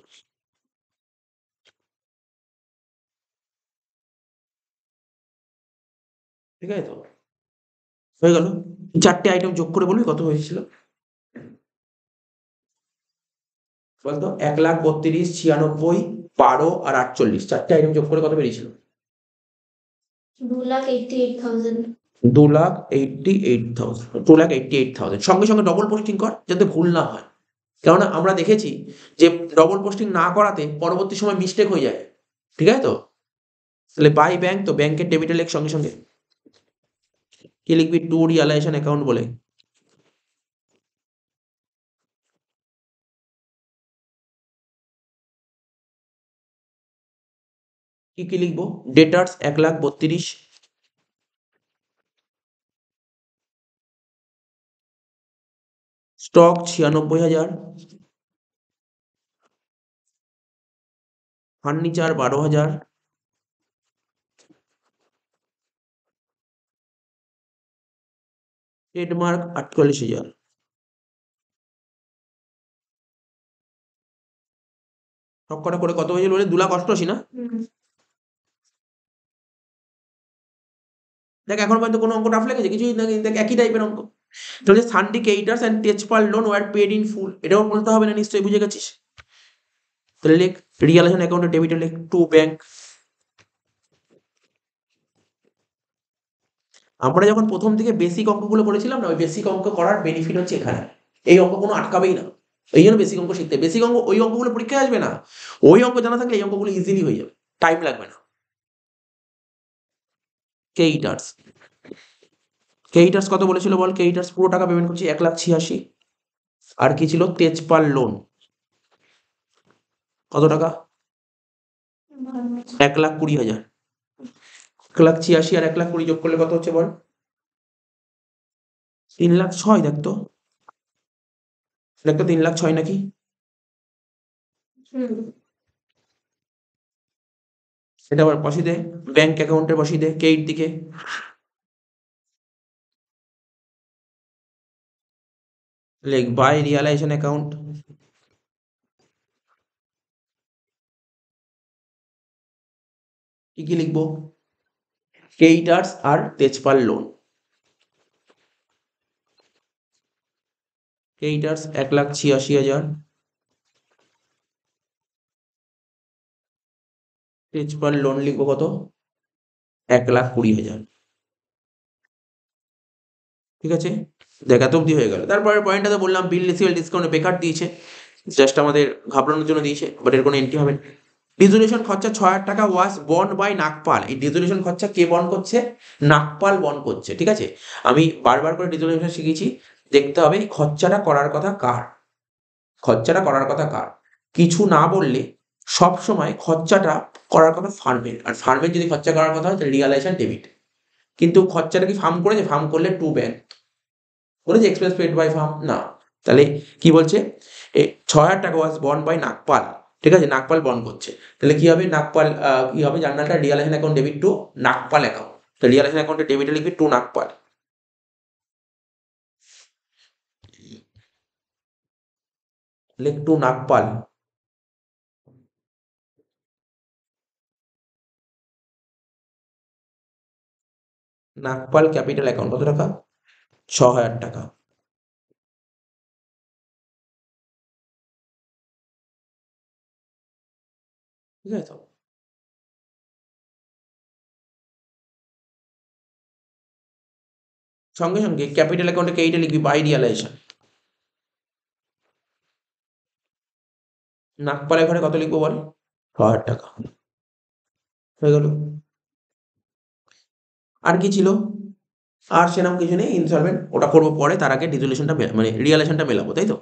ঠিক আছে তো? হয়ে গেল। চারটে আইটেম যোগ করে বলবি কত হয়েছিল বলতো? এক লাখ বত্রিশ, ছিয়ানব্বই, বারো আর আটচল্লিশ, চারটে আইটেম যোগ করে কত বেরিয়েছিল? Two lakh eighty-eight thousand. দু lakh eighty eight thousand, two lakh eighty eight thousand. সঙ্গে সঙ্গে ডবল পোস্টিং কর যাতে ভুল না হয়, কেননা আমরা দেখেছি যে ডবল পোস্টিং না করাতে পরবর্তী সময় মিস্টেক হয়ে যায়। ঠিক আছে তো? তাহলে বাই ব্যাংক, তো ব্যাংকের ডেবিটে লেখ সঙ্গে সঙ্গে। কি লিখবি? টু রিয়ালাইজেশন অ্যাকাউন্ট বলে। কি কি লিখবো? ডেটার্স এক লাখ বত্রিশ, স্টক ছিয়ানব্বই হাজার, ফার্নিচার বারো হাজার, ট্রেডমার্ক আটচল্লিশ হাজার। সব কটা করে কত হয়েছিল বলে? দু লাখ অষ্টআশি না? দেখ এখন পর্যন্ত কোনো অঙ্ক টাফ লেগেছে? কিছুই না, দেখ একই টাইপের অঙ্ক। তাহলে sundry creditors and Tejpal loan were paid in full, এটাও বলতে হবে না নিশ্চয়ই, বুঝে গেছিস? তাহলে লেখ রিয়ালাইজেশন অ্যাকাউন্টে ডেবিটে লেখ টু ব্যাংক। আমরা যখন প্রথম থেকে বেসিক অঙ্কগুলো করেছিলাম না, ওই বেসিক অঙ্ক করার বেনিফিট হচ্ছে এখানে, এই অঙ্ক কোনো আটকাবেই না। এই জন্য বেসিক অঙ্ক শিখতে, বেসিক অঙ্ক ওই অঙ্কগুলো পরীক্ষায় আসবে না, ওই অঙ্ক জানা থাকলে এই অঙ্কগুলো ইজিলি হয়ে যাবে, টাইম লাগবে না। কেইটার্স, কেইটার্স কত বলেছিল বল? কেইটার্স পুরো টাকা পেমেন্ট করছি এক লাখ ছিয়াশি। আর কি ছিল? তেজপাল লোন কত টাকা? এক লাখ কুড়ি হাজার। এক লাখ ছিয়াশি আর এক লাখ কুড়ি যোগ করলে কত হচ্ছে বল? তিন লাখ ছয়। দেখ তো, দেখ তো তিন লাখ ছয় নাকি? এটা আবার বসিয়ে দে, ব্যাংক অ্যাকাউন্টে বসিয়ে দে কেইট দিকে। লেখ বাই রিয়ালাইজেশন অ্যাকাউন্ট। কি কি লিখবো? কেইটার্স আর তেজপাল লোন। কেইটার্স এক লাখ ছিয়াশি হাজার, তেজপাল লোন লিখবো কত? এক লাখ কুড়ি হাজার। ঠিক আছে, দেখা তো অব্দি হয়ে গেল। তারপরের পয়েন্টটা তো বললাম, বিল রিসিভেল ডিসকাউন্ট বেকার দিয়েছে, জাস্ট আমাদের ঘাবড়ানোর জন্য দিয়েছে, বাট এর কোনো এন্ট্রি হবে না। ডিজলিউশন খরচা ছয় হাজার টাকা ওয়াজ বন্ড বাই নাগপাল। এই ডিজলিউশন খরচা কে বন্ড করছে? নাগপাল বন্ড করছে। ঠিক আছে, আমি বারবার করে ডিজলিউশন শিখেছি, দেখতে হবে এই খরচাটা করার কথা কার, খরচাটা করার কথা কার। কিছু না বললে সব সময় খরচাটা করার কথা ফার্মের, আর ফার্মের যদি খরচা করার কথা হয় তাহলে রিয়ালাইজেশন ডেবিট। কিন্তু খরচাটা কি ফার্ম করেছে? ফার্ম করলে টু ব্যাংক বলেছে এক্সপ্রেস পেড বাই ফার্ম না। তাহলে কি বলছে? এই ছয় হাজার টাকা ওয়াজ বন্ড বাই নাগপাল। ঠিক আছে, নাগপাল বন্ড করছে, তাহলে কি হবে? নাগপাল কি হবে? জার্নালটা realisation account debit to Nagpal account. তো রিয়ালাইজেশন অ্যাকাউন্টে ডেবিটে লিখবি টু নাগপাল। লিখ to Nagpal. Nagpal capital account কত টাকা? ছ হাজার টাকা। ঠিক আছে, তো সঙ্গে সঙ্গে ক্যাপিটাল অ্যাকাউন্টে কেইটা লিখবি বাই রিয়ালাইজেশন। নাগপালের ঘরে কত লিখবো বল? ছ হাজার টাকা। হয়ে গেল। আর কি ছিল? আর সেরকম কিছু নেই। ইনসলভেন্ট ওটা করবো পরে, তার আগে ডিজলিউশনটা মানে রিয়ালাইজেশনটা মেলাবো, তাই তো?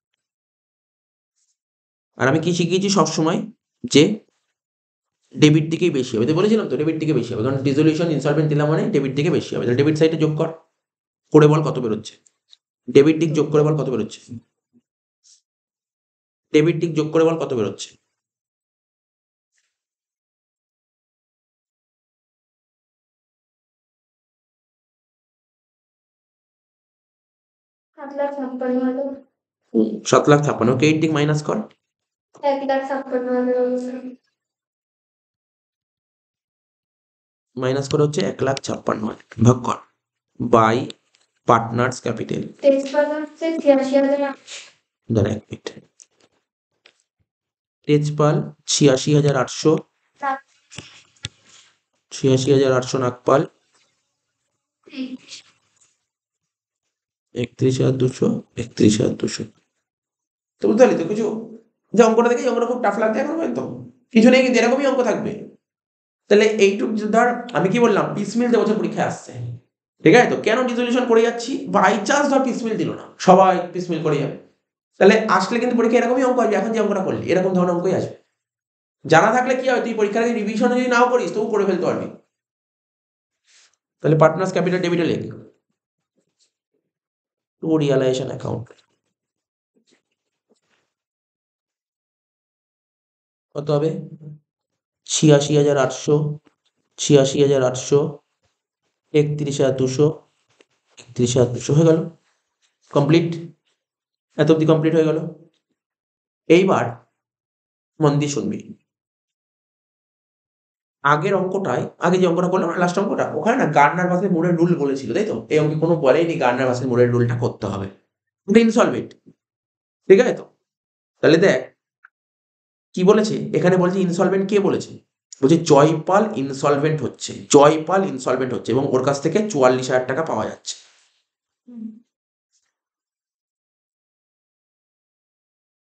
আর আমি কি শিখিয়েছি সবসময়? যে ডেবিট দিকেই বেশি হবে, তো বলেছিলাম তো ডেবিট দিকে বেশি হবে, কারণ ডিজলিউশন ইনসলভেন্ট দিলাম মানে ডেবিট দিকে বেশি হবে। তাহলে ডেবিট সাইডে যোগ কর, করে বল কত বেরোচ্ছে। ডেবিট দিক যোগ করে বল কত বেরোচ্ছে। ডেবিট দিক যোগ করে বল কত বেরোচ্ছে। সাত লাখ ছাপ্পান্ন হাজার। সাত লাখ ছাপ্পান্ন, ওকে এইট দিক মাইনাস কর। এক লাখ ছাপ্পান্ন হাজার। মাইনাস করে হচ্ছে এক লাখ ছাপ্পান্ন হাজার, ভাগ কর বাই পার্টনার্স ক্যাপিটাল। তেজপাল হচ্ছে ছিয়াশি হাজার। দাঁড়া এক মিনিট। তেজপাল ছিয়াশি হাজার আটশো, ছিয়াশি হাজার আটশো নাগপাল, একত্রিশ হাজার দুশো, একত্রিশ হাজার দুশো। তো বুঝতে পারলি তো কিছু? যে অঙ্কটা দেখে অঙ্কটা খুব টাফ লাগছে এখন পর্যন্ত কিছু নেই, কিন্তু এরকমই অঙ্ক থাকবে। তাহলে এইটুক ধর, আমি কি বললাম পিসমিল যে বছর পরীক্ষায় আসছে, ঠিক আছে? তো কেন ডিজলিউশন করে যাচ্ছি? বাই চান্স ধর পিসমিল দিল না, সবাই পিসমিল করে যাবে, তাহলে আসলে কিন্তু পরীক্ষা এরকমই অঙ্ক আসবে। এখন যে অঙ্কটা করলি এরকম ধরনের অঙ্কই আসবে। জানা থাকলে কি হয়, তুই পরীক্ষার আগে রিভিশন যদি নাও করিস তবু করে ফেলতে পারবি। তাহলে পার্টনার্স ক্যাপিটাল ডেবিটে লেখ টু রিয়ালাইজেশন অ্যাকাউন্ট। কত হবে? ছিয়াশি হাজার আটশো, ছিয়াশি হাজার আটশো, একত্রিশ হাজার দুশো, একত্রিশ হাজার দুশো। হয়ে গেল, কমপ্লিট। এত অব্দি কমপ্লিট হয়ে গেল। এইবার মন দিয়ে শুনবি। আগের অঙ্কটায়, আগে যে অঙ্কটা করলাম লাস্ট অঙ্কটা, ওখানে না গার্নার ভাসের মোড়ের রুল বলেছিল, তাই তো? এই অঙ্কে কোনো বলেইনি গার্নার ভাসের মোড়ের রুলটা করতে হবে, ইনসলভেন্ট। ঠিক আছে, তো তাহলে দেখ কি বলেছে এখানে। বলছে ইনসলভেন্ট কে বলেছে? বলছে জয়পাল ইনসলভেন্ট হচ্ছে, জয়পাল ইনসলভেন্ট হচ্ছে এবং ওর কাছ থেকে চুয়াল্লিশ হাজার টাকা পাওয়া যাচ্ছে।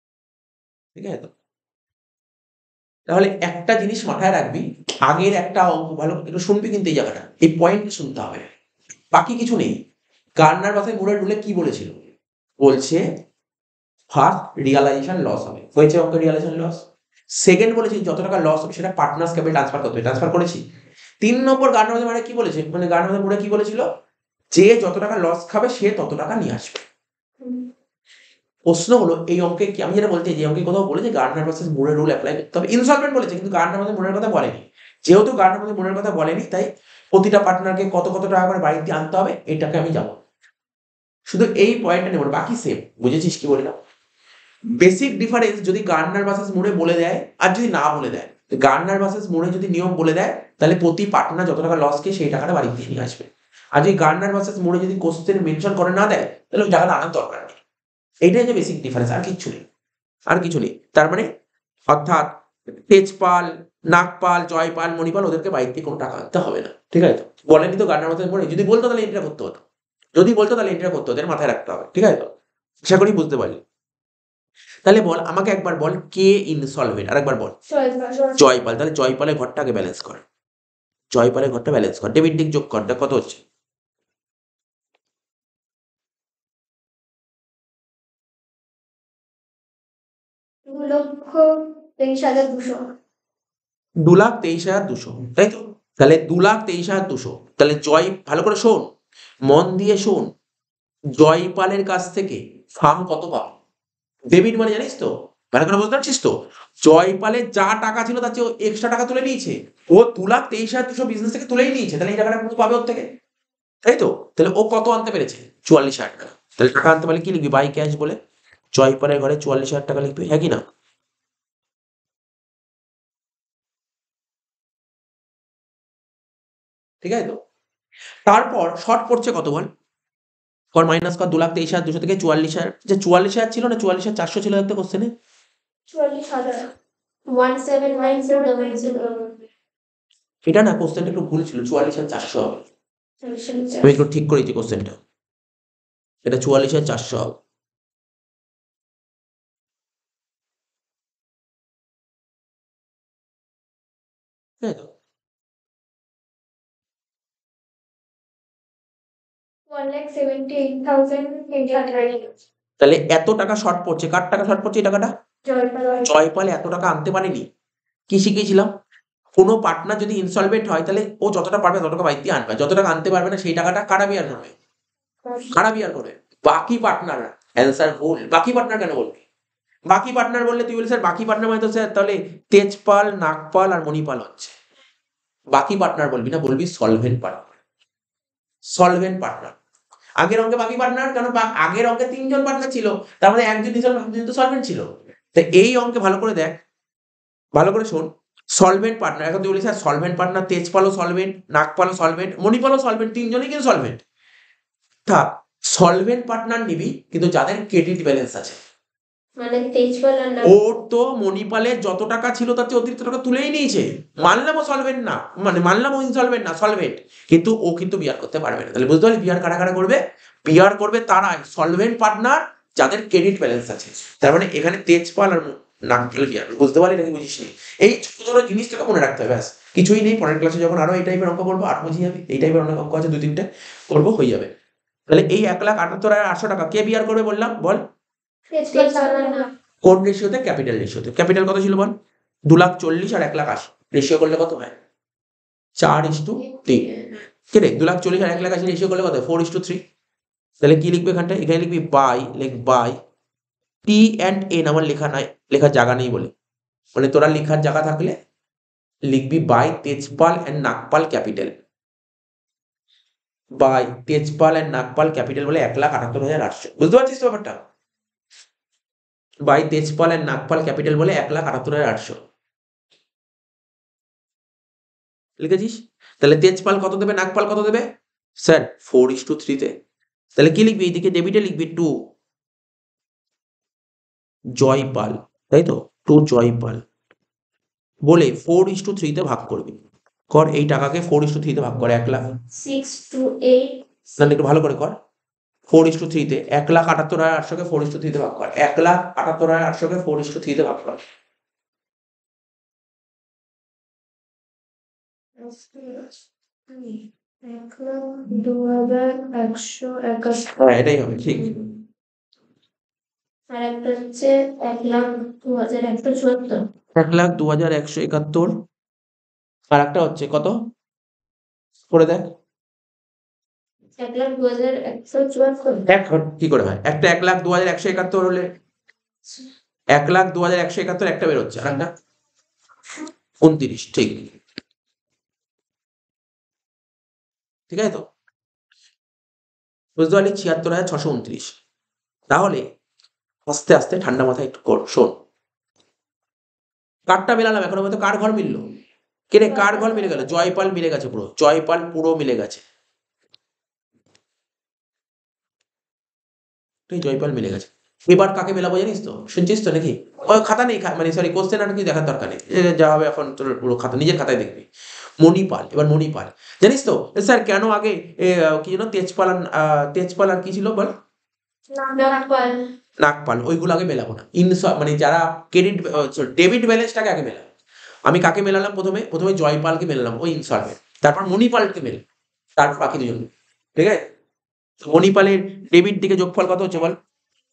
ঠিক আছে তো? তাহলে একটা জিনিস মাথায় রাখবি, আগের একটা অঙ্ক ভালো একটু শুনবি কিন্তু এই জায়গাটা, এই পয়েন্ট শুনতে হবে, বাকি কিছু নেই। গার্নার বাসায় মুরের রুলে কি বলেছিল? বলছে ফার্স্ট রিয়ালাইজেশন লস হবে, হয়েছে অঙ্ক রিয়ালাইজেশন লস। সেকেন্ড বলেছি যত টাকা লস হবে সেটা পার্টনার্স ক্যাপিটাল ট্রান্সফার করতে হবে, ট্রান্সফার করেছি। তিন নম্বর গার্নার বাসায় মানে কি বলেছে, মানে গার্নার বাসায় মুরে কি বলেছিল, যে যত টাকা লস খাবে সে তত টাকা নিয়ে আসবে। প্রশ্ন হলো এই অঙ্কে কি, আমি যেটা বলতে যে অঙ্কে কোথাও বলেছে গার্নার ভার্সেস মুরের রুল অ্যাপ্লাই করতে হবে, ইনসলভেন্ট বলেছে কিন্তু গার্নার ভার্সেস মুরের কথা বলেনি। যেহেতু গার্নার ভার্সেস মুরের কথা বলেনি তাই প্রতিটা পার্টনারকে কত কত টাকা করে বাড়িতে আনতে হবে এটাকে আমি যাবো, শুধু এই পয়েন্টটা নেব, বাকি সেম। বুঝেছিস কি বললাম? বেসিক ডিফারেন্স যদি গার্নার ভার্সেস মুরে বলে দেয় আর যদি না বলে দেয়, গার্নার ভার্সেস মুরে যদি নিয়ম বলে দেয় তাহলে প্রতি পার্টনার যত টাকা লস খেয়ে সেই টাকাটা বাড়িতে নিয়ে আসবে। আর যদি গার্নার ভার্সেস মুরে যদি কোশ্চেন মেনশন করে না দেয় তাহলে ওই টাকাটা আনার দরকার নেই। এইটাই যে বেসিক ডিফারেন্স, আর কিছু নেই, আর কিছু নেই। তার মানে অর্থাৎ তেজপাল, নাগপাল, জয়পাল, মণিপাল ওদেরকে বাইরে থেকে কোনো টাকা আনতে হবে না। ঠিক আছে তো? বলেনি তো গার্নার ভার্সেস মুরে, যদি বলতো তাহলে এন্ট্রিটা করতে হতো, যদি বলতো তাহলে এন্ট্রিটা করতে হতো, এর মাথায় রাখতে হবে। ঠিক আছে তো? আশা করি বুঝতে পারলি। তাহলে বল আমাকে একবার বল কে ইনসলভেন্ট, আরেকবার বল। জয়পাল। তাহলে জয়পালের ঘরটাকে ব্যালেন্স কর, জয়পালের ঘরটা ব্যালেন্স কর, ডেবিট দিক যোগ কর, দেখ কত হচ্ছে। দু লক্ষ তেইশ হাজার দুশো। দু লাখ তেইশ হাজার দুশো, তাই তো? তাহলে দু লাখ তেইশ হাজার দুশো, তাহলে জয়, ভালো করে শোন, মন দিয়ে শোন, জয়পালের কাছ থেকে ফার্ম কত পাবে? ডেবিট মানে জানিস তো, ভালো করে বুঝতে পারছিস তো? জয়পালের যা টাকা ছিল তার চেয়ে এক্সট্রা টাকা তুলে নিয়েছে, ও দু লাখ তেইশ হাজার দুশো বিজনেস থেকে তুলেই নিয়েছে, তাহলে এই টাকাটা পুরো পাবে ওর থেকে, তাই তো? তাহলে ও কত আনতে পেরেছে? চুয়াল্লিশ হাজার টাকা। তাহলে টাকা আনতে পারলে কি লিখবি? বাই ক্যাশ বলে জয়পালের ঘরে চুয়াল্লিশ হাজার টাকা লিখবি, হ্যাঁ কি না? ঠিক আছে তো? তারপর শর্ট পড়ছে কত বল, কর মাইনাস কর, দু লাখ তেইশ হাজার দুশো থেকে চুয়াল্লিশ হাজার, যে চুয়াল্লিশ হাজার ছিল না চুয়াল্লিশ হাজার চারশো ছিল একটা কোশ্চেনে, চুয়াল্লিশ হাজার one seven nine zero double zero. এটা না কোশ্চেনটা একটু ভুল ছিল, চুয়াল্লিশ হাজার চারশো হবে, আমি একটু ঠিক করেছি কোশ্চেনটা, এটা চুয়াল্লিশ হাজার চারশো হবে। তাই তো? One lakh seventy eight thousand eight hundred. তাহলে এত টাকা শর্ট পড়ছে, কার টাকা শর্ট পড়ছে এই টাকাটা? জয়পাল। জয়পাল এত টাকা আনতে পারেনি। কি শিখিয়েছিলাম? কোনো পার্টনার যদি ইনসলভেন্ট হয় তাহলে ও যতটা পারবে তত টাকা বাইতে আনবে, যত টাকা আনতে পারবে না সেই টাকাটা কারা বিয়ার করবে? কারা বিয়ার করবে? বাকি পার্টনাররা। অ্যান্সার ভুল। বাকি পার্টনার কেন বলবি? বাকি পার্টনার বললে তুই বলি স্যার বাকি পার্টনার মানে তো স্যার তাহলে তেজপাল, নাগপাল আর মণিপাল হচ্ছে। বাকি পার্টনার বলবি না, বলবি সলভেন্ট পার্টনার, সলভেন্ট পার্টনার। আগের অঙ্কে বাকি পার্টনার কেন? আগের অঙ্কে তিনজন পার্টনার ছিল, তার মধ্যে একজন তো সলভেন্ট ছিল। তাই এই অঙ্কে ভালো করে দেখ, ভালো করে শোন, সলভেন্ট পার্টনার, এখন তুই বলি স্যার সলভেন্ট পার্টনার তেজপালও সলভেন্ট, নাগপালও সলভেন্ট, মণিপালও সলভেন্ট, তিনজনই কিন্তু সলভেন্ট। থাক, সলভেন্ট পার্টনার নিবি কিন্তু যাদের ক্রেডিট ব্যালেন্স আছে, মানে তেজপাল আর নাগ। ওর তো মণিপালের যত টাকা ছিল তার চেয়ে অতিরিক্ত টাকা তুলেই নিয়েছে, মানলাম ও সলভেন্ট না, মানে মানলাম ও ইনসলভেন্ট না, সলভেন্ট, কিন্তু ও কিন্তু বিয়ার করতে পারবে না। তাহলে বুঝতে পারলি বিয়ার কারা কারা করবে? বিয়ার করবে তারাই সলভেন্ট পার্টনার যাদের ক্রেডিট ব্যালেন্স আছে। তার মানে এখানে তেজপাল আর নাগপাল বিয়ার, বুঝতে পারলি নাকি বুঝিস নি? এই ছোট ছোট জিনিসটাকে মনে রাখতে হবে, ব্যাস কিছুই নেই। পরের ক্লাসে যখন আরো এই টাইপের অঙ্ক করবো আর বুঝিয়ে যাবে, এই টাইপের অনেক অঙ্ক আছে, দুই তিনটে করবো, হয়ে যাবে। তাহলে এই এক লাখ আটাত্তর হাজার আটশো টাকা কে বিয়ার করবে বললাম, বল? তেজপাল আর নাগ। কোন রেশিওতে? ক্যাপিটাল রেশিওতে। ক্যাপিটাল কত ছিল বল? দু লাখ চল্লিশ আর এক লাখ আশি, রেশিও করলে কত হয়? চার ইস টু তিন। কে রে, দু লাখ চল্লিশ আর এক লাখ আশি রেশিও করলে কত? Four is two three. তাহলে কি লিখবে এখানটা? এখানে লিখবি বাই, লেখ বাই, টি অ্যান্ড এন আমার লেখা নাই, লেখার জায়গা নেই বলে, মানে তোরা লেখার জায়গা থাকলে লিখবি by Tejpal and Nagpal capital, by Tejpal and Nagpal capital বলে এক লাখ আটাত্তর হাজার আটশো। বুঝতে পারছিস তো ব্যাপারটা? By Tejpal and Nagpal capital বলে এক লাখ আটাত্তর হাজার আটশো লিখেছিস। তাহলে তেজপাল কত দেবে, নাগপাল কত দেবে? স্যার ফোর ইস টু থ্রিতে। তাহলে কি লিখবি? এইদিকে ডেবিটে লিখবি টু জয়পাল, তাই তো, টু জয়পাল বলে ফোর ইস টু থ্রিতে ভাগ করবি। কর, এই টাকাকে ফোর ইস টু থ্রিতে ভাগ করে এক লাখ, সিক্স টু এইট। না একটু ভালো করে কর, ফোর ইস টু থ্রিতে এক লাখ আটাত্তর হাজার আটশোকে ফোর ইস টু থ্রিতে ভাগ কর, এক লাখ আটাত্তর হাজার আটশোকে ফোর ইস টু থ্রিতে ভাগ কর। এক লাখ দু হাজার একশো একাত্তর, হ্যাঁ এটাই হবে ঠিক। আর একটা হচ্ছে এক লাখ দু হাজার একশো চুয়াত্তর। এক লাখ দু হাজার একশো একাত্তর, আর একটা হচ্ছে কত করে দেখ। এক লাখ দু হাজার একশো চুয়াত্তর। এক কি করে হয়, একটা এক লাখ দু হাজার একশো একাত্তর হলে এক লাখ দু হাজার একশো একাত্তর একটা বেরোচ্ছে, আর একটা উনত্রিশ, ঠিক ঠিক আছে তো, বুঝতে পারলি, ছিয়াত্তর হাজার ছশো উনত্রিশ। তাহলে আস্তে আস্তে ঠান্ডা মাথায় একটু কর, শোন কারটা মেলালাম, এখনো পর্যন্ত কার ঘর মিললো, কে রে কার ঘর মিলে গেল, জয়পাল মিলে গেছে, পুরো জয়পাল পুরো মিলে গেছে, তুই জয়পাল মিলে গেছে। এবার কাকে মেলাবো জানিস তো, শুনছিস তো নাকি, ওই খাতা নেই, খা- মানে সরি কোশ্চেন আর কি দেখার দরকার নেই, এ যা হবে এখন তোর পুরো খাতা নিজের খাতায় দেখবি। মণিপাল, এবার মণিপাল জানিস তো, এ স্যার কেন আগে এ, আহ, কি যেন তেজপাল আর আহ, তেজপাল আর কি ছিল বল, নাগপাল। নাগপাল, ওইগুলো আগে মেলাবো না, ইনস মানে যারা ক্রেডিট ডেবিট ব্যালেন্সটাকে আগে মেলাবো। আমি কাকে মেলালাম, প্রথমে প্রথমে জয়পালকে মেলালাম, ওই ইনসলভেন্ট, তারপর মণিপালকে মেলাম, তারপর বাকি দুজন, ঠিক আছে। তো মণিপালের ডেবিট দিকে যোগফল কত হচ্ছে বল,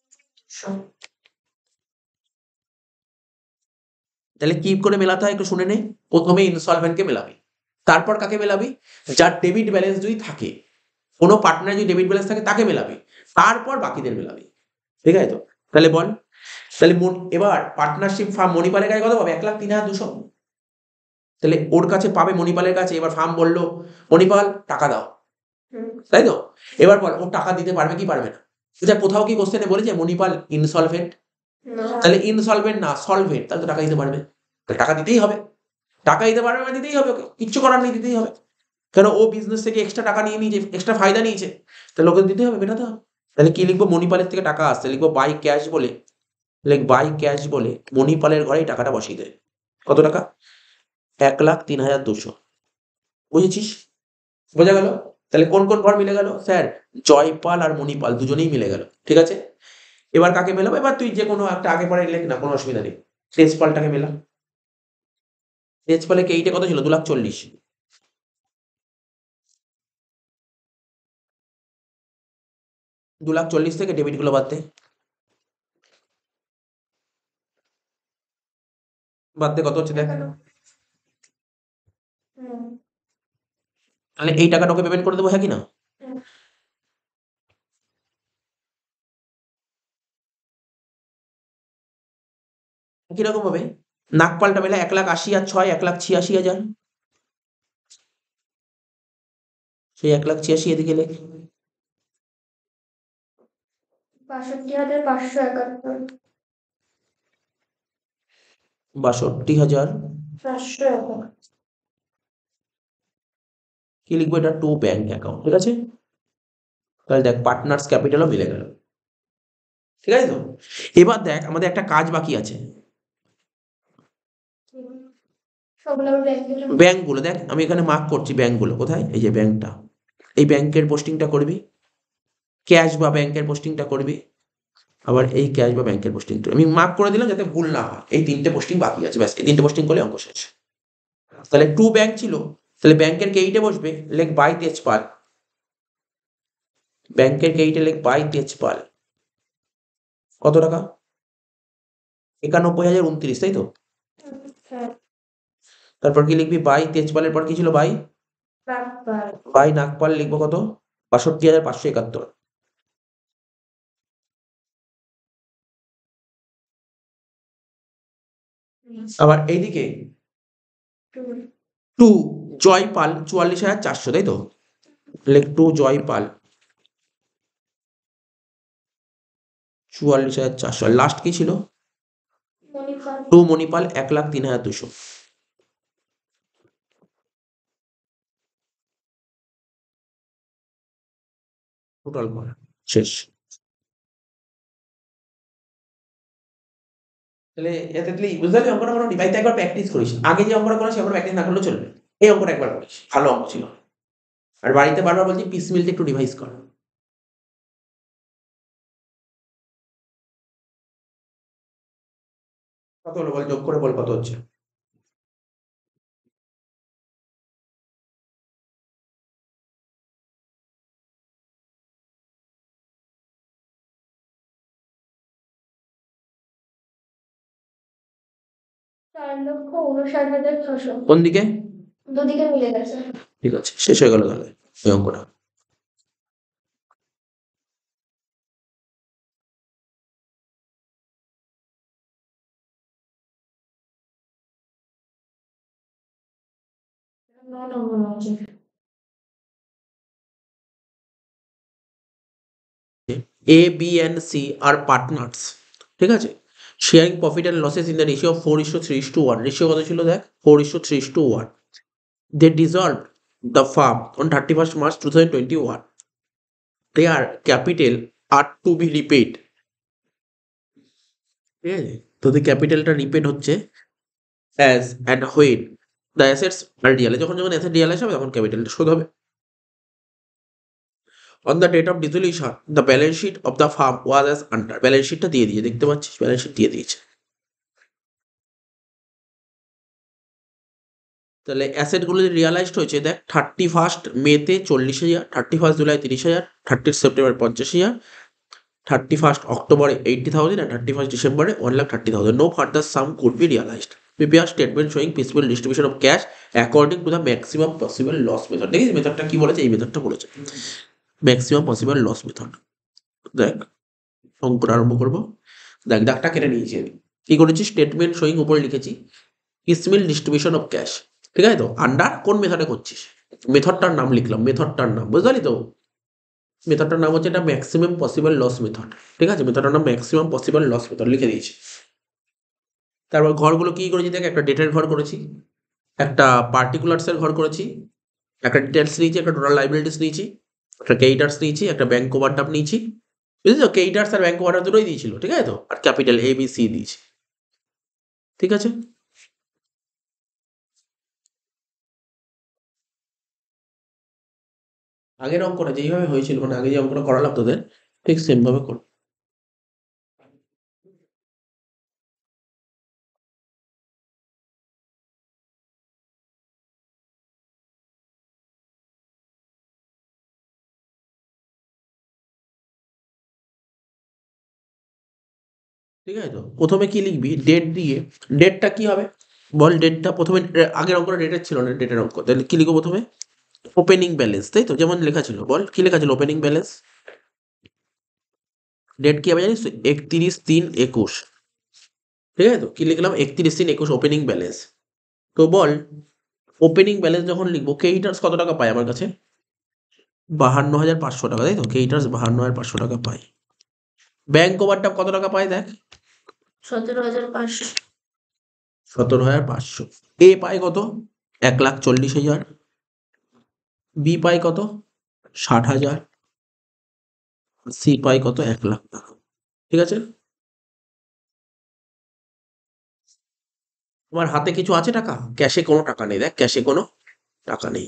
তাহলে কি করে মেলাতে হয় একটু শুনে নে। প্রথমে ইনসলভেন্টকে মেলাবি, তারপর কাকে মেলাবি, যার ডেবিট ব্যালেন্স যদি থাকে, কোনো পার্টনার যদি ডেবিট ব্যালেন্স থাকে তাকে মেলাবি, তারপর বাকিদের মেলাবি, ঠিক আছে তো। তাহলে বল, তাহলে মন- এবার পার্টনারশিপ ফার্ম মণিপালের কাছে কত পাবে, এক লাখ তিন হাজার দুশো, তাহলে ওর কাছে পাবে মণিপালের কাছে। এবার ফার্ম বললো মণিপাল টাকা দাও, তাই তো। এবার বল ও টাকা দিতে পারবে কি পারবে না, এটা কোথাও কি কোশ্চেনে বলেছে মণিপাল ইনসলভেন্ট, তাহলে ইনসলভেন্ট না সলভেন্ট, তাহলে তো টাকা দিতে পারবে, তাহলে টাকা দিতেই হবে, টাকা দিতে পারবে মানে দিতেই হবে ওকে, কিচ্ছু করার নেই, দিতেই হবে, কেন ও বিজনেস থেকে এক্সট্রা টাকা নিয়ে নিয়েছে, এক্সট্রা ফায়দা নিয়েছে, তাহলে ওকে দিতে হবে, মেটাতে হবে। তাহলে কি লিখবো, মণিপালের থেকে টাকা আসছে, লিখবো বাই ক্যাশ বলে, লিখ বাই ক্যাশ বলে মণিপালের ঘরে এই টাকাটা বসিয়ে দেয়, কত টাকা, এক লাখ তিন হাজার দুশো, বুঝেছিস, বোঝা গেল। তাহলে কোন কোন ঘর মিলে গেল, স্যার জয়পাল আর মণিপাল দুজনেই মিলে গেল, ঠিক আছে। এবার কাকে মেলাবো, এবার তুই যে কোনো একটা আগে পরে লেখ না, কোনো অসুবিধা নেই। তেজপালটাকে মেলা, তেজপালে কে এইটা কত ছিল, দু লাখ চল্লিশ, দু লাখ চল্লিশ থেকে ডেবিট গুলো বাদ দে, বাদ দে কত হচ্ছে দেখ, তাহলে এই টাকাটা ওকে পেমেন্ট করে দেবো, হ্যাঁ কি না, কিরকম হবে, নাগপালটা মেলা এক লাখ আশি আর ছয় এক লাখ ছিয়াশি হাজার, সেই এক লাখ ছিয়াশি এদিকে লেখ, বাষট্টি হাজার পাঁচশো একাত্তর। বাষট্টি হাজার পাঁচশো একাত্তর। কি লিখবো, এটা টু ব্যাংক অ্যাকাউন্ট, ঠিক আছে। তাহলে দেখ পার্টনার্স ক্যাপিটালও মিলে গেল, ঠিক আছে তো। এবার দেখ আমাদের একটা কাজ বাকি আছে, সবগুলো আবার ব্যাংকে জমা। ব্যাংকগুলো দেখ, আমি এখানে মার্ক করছি ব্যাংকগুলো কোথায়, এই যে ব্যাংকটা, এই ব্যাংকের পোস্টিংটা করবি, ক্যাশ বা ব্যাংকের পোস্টিংটা করবি, আবার এই ক্যাশ বা ব্যাংকের পোস্টিংটা আমি মার্ক করে দিলাম যাতে ভুল না হয়, এই তিনটে পোস্টিং বাকি আছে, ব্যাস এই তিনটে পোস্টিং করলে অঙ্ক শেষ। তাহলে টু ব্যাংক ছিল, তাহলে ব্যাংকের কেইটে বসবে, লেখ বাই তেজপাল, ব্যাংকের কেইটে লেখ বাই তেজপাল, কত টাকা, একানব্বই হাজার উনত্রিশ, তাই তো। হ্যাঁ, তারপর কি লিখবি, বাই তেজপালের পর কি ছিল, বাই নাগপাল। বাই নাগপাল লিখবো কত, বাষট্টি হাজার পাঁচশো একাত্তর, আবার এইদিকে টু জয়পাল চুয়াল্লিশ হাজার চারশো, তাই তো, লেখ টু জয়পাল চুয়াল্লিশ হাজার চারশো, লাস্ট কি ছিল, মণিপাল। টু মণিপাল এক লাখ তিন হাজার দুশো, টোটাল করা শেষ। তাহলে এতে তুই বুঝতে পারলি অঙ্কটা মোটামুটি, ভাই তুই একবার প্র্যাকটিস করিস, আগে যে অঙ্কটা করিস সেবার প্র্যাকটিস না করলেও চলবে, এই অঙ্কটা একবার করিস, ভালো অঙ্ক ছিল। আর বাড়িতে বারবার বলছি পিস মিলটা একটু রিভাইজ কর। কত হলো বল, যোগ করে বল কত হচ্ছে। চার লক্ষ উনষাট হাজার ছশো। কোন দিকে? দুদিকে মিলে গেছে। ঠিক আছে, শেষ হয়ে গেল তাহলে এই অঙ্কটা। ন নম্বর আছে। A, B and C are partners, ঠিক আছে, sharing profit and losses in the ratio four is two three is two one. Ratio কত ছিল দেখ, four is two three is two one. They dissolve the firm on thirty first March two thousand twenty one. Their capital are to be repaid, ঠিক আছে, তোদের ক্যাপিটালটা রিপেড হচ্ছে as and when the assets are realise, যখন যখন অ্যাসেট রিয়ালাইজ হবে তখন ক্যাপিটালটা শোধ হবে। On the date of dissolution the balance sheet of the firm was as under. Balance শিটটা দিয়ে দিয়েছে, দেখতে পাচ্ছিস ব্যালেন্স শিট দিয়ে দিয়েছে। তাহলে অ্যাসেটগুলো যে রিয়ালাইজড হয়েছে দেখ, থার্টি ফার্স্ট মেতে চল্লিশ হাজার, থার্টি ফার্স্ট জুলাই তিরিশ হাজার, থার্টি সেপ্টেম্বর পঞ্চাশ হাজার, থার্টি ফার্স্ট অক্টোবরে এইটটি থাউজেন্ড আর থার্টি ফার্স্ট ডিসেম্বরে one lakh thirty thousand. No further sum could be realised. Prepare statement showing piecemeal distribution of cash according to the maximum possible loss method. দেখিস মেথডটা কি বলেছে, এই মেথডটা বলেছে ম্যাক্সিমাম পসিবল লস মেথড। দেখ অঙ্কটা আরম্ভ করবো। দেখ দাগটা কেটে নিয়েছি আমি, কি করেছি, স্টেটমেন্ট শোয়িং উপরে লিখেছি পিসমিল ডিস্ট্রিবিউশন অফ ক্যাশ, ঠিক আছে তো, আন্ডার কোন মেথডে করছিস, মেথডটার নাম লিখলাম, মেথডটার নাম বুঝলি তো, মেথডটার নাম হচ্ছে এটা ম্যাক্সিমাম পসিবল লস মেথড, ঠিক আছে, মেথডটার নাম ম্যাক্সিমাম পসিবল লস মেথড লিখে দিয়েছি। তারপর ঘরগুলো কি করেছি দেখ, একটা ডেটের ঘর করেছি, একটা পার্টিকুলার্সের ঘর করেছি, একটা ডিটেলস নিয়েছি, একটা টোটাল লাইবিলিটিস নিয়েছি, একটা ক্রেডিটার্স নিয়েছি, একটা ব্যাংক ওভারড্রাফট নিয়েছি, বুঝেছো, ক্রেডিটার্স আর ব্যাংক ওভারড্রাফট দুটোই দিয়েছিল, ঠিক আছে তো, আর ক্যাপিটাল এ বি সি দিয়েছি, ঠিক আছে। আগের অঙ্কটা যেইভাবে হয়েছিল, মানে আগে যে অঙ্কটা করালাম তোদের, ঠিক সেম ভাবে কর। ঠিক আছে তো, প্রথমে কি লিখবি, ডেট দিয়ে, ডেটটা কি হবে বল, ডেটটা প্রথমে, আগের অঙ্কটা ডেটের ছিল না, ডেটের অঙ্ক, তাহলে কি লিখবো প্রথমে, ওপেনিং ব্যালেন্স, তাই তো, যেমন লেখা ছিল, বল কি লেখা ছিল, ওপেনিং ব্যালেন্স। ডেট কি হবে জানিস, একত্রিশ তিন একুশ, ঠিক আছে তো, কি লিখলাম, একত্রিশ তিন একুশ ওপেনিং ব্যালেন্স। তো বল ওপেনিং ব্যালেন্স যখন লিখবো, ক্রেডিটার্স কত টাকা পায় আমার কাছে, বাহান্ন হাজার পাঁচশো টাকা, তাই তো, ক্রেডিটার্স বাহান্ন হাজার পাঁচশো টাকা পায়। ব্যাংক ওভারড্রাফট কত টাকা পায় দেখ, সতেরো হাজার পাঁচশো। সতেরো হাজার পাঁচশো। এ পায় কত, এক লাখ চল্লিশ হাজার। বি পায় কত, ষাট হাজার। সি পায় কত, এক লাখ টাকা, ঠিক আছে। তোমার হাতে কিছু আছে টাকা, ক্যাশে কোনো টাকা নেই, দেখ ক্যাশে কোনো টাকা নেই,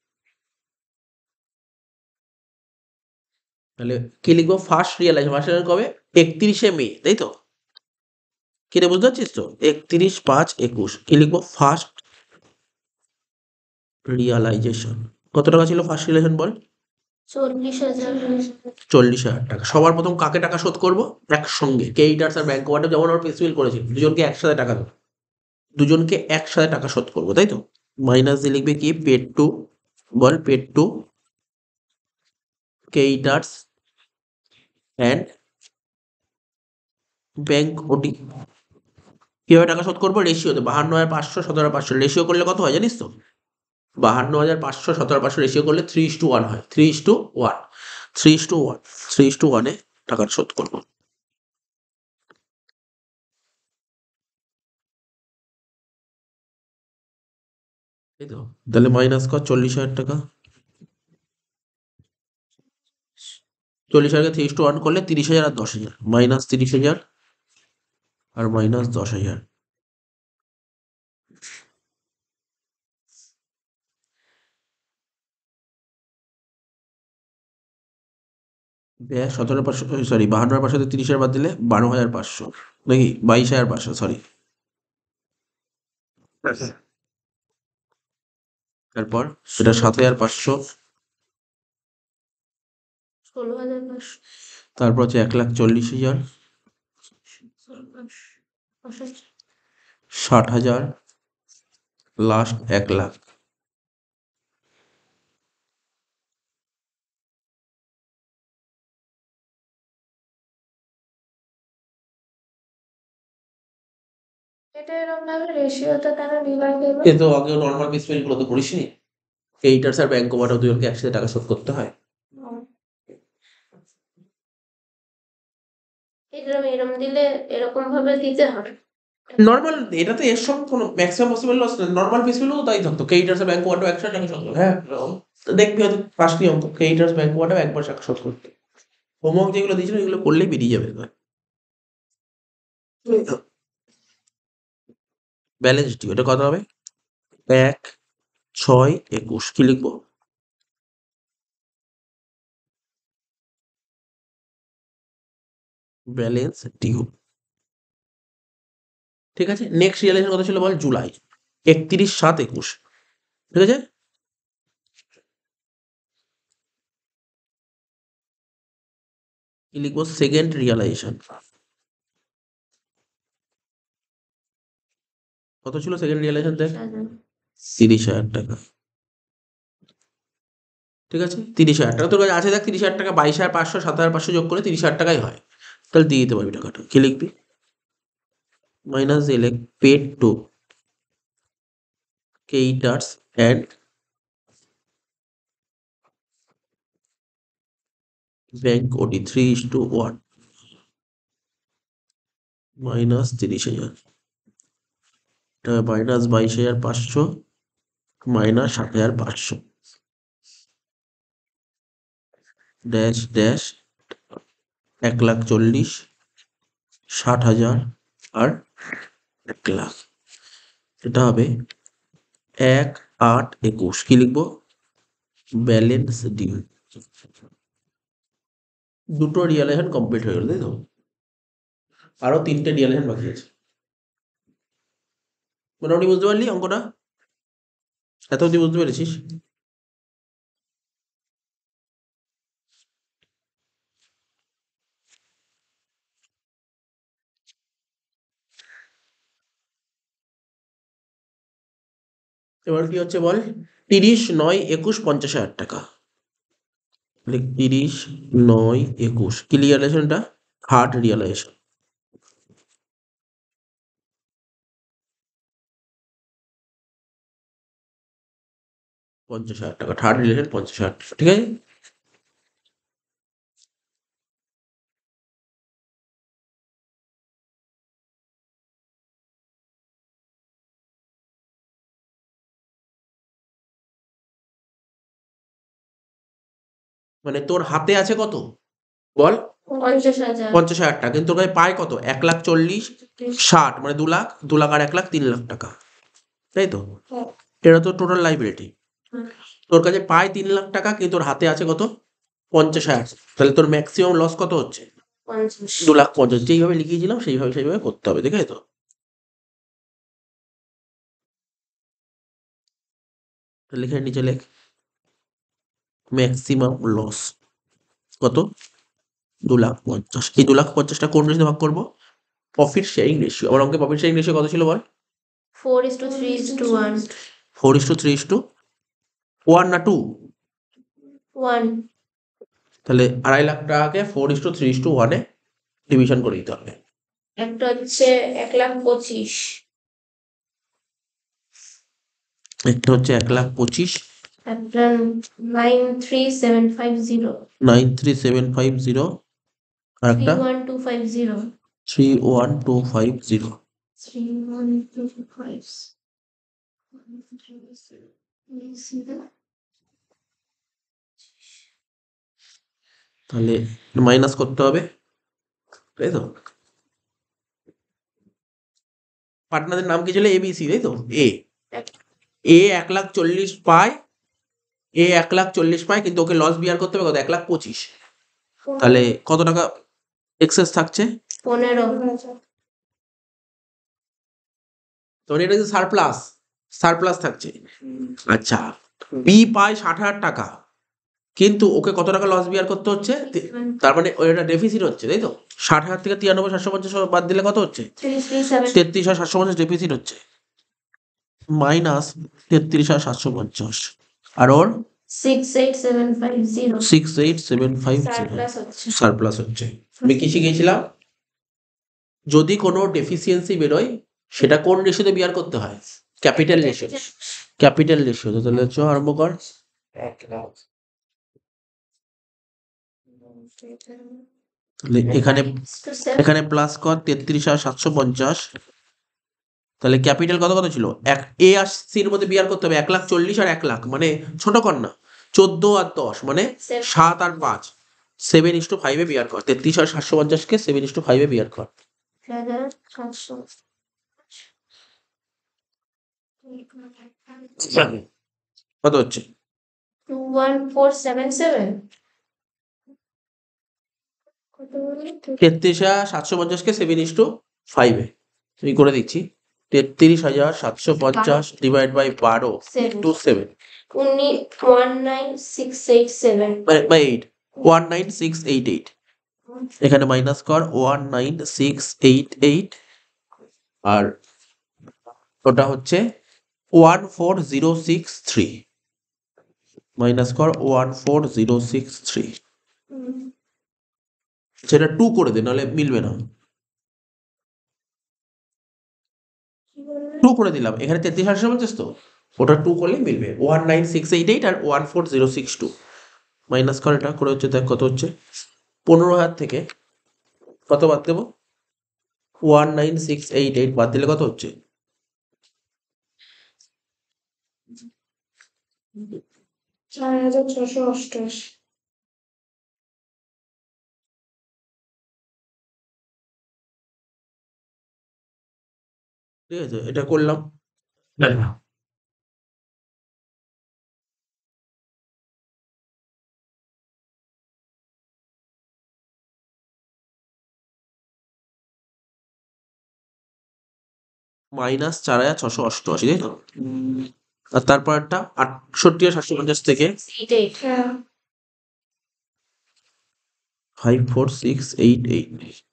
তাহলে কি লিখবো, ফার্স্ট রিয়ালাইজ, ফার্স্ট রিয়ালাইজ কবে, একত্রিশে মে, তাই তো, কি রে বুঝতে পারছিস তো, একত্রিশ পাঁচ একুশ, কি লিখবো, ফার্স্ট রিয়ালাইজেশন। কত টাকা ছিল ফার্স্ট রিয়ালাইজেশন বল, চল্লিশ হাজার। চল্লিশ হাজার টাকা। সবার প্রথম কাকে টাকা শোধ করবো, একসঙ্গে, ক্রেডিটার্স আর ব্যাংক ওভারড্রাফট যেমন আমরা প্রিন্সিপাল করেছি, দুজনকে একসাথে টাকা দেবো, দুজনকে একসাথে টাকা শোধ করবো, তাই তো, মাইনাস দিয়ে লিখবে কি, পেড টু, বল paid to creditors and bank OD. কিভাবে টাকা শোধ করবো, রেশিওতে, বাহান্ন হাজার পাঁচশো সতেরো পাঁচশো, রেশিও করলে কত হয় জানিস তো, বাহান্ন হাজার পাঁচশো সতেরো পাঁচশো রেশিও করলে থ্রি ইস টু ওয়ান হয়, three is two one, three is two one, three is to ওয়ানে টাকা শোধ করবো, তাই তো, তাহলে মাইনাস কর চল্লিশ হাজার টাকা, চল্লিশ হাজারকে থ্রি ইস টু ওয়ান করলে তিরিশ হাজার আর দশ হাজার, মাইনাস তিরিশ হাজার আর মাইনাস দশ হাজার, ব্যয় সতেরো পাঁচশো, সরি বাহান্ন হাজার পাঁচশো তিরিশ হাজার বাদ দিলে বারো হাজার পাঁচশো, নাকি বাইশ হাজার পাঁচশো, সরি তারপর সেটা সাত হাজার পাঁচশো, ষোলো হাজার পাঁচশো, তারপর হচ্ছে এক লাখ চল্লিশ হাজার, ষোলো পাঁচশো, পঁচাশি, ষাট হাজার, লাস্ট এক লাখ। এটা এরকম ভাবে রেশিওটা কেন ডিভাইড হবে? এ তো আগে নর্মাল পিসমেল গুলো তো করিসনি, এইটার স্যার ব্যাংক ওভারটা দুজনকে একসাথে টাকা শোধ করতে হয়। এরকম এরকম দিলে এরকম ভাবে দিতে হবে। নর্মাল এটাতে এর সঙ্গে কোনো ম্যাক্সিমাম পসিবল লস নর্মাল পিসমেলও তাই থাকতো, ক্রেডিটার্স ব্যাংক ওভারটা একসাথে টাকা শোধ করতো। হ্যাঁ তো দেখবি হয়তো পাঁচটি অঙ্ক ক্রেডিটার্স ব্যাংক ওভারটা একবার টাকা শোধ করতে। হোমওয়ার্ক যেগুলো দিয়েছিল এগুলো করলেই বেরিয়ে যাবে এবার। ব্যালেন্স ডিউ এটা কত হবে? এক ছয় একুশ। কি লিখবো? Balance due. ঠিক আছে, নেক্সট রিয়ালাইজেশন কত ছিল বল? জুলাই একত্রিশ সাত একুশ। ঠিক আছে, কি লিখবো? সেকেন্ড রিয়ালাইজেশন কত ছিল? সেকেন্ড রিয়ালাইজেশন দেখ, তিরিশ হাজার টাকা। ঠিক আছে, তিরিশ হাজার টাকা তোর কাছে আছে, দেখ তিরিশ হাজার টাকা বাইশ হাজার পাঁচশো সাত হাজার পাঁচশো যোগ করে তিরিশ হাজার টাকাই হয়, তাহলে দিয়ে দিতে পারবি টাকাটা। কি লিখবি? মাইনাস দিলে paid to creditors and bank OD three is two one minus তিরিশ হাজার, মাইনাস বাইশ হাজার পাঁচশো মাইনাস সাত হাজার পাঁচশো ড্যাশ ড্যাশ এক লাখ চল্লিশ, ষাট হাজার আর এক লাখ। এটা হবে এক আট একুশ। কি লিখবো? Balance due. দুটো রিয়ালাইজেশন কমপ্লিট হয়ে গেল, তাই তো? আরো তিনটে রিয়ালাইজেশন বাকি আছে। মোটামুটি বুঝতে পারলি অঙ্কটা? এত অব্দি বুঝতে পেরেছিস? এবার কি হচ্ছে বল? তিরিশ নয় একুশ পঞ্চাশ হাজার টাকা। তিরিশ নয় একুশ কি রিয়ালাইজেশনটা? Third realisation. পঞ্চাশ হাজার টাকা থার্ড রিলেশন, পঞ্চাশ হাজার টাকা। ঠিক আছে, মানে তোর হাতে আছে কত বল? পঞ্চাশ হাজার। পঞ্চাশ হাজার টাকা, কিন্তু তোর কাছে পায় কত? এক লাখ চল্লিশ ষাট, মানে দু লাখ, দু লাখ আর এক লাখ তিন লাখ টাকা, তাই তো? হ্যাঁ। এটা তো টোটাল লাইবিলিটি। হুম। তোর কাছে পায় তিন লাখ টাকা, কিন্তু তোর হাতে আছে কত? পঞ্চাশ হাজার। তাহলে তোর ম্যাক্সিমাম লস কত হচ্ছে? পঞ্চাশ। দু লাখ পঞ্চাশ। যেইভাবে লিখিয়েছিলাম সেইভাবে সেইভাবে করতে হবে, দেখে তো? লিখে নিচে লেখ ম্যাক্সিমাম লস কত? দু লাখ পঞ্চাশ। এই দু লাখ পঞ্চাশটা কোন রেশিও ভাগ করবো? Profit sharing ratio. আমার অঙ্কে প্রফিট শেয়ারিং রেশিও কত ছিল বল? Four is two three is two one. Four is two three is two one না টু? ওয়ান। তাহলে আড়াই লাখ টাকাকে four is two three is to ওয়ানে ডিভিশন করে দিতে হবে। একটা হচ্ছে এক লাখ পঁচিশ। একটা হচ্ছে এক লাখ পঁচিশ, একটা nine three seven five zero. Nine three seven five zero, আর থ্রি একটা one two five zero. Three one two five zero. Three one two five. তাহলে মাইনাস করতে হবে, তাই তো? পার্টনারদের নাম কি ছিল? এ বি সি, তাই তো? এ এ এক লাখ চল্লিশ পায়, এ এক লাখ চল্লিশ পায়, কিন্তু ওকে লস বিয়ার করতে হবে কত? এক লাখ পঁচিশ। তাহলে কত টাকা এক্সেস থাকছে? পনেরো। মানে এটা কিন্তু সারপ্লাস, সারপ্লাস থাকছে। আচ্ছা, বি পায় ষাট হাজার টাকা, কিন্তু ওকে কত টাকা লস বিয়ার করতে হচ্ছে? তে- তার মানে ওটা ডেফিসিট হচ্ছে, তাই তো? ষাট হাজার থেকে তিরানব্বই সাতশো পঞ্চাশ বাদ দিলে কত হচ্ছে? থ্রি থ্রি সেভেন তেত্রিশ হাজার সাতশো পঞ্চাশ ডেফিসিট হচ্ছে, মাইনাস তেত্রিশ হাজার সাতশো পঞ্চাশ, আর ওর six eight seven five zero six eight seven five zero surplus হচ্ছে। সারপ্লাস হচ্ছে। আমি কি শিখেছিলাম? যদি কোনো ডেফিসিয়েন্সি বেরোয় সেটা কোন রেশিওতে বিয়ার করতে হয়? Capital ratio, capital ratio. তাহলে চ আরম্ভ কর। তাহলে এখানে এখানে প্লাস কর তেত্রিশ হাজার সাতশো পঞ্চাশ, তাহলে ক্যাপিটাল কত কত ছিল? এক এ আশির মধ্যে বিয়ার করতে হবে এক লাখ চল্লিশ আর এক লাখ, মানে ছোট কর না, চোদ্দ আর দশ মানে সাত আর পাঁচ, সেভেন ইস টু ফাইভে বিয়ার কর। তেত্রিশ হাজার সাতশো পঞ্চাশকে সেভেন ইস টু ফাইভে বিয়ার কর। হাজার সাতশো কত হচ্ছে? Two one four seven seven কত বলি? তেত্রিশ হাজার সাতশো পঞ্চাশকে সেভেন ইস টু ফাইভে আমি করে দিচ্ছি। তেত্রিশ হাজার সাতশো পঞ্চাশ ডিভাইড বাই বারো টু সেভেন উনি one nine six eight seven by eight, one nine six eight eight. এখানে মাইনাস কর one nine six eight eight, আর ওটা হচ্ছে one four zero six three, minus কর one four zero six three. সেটা টু করে দে, নাহলে মিলবে না। টু করে দিলাম, এখানে তেত্রিশ হাজার পঞ্চাশ, তো ওটা টু করলে মিলবে। One nine six eight eight আর one four zero six two minus কর, এটা করে হচ্ছে দেখ কত হচ্ছে। পনেরো হাজার থেকে কত বাদ দেবো? One nine six eight eight বাদ দিলে কত হচ্ছে? চার হাজার ছশো অষ্টআশি। ঠিক আছে, এটা করলাম। মাইনাস চার হাজার ছশো অষ্টআশি, তাই তো? আর তারপর একটা আটষট্টি হাজার সাতশো পঞ্চাশ থেকে এইট এইট হ্যাঁ five four six eight eight,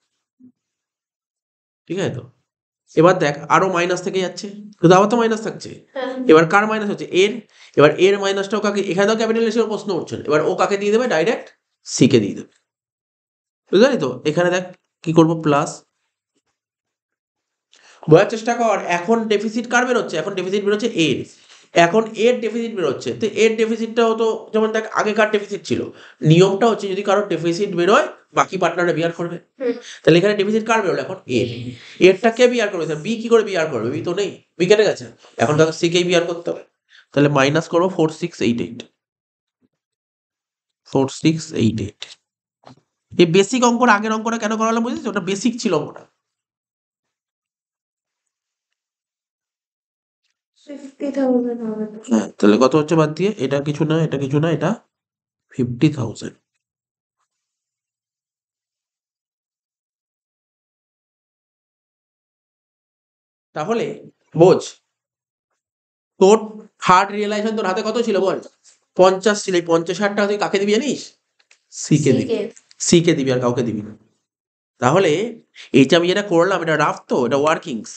ঠিক আছে তো? এবার দেখ আরো মাইনাস থেকে যাচ্ছে, কিন্তু আবার তো মাইনাস থাকছে। হ্যাঁ এবার কার মাইনাস হচ্ছে? এর। এবার এর মাইনাসটাও কাকে? এখানে তো ক্যাপিটাল রেশিওর প্রশ্ন উঠছে না। এবার ও কাকে দিয়ে দেবে? ডাইরেক্ট সি কে দিয়ে দেবে, বুঝতে পারি তো? এখানে দেখ কি করবো, প্লাস, বোঝার চেষ্টা কর। এখন ডেফিসিট কার বেরোচ্ছে? এখন ডেফিসিট বেরোচ্ছে এর। এখন এর ডেফিসিট বেরোচ্ছে, তো এর ডেফিসিটটাও তো যেমন দেখ আগেকার ডেফিসিট ছিল, নিয়মটা হচ্ছে যদি কারোর ডেফিসিট বেরোয় বাকি পার্টনারে বিয়ার করবে। হুম। তাহলে এখানে ডেফিসিট কার বেরোলো? এখন এর। এরটা কে বিয়ার করবে? বি কি করে বিয়ার করবে? বি তো নেই, বি কেটে গেছে। এখন তাকে সি কেই বিয়ার করতে হবে। তাহলে মাইনাস করবো four six eight eight, four six eight eight. এই বেসিক অঙ্কটা আগের অঙ্কটা কেন করালাম বুঝেছিস? ওটা বেসিক ছিল অঙ্কটা। ফিফটি থাউজেন্ড হবে না। হ্যাঁ, তাহলে কত হচ্ছে বাদ দিয়ে? এটা কিছু না, এটা কিছু না, এটা ফিফটি থাউজেন্ড। তাহলে বোঝ, তোর থার্ড রিয়েলাইজেশন তোর হাতে কত ছিল বল? পঞ্চাশ ছিল। এই পঞ্চাশ হাজার টাকা তুই কাকে দিবি জানিস? সি কে দিবি, সি কে দিবি, আর কাউকে দিবি না। তাহলে এইটা আমি যেটা করলাম এটা রাফ, তো এটা ওয়ার্কিংস।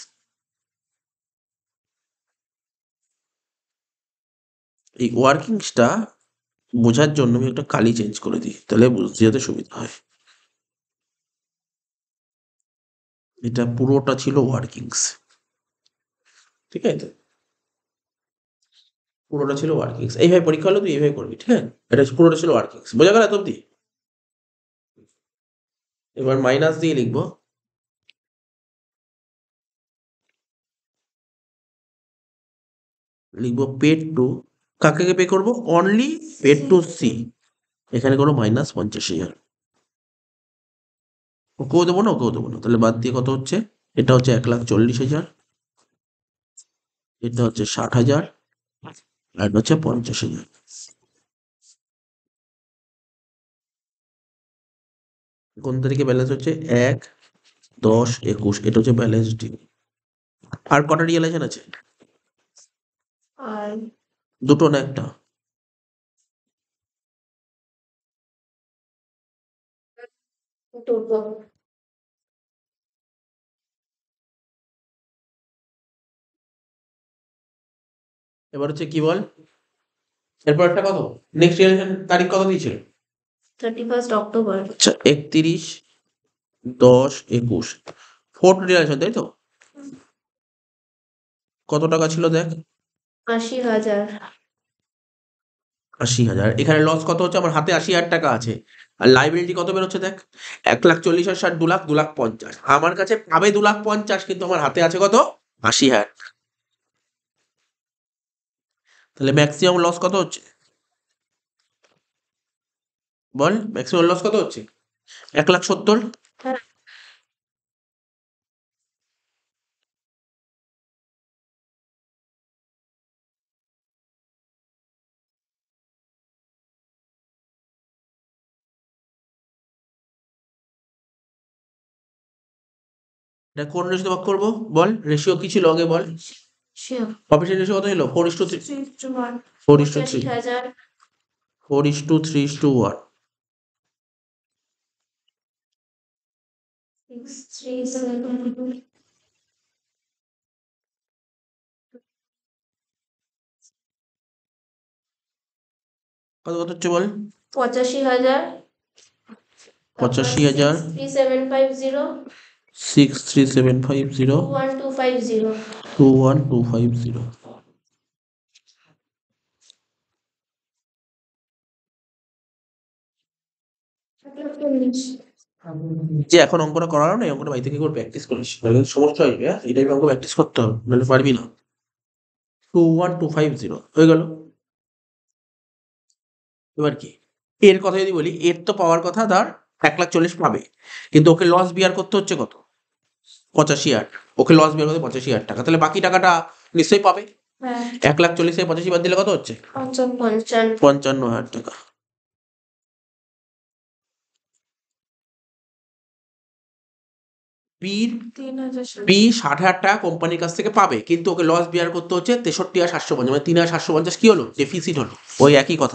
এই ওয়ার্কিংসটা বোঝার জন্য আমি একটা কালি চেঞ্জ করে দিই, তাহলে বুঝতে যেতে সুবিধা হয়। এটা পুরোটা ছিল ওয়ার্কিংস, ঠিক আছে? পুরোটা ছিল ওয়ার্কিংস। এইভাবে পরীক্ষা হলে তুই এইভাবে করবি, ঠিক আছে? এটা পুরোটা ছিল ওয়ার্কিংস, বোঝা গেল এত অব্দি? এবার মাইনাস দিয়ে লিখবো, লিখবো পেড টু, কাকে পে করবো? Only paid to C. এখানে করো মাইনাস পঞ্চাশ হাজার। ওকেও দেবো না, ওকেও দেবো না, তাহলে বাদ দিয়ে কত হচ্ছে? এটা হচ্ছে এক লাখ চল্লিশ হাজার, এটা হচ্ছে ষাট হাজার, আর এটা হচ্ছে পঞ্চাশ হাজার। কোন তারিখে ব্যালেন্স হচ্ছে? এক দশ একুশ, এটা হচ্ছে ব্যালেন্স ডিউ। আর কটা রিয়েলাইজেশন আছে? আর দুটো না একটা? দুটো। এবার হচ্ছে কি বল, এরপর একটা কত নেক্সট রিয়েলাইজেশন তারিখ কত দিয়েছিল? Thirty first October. আচ্ছা একত্রিশ দশ একুশ, ফোর্থ রিয়েলাইজেশন তাই তো? কত টাকা ছিল দেখ? আশি হাজার। আশি হাজার। এখানে লস কত হচ্ছে? আমার হাতে আশি হাজার টাকা আছে, আর লাইবিলিটি কত বেরোচ্ছে দেখ, এক লাখ চল্লিশ হাজার ষাট, দু লাখ, দু লাখ পঞ্চাশ। আমার কাছে পাবে দু লাখ পঞ্চাশ, কিন্তু আমার হাতে আছে কত? আশি হাজার। তাহলে ম্যাক্সিমাম লস কত হচ্ছে বল? ম্যাক্সিমাম লস কত হচ্ছে? এক লাখ সত্তর। হ্যাঁ। এটা কোন রেশিও ভাগ করবো বল? রেশিও কি ছিল আগে বল? শিওর। প্রফিটের রেশিও কত ছিল? Four is two three. Three two one. Four is two three. পঁচাশি হাজার। Four is two three is two one. Six three seven. কত কত হচ্ছে বল? পঁচাশি হাজার। পঁচাশি হাজার। Three seven five zero. Six three seven five zero. Two one two five zero. Two one two five zero. যে এখন অঙ্কটা করানো না, অঙ্কটা বাড়ি থেকে করে প্র্যাকটিস করিস, নাহলে সমস্যা হয়ে যাবে। এই টাইপের অঙ্ক প্র্যাকটিস করতে হবে, নাহলে পারবি না। Two one two five zero হয়ে গেল। এবার কি এর কথা যদি বলি, এর তো পাওয়ার কথা ধর এক লাখ চল্লিশ পাবে, কিন্তু ওকে লস বিয়ার করতে হচ্ছে কত? পঁচাশি হাজার। ওকে লস বিয়ার করতে পঁচাশি হাজার টাকা, তাহলে বাকি টাকাটা নিশ্চয়ই পাবে। হ্যাঁ। এক লাখ চল্লিশ থেকে পঁচাশি বাদ দিলে কত হচ্ছে? পঞ্চান্ন। পঞ্চান্ন। পঞ্চান্ন হাজার টাকা। বির তিন হাজার। বি ষাট হাজার টাকা কোম্পানির কাছ থেকে পাবে, কিন্তু ওকে লস বিয়ার করতে হচ্ছে তেষট্টি হাজার সাতশো পঞ্চাশ, মানে তিন হাজার সাতশো পঞ্চাশ কি হলো? ডেফিসিট হলো। ওই একই কথা,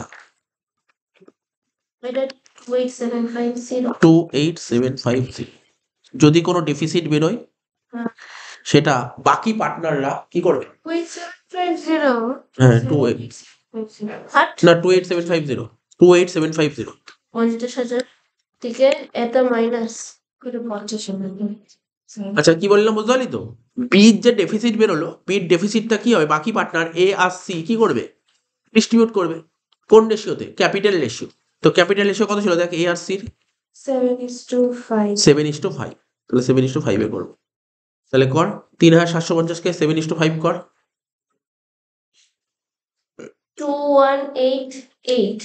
এটা two eight seven five zero. Two eight seven five zero. যদি কোনো ডেফিসিট বেরোয়, হ্যাঁ। সেটা বাকি পার্টনাররা কি করবে? Two eight seven five zero. হ্যাঁ টু এইট হাট। না two eight seven five zero. Two eight seven five zero. পঞ্চাশ হাজার থেকে এত মাইনাস করে পঞ্চাশ হাজার। আচ্ছা কি বললাম বুঝতে পারলি তো? বির যে ডেফিসিট বেরোলো, বির ডেফিসিটটা কি হবে? বাকি পার্টনার এ আর সি কি করবে? ডিস্ট্রিবিউট করবে। কোন রেশিওতে? Capital ratio. তো ক্যাপিটাল রেশিও কত ছিল দেখ এ আর সির? Seven is two five. Seven is two five. তাহলে সেভেন ইস টু ফাইভে করবো। তাহলে কর, তিন হাজার সাতশো পঞ্চাশকে সেভেন ইস টু ফাইভ কর। Two one eight eight.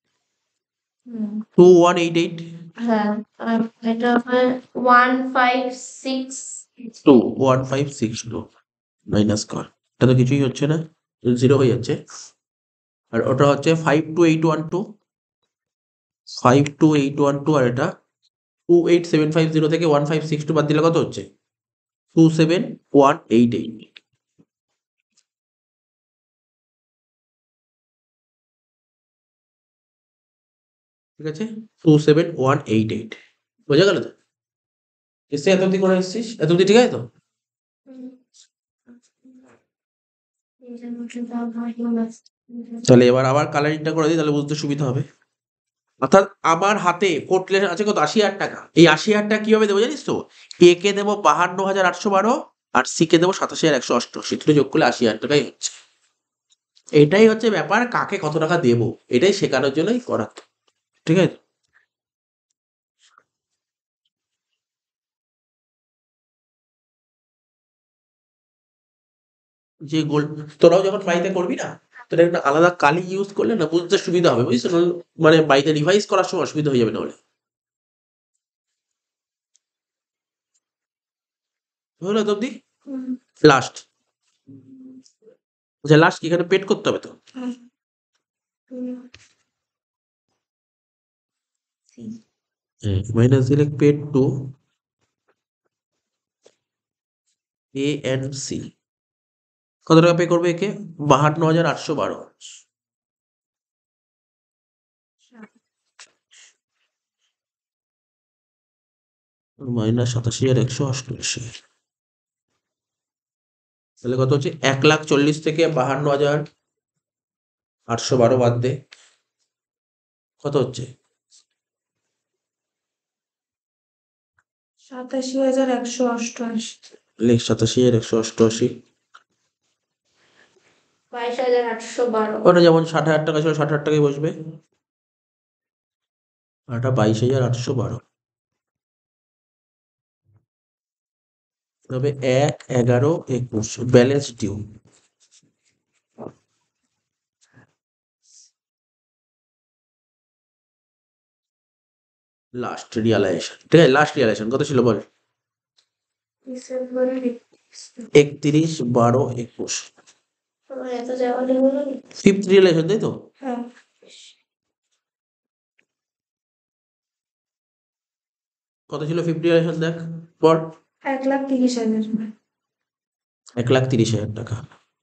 Two one eight eight. হ্যাঁ, আর এটা হবে one five six two one five six two minus কর। এটা তো কিছুই হচ্ছে না, জিরো হয়ে যাচ্ছে। আর ওটা হচ্ছে five two eight one two. Five two eight one two, আর এটা two eight seven five zero থেকে ওয়ান ফাইভ সিক্স টু বাদ দিলে কত হচ্ছে? Two seven one eight eight. ঠিক আছে, two seven one eight eight. বোঝা গেল তো? এসে এত অব্দি করে এসছিস, এত অব্দি ঠিক আছে তো? তাহলে এবার আবার কালারিংটা করে দিই, তাহলে বুঝতে সুবিধা হবে। অর্থাৎ আমার হাতে ফোর্থ লেশন আছে কত? আশি হাজার টাকা। এই আশি হাজার টাকা কিভাবে দেবো জানিস তো? এ কে দেবো বাহান্ন হাজার আটশো বারো, আর সি কে দেবো সাতাশি হাজার একশো অষ্টআশি। দুটো যোগ করলে আশি হাজার টাকাই হচ্ছে। এটাই হচ্ছে ব্যাপার, কাকে কত টাকা দেবো এটাই শেখানোর জন্যই করা। ঠিক আছে, যে গোল তোরাও যখন বাড়িতে করবি না, তোরা একটা আলাদা কালি ইউজ করলে না বুঝতে সুবিধা হবে, বুঝছো? নাহলে মানে বাড়িতে রিভাইজ করার সময় অসুবিধা হয়ে যাবে। নাহলে হলো তো অব্দি? লাস্ট, আচ্ছা লাস্ট কি এখানে পেড করতে হবে তো? মাইনাস দিলে paid to A and C কত টাকা পে করবে একে? বাহান্ন হাজার আটশো বারো মাইনাস সাতাশি হাজার একশো অষ্টআশি, তাহলে কত হচ্ছে? এক লাখ চল্লিশ থেকে বাহান্ন হাজার আটশো বারো বাদ দে, কত হচ্ছে? সাতাশি হাজার একশো অষ্টআশি। লেখ সাতাশি হাজার একশো অষ্টআশি। বাইশ হাজার আটশো বারো। ওটা যেমন ষাট হাজার টাকা ছিল ষাট হাজার টাকায় বসবে, আর এটা বাইশ হাজার আটশো বারো। তবে এক এগারো একুশ ব্যালেন্স ডিউ, লাস্ট রিয়ালাইজেশন, ঠিক আছে? লাস্ট রিয়ালাইজেশন কত ছিল বল? ডিসেম্বরের একত্রিশ বারো একুশ, আমার এত যাওয়া হলো না। ফিফথ রিয়ালাইজেশন, তাই তো? হ্যাঁ, কত ছিল ফিফথ রিয়ালাইজেশন দেখ পর। এক লাখ তিরিশ হাজার। এক লাখ তিরিশ হাজার টাকা।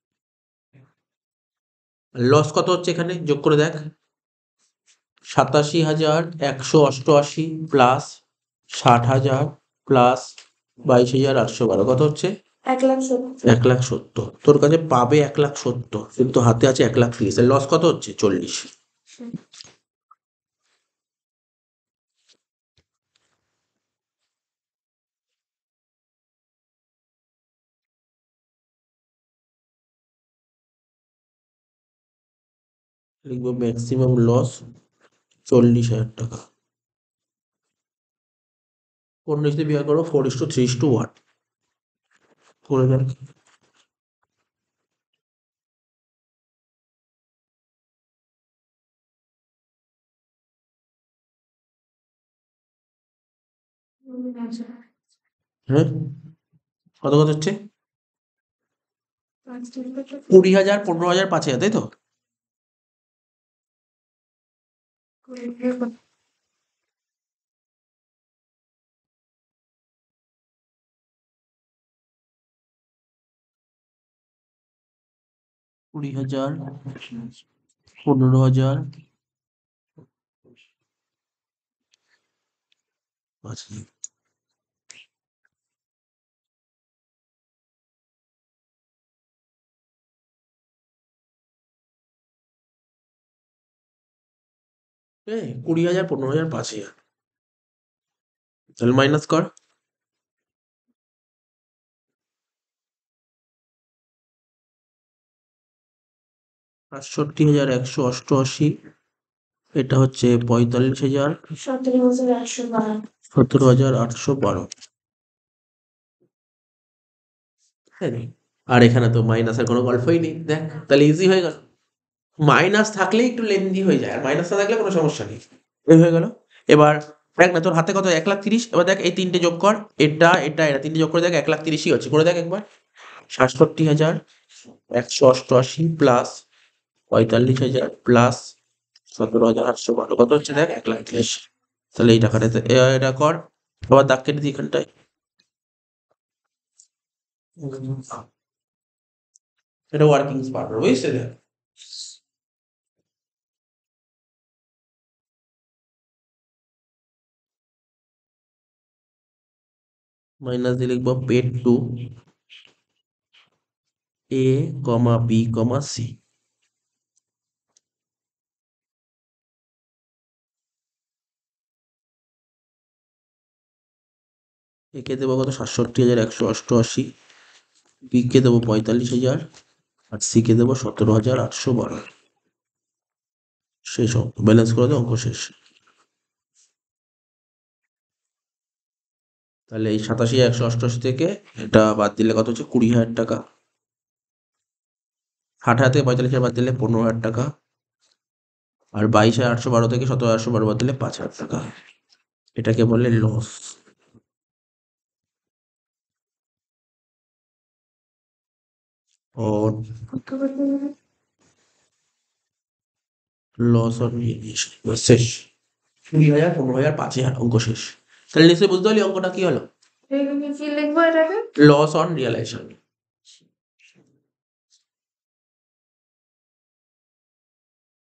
লস কত হচ্ছে এখানে যোগ করে দেখ, সাতাশি হাজার একশো অষ্টআশি প্লাস ষাট হাজার প্লাস বাইশ হাজার আটশো বারো, কত হচ্ছে? এক লাখ সত্তর। এক লাখ সত্তর। তোর কাছে পাবে এক লাখ সত্তর, কিন্তু হাতে আছে এক লাখ তিরিশ, লস কত হচ্ছে? চল্লিশ। লিখবো ম্যাক্সিমাম লস চল্লিশ হাজার টাকা। পনেরো ইস্টু বিভাগ করো, four is two three is two one করে দেন। হ্যাঁ, কত কত হচ্ছে? কুড়ি হাজার, পনেরো হাজার, পাঁচ হাজার, তাই তো? কুড়ি হাজার, পনেরো হাজার, পাঁচ হাজার। হ্যাঁ, কুড়ি হাজার, পনেরো হাজার, পাঁচ হাজার, তাহলে মাইনাস কর। আটষট্টি হাজার একশো অষ্টআশি, এটা হচ্ছে পঁয়তাল্লিশ হাজার, সতেরো হাজার আটশো বারো। সতেরো হাজার আটশো বারো। আর এখানে তো মাইনাসের কোনো গল্পই নেই, দেখ তাহলে ইজি হয়ে গেল। মাইনাস থাকলে একটু লেন্দি হয়ে যায়, আর মাইনাস না থাকলে কোনো সমস্যা নেই, এই হয়ে গেল। এবার দেখ না, তোর হাতে কত? এক লাখ তিরিশ। এবার দেখ এই তিনটে যোগ কর, এটা এটা এটা তিনটে যোগ করে দেখ, এক লাখ তিরিশই হচ্ছে, করে দেখ একবার। সাতষট্টি হাজার একশো অষ্টআশি প্লাস পঁয়তাল্লিশ হাজার প্লাস সতেরো হাজার আটশো বারো, কত হচ্ছে দেখ? এক লাখ তিরিশ। তাহলে এই টাকাটা এটা কর, আবার দাগ কেটে দিই এখানটায়। এটা ওয়ার্কিং পার্টনার, বুঝতে দেখ। মাইনাস দিয়ে লিখবো paid to A comma B comma C. একে দেবো কত? সাতষট্টি হাজার একশো অষ্টআশি, বি কে দেবো পঁয়তাল্লিশ হাজার, আর সি কে দেবো সতেরো হাজার আটশো বারো। শেষ অঙ্ক, ব্যালেন্স করে দেবো, অঙ্ক শেষ। তাহলে এই সাতাশি একশো অষ্টআশি থেকে এটা বাদ দিলে কত হচ্ছে? কুড়ি হাজার টাকা। ষাট হাজার থেকে পঁয়তাল্লিশ হাজার বাদ দিলে পনেরো হাজার টাকা, আর বাইশ হাজার আটশো বারো থেকে সতেরো আটশো বারো বাদ দিলে পাঁচ হাজার টাকা। এটাকে বলে লস। और লস অন শেষ। কুড়ি হাজার, পনেরো হাজার, পাঁচ হাজার, অঙ্ক শেষ। তাহলে নিশ্চয়ই বুঝতে পারলি অঙ্কটা কি হলো? কি লিখবো এটাকে? Loss on realisation.